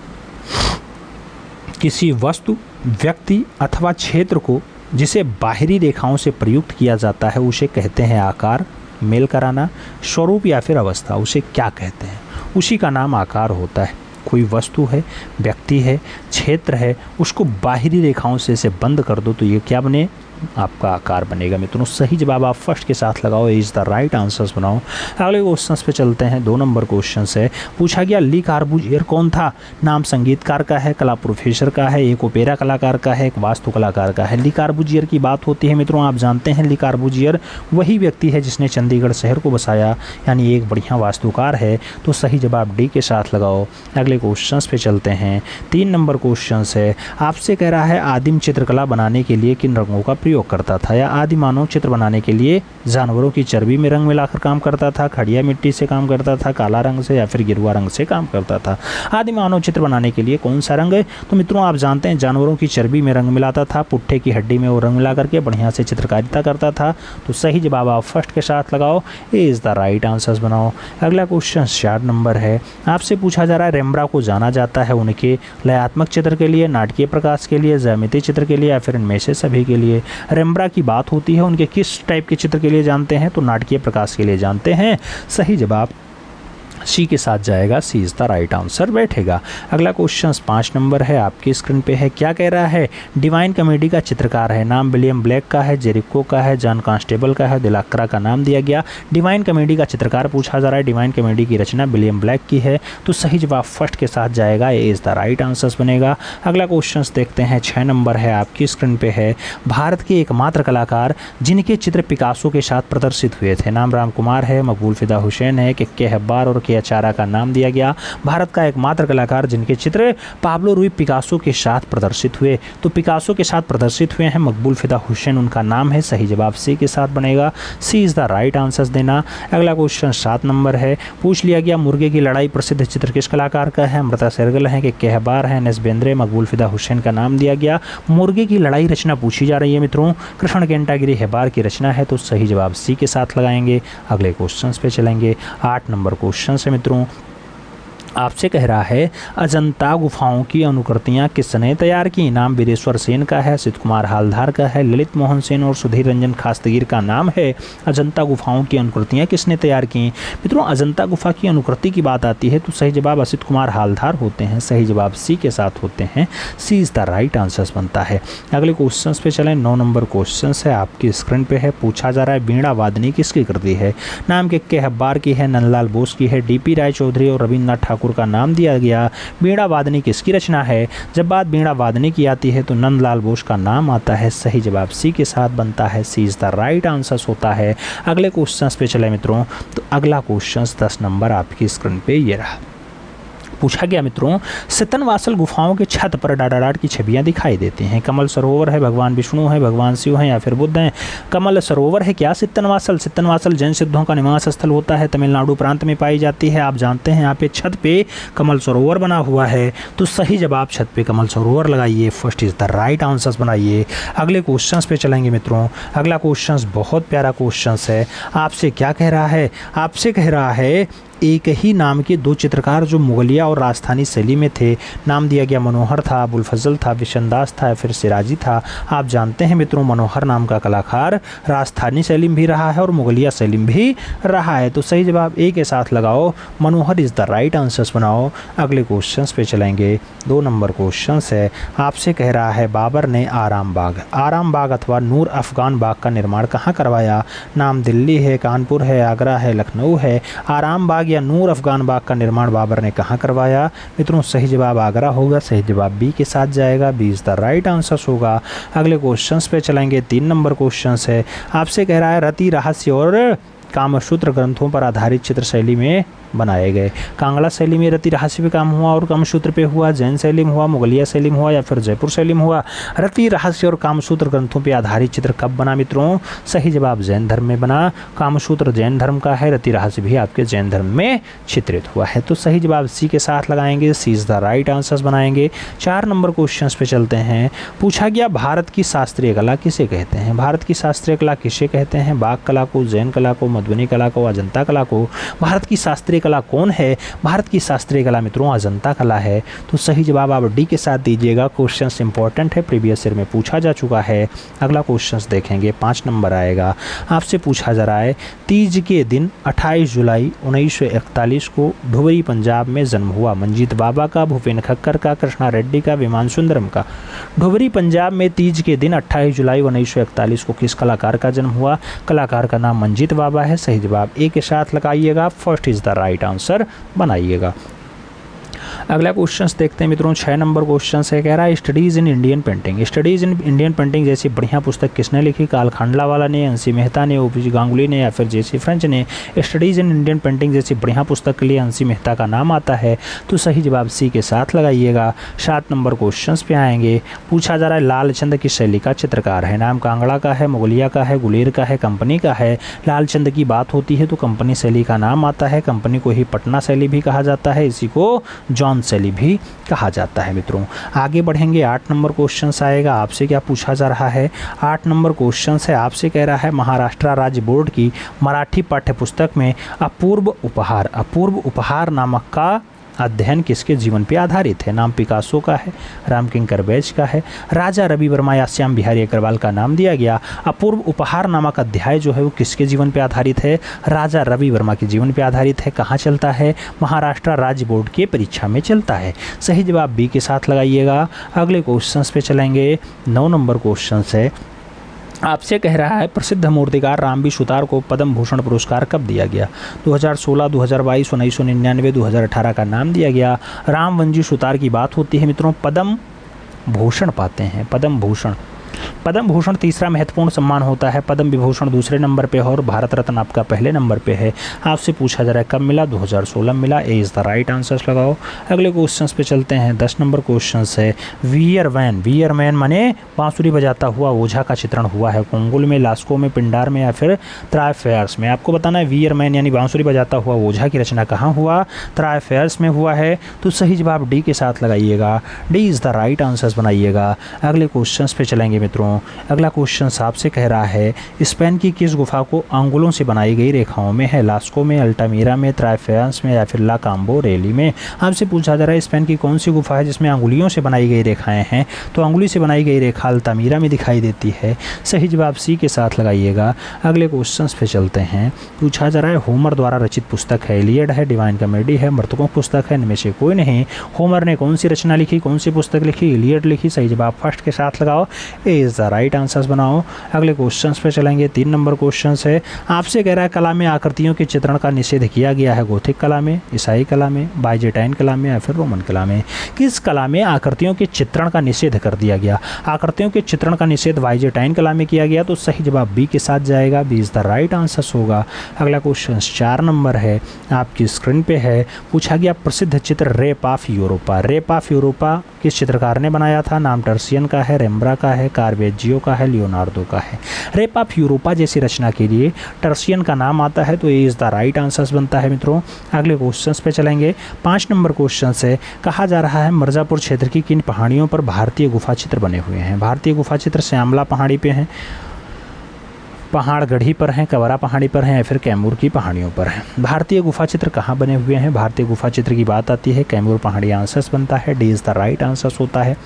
किसी वस्तु, व्यक्ति अथवा क्षेत्र को जिसे बाहरी रेखाओं से प्रयुक्त किया जाता है उसे कहते हैं आकार, मेल कराना, स्वरूप या फिर अवस्था, उसे क्या कहते हैं? उसी का नाम आकार होता है। कोई वस्तु है, व्यक्ति है, क्षेत्र है, उसको बाहरी रेखाओं से इसे बंद कर दो तो ये क्या बने? आपका आकार बनेगा मित्रों। सही जवाब आप फर्स्ट के साथ लगाओ, इज द राइट आंसर्स बनाओ। अगले क्वेश्चन पे चलते हैं। 2 नंबर क्वेश्चन है, पूछा गया ली कार्बूजियर कौन था? नाम संगीतकार का है, कला प्रोफेसर का है, एक ओपेरा कलाकार का है, एक वास्तु कलाकार का है। ली कार्बूजियर की बात होती है मित्रों, आप जानते हैं ली कार्बूजियर वही व्यक्ति है जिसने चंडीगढ़ शहर को बसाया, यानी एक बढ़िया वास्तुकार है, तो सही जवाब डी के साथ लगाओ। अगले क्वेश्चन पे चलते हैं। 3 नंबर क्वेश्चन है, आपसे कह रहा है आदिम चित्रकला बनाने के लिए किन रंगों का प्रयोग करता था? या आदि मानव चित्र बनाने के लिए जानवरों की चर्बी में रंग मिलाकर काम करता था, खड़िया मिट्टी से काम करता था, काला रंग से या फिर गिरुआ रंग से काम करता था? आदि मानव चित्र बनाने के लिए कौन सा रंग है? तो मित्रों आप जानते हैं जानवरों की चर्बी में रंग मिलाता था, पुट्ठे की हड्डी में वो रंग मिला करके बढ़िया से चित्रकारिता करता था, तो सही जवाब आप फर्स्ट के साथ लगाओ, A is the right answer बनाओ। अगला क्वेश्चन 4 नंबर है, आपसे पूछा जा रहा है रेम्ब्रांड को जाना जाता है उनके लयात्मक चित्र के लिए, नाटकीय प्रकाश के लिए, ज्यामितीय चित्र के लिए या फिर इनमें से सभी के लिए? रेम्ब्रांड की बात होती है, उनके किस टाइप के चित्र के लिए जानते हैं? तो नाटकीय प्रकाश के लिए जानते हैं, सही जवाब सी के साथ जाएगा, C is the right answer बैठेगा। अगला क्वेश्चन 5 नंबर है, आपकी स्क्रीन पे है। क्या कह रहा है? डिवाइन कॉमेडी का चित्रकार है, नाम विलियम ब्लेक का है, जेरिको का है, जॉन कांस्टेबल का है, दिलाक्रा का नाम दिया गया। डिवाइन कॉमेडी का चित्रकार पूछा जा रहा है, डिवाइन कॉमेडी की रचना विलियम ब्लेक की है, तो सही जवाब फर्स्ट के साथ जाएगा, A is the right answer बनेगा। अगला क्वेश्चन देखते हैं, 6 नंबर है, आपकी स्क्रीन पे है। भारत के एकमात्र कलाकार जिनके चित्र पिकासो के साथ प्रदर्शित हुए थे, नाम राम कुमार है, मकबूल फिदा हुसैन है, के हब्बार और के अचारा का नाम दिया गया। भारत का एकमात्र कलाकार जिनके चित्र पाब्लो रूई पिकासो के साथ प्रदर्शित हुए, तो पिकासो के साथ प्रदर्शित हुए हैं मकबूल फिदा हुसैन, उनका नाम है, सही जवाब सी के साथ बनेगा, C is the right answer देना। अगला क्वेश्चन 7 नंबर है, पूछ लिया गया मुर्गे की लड़ाई प्रसिद्ध चित्र किस कलाकार का है, अमृता शेरगिल है, के हब्बार है, एन एस बेंद्रे, मकबूल फिदा हुसैन का नाम दिया गया। मुर्गे की लड़ाई रचना पूछी जा रही है मित्रों, कृष्ण केंटागिरी हेब्बार की रचना है, तो सही जवाब सी के साथ लगाएंगे। अगले क्वेश्चन पे चलेंगे, 8 नंबर क्वेश्चन है मित्रों, आपसे कह रहा है अजंता गुफाओं की अनुकृतियाँ किसने तैयार की, नाम वीरेश्वर सेन का है, सिद्ध कुमार हालधार का है, ललित मोहन सेन और सुधीर रंजन खास्तगीर का नाम है। अजंता गुफाओं की अनुकृतियाँ किसने तैयार की? मित्रों अजंता गुफा की अनुकृति की बात आती है तो सही जवाब असित कुमार हालधार होते हैं, सही जवाब सी के साथ होते हैं, C is the right answer बनता है। अगले क्वेश्चन पे चलें, 9 नंबर क्वेश्चन है, आपकी स्क्रीन पे है। पूछा जा रहा है वीणा वादनी किसकी कृति है, नाम के हब्बार की है, नंदलाल बोस की है, डी पी राय चौधरी और रविन्द्रनाथ ठाकुर का नाम दिया गया। वीणा वादनी किसकी रचना है? जब बात वीणा वादनी की आती है तो नंदलाल बोस का नाम आता है, सही जवाब सी के साथ बनता है, C is the right answer होता है। अगले क्वेश्चन पे चले मित्रों, तो अगला क्वेश्चन 10 नंबर आपकी स्क्रीन पे ये रहा। पूछा गया मित्रों सितनवासल गुफाओं के छत पर डाडाडाट की छवियां दिखाई देती हैं, कमल सरोवर है, भगवान विष्णु है, भगवान शिव हैं या फिर बुद्ध हैं। कमल सरोवर है क्या सितनवासल? सितनवासल जैन सिद्धों का निवास स्थल होता है, तमिलनाडु प्रांत में पाई जाती है। आप जानते हैं यहाँ पे छत पे कमल सरोवर बना हुआ है, तो सही जवाब छत पे कमल सरोवर लगाइए, first is the right answer बनाइए। अगले क्वेश्चन पे चलेंगे मित्रों, अगला क्वेश्चन बहुत प्यारा क्वेश्चन है। आपसे क्या कह रहा है? आपसे कह रहा है एक ही नाम के 2 चित्रकार जो मुगलिया और राजस्थानी शैली में थे, नाम दिया गया मनोहर था, अबुल फजल था, विशनदास था या फिर सिराजी था। आप जानते हैं मित्रों मनोहर नाम का कलाकार राजस्थानी शैली में भी रहा है और मुगलिया शैली में भी रहा है, तो सही जवाब ए के साथ लगाओ, Manohar is the right answer बनाओ। अगले क्वेश्चन पे चलेंगे, 2 नंबर क्वेश्चन है। आपसे कह रहा है बाबर ने आराम बाग अथवा नूर अफगान बाग का निर्माण कहाँ करवाया? नाम दिल्ली है, कानपुर है, आगरा है, लखनऊ है। आराम बाग या नूर अफगान बाग का निर्माण बाबर ने कहाँ करवाया? मित्रों सही जवाब आगरा होगा, सही जवाब बी के साथ जाएगा, B is the right answer होगा। अगले क्वेश्चन पे चलेंगे, 3 नंबर क्वेश्चन है। आपसे कह रहा है रति रहस्य और कामसूत्र ग्रंथों पर आधारित चित्र शैली में बनाए गए। कांगड़ा शैली में रति रहस्य पे काम हुआ और कामसूत्र पे हुआ, जैन शैली में हुआ, मुगलिया शैली में हुआ या फिर जयपुर शैली में हुआ। रति रहस्य और कामसूत्र ग्रंथों पे आधारित चित्र कब बना मित्रों? सही जवाब जैन धर्म में बना। कामसूत्र जैन धर्म का है, रति रहस्य भी आपके जैन धर्म में चित्रित हुआ है, तो सही जवाब सी के साथ लगाएंगे, C is the right answer बनाएंगे। 4 नंबर क्वेश्चन पे चलते हैं। पूछा गया भारत की शास्त्रीय कला किसे कहते हैं? भारत की शास्त्रीय कला किसे कहते हैं? बाग कला को, जैन कला को, मधुबनी कला को, अजंता कला को। भारत की शास्त्रीय कला कौन है? भारत की शास्त्रीय कला मित्रों अजंता कला है, तो सही जवाब आप डी के साथ दीजिएगा। क्वेश्चन इंपॉर्टेंट है, प्रीवियस ईयर में पूछा जा चुका है। अगला क्वेश्चन देखेंगे, 5 नंबर आएगा। आपसे पूछा जा रहा है तीज के दिन 28 जुलाई 1941 को ढुबरी पंजाब में जन्म हुआ, मंजीत बाबा का, भूपेन खक्कर का, कृष्णा रेड्डी का, विमान सुंदरम का। ढुबरी पंजाब में तीज के दिन 28 जुलाई 1941 को किस कलाकार का जन्म हुआ? कलाकार का नाम मंजीत बाबा है, सही जवाब ए के साथ लगाइएगा, first is the right answer बनाइएगा। अगला क्वेश्चन देखते हैं मित्रों, 6 नंबर क्वेश्चन है। कह रहा है studies in Indian painting. Studies in Indian painting जैसी बढ़िया पुस्तक किसने लिखी? काल खांडलावाला ने, एनसी मेहता ने, ओपीजी गांगुली ने या फिर जेसी फ्रेंच ने। स्टडीज़ इन इंडियन पेंटिंग जैसी बढ़िया पुस्तक के लिए एनसी मेहता का नाम आता है, तो सही जवाब सी के साथ लगाइएगा। 7 नंबर क्वेश्चन पे आएंगे। पूछा जा रहा है लालचंद की शैली का चित्रकार है, नाम कांगड़ा का है, मुगलिया का है, गुलेर का है, कंपनी का है। लालचंद की बात होती है तो कंपनी शैली का नाम आता है, कंपनी को ही पटना शैली भी कहा जाता है, इसी को जॉन शैली भी कहा जाता है मित्रों। आगे बढ़ेंगे, 8 नंबर क्वेश्चन आएगा। आपसे क्या पूछा जा रहा है? 8 नंबर क्वेश्चन है। आपसे कह रहा है महाराष्ट्र राज्य बोर्ड की मराठी पाठ्य पुस्तक में अपूर्व उपहार नामक का अध्ययन किसके जीवन पे आधारित है? नाम पिकासो का है, रामकिंकर बैज का है, राजा रवि वर्मा या श्याम बिहारी अग्रवाल का नाम दिया गया। अपूर्व उपहार नामक अध्याय जो है वो किसके जीवन पे आधारित है? राजा रवि वर्मा के जीवन पे आधारित है। कहाँ चलता है? महाराष्ट्र राज्य बोर्ड की परीक्षा में चलता है। सही जवाब बी के साथ लगाइएगा। अगले क्वेश्चन पे चलेंगे। 9 नंबर क्वेश्चन है, आपसे कह रहा है प्रसिद्ध मूर्तिकार रामबी सुतार को पद्म भूषण पुरस्कार कब दिया गया? 2016, 2022, 1999, 2018 का नाम दिया गया। रामवंजी सुतार की बात होती है मित्रों, पद्म भूषण पाते हैं, पद्म भूषण। पद्म भूषण तीसरा महत्वपूर्ण सम्मान होता है, पद्म विभूषण दूसरे नंबर पे है और भारत रत्न आपका पहले नंबर पे है। आपसे पूछा जा रहा है कब मिला? 2016 मिला। A is the right answer लगाओ। अगले क्वेश्चन पे चलते हैं। 10 नंबर क्वेश्चन है, वियर मैन माने बांसुरी बजाता हुआ ओझा का चित्रण हुआ है कोंगुल में, लास्को में, पिंडार में या फिर त्रायफेयर्स में? आपको बताना है वियर मैन यानी बांसुरी बजाता हुआ ओझा की रचना कहाँ हुआ? त्रायफेयर्स में हुआ है। तो सही जवाब डी के साथ लगाइएगा। D is the right answer बनाइएगा। अगले क्वेश्चन पे चलेंगे मित्रों। अगला क्वेश्चन आपसे कह रहा है स्पेन की किस गुफा को अंगुलों से बनाई गई रेखाओं में है? लास्को में, अल्टामीरा में, त्रायफेयर्स में या फिर ला काम्बो रेली में? आपसे पूछा जा रहा है स्पेन की कौन सी गुफा है जिसमें अंगुलियों से बनाई गई रेखाएं हैं? तो अंगुली से बनाई गई रेखा अल्टामीरा में दिखाई देती है। सही जवाब सी के साथ लगाइएगा। अगले क्वेश्चन पे चलते हैं। पूछा जा रहा है होमर द्वारा रचित पुस्तक है, इलियड है, डिवाइन कॉमेडी है, मृतकों की पुस्तक है, इनमें से कोई नहीं। होमर ने कौन सी रचना लिखी, कौन सी पुस्तक लिखी? इलियड लिखी। सही जवाब फर्स्ट के साथ लगाओ। A is the right answers बनाओ। अगले क्वेश्चंस पे चलेंगे। 3 नंबर क्वेश्चंस है, आपसे कह रहा है कला में आकृतियों के चित्रण का निषेध किया गया है गोथिक कला में, ईसाई कला में, बाइजेंटाइन कला में या फिर रोमन कला में? किस कला में आकृतियों के चित्रण का निषेध कर दिया गया? आकृतियों के चित्रण का निषेध बाइजेंटाइन कला में किया गया। तो सही जवाब बी के साथ जाएगा। B is the right answer होगा। अगला क्वेश्चन 4 नंबर है, आपकी स्क्रीन पे है। पूछा गया प्रसिद्ध चित्र rape of Europa. Rape of Europa किस चित्रकार ने बनाया था? नाम टर्सियन का है, रेम्ब्रा का है, कार्वेजियो का है, लियोनार्डो का है? रेप ऑफ यूरोपा जैसी रचना के लिए टर्सियन का नाम आता है। तो ये इज़ द राइट आंसर बनता है मित्रों। अगले क्वेश्चन पे चलेंगे। 5 नंबर क्वेश्चन से कहा जा रहा है मिर्ज़ापुर क्षेत्र की किन पहाड़ियों पर भारतीय गुफा चित्र बने हुए हैं? भारतीय गुफा चित्र श्यामला पहाड़ी पे हैं, पहाड़गढ़ी पर हैं, कवरा पहाड़ी पर हैं या फिर कैमूर की पहाड़ियों पर हैं? भारतीय गुफा चित्र कहाँ बने हुए हैं? भारतीय गुफा चित्र की बात आती है कैमूर पहाड़ी आंसर्स बनता है। D is the right answer होता है।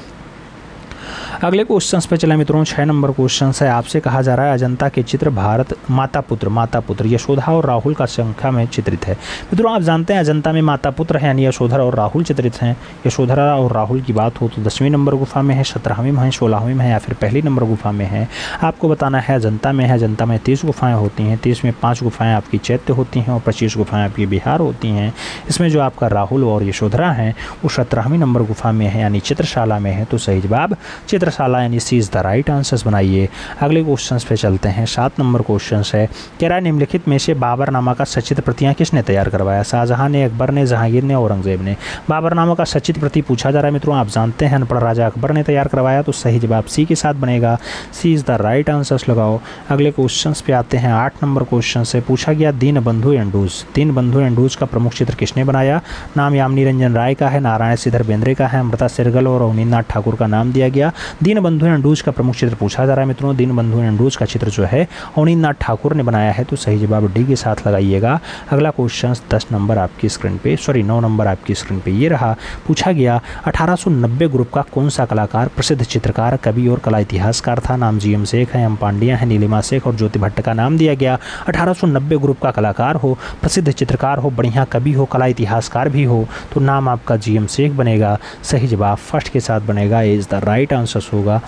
अगले क्वेश्चंस पे चले मित्रों। 6 नंबर क्वेश्चन है, आपसे कहा जा रहा है अजंता के चित्र भारत माता पुत्र यशोधरा और राहुल का संख्या में चित्रित है। मित्रों आप जानते हैं अजंता में माता पुत्र है यानी यशोधरा और राहुल चित्रित हैं। यशोधरा और राहुल की बात हो तो 10वीं नंबर गुफा में है, 17वीं में है, 16वीं में है या फिर पहली नंबर गुफा में है? आपको बताना है अजंता में है। अजंता में 30 गुफाएँ होती हैं। 30 में 5 गुफाएँ आपकी चैत्य होती हैं और 25 गुफाएँ आपकी बिहार होती हैं। इसमें जो आपका राहुल और यशोधरा हैं वो 17वीं नंबर गुफा में है यानी चित्रशाला में है। तो सही जवाब चित्रशाला यानी C is the right answers बनाइए। अगले क्वेश्चन पे चलते हैं। 7 नंबर क्वेश्चन है, कह रहा है निम्नलिखित में से बाबरनामा का सचित्र प्रतियां किसने तैयार करवाया? शाहजहां ने, अकबर ने, जहांगीर ने, औरंगजेब ने? बाबरनामा का सचित्र प्रति पूछा जा रहा है मित्रों। आप जानते हैं अनपढ़ राजा अकबर ने तैयार करवाया। तो सही जवाब सी के साथ बनेगा। C is the right answers लगाओ। अगले क्वेश्चन पे आते हैं। 8 नंबर क्वेश्चन से पूछा गया दीनबंधु एंडूज। दीनबंधु एंडूज का प्रमुख चित्र किसने बनाया? नाम यामिनी रंजन राय का है, नारायण श्रीधर बेंद्रे का है, अमृता सिरगल और अवनींद्रनाथ ठाकुर का नाम दिया गया। दीनबंधु एंडूज का प्रमुख चित्र पूछा जा रहा है मित्रों। दीनबंधु एंडूज का चित्र जो है अवनींद्रनाथ ठाकुर ने बनाया है। तो सही जवाब डी के साथ लगाइएगा। अगला क्वेश्चन 10 नंबर आपकी स्क्रीन पे 9 नंबर आपकी स्क्रीन पे ये रहा। पूछा गया 1890 ग्रुप का कौन सा कलाकार प्रसिद्ध चित्रकार, कवि और कला इतिहासकार था? नाम जीएम शेख है, एम पांड्या है, नीलिमा शेख और ज्योति भट्ट का नाम दिया गया। 1890 ग्रुप का कलाकार हो, प्रसिद्ध चित्रकार हो, बढ़िया कवि हो, कला इतिहासकार भी हो तो नाम आपका जीएम शेख बनेगा। सही जवाब फर्स्ट के साथ बनेगा। इज द राइट आंसर होगा।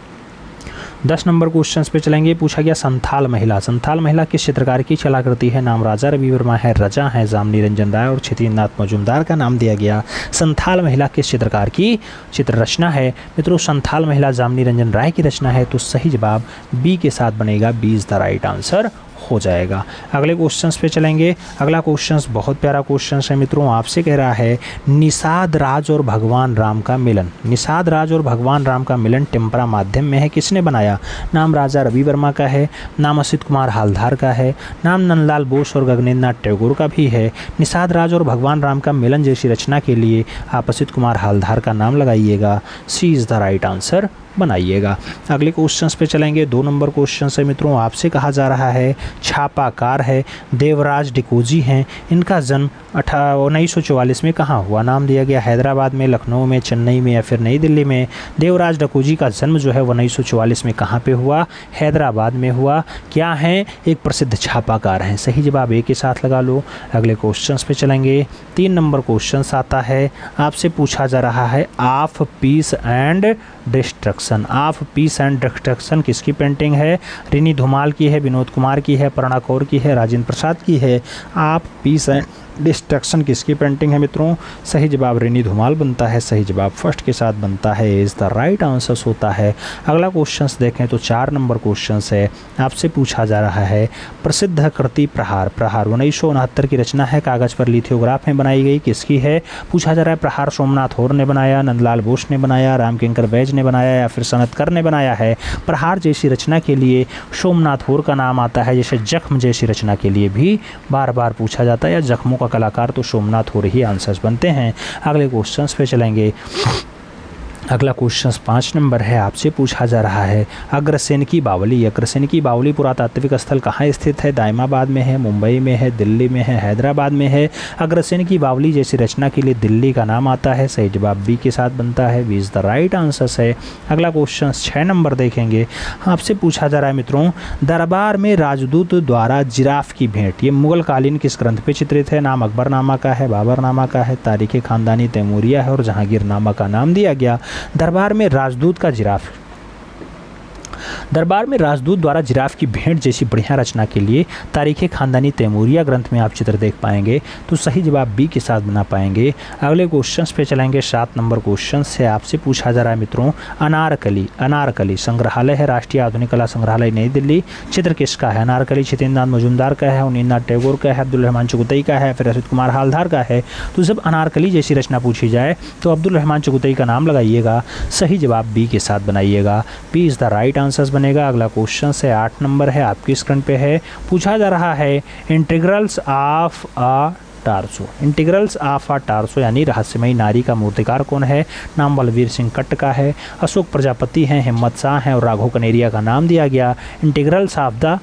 10 नंबर क्वेश्चन पे चलेंगे। पूछा गया संथाल महिला किस चित्रकार की कलाकृति है? नाम राजा रवि वर्मा है, रजा है, जामिनी रंजन राय और क्षितिजनाथ मजूमदार का नाम दिया गया। संथाल महिला किस चित्रकार की चित्र रचना है? मित्रों संथाल महिला जामिनी रंजन राय की रचना है। तो सही जवाब बी के साथ बनेगा। B is the right answer हो जाएगा। अगले क्वेश्चंस पे चलेंगे। अगला क्वेश्चंस बहुत प्यारा क्वेश्चंस है मित्रों। आपसे कह रहा है निषाद राज और भगवान राम का मिलन। निषाद राज और भगवान राम का मिलन टेम्परा माध्यम में है, किसने बनाया? नाम राजा रवि वर्मा का है, नाम असित कुमार हालधार का है, नाम नंदलाल बोस और गगनेंद्रनाथ टैगोर का भी है। निषाद राज और भगवान राम का मिलन जैसी रचना के लिए आप असित कुमार हालधार का नाम लगाइएगा। C is the right answer बनाइएगा। अगले क्वेश्चंस पे चलेंगे। 2 नंबर क्वेश्चन है मित्रों। आपसे कहा जा रहा है छापाकार है देवराज डिकोजी हैं, इनका जन्म 1944 में कहाँ हुआ? नाम दिया गया हैदराबाद में, लखनऊ में, चेन्नई में या फिर नई दिल्ली में। देवराज डकोजी का जन्म जो है वो 1944 में कहाँ पे हुआ? हैदराबाद में हुआ। क्या हैं? एक प्रसिद्ध छापाकार हैं। सही जवाब एक के साथ लगा लो। अगले क्वेश्चंस पे चलेंगे। 3 नंबर क्वेश्चन आता है, आपसे पूछा जा रहा है of peace and destruction. Of peace and destruction किसकी पेंटिंग है? रिनी धुमाल की है, विनोद कुमार की है, प्रणा कौर की है, राजेंद्र प्रसाद की है। ऑफ पीस एंड डिस्ट्रक्शन किसकी पेंटिंग है मित्रों? सही जवाब रिनी धुमाल बनता है। सही जवाब फर्स्ट के साथ बनता है, इज द राइट आंसर होता है। अगला क्वेश्चंस देखें तो 4 नंबर क्वेश्चंस है, आपसे पूछा जा रहा है प्रसिद्ध कृति प्रहार। प्रहार 1969 की रचना है, कागज पर लिथोग्राफ में बनाई गई, किसकी है? पूछा जा रहा है प्रहार सोमनाथ होर ने बनाया, नंदलाल बोस ने बनाया, रामकिंकर बैज ने बनाया या फिर सनतकर ने बनाया है। प्रहार जैसी रचना के लिए सोमनाथ होर का नाम आता है, जैसे जख्म जैसी रचना के लिए भी बार बार पूछा जाता है, या जख्मों का कलाकार तो सोमनाथ होर ही आंसर्स बनते हैं। अगले क्वेश्चंस पे चलेंगे। अगला क्वेश्चन 5 नंबर है, आपसे पूछा जा रहा है अग्रसेन की बावली। अग्रसेन की बावली पुरातात्विक स्थल कहाँ स्थित है? दाइमाबाद में है, मुंबई में है, दिल्ली में है, हैदराबाद में है। अग्रसेन की बावली जैसी रचना के लिए दिल्ली का नाम आता है। सही जवाब बी के साथ बनता है, B is the right answer है। अगला क्वेश्चन 6 नंबर देखेंगे, आपसे पूछा जा रहा है मित्रों दरबार में राजदूत द्वारा जिराफ की भेंट, ये मुगल कालीन किस ग्रंथ पे चित्रित है? नाम अकबरनामा का है, बाबरनामा का है, तारीख खानदानी तैमूरिया है और जहांगीरनामा का नाम दिया गया। दरबार में राजदूत का जिराफ, दरबार में राजदूत द्वारा जिराफ की भेंट जैसी बढ़िया रचना के लिए तारीख खानदानी तैमूरिया ग्रंथ में आप चित्र देख पाएंगे, तो सही जवाब बी के साथ बना पाएंगे। अगले क्वेश्चंस पे चलेंगे। 7 नंबर क्वेश्चन से आपसे पूछा जा रहा है मित्रों अनारकली। अनारकली संग्रहालय है, राष्ट्रीय आधुनिक कला संग्रहालय नई दिल्ली। चित्र किसका है? अनारकली छितेंद्रनाथ मजूमदार का है, अवनींद्रनाथ टैगोर का है, अब्दुल रहमान चुगतई का है, फिर असित कुमार हालदार का है। तो जब अनारकली जैसी रचना पूछी जाए तो अब्दुल रहमान चुगतई का नाम लगाइएगा, सही जवाब बी के साथ बनाइएगा, B is the right answer बनेगा। अगला क्वेश्चन है 8 नंबर है, आपकी स्क्रीन पे है। पूछा जा रहा है integrals of a torso. Integrals of a torso यानी रहस्यमयी नारी का मूर्तिकार कौन है? नाम बलवीर सिंह कट्ट का है, अशोक प्रजापति हैं, हिम्मत शाह हैं और राघव कनेरिया का नाम दिया गया। Integrals of the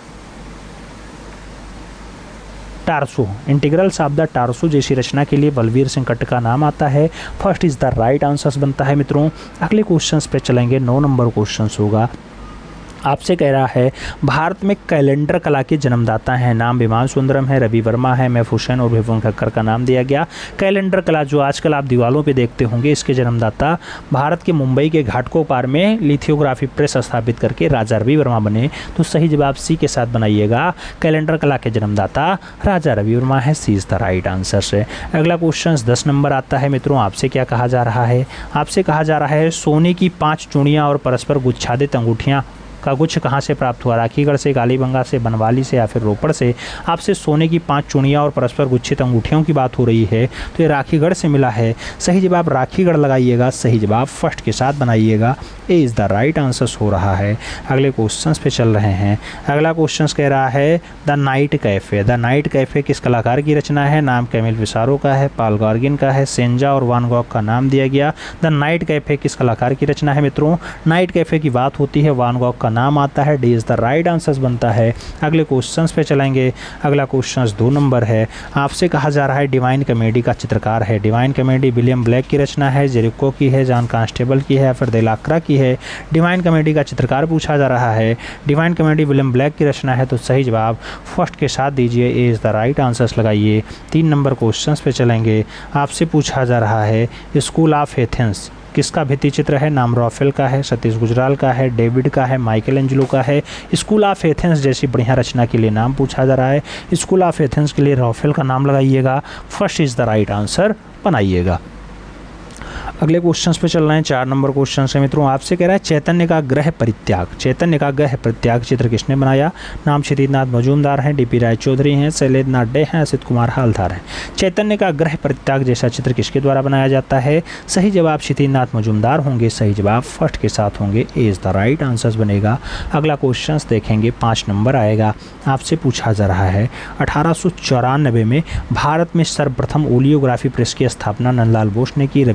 torso, integrals of the torso जैसी रचना के लिए बलवीर सिंह कट्ट का नाम आता है। First is the right answer बनता है मित्रों। अगले क्वेश्चंस पे चलेंगे। 9 नंबर क्वेश्चन होगा, आपसे कह रहा है भारत में कैलेंडर कला के जन्मदाता हैं। नाम विमान सुंदरम है, रवि वर्मा है, महफूज हुसैन और विपुल खक्कर का नाम दिया गया। कैलेंडर कला जो आजकल आप दीवारों पे देखते होंगे, इसके जन्मदाता भारत के मुंबई के घाटकोपर में लिथियोग्राफी प्रेस स्थापित करके राजा रवि वर्मा बने। तो सही जवाब सी के साथ बनाइएगा, कैलेंडर कला के जन्मदाता राजा रवि वर्मा है, C is the right answer है। अगला क्वेश्चन 10 नंबर आता है मित्रों, आपसे क्या कहा जा रहा है? आपसे कहा जा रहा है सोने की 5 चूड़ियाँ और परस्पर गुच्छादित अंगूठियाँ का गुच्छ कहाँ से प्राप्त हुआ? राखीगढ़ से, कालीबंगा से, बनवाली से या फिर रोपड़ से। आपसे सोने की 5 चूड़ियाँ और परस्पर गुच्छित अंगूठियों की बात हो रही है, तो ये राखीगढ़ से मिला है। सही जवाब राखीगढ़ लगाइएगा, सही जवाब फर्स्ट के साथ बनाइएगा, A is the right answer हो रहा है। अगले क्वेश्चंस पे चल रहे हैं। अगला क्वेश्चन कह रहा है the Night Cafe. The Night Cafe किस कलाकार की रचना है? नाम कैमिल पिसारो का है, पाल गॉर्गिन का है, सेंजा और वान गॉग का नाम दिया गया। द नाइट कैफ़े किस कलाकार की रचना है मित्रों? नाइट कैफ़े की बात होती है, वान गॉग का नाम आता है, D is the right answer बनता है। अगले क्वेश्चंस पे चलेंगे। अगला क्वेश्चन 2 नंबर है, आपसे कहा जा रहा है डिवाइन कॉमेडी का चित्रकार है। डिवाइन कॉमेडी विलियम ब्लैक की रचना है, जेरिको की है, जॉन कांस्टेबल की है या फिर देलाक्रा की है। डिवाइन कॉमेडी का चित्रकार पूछा जा रहा है, डिवाइन कॉमेडी विलियम ब्लैक की रचना है, तो सही जवाब फर्स्ट के साथ दीजिए, A is the right answer लगाइए। 3 नंबर क्वेश्चंस पे चलेंगे। आपसे पूछा जा रहा है स्कूल ऑफ एथेंस किसका भित्ति चित्र है? नाम रॉफेल का है, सतीश गुजराल का है, डेविड का है, माइकल एंजेलो का है। स्कूल ऑफ एथेंस जैसी बढ़िया रचना के लिए नाम पूछा जा रहा है, स्कूल ऑफ एथेंस के लिए रॉफेल का नाम लगाइएगा, first is the right answer बनाइएगा। अगले क्वेश्चंस पे चल रहे हैं। 4 नंबर क्वेश्चन है मित्रों, आपसे कह रहा है चैतन्य का ग्रह परित्याग। चैतन्य का ग्रह परित्याग चित्र किसने बनाया? नाम क्षितिजनाथ मजूमदार हैं, डीपी राय चौधरी हैं, शैलेंद्रनाथ डे हैं, असित कुमार हालदार हैं। चैतन्य का ग्रह परित्याग जैसा चित्र किसके द्वारा बनाया जाता है? सही जवाब क्षितिजनाथ मजूमदार होंगे, सही जवाब फर्स्ट के साथ होंगे, A is the right answer बनेगा। अगला क्वेश्चन देखेंगे, 5 नंबर आएगा। आपसे पूछा जा रहा है 1894 में भारत में सर्वप्रथम ओलियोग्राफी प्रेस की स्थापना नंदलाल बोस ने की, रवि वर्मा ने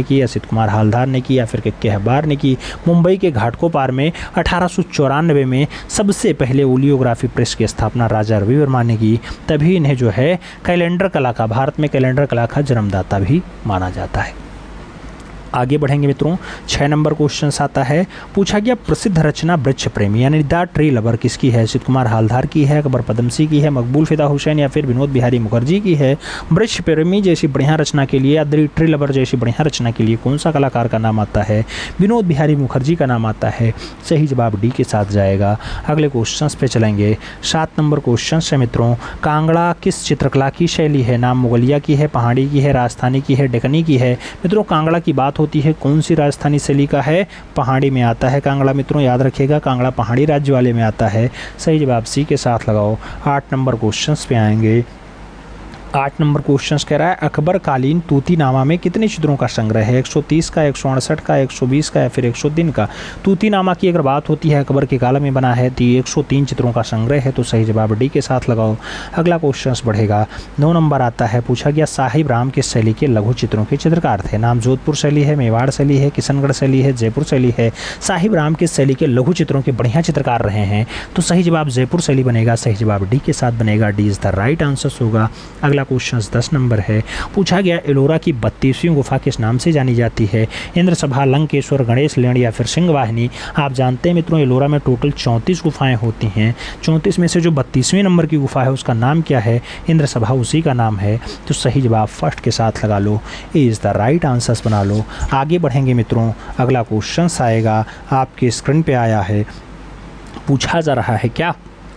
ने की, असित कुमार हालदार ने की या फिर के हबार ने की। मुंबई के घाटकोपर में 1894 में सबसे पहले ओलियोग्राफी प्रेस की स्थापना राजा रवि वर्मा ने की। तभी इन्हें जो है कैलेंडर कला का, भारत में कैलेंडर कला का जन्मदाता भी माना जाता है। आगे बढ़ेंगे मित्रों, 6 नंबर क्वेश्चन आता है, पूछा गया प्रसिद्ध रचना वृक्ष प्रेमी यानी द ट्री लवर किसकी है? असित कुमार हालदार की है, अकबर पदमसी की है, मकबूल फिदा हुसैन या फिर विनोद बिहारी मुखर्जी की है? वृक्ष प्रेमी जैसी बढ़िया रचना के लिए या द ट्री लवर जैसी बढ़िया रचना के लिए कौन सा कलाकार का नाम आता है? विनोद बिहारी मुखर्जी का नाम आता है। सही जवाब डी के साथ जाएगा। अगले क्वेश्चन पे चलेंगे। 7 नंबर क्वेश्चन है मित्रों, कांगड़ा किस चित्रकला की शैली है? नाम मुगलिया की है, पहाड़ी की है, राजस्थानी की है, डेक्कनी की है? मित्रों कांगड़ा की बात होती है, कौन सी राजस्थानी शैली का है? पहाड़ी में आता है कांगड़ा। मित्रों याद रखिएगा, कांगड़ा पहाड़ी राज्य वाले में आता है। सही जवाब सी के साथ लगाओ। 8 नंबर क्वेश्चंस पे आएंगे। 8 नंबर क्वेश्चन कह रहा है, अकबर कालीन तूतीनामा में कितने चित्रों का संग्रह है? 130 का, 168 का, 120 का या फिर 103 का? तूतीनामा की अगर बात होती है, अकबर के काल में बना है, तो 103 चित्रों का संग्रह है। तो सही जवाब डी के साथ लगाओ। अगला क्वेश्चन बढ़ेगा। 9 नंबर आता है, पूछा गया साहिब राम किस शैली के लघु चित्रों के चित्रकार थे? नाम जोधपुर शैली है, मेवाड़ शैली है, किशनगढ़ शैली है, जयपुर शैली है? साहिब राम किस शैली के लघु चित्रों के बढ़िया चित्रकार रहे हैं? तो सही जवाब जयपुर शैली बनेगा। सही जवाब डी के साथ बनेगा। D is the right answer होगा। अगला क्वेश्चन 10 नंबर है, पूछा गया एलोरा की 32वीं गुफा किस नाम से जानी जाती है? इंद्र सभा, लंकेश्वर, गणेश लेण या फिर सिंह वाहिनी? आप जानते हैं मित्रों एलोरा में टोटल 34 गुफाएं होती हैं। 34 में से जो 32वें नंबर की गुफा है उसका नाम क्या है? इंद्र सभा उसी का नाम है। तो सही जवाब फर्स्ट के साथ लगा लो। A is the right answer बना लो। आगे बढ़ेंगे मित्रों। अगला क्वेश्चन आएगा, आपके स्क्रीन पे आया है, पूछा जा रहा है क्या?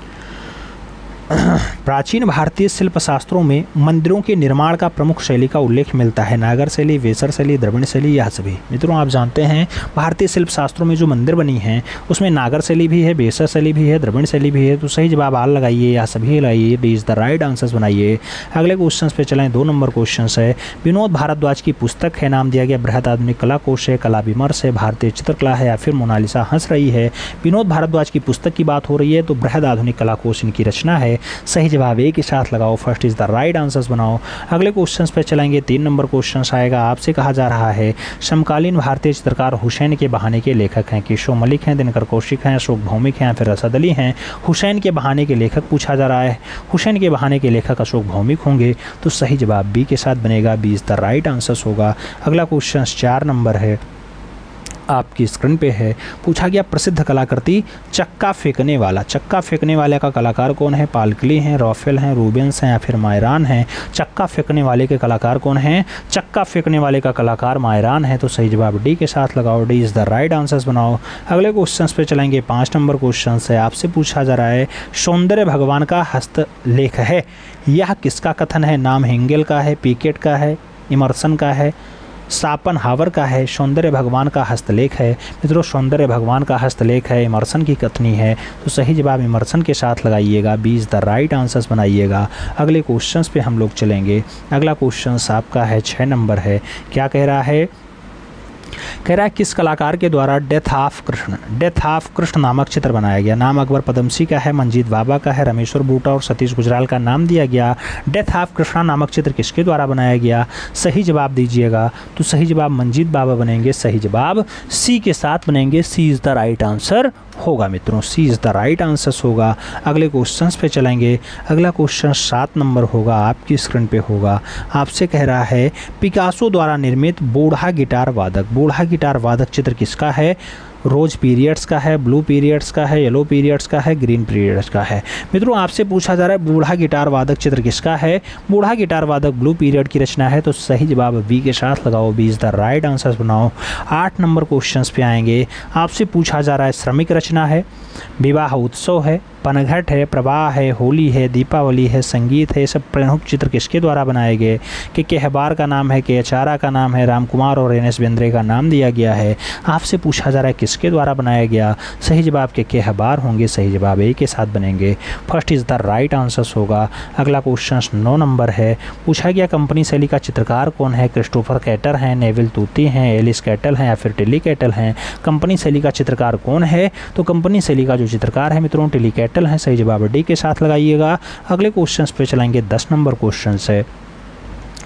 प्राचीन भारतीय शिल्प शास्त्रों में मंदिरों के निर्माण का प्रमुख शैली का उल्लेख मिलता है? नागर शैली, वेसर शैली, द्रविड़ शैली या सभी? मित्रों आप जानते हैं भारतीय शिल्प शास्त्रों में जो मंदिर बनी हैं उसमें नागर शैली भी है, वेसर शैली भी है, द्रविड़ शैली भी है। तो सही जवाब आल लगाइए या सभी लगाइए। D is the right answer बनाइए। अगले क्वेश्चन पे चलें। 2 नंबर क्वेश्चन है, विनोद भारद्वाज की पुस्तक है, नाम दिया गया बृहद आधुनिक कला कोश है, कला विमर्श है, भारतीय चित्रकला है या फिर मोनालिसा हंस रही है? विनोद भारद्वाज की पुस्तक की बात हो रही है तो बृहद आधुनिक कला कोश इनकी रचना है। सही जवाब ए के साथ लगाओ। First is the right answers बनाओ। अगले क्वेश्चन पे चलेंगे। 3 नंबर क्वेश्चन आएगा, आपसे कहा जा रहा है समकालीन भारतीय चित्रकार हुसैन के बहाने के लेखक हैं? केशव मलिक हैं, दिनकर कौशिक हैं, अशोक भौमिक हैं या फिर रसद अली हैं? हुसैन के बहाने के लेखक पूछा जा रहा है। हुसैन के बहाने के लेखक अशोक भौमिक होंगे। तो सही जवाब बी के साथ बनेगा। B is the right answer होगा। अगला क्वेश्चन 4 नंबर है, आपकी स्क्रीन पे है, पूछा गया प्रसिद्ध कलाकृति चक्का फेंकने वाला। चक्का फेंकने वाले का कलाकार कौन है? पालकली हैं, रॉफेल हैं, रूबेंस हैं या फिर मायरान हैं? चक्का फेंकने वाले के कलाकार कौन हैं? चक्का फेंकने वाले का कलाकार मायरान है। तो सही जवाब डी के साथ लगाओ। D is the right answers बनाओ। अगले क्वेश्चन पे चलेंगे। 5 नंबर क्वेश्चन है, आपसे पूछा जा रहा है सौंदर्य भगवान का हस्तलेख है, यह किसका कथन है? नाम हेंगेल का है, पिकेट का है, इमर्सन का है, शापेनहावर का है? सौंदर्य भगवान का हस्तलेख है। मित्रों सौंदर्य भगवान का हस्तलेख है, इमर्सन की कथनी है। तो सही जवाब इमर्सन के साथ लगाइएगा। B is the right answers बनाइएगा। अगले क्वेश्चंस पे हम लोग चलेंगे। अगला क्वेश्चन आपका है 6 नंबर है, क्या कह रहा है? कह रहा है किस कलाकार के द्वारा डेथ ऑफ कृष्ण नामक चित्र बनाया गया? नाम अकबर पदमसी का है, मंजीत बाबा का है, रमेश्वर बूटा और सतीश गुजराल का नाम दिया गया। डेथ ऑफ कृष्णा नामक चित्र किसके द्वारा बनाया गया? सही जवाब दीजिएगा। तो सही जवाब मंजीत बाबा बनेंगे। सही जवाब सी के साथ बनेंगे। C is the right answer होगा मित्रों। C is the right answer होगा। अगले क्वेश्चन पे चलेंगे। अगला क्वेश्चन 7 नंबर होगा, आपकी स्क्रीन पे होगा। आपसे कह रहा है पिकासो द्वारा निर्मित बूढ़ा गिटार वादक चित्र किसका है? रोज पीरियड्स का है, ब्लू पीरियड्स का है, येलो पीरियड्स का है, ग्रीन पीरियड्स का है? मित्रों आपसे पूछा जा रहा है बूढ़ा गिटार वादक चित्र किसका है? बूढ़ा गिटार वादक ब्लू पीरियड की रचना है। तो सही जवाब बी के साथ लगाओ। B is the right answer बनाओ। 8 नंबर क्वेश्चंस पे आएंगे। आपसे पूछा जा रहा है श्रमिक रचना है, विवाह उत्सव है, पनघट है, प्रवाह है, होली है, दीपावली है, संगीत है? सब प्रमुख चित्र किसके द्वारा बनाए गए? कि केहबार का नाम है, के अचारा का नाम है, रामकुमार और एन एस बेंद्रे का नाम दिया गया है। आपसे पूछा जा रहा है किसके द्वारा बनाया गया? सही जवाब के केहबार होंगे। सही जवाब ए के साथ बनेंगे। First is the right answer होगा। अगला क्वेश्चन 9 नंबर है, पूछा गया कंपनी शैली का चित्रकार कौन है? क्रिस्टोफर कैटर हैं, नेविल तूती हैं, एलिस कैटल हैं या फिर टिली कैटल हैं? कंपनी शैली का चित्रकार कौन है? तो कंपनी शैली का जो चित्रकार है मित्रों टिली कैटल है। सही जवाब डी के साथ लगाइएगा। अगले क्वेश्चन पे चलेंगे। 10 नंबर क्वेश्चन है,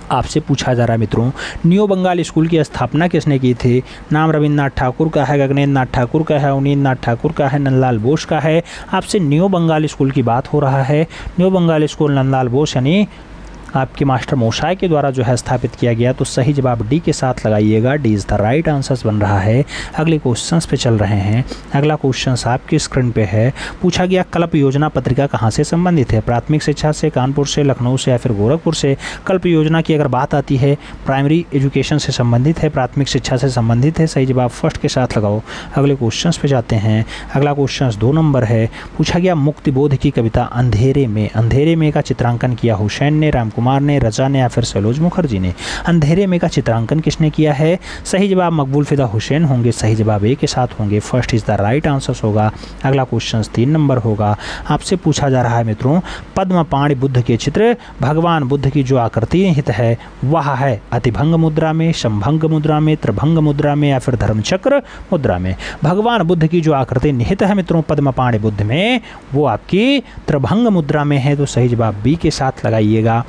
आपसे पूछा जा रहा है मित्रों, न्यू बंगाल स्कूल की स्थापना किसने की थी? नाम रविन्द्रनाथ ठाकुर का है, गगनेन्द्र नाथ ठाकुर का है, अवनीन्द्र नाथ ठाकुर का है, नंदलाल बोस का है। आपसे न्यू बंगाल स्कूल की बात हो रहा है। न्यू बंगाल स्कूल नंदलाल बोस यानी आपके मास्टर मोशाय के द्वारा जो है स्थापित किया गया। तो सही जवाब डी के साथ लगाइएगा। D is the right answers बन रहा है। अगले क्वेश्चंस पे चल रहे हैं। अगला क्वेश्चंस आपकी स्क्रीन पे है। पूछा गया कल्प योजना पत्रिका कहाँ से संबंधित है? प्राथमिक शिक्षा से, कानपुर से, लखनऊ से या फिर गोरखपुर से? कल्प योजना की अगर बात आती है प्राइमरी एजुकेशन से संबंधित है, प्राथमिक शिक्षा से संबंधित है। सही जवाब फर्स्ट के साथ लगाओ। अगले क्वेश्चंस पे जाते हैं। अगला क्वेश्चंस 2 नंबर है। पूछा गया मुक्तिबोध की कविता अंधेरे में का चित्रांकन किया हुसैन ने, राम कुमार ने, रजा ने या फिर सैलोज मुखर्जी ने? अंधेरे में का चित्रांकन किसने किया है? सही जवाब मकबूल फिदा हुसैन होंगे। सही जवाब ए के साथ होंगे। First is the right answer होगा। अगला क्वेश्चन 3 नंबर होगा। आपसे पूछा जा रहा है मित्रों, पद्मपाणि बुद्ध के चित्र भगवान बुद्ध की जो आकृति निहित है वह है अतिभंग मुद्रा में, समभंग मुद्रा में, त्रिभंग मुद्रा में या फिर धर्मचक्र मुद्रा में? भगवान बुद्ध की जो आकृति निहित है मित्रों पद्मपाणि बुद्ध में, वो आपकी त्रिभंग मुद्रा में है। तो सही जवाब बी के साथ लगाइएगा।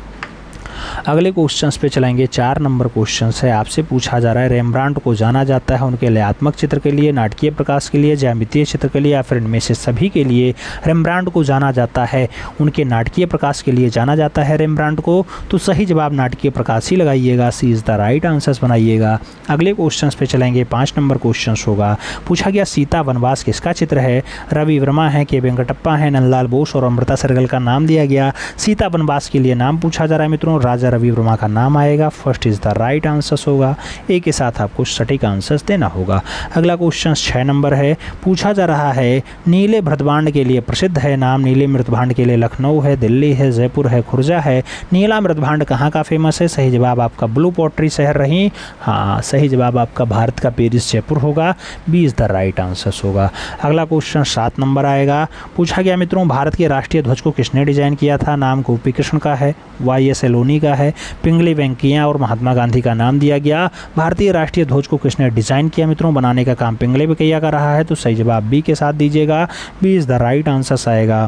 अगले क्वेश्चंस पे चलेंगे। 4 नंबर क्वेश्चंस है। आपसे पूछा जा रहा है रेम्ब्रांड को जाना जाता है उनके लयात्मक चित्र के लिए, नाटकीय प्रकाश के लिए, ज्यामितीय चित्र के लिए या फिर इनमें से सभी के लिए? रेम्ब्रांड को जाना जाता है उनके नाटकीय प्रकाश के लिए जाना जाता है रेम्ब्रांड को। तो सही जवाब नाटकीय प्रकाश ही लगाइएगा। C is the right answers बनाइएगा। अगले क्वेश्चंस पे चलेंगे। 5 नंबर क्वेश्चंस होगा। पूछा गया सीता वनवास किसका चित्र है? रवि वर्मा है, के वेंकटप्पा है, नंदलाल बोस और अमृता सहगल का नाम दिया गया। सीता वनवास के लिए नाम पूछा जा रहा है मित्रों, राजा रवि वर्मा का नाम आएगा। First is the right answer होगा। ए के साथ आपको सटीक आंसर्स देना होगा। अगला क्वेश्चन 6 नंबर है। पूछा जा रहा है नीले मृतभांड के लिए प्रसिद्ध है नाम। नीले मृतभांड के लिए लखनऊ है, दिल्ली है, जयपुर है, खुर्जा है। नीला मृतभांड कहाँ का फेमस है? सही जवाब आपका ब्लू पॉटरी शहर रही। हाँ, सही जवाब आपका भारत का पेरिस जयपुर होगा। B is the right answer होगा। अगला क्वेश्चन 7 नंबर आएगा। पूछा गया मित्रों भारत के राष्ट्रीय ध्वज को किसने डिजाइन किया था? नाम गोपी कृष्ण का है, वाई.एस. एलोनी का है, पिंगली वेंकैया और महात्मा गांधी का नाम दिया गया। भारतीय राष्ट्रीय ध्वज को किसने डिजाइन किया मित्रों? बनाने का काम पिंगली वेंकैया का रहा है। तो सही जवाब बी के साथ दीजिएगा। B is the right answer आएगा।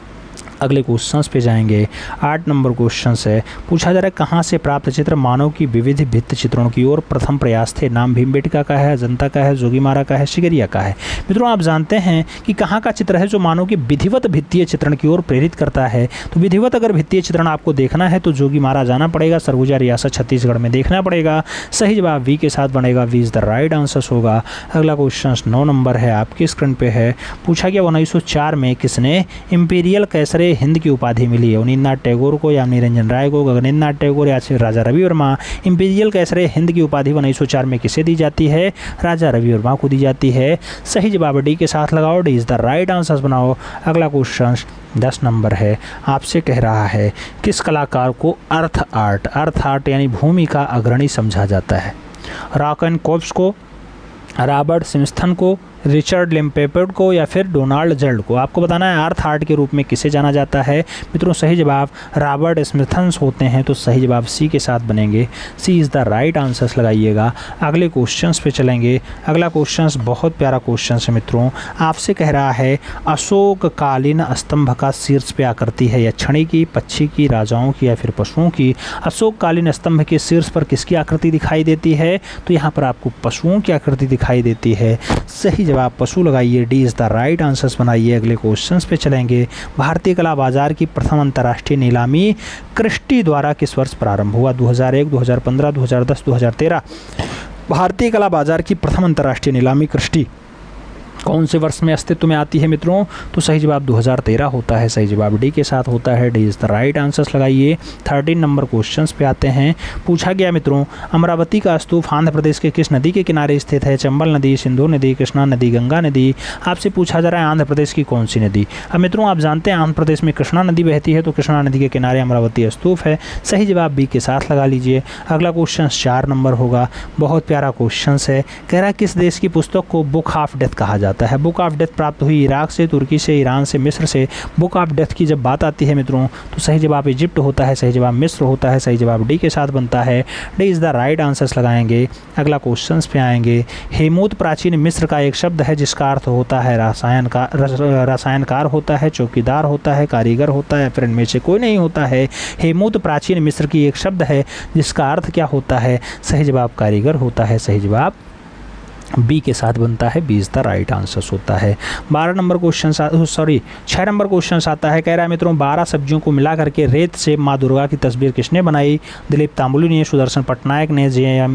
अगले क्वेश्चंस पे जाएंगे। 8 नंबर क्वेश्चन है। पूछा जा रहा है कहाँ से प्राप्त चित्र मानव की विविध भित्ति चित्रों की ओर प्रथम प्रयास थे? नाम भीमबेटका का है, अजंता का है, जोगीमारा का है, शिगरिया का है? मित्रों आप जानते हैं कि कहाँ का चित्र है जो मानव की विधिवत भित्तीय चित्रण की ओर प्रेरित करता है। तो विधिवत अगर भित्तीय चित्रण आपको देखना है तो जोगीमारा जाना पड़ेगा, सरगुजा रियासत छत्तीसगढ़ में देखना पड़ेगा। सही जवाब वी के साथ बनेगा। V is the right answer होगा। अगला क्वेश्चन 9 नंबर है, आपकी स्क्रीन पे है। पूछा गया 1904 में किसने इंपीरियल कैसरे हिंद की उपाधि मिली है? अवनीन्द्रनाथ टैगोर को या निरंजन राय को, गगनेन्द्र नाथ टैगोर या फिर राजा रवि वर्मा? इंपीरियल कैसरे हिंद की उपाधि 1904 में किसे दी जाती है? राजा रवि वर्मा को दी जाती है। सही जवाब डी के साथ लगाओ। D is the right answer बनाओ। अगला क्वेश्चन 10 नंबर है। आपसे कह रहा है किस कलाकार को अर्थ आर्ट यानी भूमि का अग्रणी समझा जाता है? रॉकन कोब्स को, रॉबर्ट सिम्सन को, रिचर्ड लिम्पेपर्ड को या फिर डोनाल्ड जल्ड को? आपको बताना है अर्थ आर्ट के रूप में किसे जाना जाता है मित्रों? सही जवाब रॉबर्ट स्मिथन्स होते हैं। तो सही जवाब सी के साथ बनेंगे। C is the right answers लगाइएगा। अगले क्वेश्चंस पे चलेंगे। अगला क्वेश्चंस बहुत प्यारा क्वेश्चन है मित्रों। आपसे कह रहा है अशोककालीन स्तंभ का शीर्ष पे आकृति है यक्षिणी की, पक्षी की, राजाओं की या फिर पशुओं की? अशोककालीन स्तंभ के शीर्ष पर किसकी आकृति दिखाई देती है? तो यहाँ पर आपको पशुओं की आकृति दिखाई देती है। सही जवाब पशु लगाइए। D is the right answers बनाइए। अगले क्वेश्चंस पे चलेंगे। भारतीय कला बाजार की प्रथम अंतर्राष्ट्रीय नीलामी क्रिस्टी द्वारा किस वर्ष प्रारंभ हुआ? 2001, 2015, 2010, 2013? भारतीय कला बाजार की प्रथम अंतर्राष्ट्रीय नीलामी क्रिस्टी कौन से वर्ष में अस्तित्व में आती है मित्रों? तो सही जवाब 2013 होता है। सही जवाब डी के साथ होता है। D is the right answers लगाइए। 13 नंबर क्वेश्चंस पे आते हैं। पूछा गया मित्रों अमरावती का स्तूप आंध्र प्रदेश के किस नदी के किनारे स्थित है? चंबल नदी, सिंधु नदी, कृष्णा नदी, गंगा नदी? आपसे पूछा जा रहा है आंध्र प्रदेश की कौन सी नदी? अब मित्रों आप जानते हैं आंध्र प्रदेश में कृष्णा नदी बहती है। तो कृष्णा नदी के किनारे अमरावती स्तूप है। सही जवाब बी के साथ लगा लीजिए। अगला क्वेश्चन 4 नंबर होगा। बहुत प्यारा क्वेश्चन है। कह रहा है किस देश की पुस्तक को बुक ऑफ डेथ कहा जाता जाता है। बुक ऑफ डेथ प्राप्त हुई इराक से, तुर्की से, ईरान से, मिस्र से। बुक ऑफ डेथ की जब बात आती है मित्रों तो सही जवाब इजिप्ट होता है, सही जवाब मिस्र होता है, सही जवाब डी के साथ बनता है। D is the right answers लगाएंगे। अगला क्वेश्चन पे आएंगे। हेमूत प्राचीन मिस्र का एक शब्द है जिसका अर्थ होता है रसायनकार होता है, चौकीदार होता है, कारीगर होता है, फिर इनमें से कोई नहीं होता है। हेमूत प्राचीन मिस्र की एक शब्द है जिसका अर्थ क्या होता है? सही जवाब कारीगर होता है, सही जवाब बी के साथ बनता है। B is the right answer होता है। 6 नंबर क्वेश्चन आता है। कह रहा है मित्रों 12 सब्जियों को मिला करके रेत से माँ दुर्गा की तस्वीर किसने बनाई? दिलीप तांबुली ने, सुदर्शन पटनायक ने,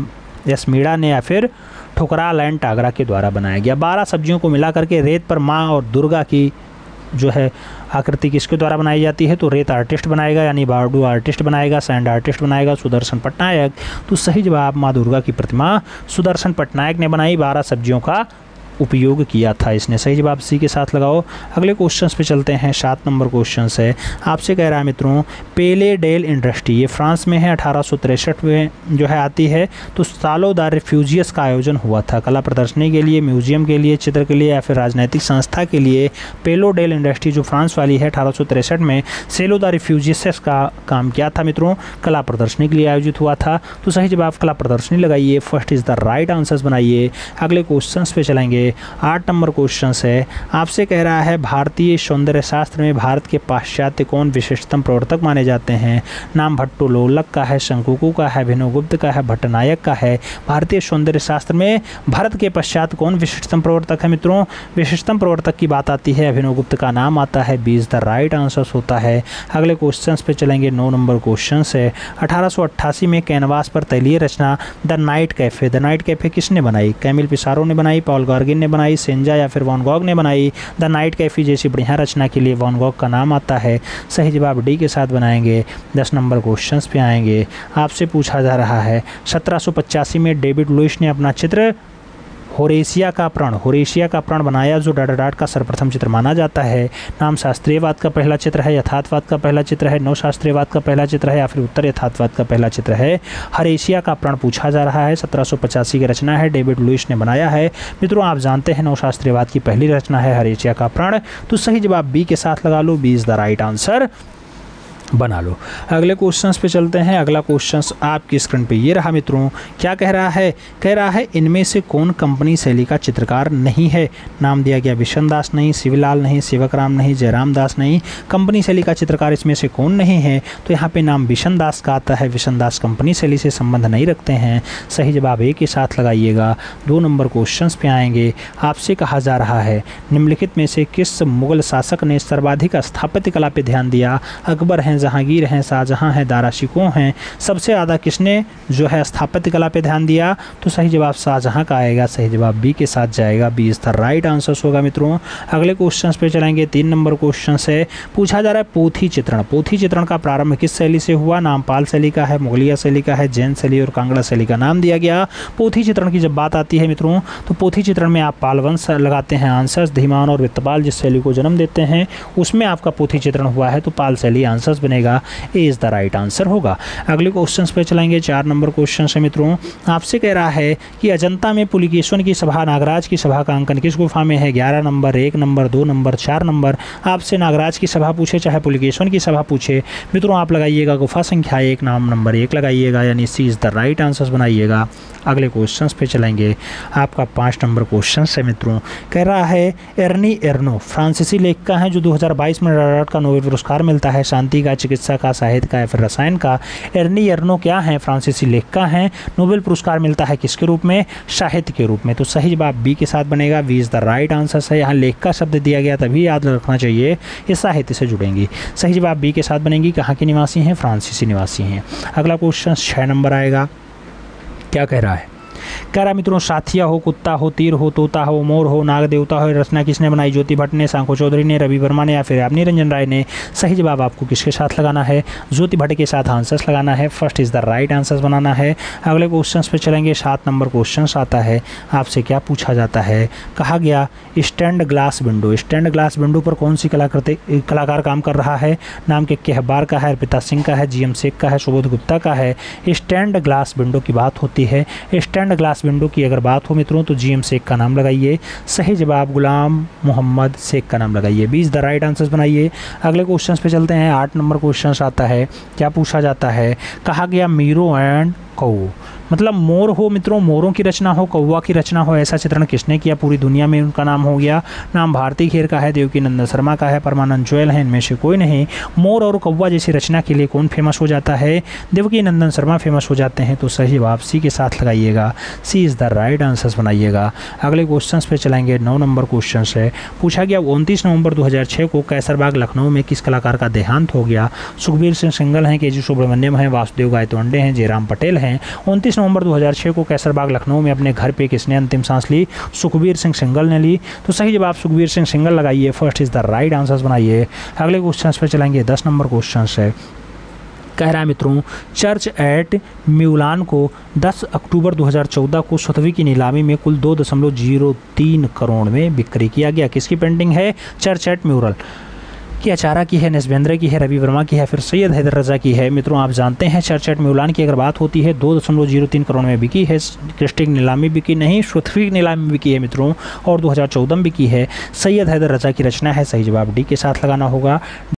JM मीणा ने, या फिर ठुकराल एंड टागरा के द्वारा बनाया गया। 12 सब्जियों को मिला करके रेत पर माँ और दुर्गा की जो है आकृति किसके द्वारा बनाई जाती है? तो रेत आर्टिस्ट बनाएगा यानी बारडू आर्टिस्ट बनाएगा, सैंड आर्टिस्ट बनाएगा सुदर्शन पटनायक। तो सही जवाब माँ दुर्गा की प्रतिमा सुदर्शन पटनायक ने बनाई। 12 सब्जियों का उपयोग किया था इसने। सही जवाब सी के साथ लगाओ। अगले क्वेश्चंस पे चलते हैं। 7 नंबर क्वेश्चन है। आपसे कह रहा है मित्रों पेले डेल इंडस्ट्री, ये फ्रांस में है, 1863 में जो है आती है। तो सालों द रिफ्यूजियस का आयोजन हुआ था कला प्रदर्शनी के लिए, म्यूजियम के लिए, चित्र के लिए या फिर राजनीतिक संस्था के लिए। पेलो डेल इंडस्ट्री जो फ्रांस वाली है 1863 में सेलो द रिफ्यूजियस का काम किया था मित्रों, कला प्रदर्शनी के लिए आयोजित हुआ था। तो सही जवाब कला प्रदर्शनी लगाइए। First is the right answers बनाइए। अगले क्वेश्चन पे चलेंगे। 8 नंबर क्वेश्चन है। आपसे कह रहा है भारतीय सौंदर्य शास्त्र में भारत के पाश्चात्य कौन विशिष्टतम प्रवर्तक माने जाते हैं? नाम भट्टोलोलक का है, शंकुकु का है, भिनोगुप्त का है, भट्टनायक का है। भारतीय सौंदर्य शास्त्र में भारत के पश्चात कौन विशिष्टतम प्रवर्तक है मित्रों? विशिष्टतम प्रवर्तक की बात आती है अभिनवगुप्त का नाम आता है। B is the right answer होता है। अगले क्वेश्चन पे चलेंगे। 9 नंबर क्वेश्चन है। 1888 में कैनवास पर तैलीय रचना the Night Cafe, the Night Cafe किसने बनाई? कैमिल पिसारो ने बनाई, पॉल गॉर्गिन ने बनाई, सेंजा या फिर वॉन गॉग ने बनाई। द नाइट कैफे जैसी बढ़िया रचना के लिए वॉन गॉग का नाम आता है। सही जवाब डी के साथ बनाएंगे। 10 नंबर क्वेश्चन पे आएंगे। आपसे पूछा जा रहा है 1785 में डेविड लुईस ने अपना चित्र होरेशिया का प्रण बनाया जो डाडाडाट का सर्वप्रथम चित्र माना जाता है। नाम शास्त्रीयवाद का पहला चित्र है, यथार्थवाद का पहला चित्र है, नव शास्त्रीयवाद का पहला चित्र है या फिर उत्तर यथार्थवाद का पहला चित्र है? होरेशिया का प्रण पूछा जा रहा है। 1785 की रचना है, डेविड लुईस ने बनाया है। मित्रों आप जानते हैं नव शास्त्रीयवाद की पहली रचना है होरेशिया का प्रण। तो सही जवाब बी के साथ लगा लो। B is the right answer बना लो। अगले क्वेश्चंस पे चलते हैं। अगला क्वेश्चंस आपकी स्क्रीन पे ये रहा मित्रों। क्या कह रहा है? कह रहा है इनमें से कौन कंपनी शैली का चित्रकार नहीं है? नाम दिया गया बिशन दास नहीं, शिवलाल नहीं, सेवक राम नहीं, जयराम दास नहीं। कंपनी शैली का चित्रकार इसमें से कौन नहीं है? तो यहाँ पे नाम बिशन दास का आता है। बिशन दास कंपनी शैली से संबंध नहीं रखते हैं। सही जवाब ए के साथ लगाइएगा। 2 नंबर क्वेश्चन पे आएंगे। आपसे कहा जा रहा है निम्नलिखित में से किस मुगल शासक ने सर्वाधिक स्थापत्य कला पे ध्यान दिया? अकबर हैं, जहांगीर हैं, शाहजहां हैं, दारा शिकोह हैं। सबसे ज़्यादा किसने जो है स्थापत्य कला पे ध्यान दिया? तो सही जवाब शाहजहां का आएगा। सही जवाब बी के साथ जाएगा। B is the right answer होगा मित्रों। अगले क्वेश्चन पे चलेंगे। 3 नंबर क्वेश्चन है। पूछा जा रहा है पोथी चित्रण। पोथी चित्रण का प्रारंभ किस शैली से हुआ? नाम पाल शैली का है, मुगलिया शैली का है, जैन शैली और कांगड़ा शैली का नाम दिया गया। पोथी चित्रण की जब बात आती है मित्रों तो पोथी चित्रण में आप पाल वंश लगाते हैं आंसर्स। धीमान और वित्तपाल जिस शैली को जन्म देते हैं उसमें आपका पोथी चित्रण हुआ है तो पाल शैली आंसर्स बनेगा। A is the right answer होगा। अगले क्वेश्चन पे चलेंगे। 4 नंबर क्वेश्चन है मित्रों। आपसे कह रहा है कि अजंता में पुलिकेशन की सभा, नागराज की सभा का अंकन किस गुफा में है? 11 नंबर, 1 नंबर, 2 नंबर, 4 नंबर। आपसे नागराज की सभा पूछे चाहे पुलिकेशन की सभा पूछे मित्रों आप लगाइएगा गुफा संख्या 1, नाम नंबर 1 लगाइएगा यानी C is the right answer बनाइएगा। अगले क्वेश्चन पे चलेंगे। आपका 5 नंबर क्वेश्चन है मित्रों। कह रहा है एर्नी एर्नो फ्रांसीसी लेखिका हैं जो 2022 में डाडाडाट का नोबेल पुरस्कार मिलता है। शांति का, चिकित्सा का, साहित्य का या फिर रसायन का। एर्नी एर्नो क्या है? फ्रांसीसी लेखिका हैं। नोबेल पुरस्कार मिलता है किसके रूप में? साहित्य के रूप में। तो सही जवाब बी के साथ बनेगा। B is the right answer है। यहाँ लेखिका शब्द दिया गया तभी याद रखना चाहिए ये साहित्य से जुड़ेंगी। सही जवाब बी के साथ बनेगी। कहाँ के निवासी हैं? फ्रांसीसी निवासी हैं। अगला क्वेश्चन 6 नंबर आएगा। क्या कह रहा है? कह रहा मित्रों साथिया हो, कुत्ता हो, तीर हो, तोता हो, मोर हो, नाग देवता हो, रचना किसने बनाई? ज्योति भट्ट ने, सांको चौधरी ने, रवि वर्मा ने या फिर यामिनी रंजन राय ने। सही जवाब आपको किसके साथ लगाना है? ज्योति भट्ट के साथ आंसर्स लगाना है। First is the right answers बनाना है। अगले क्वेश्चन पे चलेंगे। 7 नंबर क्वेश्चन आता है। आपसे क्या पूछा जाता है? कहा गया stained glass window, stained glass window पर कौन सी कलाकार काम कर रहा है? नाम के कहबार का है, अर्पिता सिंह का है, GM शेख का है, सुबोध गुप्ता का है। स्टैंड ग्लास विंडो की बात होती है। स्टैंड ग्लास ग्लास विंडो की अगर बात हो मित्रों तो GM शेख का नाम लगाइए। सही जवाब गुलाम मोहम्मद शेख का नाम लगाइए। 20 द राइट आंसर्स बनाइए। अगले क्वेश्चन पे चलते हैं। 8 नंबर क्वेश्चन आता है। क्या पूछा जाता है? कहा गया मीरो एंड कौ, मतलब मोर हो मित्रों, मोरों की रचना हो, कौवा की रचना हो, ऐसा चित्रण किसने किया? पूरी दुनिया में उनका नाम हो गया। नाम भारती खेर का है, देवकी नंदन शर्मा का है, परमानंद जोयल है, इनमें से कोई नहीं। मोर और कौवा जैसी रचना के लिए कौन फेमस हो जाता है? देवकी नंदन शर्मा फेमस हो जाते हैं। तो सही जवाब सी के साथ लगाइएगा। C is the right answers बनाइएगा। अगले क्वेश्चन पे चलेंगे। 9 नंबर क्वेश्चन है। पूछा गया 29 नवंबर 2006 को कैसरबाग लखनऊ में किस कलाकार का देहांत हो गया? सुखबीर सिंह सिंगल हैं, KG सुब्रमण्यम हैं, वासुदेव गायतोंडे हैं, जयराम पटेल हैं। 29 नवंबर 2006 को कैसरबाग लखनऊ में अपने घर पे किसने अंतिम सांस ली? सुखबीर सिंह सिंगल ने ली। तो सही जवाब सुखबीर सिंह सिंगल लगाइए। First is the right answers बनाइए। अगले क्वेश्चन पे चलेंगे। 10 नंबर क्वेश्चन है। कह रहा है मित्रों, चर्च एट म्यूलान को 10 अक्टूबर 2014 को सोथवी की नीलामी में कुल 2.03 करोड़ में बिक्री किया गया। किसकी पेंटिंग है? चर्च एट म्यूरल की अचारा की है, नसबेंद्र की है, रवि वर्मा की है, फिर सैयद हैदर रजा की है। मित्रों आप जानते हैं चर्च एट म्यूलान की अगर बात होती है 2.03 करोड़ में बिकी है। क्रिस्टी की नीलामी बिकी नहीं, सोथवी की नीलामी बिकी है मित्रों, और 2014 में बिकी है। सैयद हैदर रजा की रचना है। सही जवाब डी के साथ लगाना होगा।